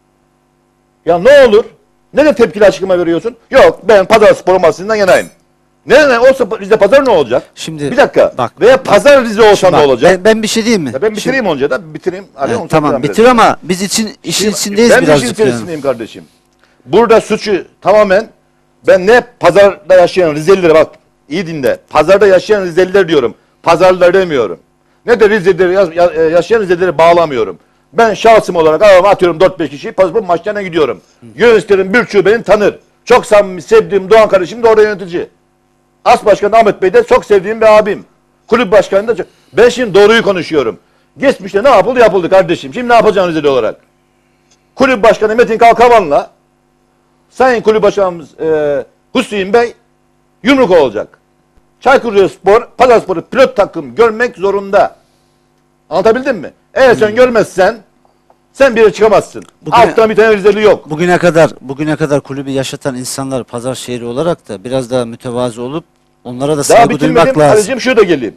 Ya ne olur? Neden tepkili açıklama veriyorsun? Yok ben Pazarspor olmasından yanayım. Ne ne olsa Rize Pazar ne olacak? Şimdi bir dakika. Bak, veya Pazar Rize olsa ne olacak? Ben, ben bir şey diyeyim mi? Ya ben bitireyim Şimdi, önce de bitireyim. Hadi evet, onu tamam bitir edelim. ama biz için işin Şimdi, içindeyiz ben birazcık. Ben işin içerisindeyim yani. Kardeşim. Burada suçu tamamen ben ne pazarda yaşayan Rizelilere bak iyi dinle. Pazarda yaşayan Rizeliler diyorum. Pazarlılar demiyorum. Ne de Rize'de yaşayan Rizelileri bağlamıyorum. Ben şahsım olarak arama atıyorum dört beş kişiyi Pazarspor maçlarına gidiyorum. Yöneticilerin birçoğu beni tanır. Çok samimi sevdiğim Doğan kardeşim de orada yönetici. As Başkanı Ahmet Bey de çok sevdiğim bir abim. Kulüp başkanı da çok. Ben şimdi doğruyu konuşuyorum. Geçmişte ne yapıldı yapıldı kardeşim. Şimdi ne yapacaksın Rizeli olarak? Kulüp başkanı Metin Kalkavan'la Sayın Kulüp Başkanımız e, Hüseyin Bey yumruk olacak. Çaykur Rizespor, Pazarspor'u pilot takım görmek zorunda. Anlatabildim mi? Eğer sen görmezsen sen bir yere çıkamazsın. Bugüne, Alttan bir tane Rizeli yok. Bugüne kadar bugüne kadar kulübü yaşatan insanlar pazar şehri olarak da biraz daha mütevazı olup onlara da saygı duymak lazım. Halicim şurada geleyim.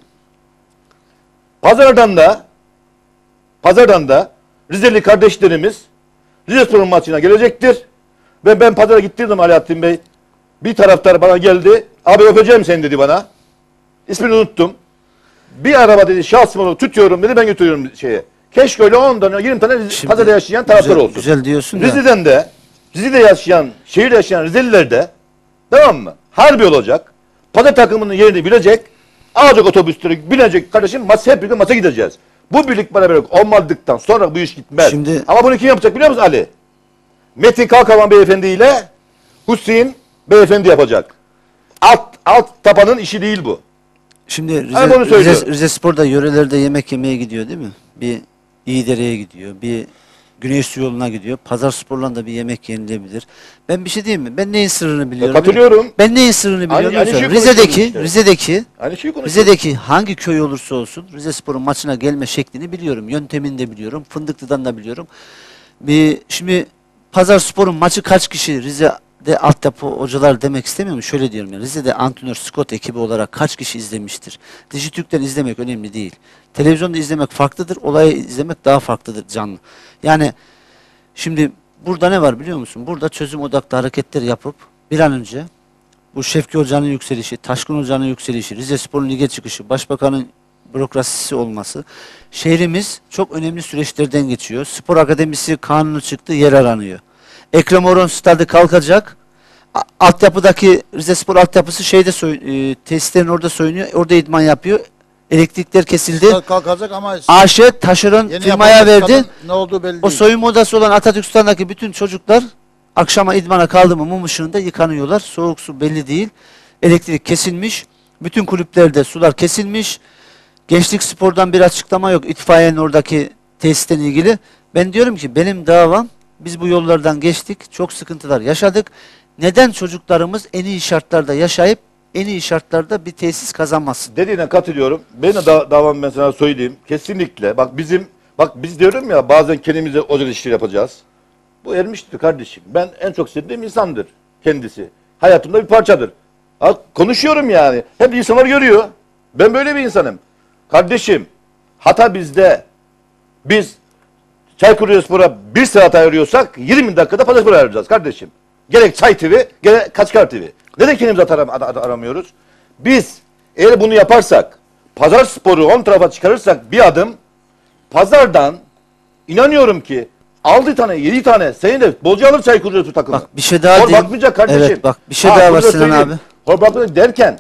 Pazardan da Pazardan da Rizeli kardeşlerimiz Rizespor'un maçına gelecektir. Ve ben pazara gittim Alaaddin Bey. Bir taraftar bana geldi. Abi öpeceğim seni dedi bana. İsmini unuttum. Bir araba dedi şahsım olarak tutuyorum dedi ben götürüyorum şeye. Keşke öyle on tane yirmi tane pazarda yaşayan taraftar güzel, olsun. Güzel diyorsun da. Rize'den de Rize'de yaşayan, şehirde yaşayan Rizeliler de tamam mı? Harbi olacak. Pazar takımının yerini bilecek. Alacak otobüsleri binecek kardeşim maç hep birlikte maça gideceğiz. Bu birlik beraber olmadıktan sonra bu iş gitmez. Şimdi, ama bunu kim yapacak biliyor musun Ali? Metin Kalkavan Beyefendi ile Hüseyin Beyefendi yapacak. Alt, alt tapanın işi değil bu. Şimdi Rize, Rize, Rize Spor'da yörelerde yemek yemeye gidiyor değil mi? Bir İyidere'ye gidiyor, bir Güneş yoluna gidiyor. Pazarspor'la da bir yemek yenilebilir. Ben bir şey diyeyim mi? Ben neyin sırrını biliyorum? Katılıyorum. Ben neyin sırrını biliyorum? Aynı, aynı Rize'deki, işte. Rize'deki, aynı Rize'deki hangi köy olursa olsun Rizespor'un maçına gelme şeklini biliyorum. Yöntemini de biliyorum. Fındıklı'dan da biliyorum. Bir, şimdi Pazarspor'un maçı kaç kişi Rize'de altyapı hocalar demek istemiyorum. Şöyle diyorum ya. Rize'de antrenör Scott ekibi olarak kaç kişi izlemiştir? Dijitürk'ten izlemek önemli değil. Televizyonda izlemek farklıdır. Olayı izlemek daha farklıdır canlı. Yani şimdi burada ne var biliyor musun? Burada çözüm odaklı hareketler yapıp bir an önce bu Şevki Hoca'nın yükselişi, Taşkın Hoca'nın yükselişi, Rizespor'un lige çıkışı, Başbakanın bürokrasisi olması. Şehrimiz çok önemli süreçlerden geçiyor. Spor Akademisi kanunu çıktı, yer aranıyor. Ekrem Orhan stadı kalkacak. A- altyapıdaki Rizespor altyapısı şeyde soy, e, tesislerin orada soyunuyor. Orada idman yapıyor. Elektrikler kesildi. Kalkacak ama A Ş taşeron firmaya verdi. Ne olduğu belli o değil. soyunma odası olan Atatürk Stadındaki bütün çocuklar akşama idmana kaldı mı mum ışığında yıkanıyorlar. Soğuk su belli değil. Elektrik kesilmiş. Bütün kulüplerde sular kesilmiş. Gençlik Spor'dan bir açıklama yok. İtfaiyenin oradaki tesisten ilgili. Ben diyorum ki benim davam biz bu yollardan geçtik. Çok sıkıntılar yaşadık. Neden çocuklarımız en iyi şartlarda yaşayıp en iyi şartlarda bir tesis kazanmasın? Dediğine katılıyorum. Benim de da davam ben sana söyleyeyim. Kesinlikle. Bak bizim bak biz diyorum ya bazen kendimize özel işler yapacağız. Bu ermiştir kardeşim. Ben en çok sevdiğim insandır kendisi. Hayatımda bir parçadır. Ha, konuşuyorum yani. Hep insanlar görüyor. Ben böyle bir insanım. Kardeşim hata bizde. Biz Çaykur Rizespor'a bir saat ayırıyorsak yirmi dakikada Pazarspor'a ayıracağız kardeşim. Gerek Çay T V, gerek Kaçkar T V. Neden kendimizi aram aramıyoruz? Biz eğer bunu yaparsak, Pazarspor'u on tarafa çıkarırsak bir adım, Pazar'dan inanıyorum ki altı tane, yedi tane senin de bolca alır Çaykur Rizespor takımı. Bak bir şey daha Hor diyeyim. bakmayacak kardeşim. Evet bak bir şey ha, daha var Sinan abi. Hor bakmayacak derken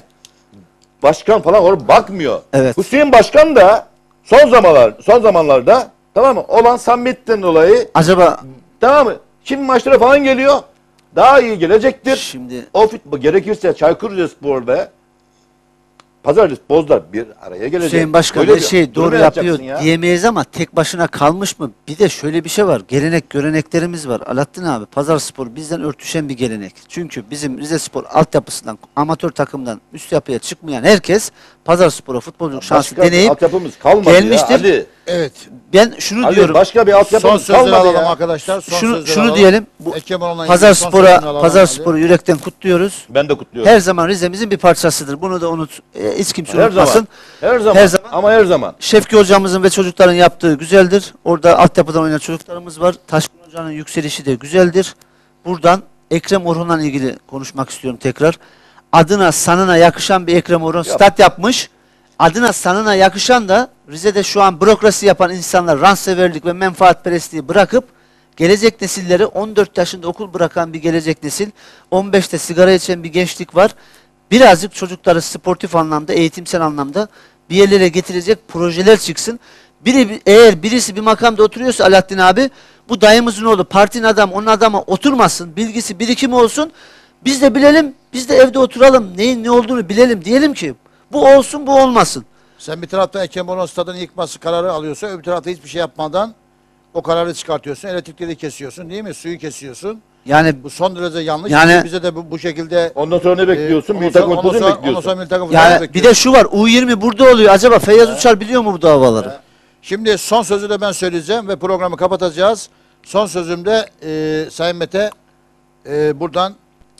başkan falan hor bakmıyor. Evet. Hüseyin Başkan da son zamanlar son zamanlarda tamam mı? Olan samimiyetten dolayı acaba tamam mı? Şimdi maçlara falan geliyor. Daha iyi gelecektir. Şimdi o futbol gerekirse Çaykur Rizespor ve Pazartesi Bozlar bir araya gelecek. Hüseyin Başkan Böyle her bir şey durum doğru yaratacaksın yapıyor ya. diyemeyiz ama tek başına kalmış mı? Bir de şöyle bir şey var. Gelenek göreneklerimiz var. Alaaddin abi, Pazarspor bizden örtüşen bir gelenek. Çünkü bizim Rizespor altyapısından, amatör takımdan üst yapıya çıkmayan herkes Pazarspor'a futbolculuk şansı Başka bir deneyip altyapımız kalmadı ya, gelmiştir. Ali. Evet. Ben şunu Ali, diyorum. başka bir altyapımız Son sözleri kalmadı alalım ya. arkadaşlar. Son şunu sözleri şunu alalım. diyelim. Bu Ekrem Oran'la ilgili son sözlerini Pazarspor'a alalım Pazarspor'u Ali. yürekten kutluyoruz. Ben de kutluyorum. Her zaman Rize'mizin bir parçasıdır. Bunu da unut e, hiç kimse Her unutmasın. zaman. Her zaman. Ama her zaman. Şevki hocamızın ve çocukların yaptığı güzeldir. Orada altyapıdan oynayan çocuklarımız var. Taşkın hocanın yükselişi de güzeldir. Buradan Ekrem Orhun'la ilgili konuşmak istiyorum tekrar. Adına sanına yakışan bir Ekrem Orhun stat yapmış. Adına sanına yakışan da Rize'de şu an bürokrasi yapan insanlar rantseverlik ve menfaatperestliği bırakıp gelecek nesilleri on dört yaşında okul bırakan bir gelecek nesil, on beşte sigara içen bir gençlik var. Birazcık çocukları sportif anlamda, eğitimsel anlamda bir yerlere getirecek projeler çıksın. Biri, eğer birisi bir makamda oturuyorsa Alaaddin abi, bu dayımızın oğlu partinin adam onun adama oturmasın, bilgisi birikimi olsun. Biz de bilelim, biz de evde oturalım, neyin ne olduğunu bilelim, diyelim ki bu olsun bu olmasın. Sen bir tarafta Ekrem Orhan stadını yıkması kararı alıyorsa, öbür tarafta hiçbir şey yapmadan o kararı çıkartıyorsun, elektrikleri kesiyorsun değil mi? Suyu kesiyorsun. Yani bu son derece yanlış. yani- Bize de bu, bu şekilde. Ondan sonra ne bekliyorsun? E, Milli ondan takım sonra- futbolu mu ondan sonra- bekliyorsun? ondan sonra milli takım Yani futbolu bir de şu var, U yirmi burada oluyor. Acaba Feyyaz Uçar biliyor mu bu davaları? Şimdi son sözü de ben söyleyeceğim ve programı kapatacağız. Son sözümde e, Sayın Mete e, buradan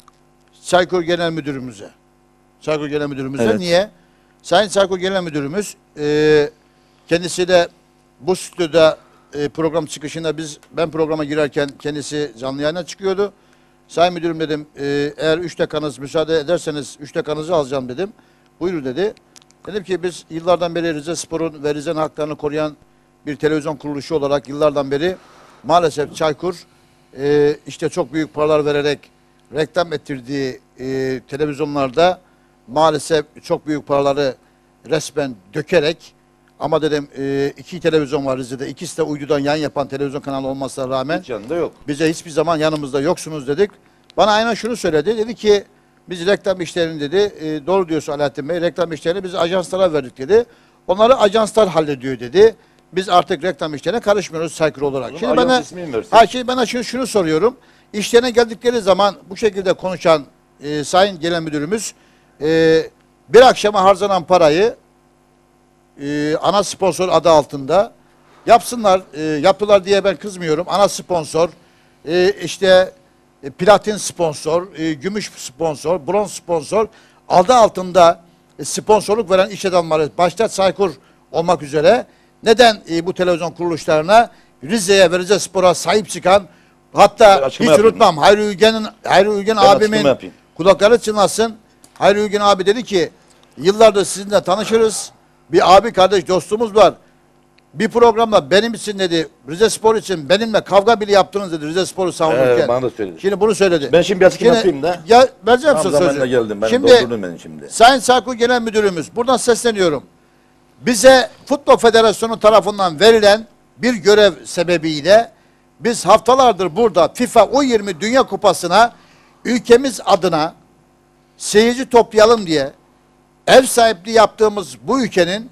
Çaykur Genel Müdürümüze. Çaykur Genel Müdürümüze. Evet. Niye? Sayın Çaykur Genel Müdürümüz e, kendisiyle bu stüdyoda e, program çıkışında biz ben programa girerken kendisi canlı yayına çıkıyordu. Sayın Müdürüm dedim e, eğer üç dakikanız müsaade ederseniz üç dakikanızı alacağım dedim. Buyurun dedi. Dedim ki biz yıllardan beri Rizespor'un ve Rize'nin haklarını koruyan bir televizyon kuruluşu olarak yıllardan beri maalesef Çaykur e, işte çok büyük paralar vererek reklam ettirdiği e, televizyonlarda maalesef çok büyük paraları resmen dökerek ama dedim e, iki televizyon var Rize'de. İkisi de uydudan yayın yapan televizyon kanalı olmasına rağmen Hiç yanında yok. bize hiçbir zaman yanımızda yoksunuz dedik. Bana aynen şunu söyledi. Dedi ki biz reklam işlerini dedi. E, doğru diyorsun Alaaddin Bey. Reklam işlerini biz ajanslara verdik dedi. Onları ajanslar hallediyor dedi. Biz artık reklam işlerine karışmıyoruz Çaykur olarak. Şimdi ajans bana, ismini mi versin? ha, şimdi bana şunu, şunu soruyorum. İşlerine geldikleri zaman bu şekilde konuşan e, Sayın Genel Müdürümüz e, bir akşama harcanan parayı e, ana sponsor adı altında yapsınlar, e, yaptılar diye ben kızmıyorum. Ana sponsor, e, işte e, platin sponsor, e, gümüş sponsor, bronz sponsor adı altında e, sponsorluk veren iş adamları başta Çaykur olmak üzere neden e, bu televizyon kuruluşlarına Rize'ye ve Rizespor'a sahip çıkan hatta hiç yapayım. unutmam Hayri Ülgen'in Hayri Ülgen Ben açıklama abimin yapayım. kulakları çınlasın. Hayri Ülgen abi dedi ki yıllardır sizinle tanışırız. Bir abi kardeş dostumuz var. Bir programda benim için dedi Rizespor için benimle kavga bile yaptınız dedi Rizespor'u savunurken. Evet, bana da söyledi. Şimdi bunu söyledi. Ben şimdi bir açıklama yapayım da. Ya vereceğim Tam size zamanında sözü. geldim. Ben şimdi, doldurdum beni şimdi. Sayın Çaykur Genel Müdürümüz buradan sesleniyorum. Bize Futbol Federasyonu tarafından verilen bir görev sebebiyle biz haftalardır burada FIFA U yirmi Dünya Kupası'na ülkemiz adına seyirci toplayalım diye ev sahipliği yaptığımız bu ülkenin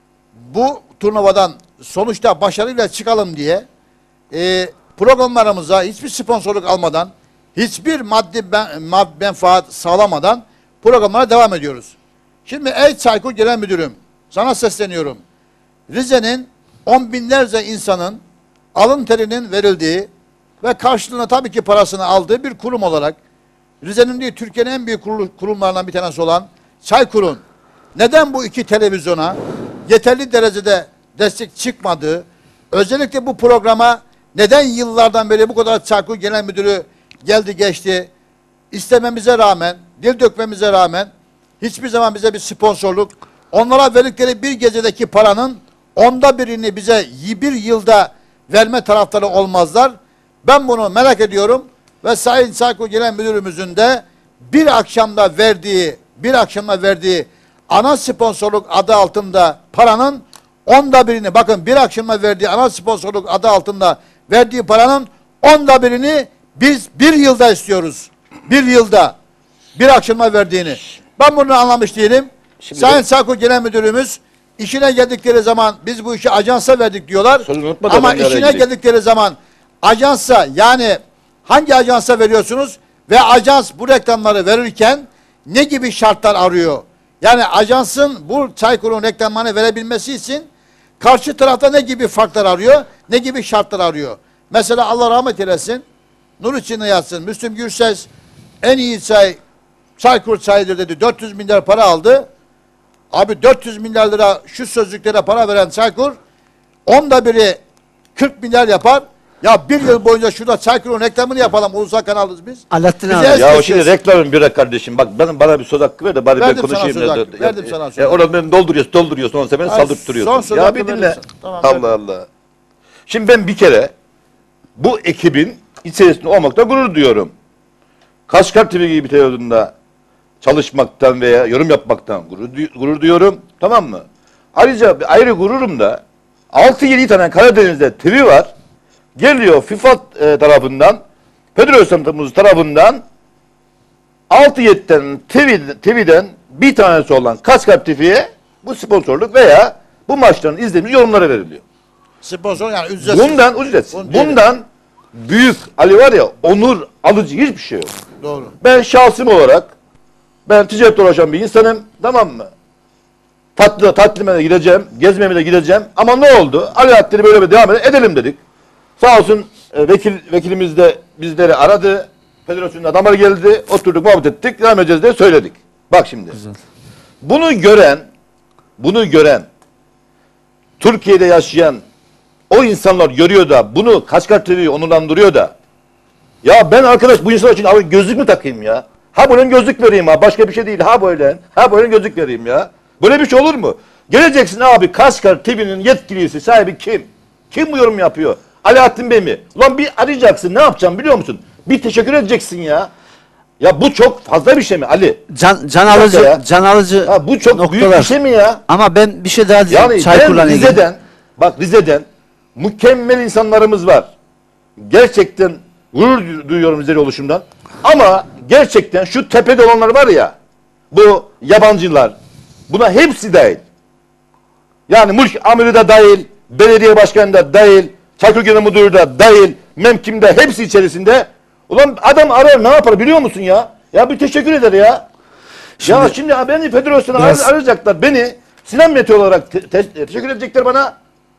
bu turnuvadan sonuçta başarıyla çıkalım diye e, programlarımıza hiçbir sponsorluk almadan, hiçbir maddi ben, mad, menfaat sağlamadan programlara devam ediyoruz. Şimdi ey Çaykur Genel Müdürüm, sana sesleniyorum. Rize'nin on binlerce insanın alın terinin verildiği ve karşılığında tabii ki parasını aldığı bir kurum olarak Rize'nin değil Türkiye'nin en büyük kurumlarından bir tanesi olan Çaykur'un neden bu iki televizyona yeterli derecede destek çıkmadığı, özellikle bu programa neden yıllardan beri bu kadar Çaykur Genel Müdürü geldi geçti, istememize rağmen, dil dökmemize rağmen hiçbir zaman bize bir sponsorluk, onlara verdikleri bir gecedeki paranın onda birini bize bir yılda verme taraftarı olmazlar. Ben bunu merak ediyorum ve Sayın Çaykur Genel Müdürümüzün de bir akşamda verdiği, bir akşamda verdiği ana sponsorluk adı altında paranın onda birini, bakın bir akşamda verdiği ana sponsorluk adı altında verdiği paranın onda birini biz bir yılda istiyoruz. Bir yılda bir akşama verdiğini. Ben bunu anlamış değilim. Şimdi Sayın ben- Çaykur Genel Müdürümüz işine geldikleri zaman biz bu işi ajansa verdik diyorlar. unutma da Ama ben de araya işine gireyim. geldikleri zaman ajansa, yani hangi ajansa veriyorsunuz ve ajans bu reklamları verirken ne gibi şartlar arıyor? Yani ajansın bu Çaykur'un reklamlarını verebilmesi için karşı tarafta ne gibi farklar arıyor, ne gibi şartlar arıyor? Mesela Allah rahmet eylesin, nur içinde yatsın, Müslüm Gürses en iyi çay Çaykur çayıdır dedi. dört yüz milyar para aldı. Abi dört yüz milyar lira şu sözlüklere para veren Çaykur, onda biri kırk milyar yapar. Ya bir yıl boyunca şurada Çaykur'un reklamını yapalım. Ulusal kanalız biz. Alaaddin Bize abi. es Ya o geçeceğiz. şimdi reklamın bir kardeşim. Bak ben, bana bir söz hakkı ver de bari Verdim ben sana konuşayım. söz ya. hakkı, verdim sana söz Ya hakkı. orada beni dolduruyorsun, dolduruyorsun. Ondan sonra beni Ay, son saldırttırıyorsun. söz Ya hakkı bir verdim dinle. sana. Tamam, Allah Allah. Şimdi ben bir kere bu ekibin içerisinde olmakta gurur duyuyorum. Kaşgar T V gibi bir televizyonda çalışmaktan veya yorum yapmaktan gurur, duy- gurur duyuyorum. Tamam mı? Ayrıca bir ayrı gururum da altı yedi tane Karadeniz'de T V var. Geliyor FIFA e, tarafından, Federasyon tarafından altı yedi tane T V, T V'den bir tanesi olan Kaşgar T V'ye bu sponsorluk veya bu maçların izlediğimiz yorumlara veriliyor. Sponsor yani ücretsiz. Bundan ücretsiz. Bunu diyelim. Bundan büyük Ali var ya, onur alıcı hiçbir şey yok. Doğru. Ben şahsım olarak ben ticaretle uğraşan bir insanım, tamam mı? Tatlı, tatlime de gideceğim, gezmeme de gideceğim. Ama ne oldu? Alaaddin'i böyle bir devam edelim dedik. Sağ olsun e, vekil vekilimiz de bizleri aradı. Federasyonun adamları geldi. Oturduk, muhabbet ettik. Devam edeceğiz diye söyledik. Bak şimdi. Güzel. Bunu gören, bunu gören, Türkiye'de yaşayan o insanlar görüyor da bunu Kaşgar T V'yi onurlandırıyor da, ya ben arkadaş bu insanlar için abi gözlük mü takayım ya? Ha böyle gözlük vereyim ha, başka bir şey değil, ha böyle, ha böyle gözlük vereyim ya. Böyle bir şey olur mu? Geleceksin abi, Kaşgar T V'nin yetkilisi, sahibi kim? Kim bu yorum yapıyor? Alaaddin Bey mi? Ulan bir arayacaksın, ne yapacaksın biliyor musun? Bir teşekkür edeceksin ya. Ya bu çok fazla bir şey mi Ali? Can, can Bir dakika alıcı, ya. can alıcı Ha, bu çok noktalar. büyük bir şey mi ya? Ama ben bir şey daha diyeceğim Yani Çaykur'la ben ilgili. Rize'den, bak Rize'den mükemmel insanlarımız var. Gerçekten gurur duyuyorum Rizeli oluşumdan. Ama gerçekten şu tepede olanlar var ya, bu yabancılar, buna hepsi dahil. Yani mülk amiri de dahil, belediye başkanı da dahil, Çaykur Genel Müdürü de dahil, Memkim de hepsi içerisinde. Ulan adam arar, ne yapar biliyor musun ya? Ya bir teşekkür eder ya. Şimdi- ya şimdi beni federasyona Biraz- ar- arayacaklar. Beni Sinan Mete olarak te- te- teşekkür edecekler bana.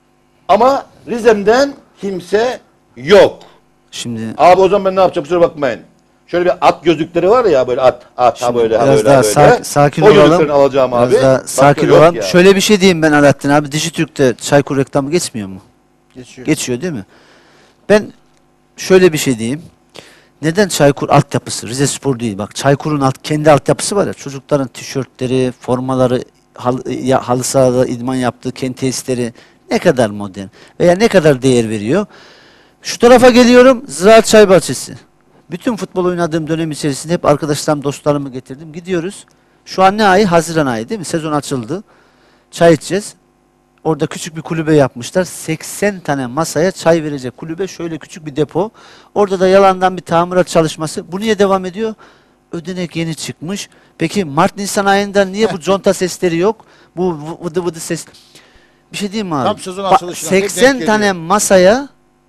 Ama Rize'mden kimse yok. Şimdi Abi o zaman ben ne yapacağım, kusura bakmayın. Şöyle bir at gözlükleri var ya, böyle at, at ha Şimdi böyle, ha biraz böyle, daha ha böyle. sak- sakin o olalım. gözlüklerini alacağım Biraz abi. daha Başka sakin yok olalım. ya. Şöyle bir şey diyeyim ben Alaaddin abi. Dijitürk'te Çaykur reklamı geçmiyor mu? Geçiyor. Geçiyor değil mi? Ben şöyle bir şey diyeyim. Neden Çaykur altyapısı? Rize Spor değil. Bak Çaykur'un alt, kendi altyapısı var ya. Çocukların tişörtleri, formaları, hal, ya, halı sahada idman yaptığı kendi tesisleri ne kadar modern veya ne kadar değer veriyor. Şu tarafa geliyorum. Ziraat Çay Bahçesi. Bütün futbol oynadığım dönem içerisinde hep arkadaşlarım, dostlarımı getirdim. Gidiyoruz. Şu an ne ayı? Haziran ayı değil mi? Sezon açıldı. Çay içeceğiz. Orada küçük bir kulübe yapmışlar. seksen tane masaya çay verecek kulübe. Şöyle küçük bir depo. Orada da yalandan bir tamirat çalışması. Bu niye devam ediyor? Ödenek yeni çıkmış. Peki Mart Nisan ayında niye bu conta sesleri yok? Bu vı- vıdı vıdı ses. Bir şey diyeyim mi abi? Tam sezon Bak, açılışına denk seksen geliyor. tane masaya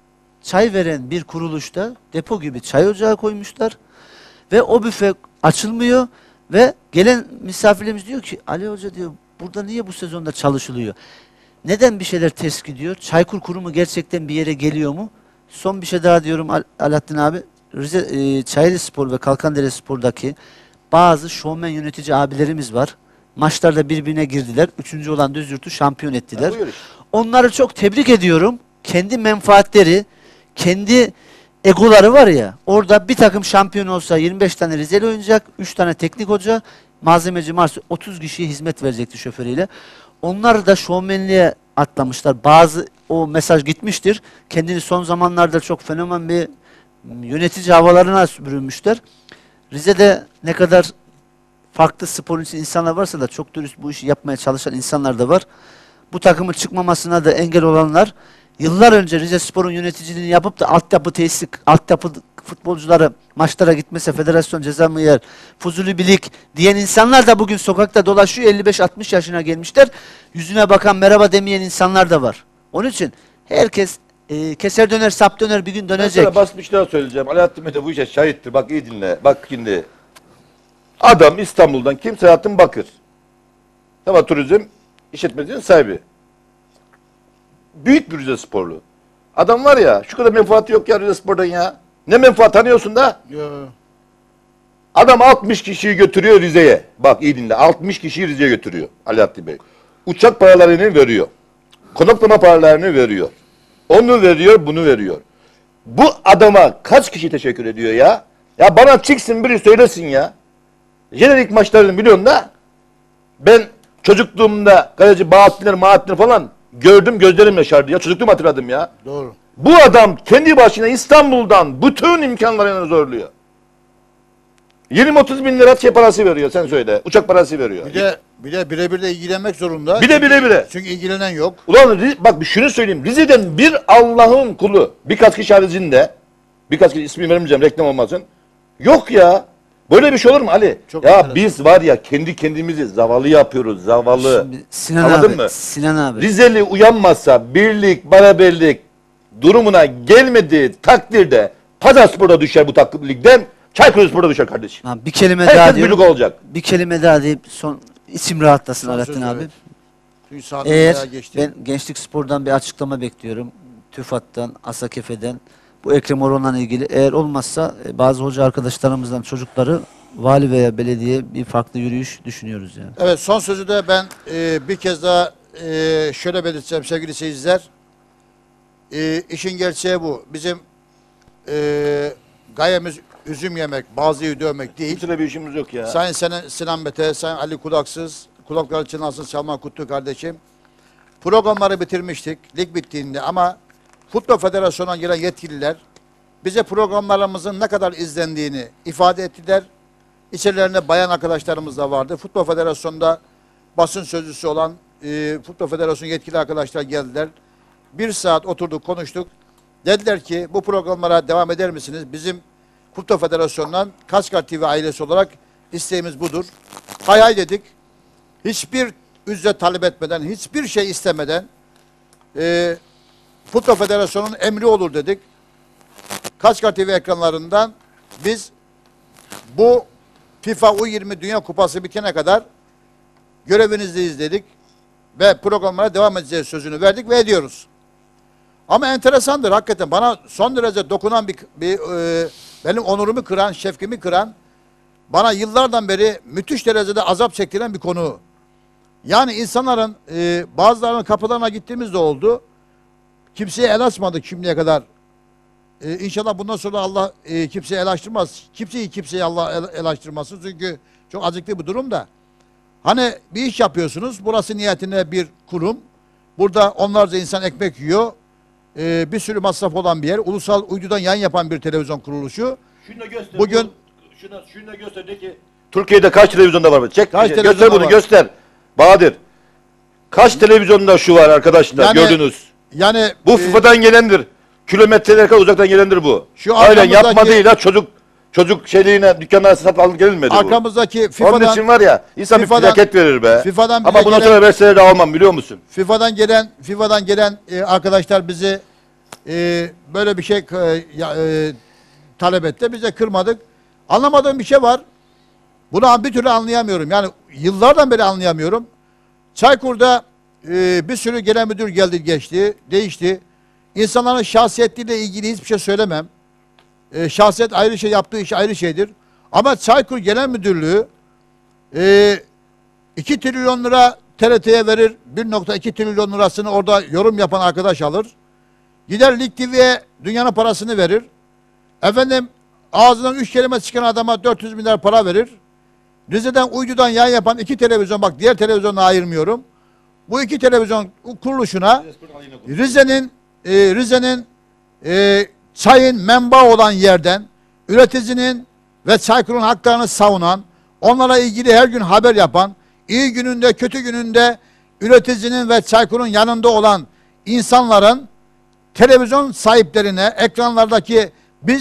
çay veren bir kuruluşta depo gibi çay ocağı koymuşlar. Ve o büfe açılmıyor. Ve gelen misafirlerimiz diyor ki Ali Hoca diyor burada niye bu sezonda çalışılıyor? Neden bir şeyler ters gidiyor? Çaykur kurumu gerçekten bir yere geliyor mu? Son bir şey daha diyorum Al Alaaddin abi. Rize, e, Çayeli Spor ve Kalkandere Spor'daki bazı şovmen yönetici abilerimiz var. Maçlarda birbirine girdiler. Üçüncü olan Düzyurt'u şampiyon ettiler. Ha, buyur işte. Onları çok tebrik ediyorum. Kendi menfaatleri, kendi egoları var ya. Orada bir takım şampiyon olsa yirmi beş tane Rizeli oynayacak, üç tane teknik hoca, malzemeci varsa otuz kişiye hizmet verecekti şoförüyle. Onlar da şovmenliğe atlamışlar. Bazı o mesaj gitmiştir. Kendini son zamanlarda çok fenomen bir yönetici havalarına bürünmüşler. Rize'de ne kadar farklı spor için insanlar varsa da çok dürüst bu işi yapmaya çalışan insanlar da var. Bu takımın çıkmamasına da engel olanlar, yıllar önce Rize Spor'un yöneticiliğini yapıp da altyapı tesisi, altyapı futbolcuları maçlara gitmese federasyon ceza mı yer, Fuzuli Bilik diyen insanlar da bugün sokakta dolaşıyor. elli beş altmış yaşına gelmişler. Yüzüne bakan merhaba demeyen insanlar da var. Onun için herkes e, keser döner sap döner bir gün dönecek. Mesela basit bir şey daha söyleyeceğim. Alaaddin Mete bu işe şahittir. Bak iyi dinle. Bak şimdi. Adam İstanbul'dan kim? Selahattin Bakır. Tamam, turizm işletmecinin sahibi. Büyük bir Rize sporlu. Adam var ya, şu kadar menfaati yok ya Rize Spor'dan ya. Ne menfaat tanıyorsun da? Yo. Adam altmış kişiyi götürüyor Rize'ye. Bak iyi dinle. altmış kişiyi Rize'ye götürüyor Alaaddin Bey. Uçak paralarını veriyor. Konaklama paralarını veriyor. Onu veriyor, bunu veriyor. Bu adama kaç kişi teşekkür ediyor ya? Ya bana çıksın biri söylesin ya. Jenerik maçlarını biliyorsun da ben çocukluğumda kaleci Bahattinler, Mahattinler falan gördüm, gözlerim yaşardı ya. Çocukluğumu hatırladım ya. Doğru. Bu adam kendi başına İstanbul'dan bütün imkanlarını zorluyor. yirmi otuz bin lira şey parası veriyor, sen söyle. Uçak parası veriyor. Bir de bir de birebir de ilgilenmek zorunda. Bir de birebire. Çünkü ilgilenen yok. Ulan bak bir şunu söyleyeyim. Rize'den bir Allah'ın kulu birkaç kişi haricinde, birkaç kişi ismi vermeyeceğim reklam olmasın. Yok ya. Böyle bir şey olur mu Ali? Çok ya enteresan. biz var ya kendi kendimizi zavallı yapıyoruz. Zavallı. Şimdi Sinan Anladın abi, mı? Sinan abi. Rizeli uyanmazsa birlik, beraberlik durumuna gelmediği takdirde Pazarspor'da düşer bu takım ligden. Çaykurspor'da düşer kardeşim. Ha, bir kelime Herkes daha diyorum. birlik olacak. Bir kelime daha deyip son içim rahatlasın Son Alaaddin söz, abi. evet. Çünkü saat Eğer bayağı geçti. ben Gençlik Spor'dan bir açıklama bekliyorum. TÜFAD'dan, ASAKEFE'den bu Ekrem Orhan'la ilgili. Eğer olmazsa e, bazı hoca arkadaşlarımızdan çocukları vali veya belediye bir farklı yürüyüş düşünüyoruz yani. Evet, son sözü de ben e, bir kez daha e, şöyle belirteceğim sevgili seyirciler. E, işin gerçeği bu. Bizim e, gayemiz üzüm yemek, bazıyı dövmek değil. Kimse bir işimiz yok ya. Sayın Sinan, Sinan Mete, Sayın Ali Kulaksız, kulakları çınlasın Salman Kutlu kardeşim. Programları bitirmiştik, lig bittiğinde ama Futbol Federasyonu'na gelen yetkililer bize programlarımızın ne kadar izlendiğini ifade ettiler. İçerilerinde bayan arkadaşlarımız da vardı. Futbol Federasyonu'nda basın sözcüsü olan e, Futbol Federasyonu yetkili arkadaşlar geldiler. Bir saat oturduk, konuştuk. Dediler ki bu programlara devam eder misiniz? Bizim Futbol Federasyonu'ndan Kaçkar T V ailesi olarak isteğimiz budur. Hay hay dedik. Hiçbir ücret talep etmeden, hiçbir şey istemeden e, Futbol Federasyonu'nun emri olur dedik. Kaçkar T V ekranlarından biz bu FIFA U yirmi Dünya Kupası bitene kadar görevinizdeyiz dedik ve programlara devam edeceğiz sözünü verdik ve ediyoruz. Ama enteresandır hakikaten bana son derece dokunan bir, bir e, benim onurumu kıran, şefkimi kıran, bana yıllardan beri müthiş derecede azap çektiren bir konu. Yani insanların e, bazılarının kapılarına gittiğimizde oldu. Kimseye el açmadık şimdiye kadar. Ee, inşallah bundan sonra Allah e, kimseye el açtırmaz. Kimseyi kimseye Allah el, el açtırmasın. Çünkü çok acıklı bir durum da. Hani bir iş yapıyorsunuz. Burası niyetine bir kurum. Burada onlarca insan ekmek yiyor. Ee, bir sürü masraf olan bir yer. Ulusal uydudan yayın yapan bir televizyon kuruluşu. Şunu göster. Bugün bu, şuna, şunu göster de ki Türkiye'de kaç televizyonda var? Çek. Kaç Şey, televizyonda göster bunu var? göster. Bahadır. Kaç televizyonda şu var arkadaşlar Yani- gördünüz. yani Bu e, FIFA'dan gelendir. Kilometreler kadar uzaktan gelendir bu. Şu Aynen arkamızdaki- yapma değil ha çocuk çocuk şeyliğine dükkanlara satın alınıp gelinmedi bu. arkamızdaki Onun FIFA'dan için var ya insan bir FIFA'dan- felaket verir be. FIFA'dan Ama bize bundan gelen- sonra verseler de almam biliyor musun? FIFA'dan gelen FIFA'dan gelen e, arkadaşlar bizi e, böyle bir şey e, ya, e, talep etti. Biz de kırmadık. Anlamadığım bir şey var. Bunu bir türlü anlayamıyorum. Yani yıllardan beri anlayamıyorum. Çaykur'da e, bir sürü genel müdür geldi geçti, değişti. İnsanların şahsiyetiyle ilgili hiçbir şey söylemem. E, şahsiyet ayrı şey, yaptığı iş ayrı şeydir. Ama Çaykur Genel Müdürlüğü e, iki trilyon lira T R T'ye verir. bir nokta iki trilyon lirasını orada yorum yapan arkadaş alır. Gider Lig T V'ye dünyanın parasını verir. Efendim ağzından üç kelime çıkan adama dört yüz milyar para verir. Rize'den uydudan yayın yapan iki televizyon, bak diğer televizyonla ayırmıyorum. Bu iki televizyon kuruluşuna Rize'nin e, Rize'nin e, çayın menbaı olan yerden üreticinin ve Çaykur'un haklarını savunan, onlara ilgili her gün haber yapan, iyi gününde kötü gününde üreticinin ve Çaykur'un yanında olan insanların televizyon sahiplerine ekranlardaki biz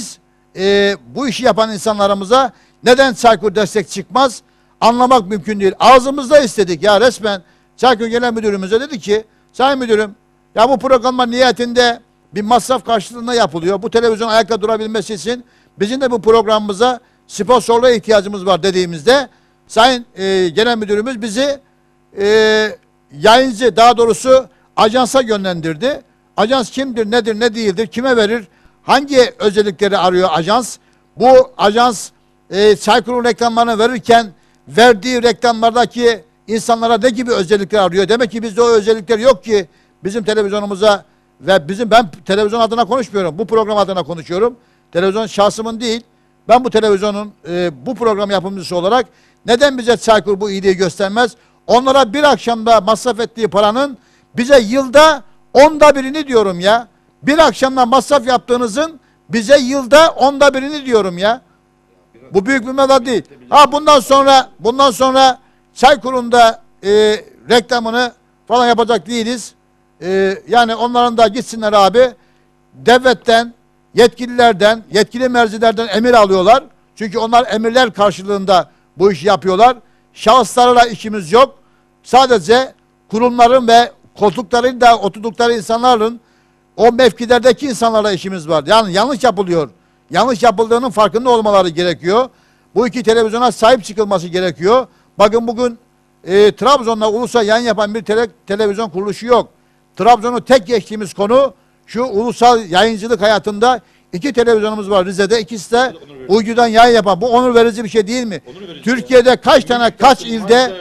e, bu işi yapan insanlarımıza neden Çaykur destek çıkmaz? Anlamak mümkün değil. Ağzımızda istedik ya resmen. Çaykur Genel Müdürümüze dedi ki, Sayın Müdürüm, ya bu programlar niyetinde bir masraf karşılığında yapılıyor. Bu televizyon ayakta durabilmesi için bizim de bu programımıza sponsorluğa ihtiyacımız var dediğimizde Sayın e, Genel Müdürümüz bizi e, yayıncı, daha doğrusu ajansa yönlendirdi. Ajans kimdir, nedir, ne değildir, kime verir, hangi özellikleri arıyor ajans? Bu ajans e, Çaykur'un reklamlarını verirken verdiği reklamlardaki insanlara ne gibi özellikler arıyor? Demek ki bizde o özellikler yok ki bizim televizyonumuza ve bizim, ben televizyon adına konuşmuyorum. Bu program adına konuşuyorum. Televizyon şahsımın değil. Ben bu televizyonun e, bu program yapımcısı olarak neden bize Çaykur bu iyiliği göstermez? Onlara bir akşamda masraf ettiği paranın bize yılda onda birini diyorum ya. Bir akşamda masraf yaptığınızın bize yılda onda birini diyorum ya. Bu büyük bir meblağ değil. Ha bundan sonra bundan sonra Çaykur'un da e, reklamını falan yapacak değiliz. E, yani onların da gitsinler abi. Devletten, yetkililerden, yetkili mercilerden emir alıyorlar. Çünkü onlar emirler karşılığında bu işi yapıyorlar. Şahıslarla işimiz yok. Sadece kurumların ve koltuklarında oturdukları insanların, o mevkilerdeki insanlarla işimiz var. Yani yanlış yapılıyor. Yanlış yapıldığının farkında olmaları gerekiyor. Bu iki televizyona sahip çıkılması gerekiyor. Bakın bugün e, Trabzon'da ulusal yayın yapan bir tele, televizyon kuruluşu yok. Trabzon'u tek geçtiğimiz konu şu: ulusal yayıncılık hayatında iki televizyonumuz var Rize'de. İkisi de uydudan yayın yapan. Bu onur verici bir şey değil mi? Türkiye'de ya. kaç tane, kaç ilde,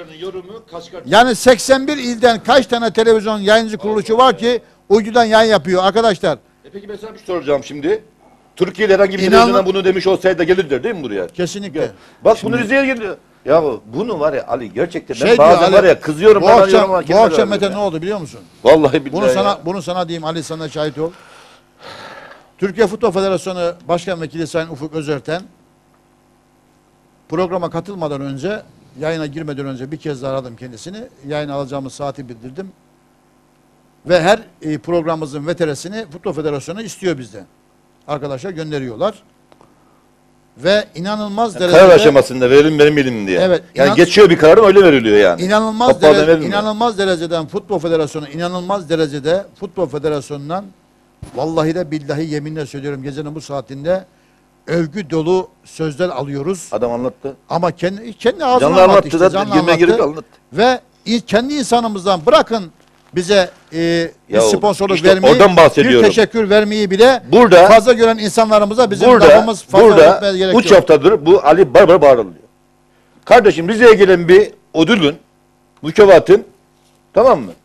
yani seksen bir ilden kaç tane televizyon yayıncı kuruluşu var ki uydudan yayın yapıyor arkadaşlar? E peki ben sana bir şey soracağım şimdi. Türkiye'de herhangi bir İnanın- televizyona bunu demiş olsaydı da gelirler değil mi buraya? Kesinlikle. Bak Şimdi- bunu Rize'ye geliyor. Ya bunu var ya Ali, gerçekten ben Şey bazen diyor, var ya Ali, kızıyorum. Bu bana akşam, diyorum ama bu kimse akşam vermiyor Mete ya. ne oldu biliyor musun? Vallahi billahi Bunu sana, ya. bunu sana diyeyim Ali, sana şahit ol. Türkiye Futbol Federasyonu Başkan Vekili Sayın Ufuk Özerten programa katılmadan önce, yayına girmeden önce bir kez daha aradım kendisini. Yayın alacağımız saati bildirdim. Ve her e, programımızın veteresini Futbol Federasyonu istiyor bizden. Arkadaşlar gönderiyorlar. Ve inanılmaz Yani derecede... karar aşamasında verelim benim elim diye. Evet. Yani inan- geçiyor bir kararın öyle veriliyor yani. İnanılmaz, Kapağı dere- verilmiyor. inanılmaz dereceden Futbol Federasyonu, inanılmaz derecede Futbol Federasyonu'ndan, vallahi de billahi yeminle söylüyorum, gecenin bu saatinde övgü dolu sözler alıyoruz. Adam anlattı. Ama kendi, kendi ağzına Canlı anlattı anlattı işte, zaten, canlı girmeye gerek anlattı. yok, anlattı. Ve i- kendi insanımızdan bırakın bize e, bir Ya o- sponsorluk işte vermeyi, oradan bahsediyorum. bir teşekkür vermeyi bile Burada- fazla gören insanlarımıza bizim Burada, lafımız fazla burada öğretmeye gerek üç yok. haftadır bu Ali barbar bağırılıyor. Kardeşim Rize'ye gelen bir ödülün, mükevatın, tamam mı?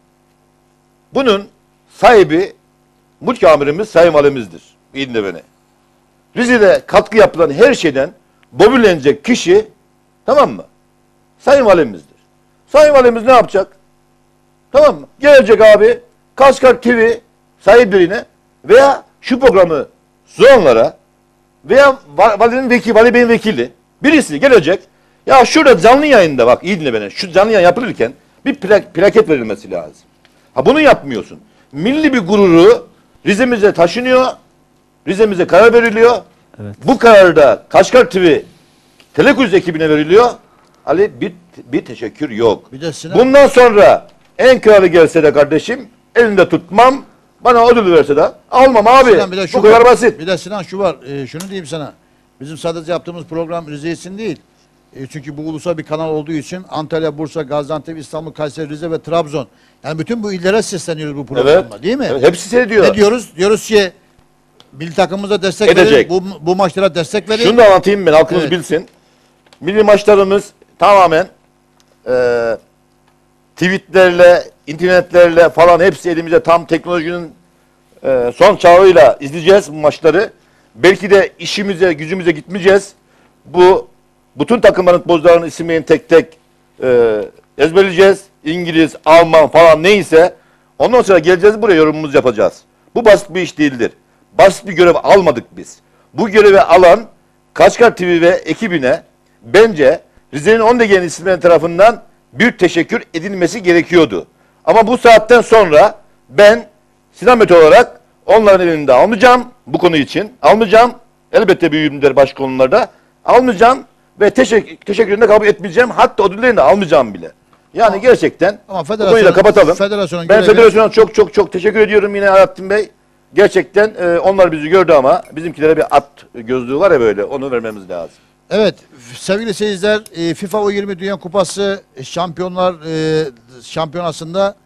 Bunun sahibi mülk amirimiz Sayın Valimizdir. İyi dinle beni. Rize'de katkı yapılan her şeyden bobülenecek kişi, tamam mı? Sayın Valimizdir. Sayın Valimiz ne yapacak? Tamam mı? Gelecek abi Kaskar T V sahiplerine veya şu programı sunanlara veya va- valinin vekili, vali beyin vekili birisi gelecek. Ya şurada canlı yayında bak, iyi dinle beni. Şu canlı yayın yapılırken bir plak, plaket verilmesi lazım. Ha bunu yapmıyorsun. Milli bir gururu Rize'mize taşınıyor. Rize'mize karar veriliyor. Evet. Bu karar da Kaşgar T V Telekuz ekibine veriliyor. Ali bir, bir teşekkür yok. Bir de Sinan- Bundan sonra en kralı gelse de kardeşim elinde tutmam. Bana ödül verse de almam abi. Sinan, bir de şu Bu kadar var. basit. Bir de Sinan şu var. E, şunu diyeyim sana. Bizim sadece yaptığımız program Rize için değil. E, çünkü bu ulusal bir kanal olduğu için Antalya, Bursa, Gaziantep, İstanbul, Kayseri, Rize ve Trabzon. Yani bütün bu illere sesleniyoruz bu programda, Evet. değil mi? Evet, hepsi seyrediyor. Ne diyoruz? Diyoruz ki milli takımımıza destek Edecek. verin. Bu, bu maçlara destek verin. Şunu da anlatayım ben, halkımız Evet. bilsin. Milli maçlarımız tamamen e, tweetlerle, internetlerle falan hepsi elimizde, tam teknolojinin e, son çağıyla izleyeceğiz bu maçları. Belki de işimize, gücümüze gitmeyeceğiz. Bu bütün takımların futbolcularının isimlerini tek tek e, ezberleyeceğiz. İngiliz, Alman falan neyse. Ondan sonra geleceğiz buraya, yorumumuzu yapacağız. Bu basit bir iş değildir. Basit bir görev almadık biz. Bu görevi alan Kaşgar T V ve ekibine bence Rize'nin Ondegen isimleri tarafından bir teşekkür edilmesi gerekiyordu. Ama bu saatten sonra ben Sinan Mete olarak onların elinde almayacağım bu konu için. Almayacağım. Elbette büyüğüm der başka konularda. Almayacağım ve teşekkür, teşekkürünü kabul etmeyeceğim. Hatta ödüllerini de almayacağım bile. Yani ama, gerçekten ama bu konuyu da kapatalım. Federasyonun ben görevi... federasyona çok çok çok teşekkür ediyorum yine Alaaddin Bey. Gerçekten e, onlar bizi gördü ama bizimkilere bir at gözlüğü var ya böyle, onu vermemiz lazım. Evet sevgili seyirciler, e, FIFA U yirmi Dünya Kupası Şampiyonlar e, Şampiyonası'nda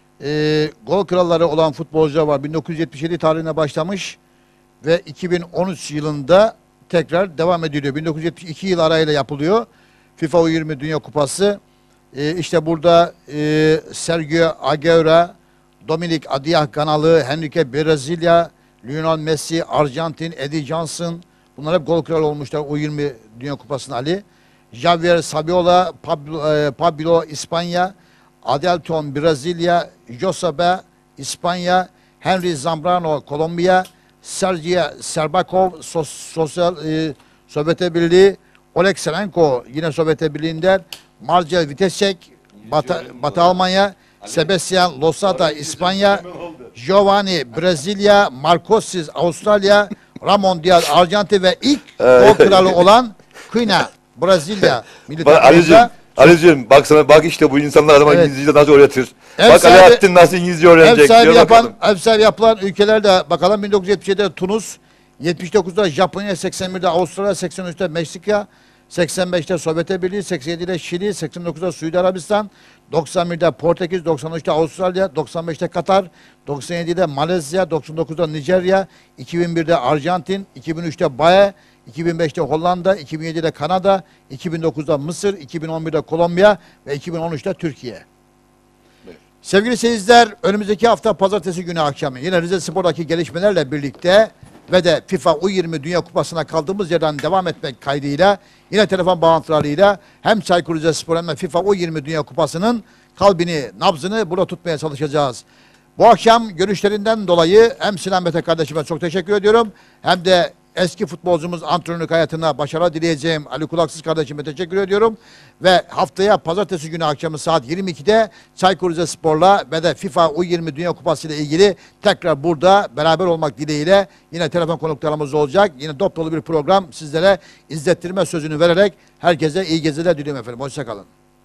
e, gol kralları olan futbolcular var. bin dokuz yüz yetmiş yedi tarihine başlamış ve iki bin on üç yılında tekrar devam ediliyor. bin dokuz yüz yetmiş iki yıl arayla yapılıyor FIFA U yirmi Dünya Kupası. E, işte burada e, Sergio Aguero, Dominic Adiah Ganalı, Henrique Brezilya, Lionel Messi, Arjantin, Eddie Johnson, bunlar hep gol kralı olmuşlar U yirmi Dünya Kupası'nda Ali. Javier Saviola, Pablo, e, Pablo İspanya, Adelton Brezilya, Josebe İspanya, Henry Zambrano Kolombiya, Sergio Serbakov Sos, Sosyal e, Sovyet Birliği, Oleg Serenko yine Sovyet Birliği'nden, Marcel Vitesek Batı, Batı Almanya, Sebastian Losada İspanya, Giovanni Brezilya, Marcosis Avustralya, Ramon Diaz Arjantin ve ilk gol kralı olan Quina Brezilya milli takımında. Ali'cim bak sana, bak işte bu insanlar adama evet. İngilizce nasıl öğretir. Ev bak sahibi, Alaaddin nasıl İngilizce öğrenecek. Ev sahibi yapan, ev sahibi yapılan ülkelerde bakalım bin dokuz yüz yetmiş yedide Tunus, yetmiş dokuzda Japonya, seksen birde Avustralya, seksen üçte Meksika, seksen beşte Sovyet Birliği, seksen yedide Şili, seksen dokuzda Suudi Arabistan, doksan birde Portekiz, doksan üçte Avustralya, doksan beşte Katar, doksan yedide Malezya, doksan dokuzda Nijerya, iki bin birde Arjantin, iki bin üçte Baye, iki bin beşte Hollanda, iki bin yedide Kanada, iki bin dokuzda Mısır, iki bin on birde Kolombiya ve iki bin on üçte Türkiye. Evet. Sevgili seyirciler, önümüzdeki hafta pazartesi günü akşamı yine Rize Spor'daki gelişmelerle birlikte ve de FIFA U yirmi Dünya Kupası'na kaldığımız yerden devam etmek kaydıyla yine telefon bağlantılarıyla hem Çaykur Rizespor hem de FIFA U yirmi Dünya Kupası'nın kalbini, nabzını burada tutmaya çalışacağız. Bu akşam görüşlerinden dolayı hem Sinan Mete kardeşime çok teşekkür ediyorum hem de eski futbolcumuz antrenörlük hayatına başarı dileyeceğim Ali Kulaksız kardeşime teşekkür ediyorum. Ve haftaya pazartesi günü akşamı saat yirmi ikide Çaykur Rizespor'la ve de FIFA U yirmi Dünya Kupası ile ilgili tekrar burada beraber olmak dileğiyle yine telefon konuklarımız olacak. Yine dop dolu bir program sizlere izlettirme sözünü vererek herkese iyi geceler diliyorum efendim. Hoşçakalın.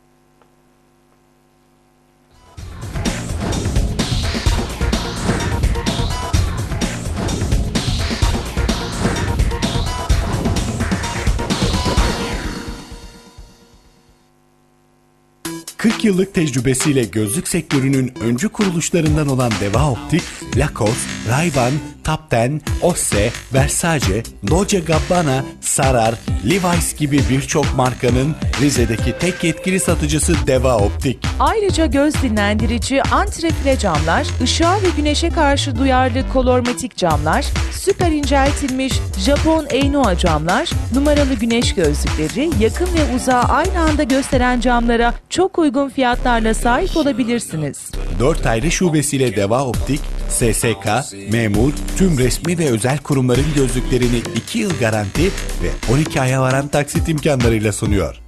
kırk yıllık tecrübesiyle gözlük sektörünün öncü kuruluşlarından olan Deva Optik, Lacoste, Ray-Ban, Top on, Osse, Versace, Dolce Gabbana, Sarar, Levi's gibi birçok markanın Rize'deki tek yetkili satıcısı Deva Optik. Ayrıca göz dinlendirici antrefle camlar, ışığa ve güneşe karşı duyarlı kolormetik camlar, süper inceltilmiş Japon Einoa camlar, numaralı güneş gözlükleri, yakın ve uzağı aynı anda gösteren camlara çok uygun fiyatlarla sahip olabilirsiniz. dört ayrı şubesiyle Deva Optik, S S K, memur, tüm resmi ve özel kurumların gözlüklerini iki yıl garanti ve on iki aya varan taksit imkanlarıyla sunuyor.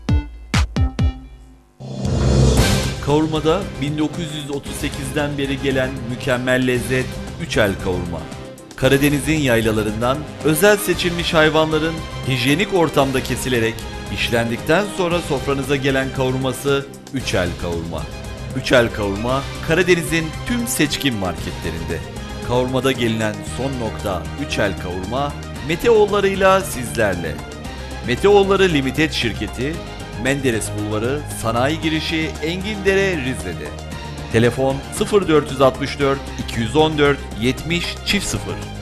Kavurmada bin dokuz yüz otuz sekizden beri gelen mükemmel lezzet üç el kavurma. Karadeniz'in yaylalarından özel seçilmiş hayvanların hijyenik ortamda kesilerek işlendikten sonra sofranıza gelen kavurması üç el kavurma. üç el kavurma Karadeniz'in tüm seçkin marketlerinde. Kavurmada gelinen son nokta üç el kavurma Meteoğulları'yla sizlerle. Meteoğulları Limited şirketi Menderes Bulvarı Sanayi Girişi Engindere Rize'de. Telefon sıfır dört altı dört iki yüz on dört yetmiş sıfır sıfır.